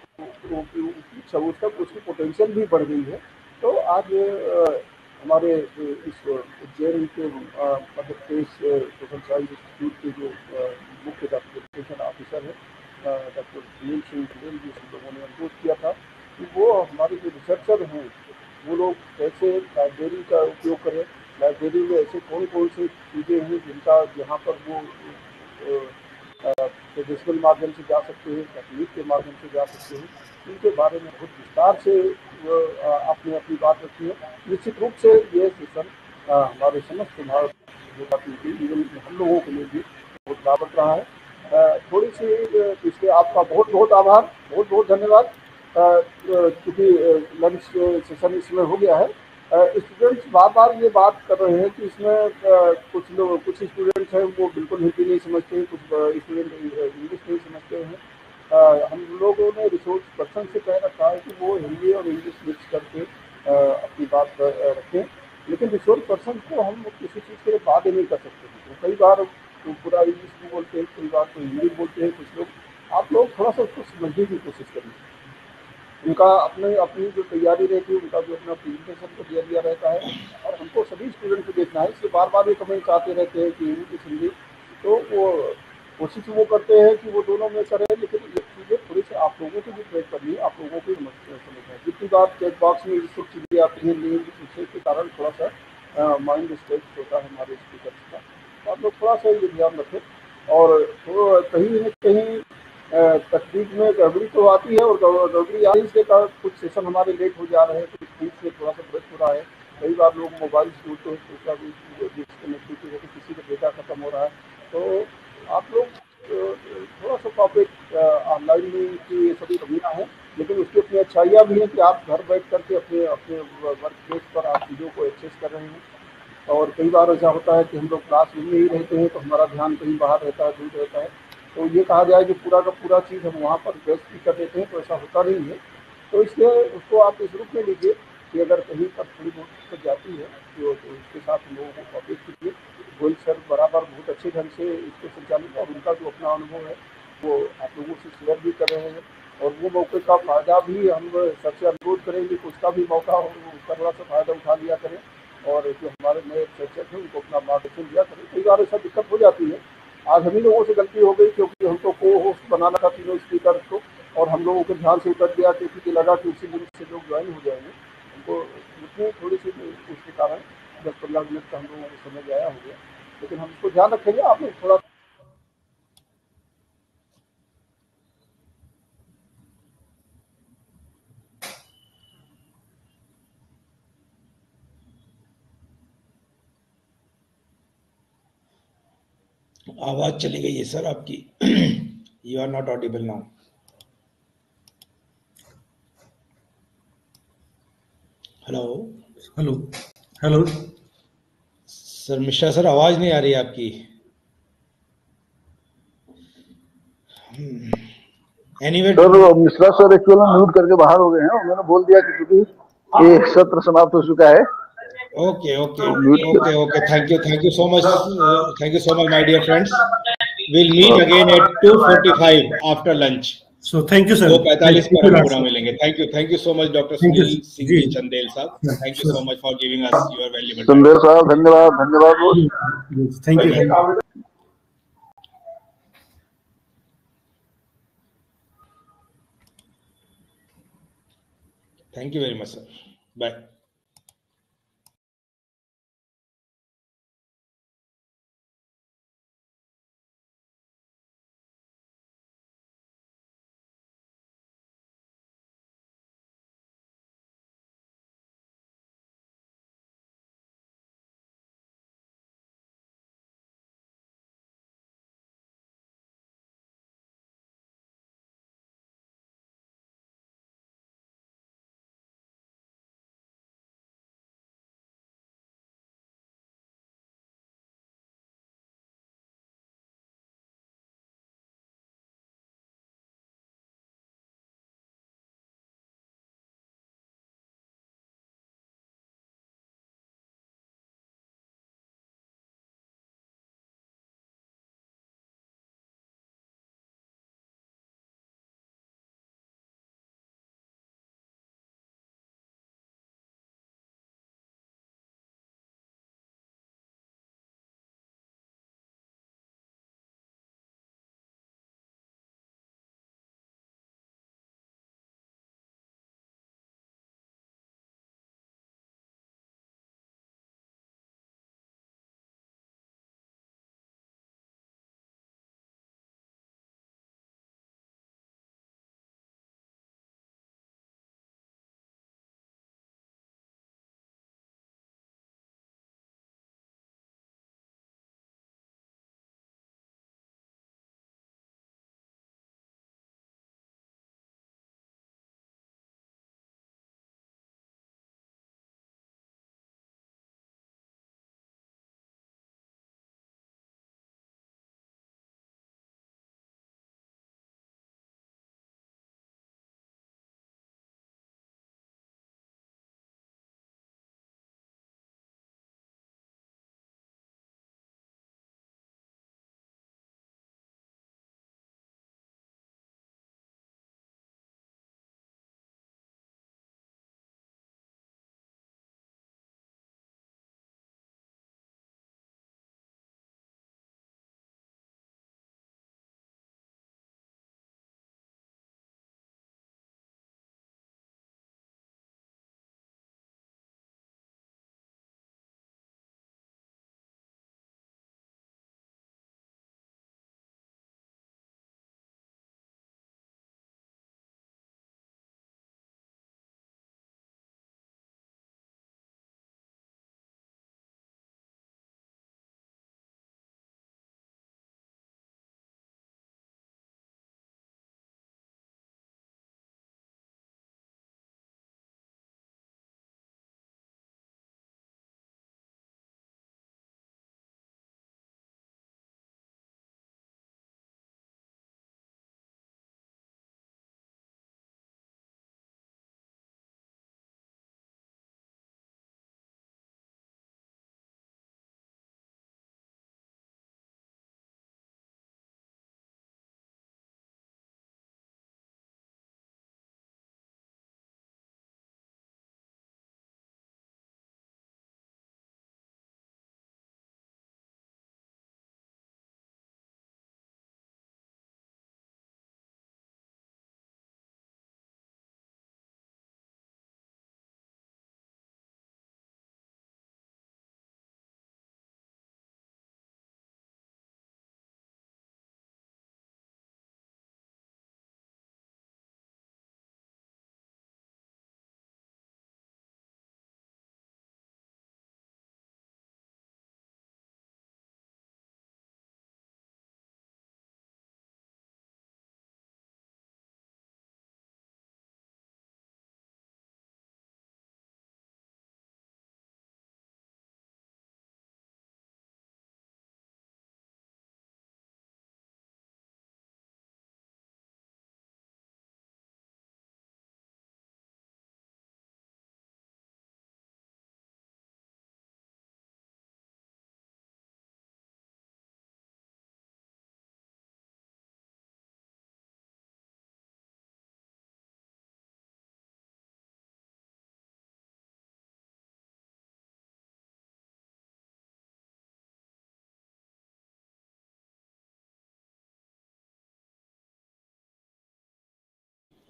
उसका उसकी पोटेंशियल भी बढ़ गई है। तो आज हमारे इस उज्जैन के Madhya Pradesh social science institute के जो मुख्य डॉक्टर ऑफिसर है डॉक्टर सुनील सिंह चंदेल जी, से लोगों ने अनुरोध किया था कि वो हमारे जो रिसर्चर हैं वो लोग कैसे लाइब्रेरी का उपयोग करें, लाइब्रेरी में ऐसे कौन कौन सी चीज़ें हैं जिनका जहाँ पर वो ट्रेडिशनल माध्यम से जा सकते हैं, तकनीक के माध्यम से जा सकते हैं, इनके बारे में बहुत विस्तार से आपने अपनी बात रखी है। निश्चित रूप से ये सेशन हमारे समस्त भारत हम लोगों के लिए भी बहुत लाभप्रद रहा है। थोड़ी सी इसलिए आपका बहुत बहुत आभार, बहुत बहुत धन्यवाद। क्योंकि लंच सेशन इसमें हो गया है, स्टूडेंट्स बार बार ये बात कर रहे हैं कि इसमें कुछ लोग कुछ स्टूडेंट्स हैं वो बिल्कुल हिंदी नहीं समझते हैं, कुछ स्टूडेंट इंग्लिश नहीं समझते हैं। हम लोगों ने रिसोर्स पर्सन से कह रखा है कि वो हिंदी और इंग्लिश मिक्स करके अपनी बात रखें, लेकिन रिसोर्स पर्सन को हम किसी चीज़ के लिए बात नहीं कर सकते हैं। तो कई बार तो पूरा इंग्लिश भी बोलते हैं, कई बार तो हिंदी बोलते हैं कुछ लोग। आप लोग थोड़ा सा उसको समझने की कोशिश करें। उनका अपने अपनी जो तैयारी रहती है, उनका जो अपना प्रेजेंटेशन को दिया दिया रहता है, और हमको सभी स्टूडेंट को देखना है। इसलिए बार बार ये कमेंट्स आते रहते हैं कि इंग्लिश हिंदी, तो वो कोशिश वो करते हैं कि वो दोनों में करें, लेकिन ये चीज़ें थोड़ी सी आप लोगों को भी ट्रेक करनी है, आप लोगों को भी समझना है। जितनी बार चेक बॉक्स में ये सब चीज़ें आती हैं लिंक, उसके के कारण थोड़ा सा माइंड स्ट्रेच होता है हमारे स्पीकर्स का। तो आप लोग थोड़ा सा ये ध्यान रखें। और तो कहीं न कहीं तकनीक में गड़बड़ी तो आती है, और गड़बड़ी आने के कारण कुछ सेशन हमारे लेट हो जा रहे हैं, कुछ बीच में थोड़ा सा ब्रेक हो रहा है। कई बार लोग मोबाइल ढूंढते हैं, दूसरा भी डिस्कनेक्टिविटी है, किसी का डेटा खत्म हो रहा है। तो आप लोग थोड़ा सा टॉपिक ऑनलाइन में की ये सभी कमियाँ हैं, लेकिन उसकी अपनी अच्छाइयाँ भी हैं कि आप घर बैठ करके अपने अपने वर्क प्लेस पर आप चीज़ों को एक्सेस कर रहे हैं। और कई बार ऐसा होता है कि हम लोग क्लासरूम में ही रहते हैं, तो हमारा ध्यान कहीं बाहर रहता है, दूर रहता है। तो ये कहा जाए कि पूरा का पूरा चीज़ हम वहाँ पर बेस्ट भी कर देते हैं, तो ऐसा होता नहीं है। तो इसलिए उसको आप इस रूप में लीजिए कि अगर कहीं पर थोड़ी बहुत दिक्कत जाती है तो, तो उसके साथ हम लोगों को कॉपरेट कीजिए। गोयल सर बराबर बहुत अच्छे ढंग से इसको संचालित, और उनका जो अपना अनुभव है वो आप लोगों से शेयर भी कर रहे हैं। और वो मौके का फ़ायदा भी हम सबसे अनुरोध करेंगे कि उसका भी मौका हो, उसका थोड़ा सा फ़ायदा उठा लिया करें, और जो हमारे नए शिक्षक हैं उनको अपना मार्गदर्शन दिया करें। कई बार ऐसा दिक्कत हो जाती है। आज हम ही लोगों से गलती हो गई, क्योंकि हमको को होस्ट बनाना था तीनों स्पीकर को, और हम लोगों के ध्यान से उतर गया, क्योंकि लगा कि उसी लिंक से लोग ज्वाइन हो जाएंगे। हमको उसमें थोड़ी सी उसके कारण दस पंद्रह मिनट का हम लोगों को समझ आया हो गया, लेकिन हम इसको ध्यान रखेंगे। आप लोग थोड़ा आवाज चली गई है सर आपकी। You are not audible now. Hello hello hello sir, Mishra sir, आवाज नहीं आ रही आपकी। Anyway sir Mishra sir actual में म्यूट करके बाहर हो गए हैं, उन्होंने बोल दिया कि क्योंकि ये सत्र समाप्त हो चुका है। Okay okay mute okay okay thank you thank you so much thank you so much my dear friends. Will meet again at two forty five after lunch. So thank you sir. दो पैंतालीस पर हम पूरा मिलेंगे। Thank you thank you so much doctor Thank you, Sunil Singh ji. जी चंदेल साहब। Thank you so much for giving us your valuable time. Sandesh साहब धन्यवाद धन्यवाद। Thank you. Thank you very much sir. Bye.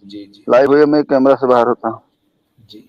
जी जी लाइव भैया मैं कैमरा से बाहर होता हूँ। जी।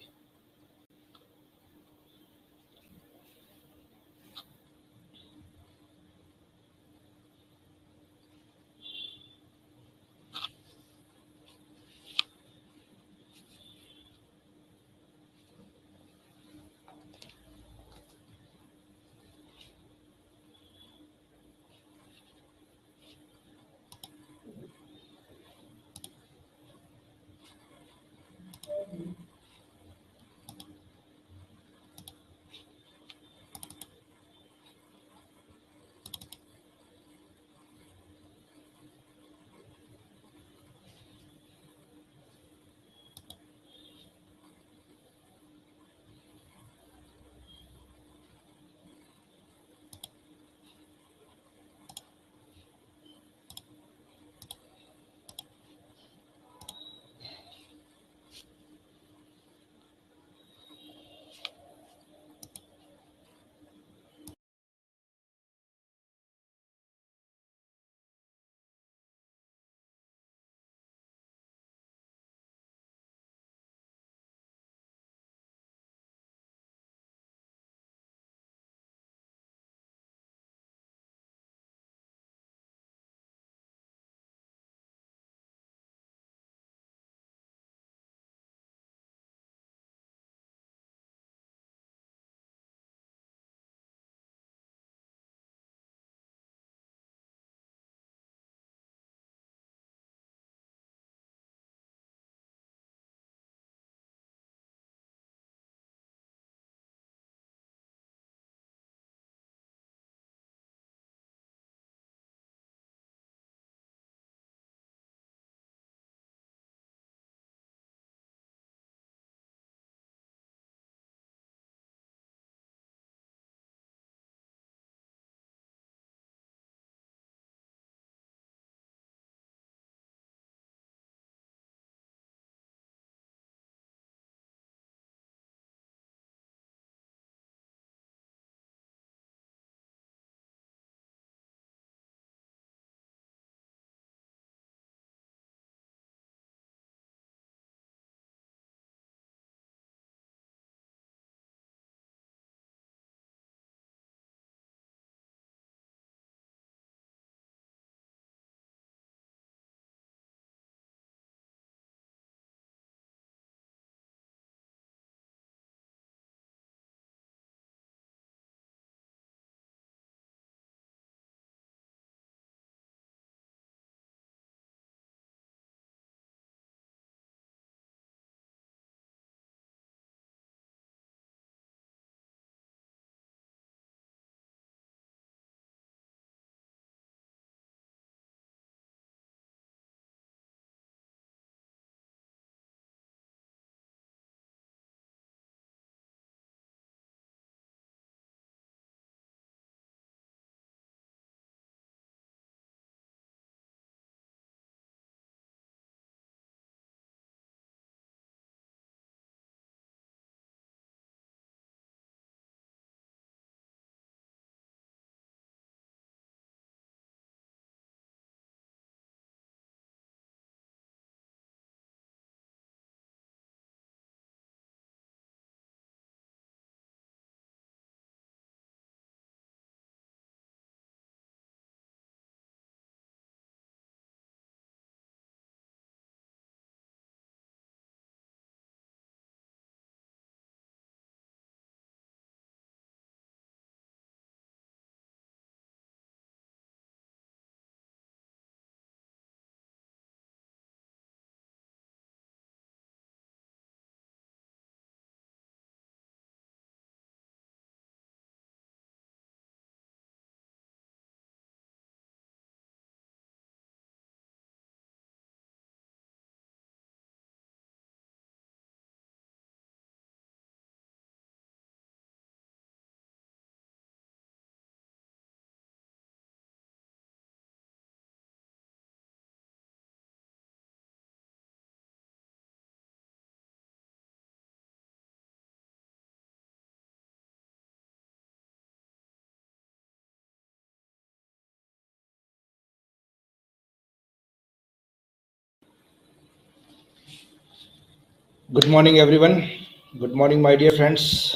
Good morning, everyone. Good morning, my dear friends.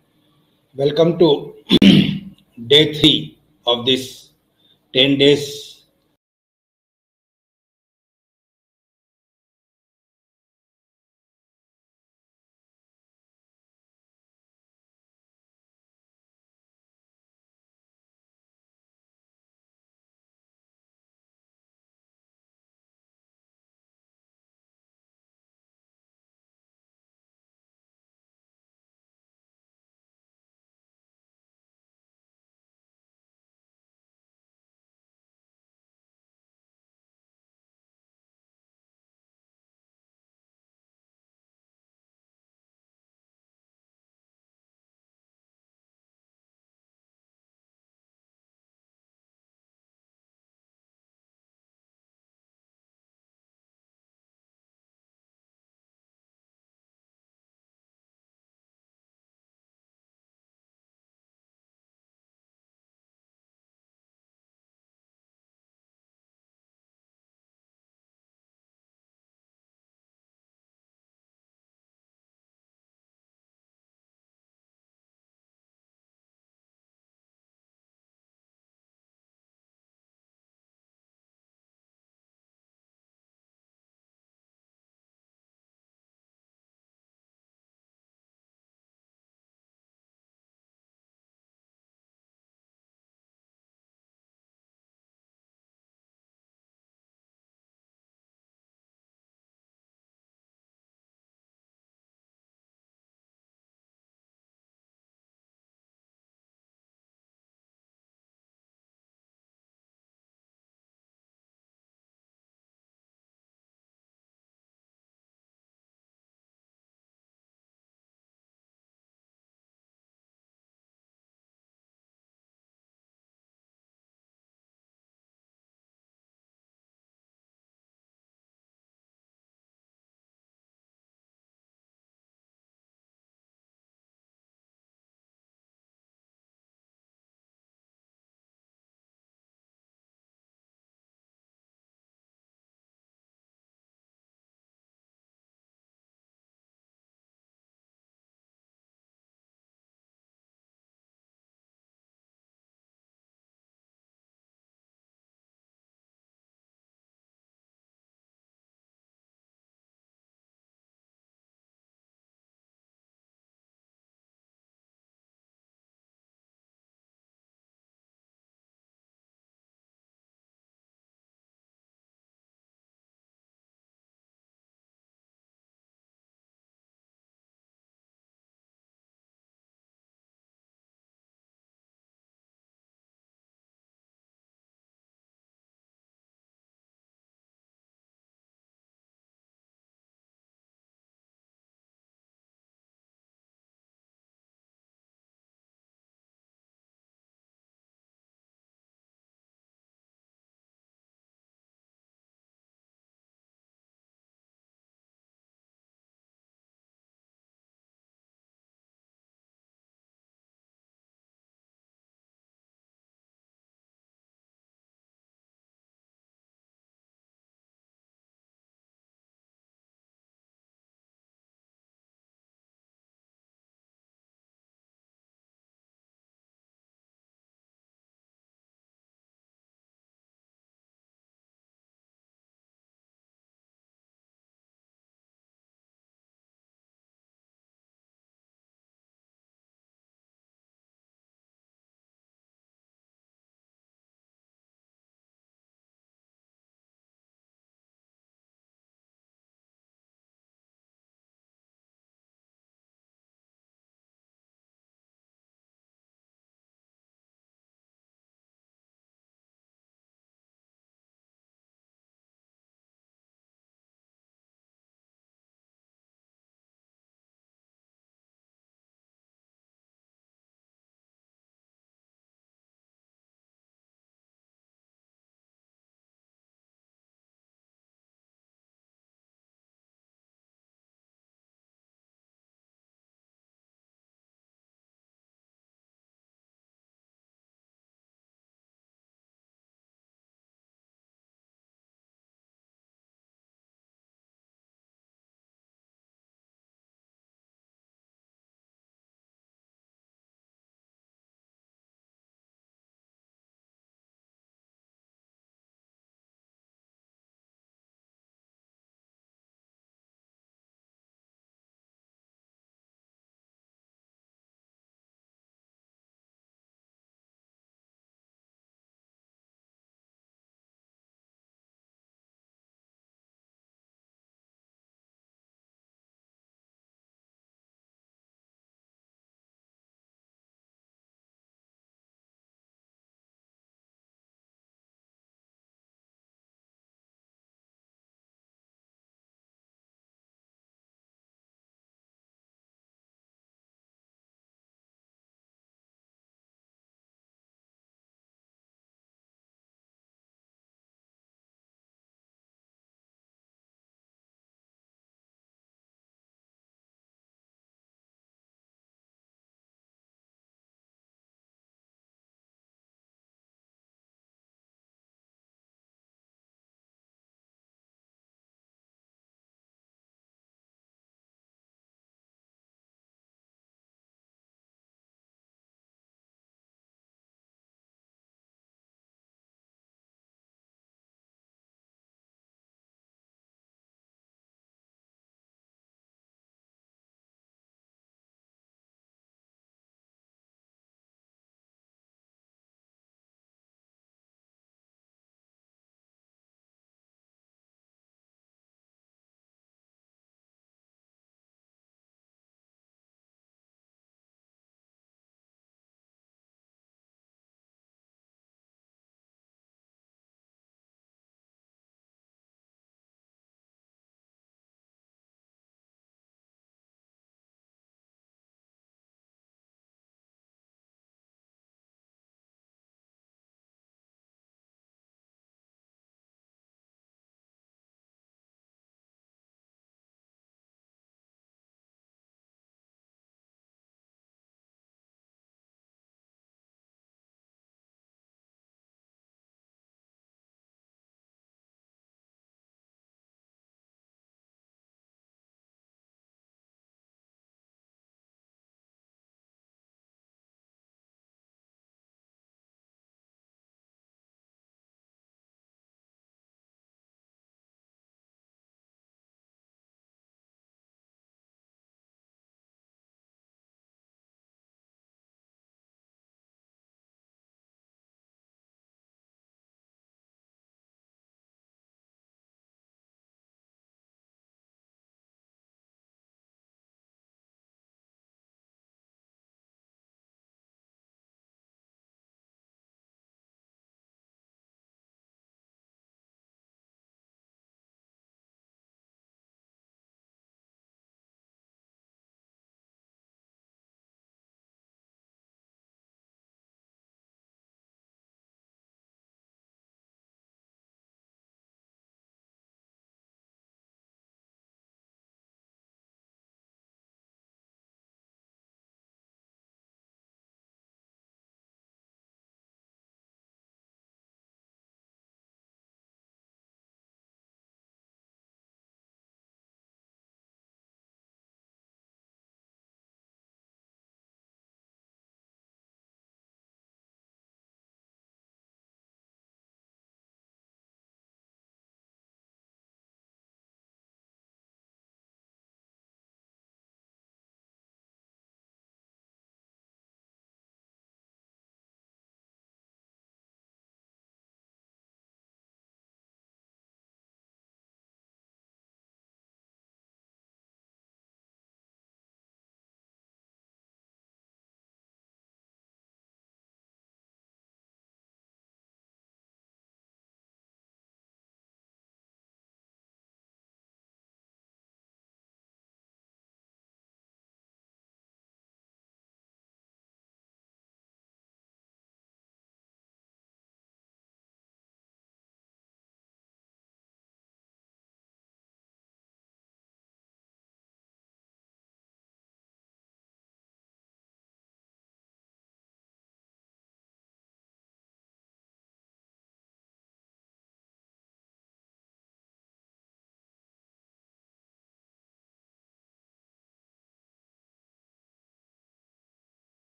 Welcome to day three of this ten days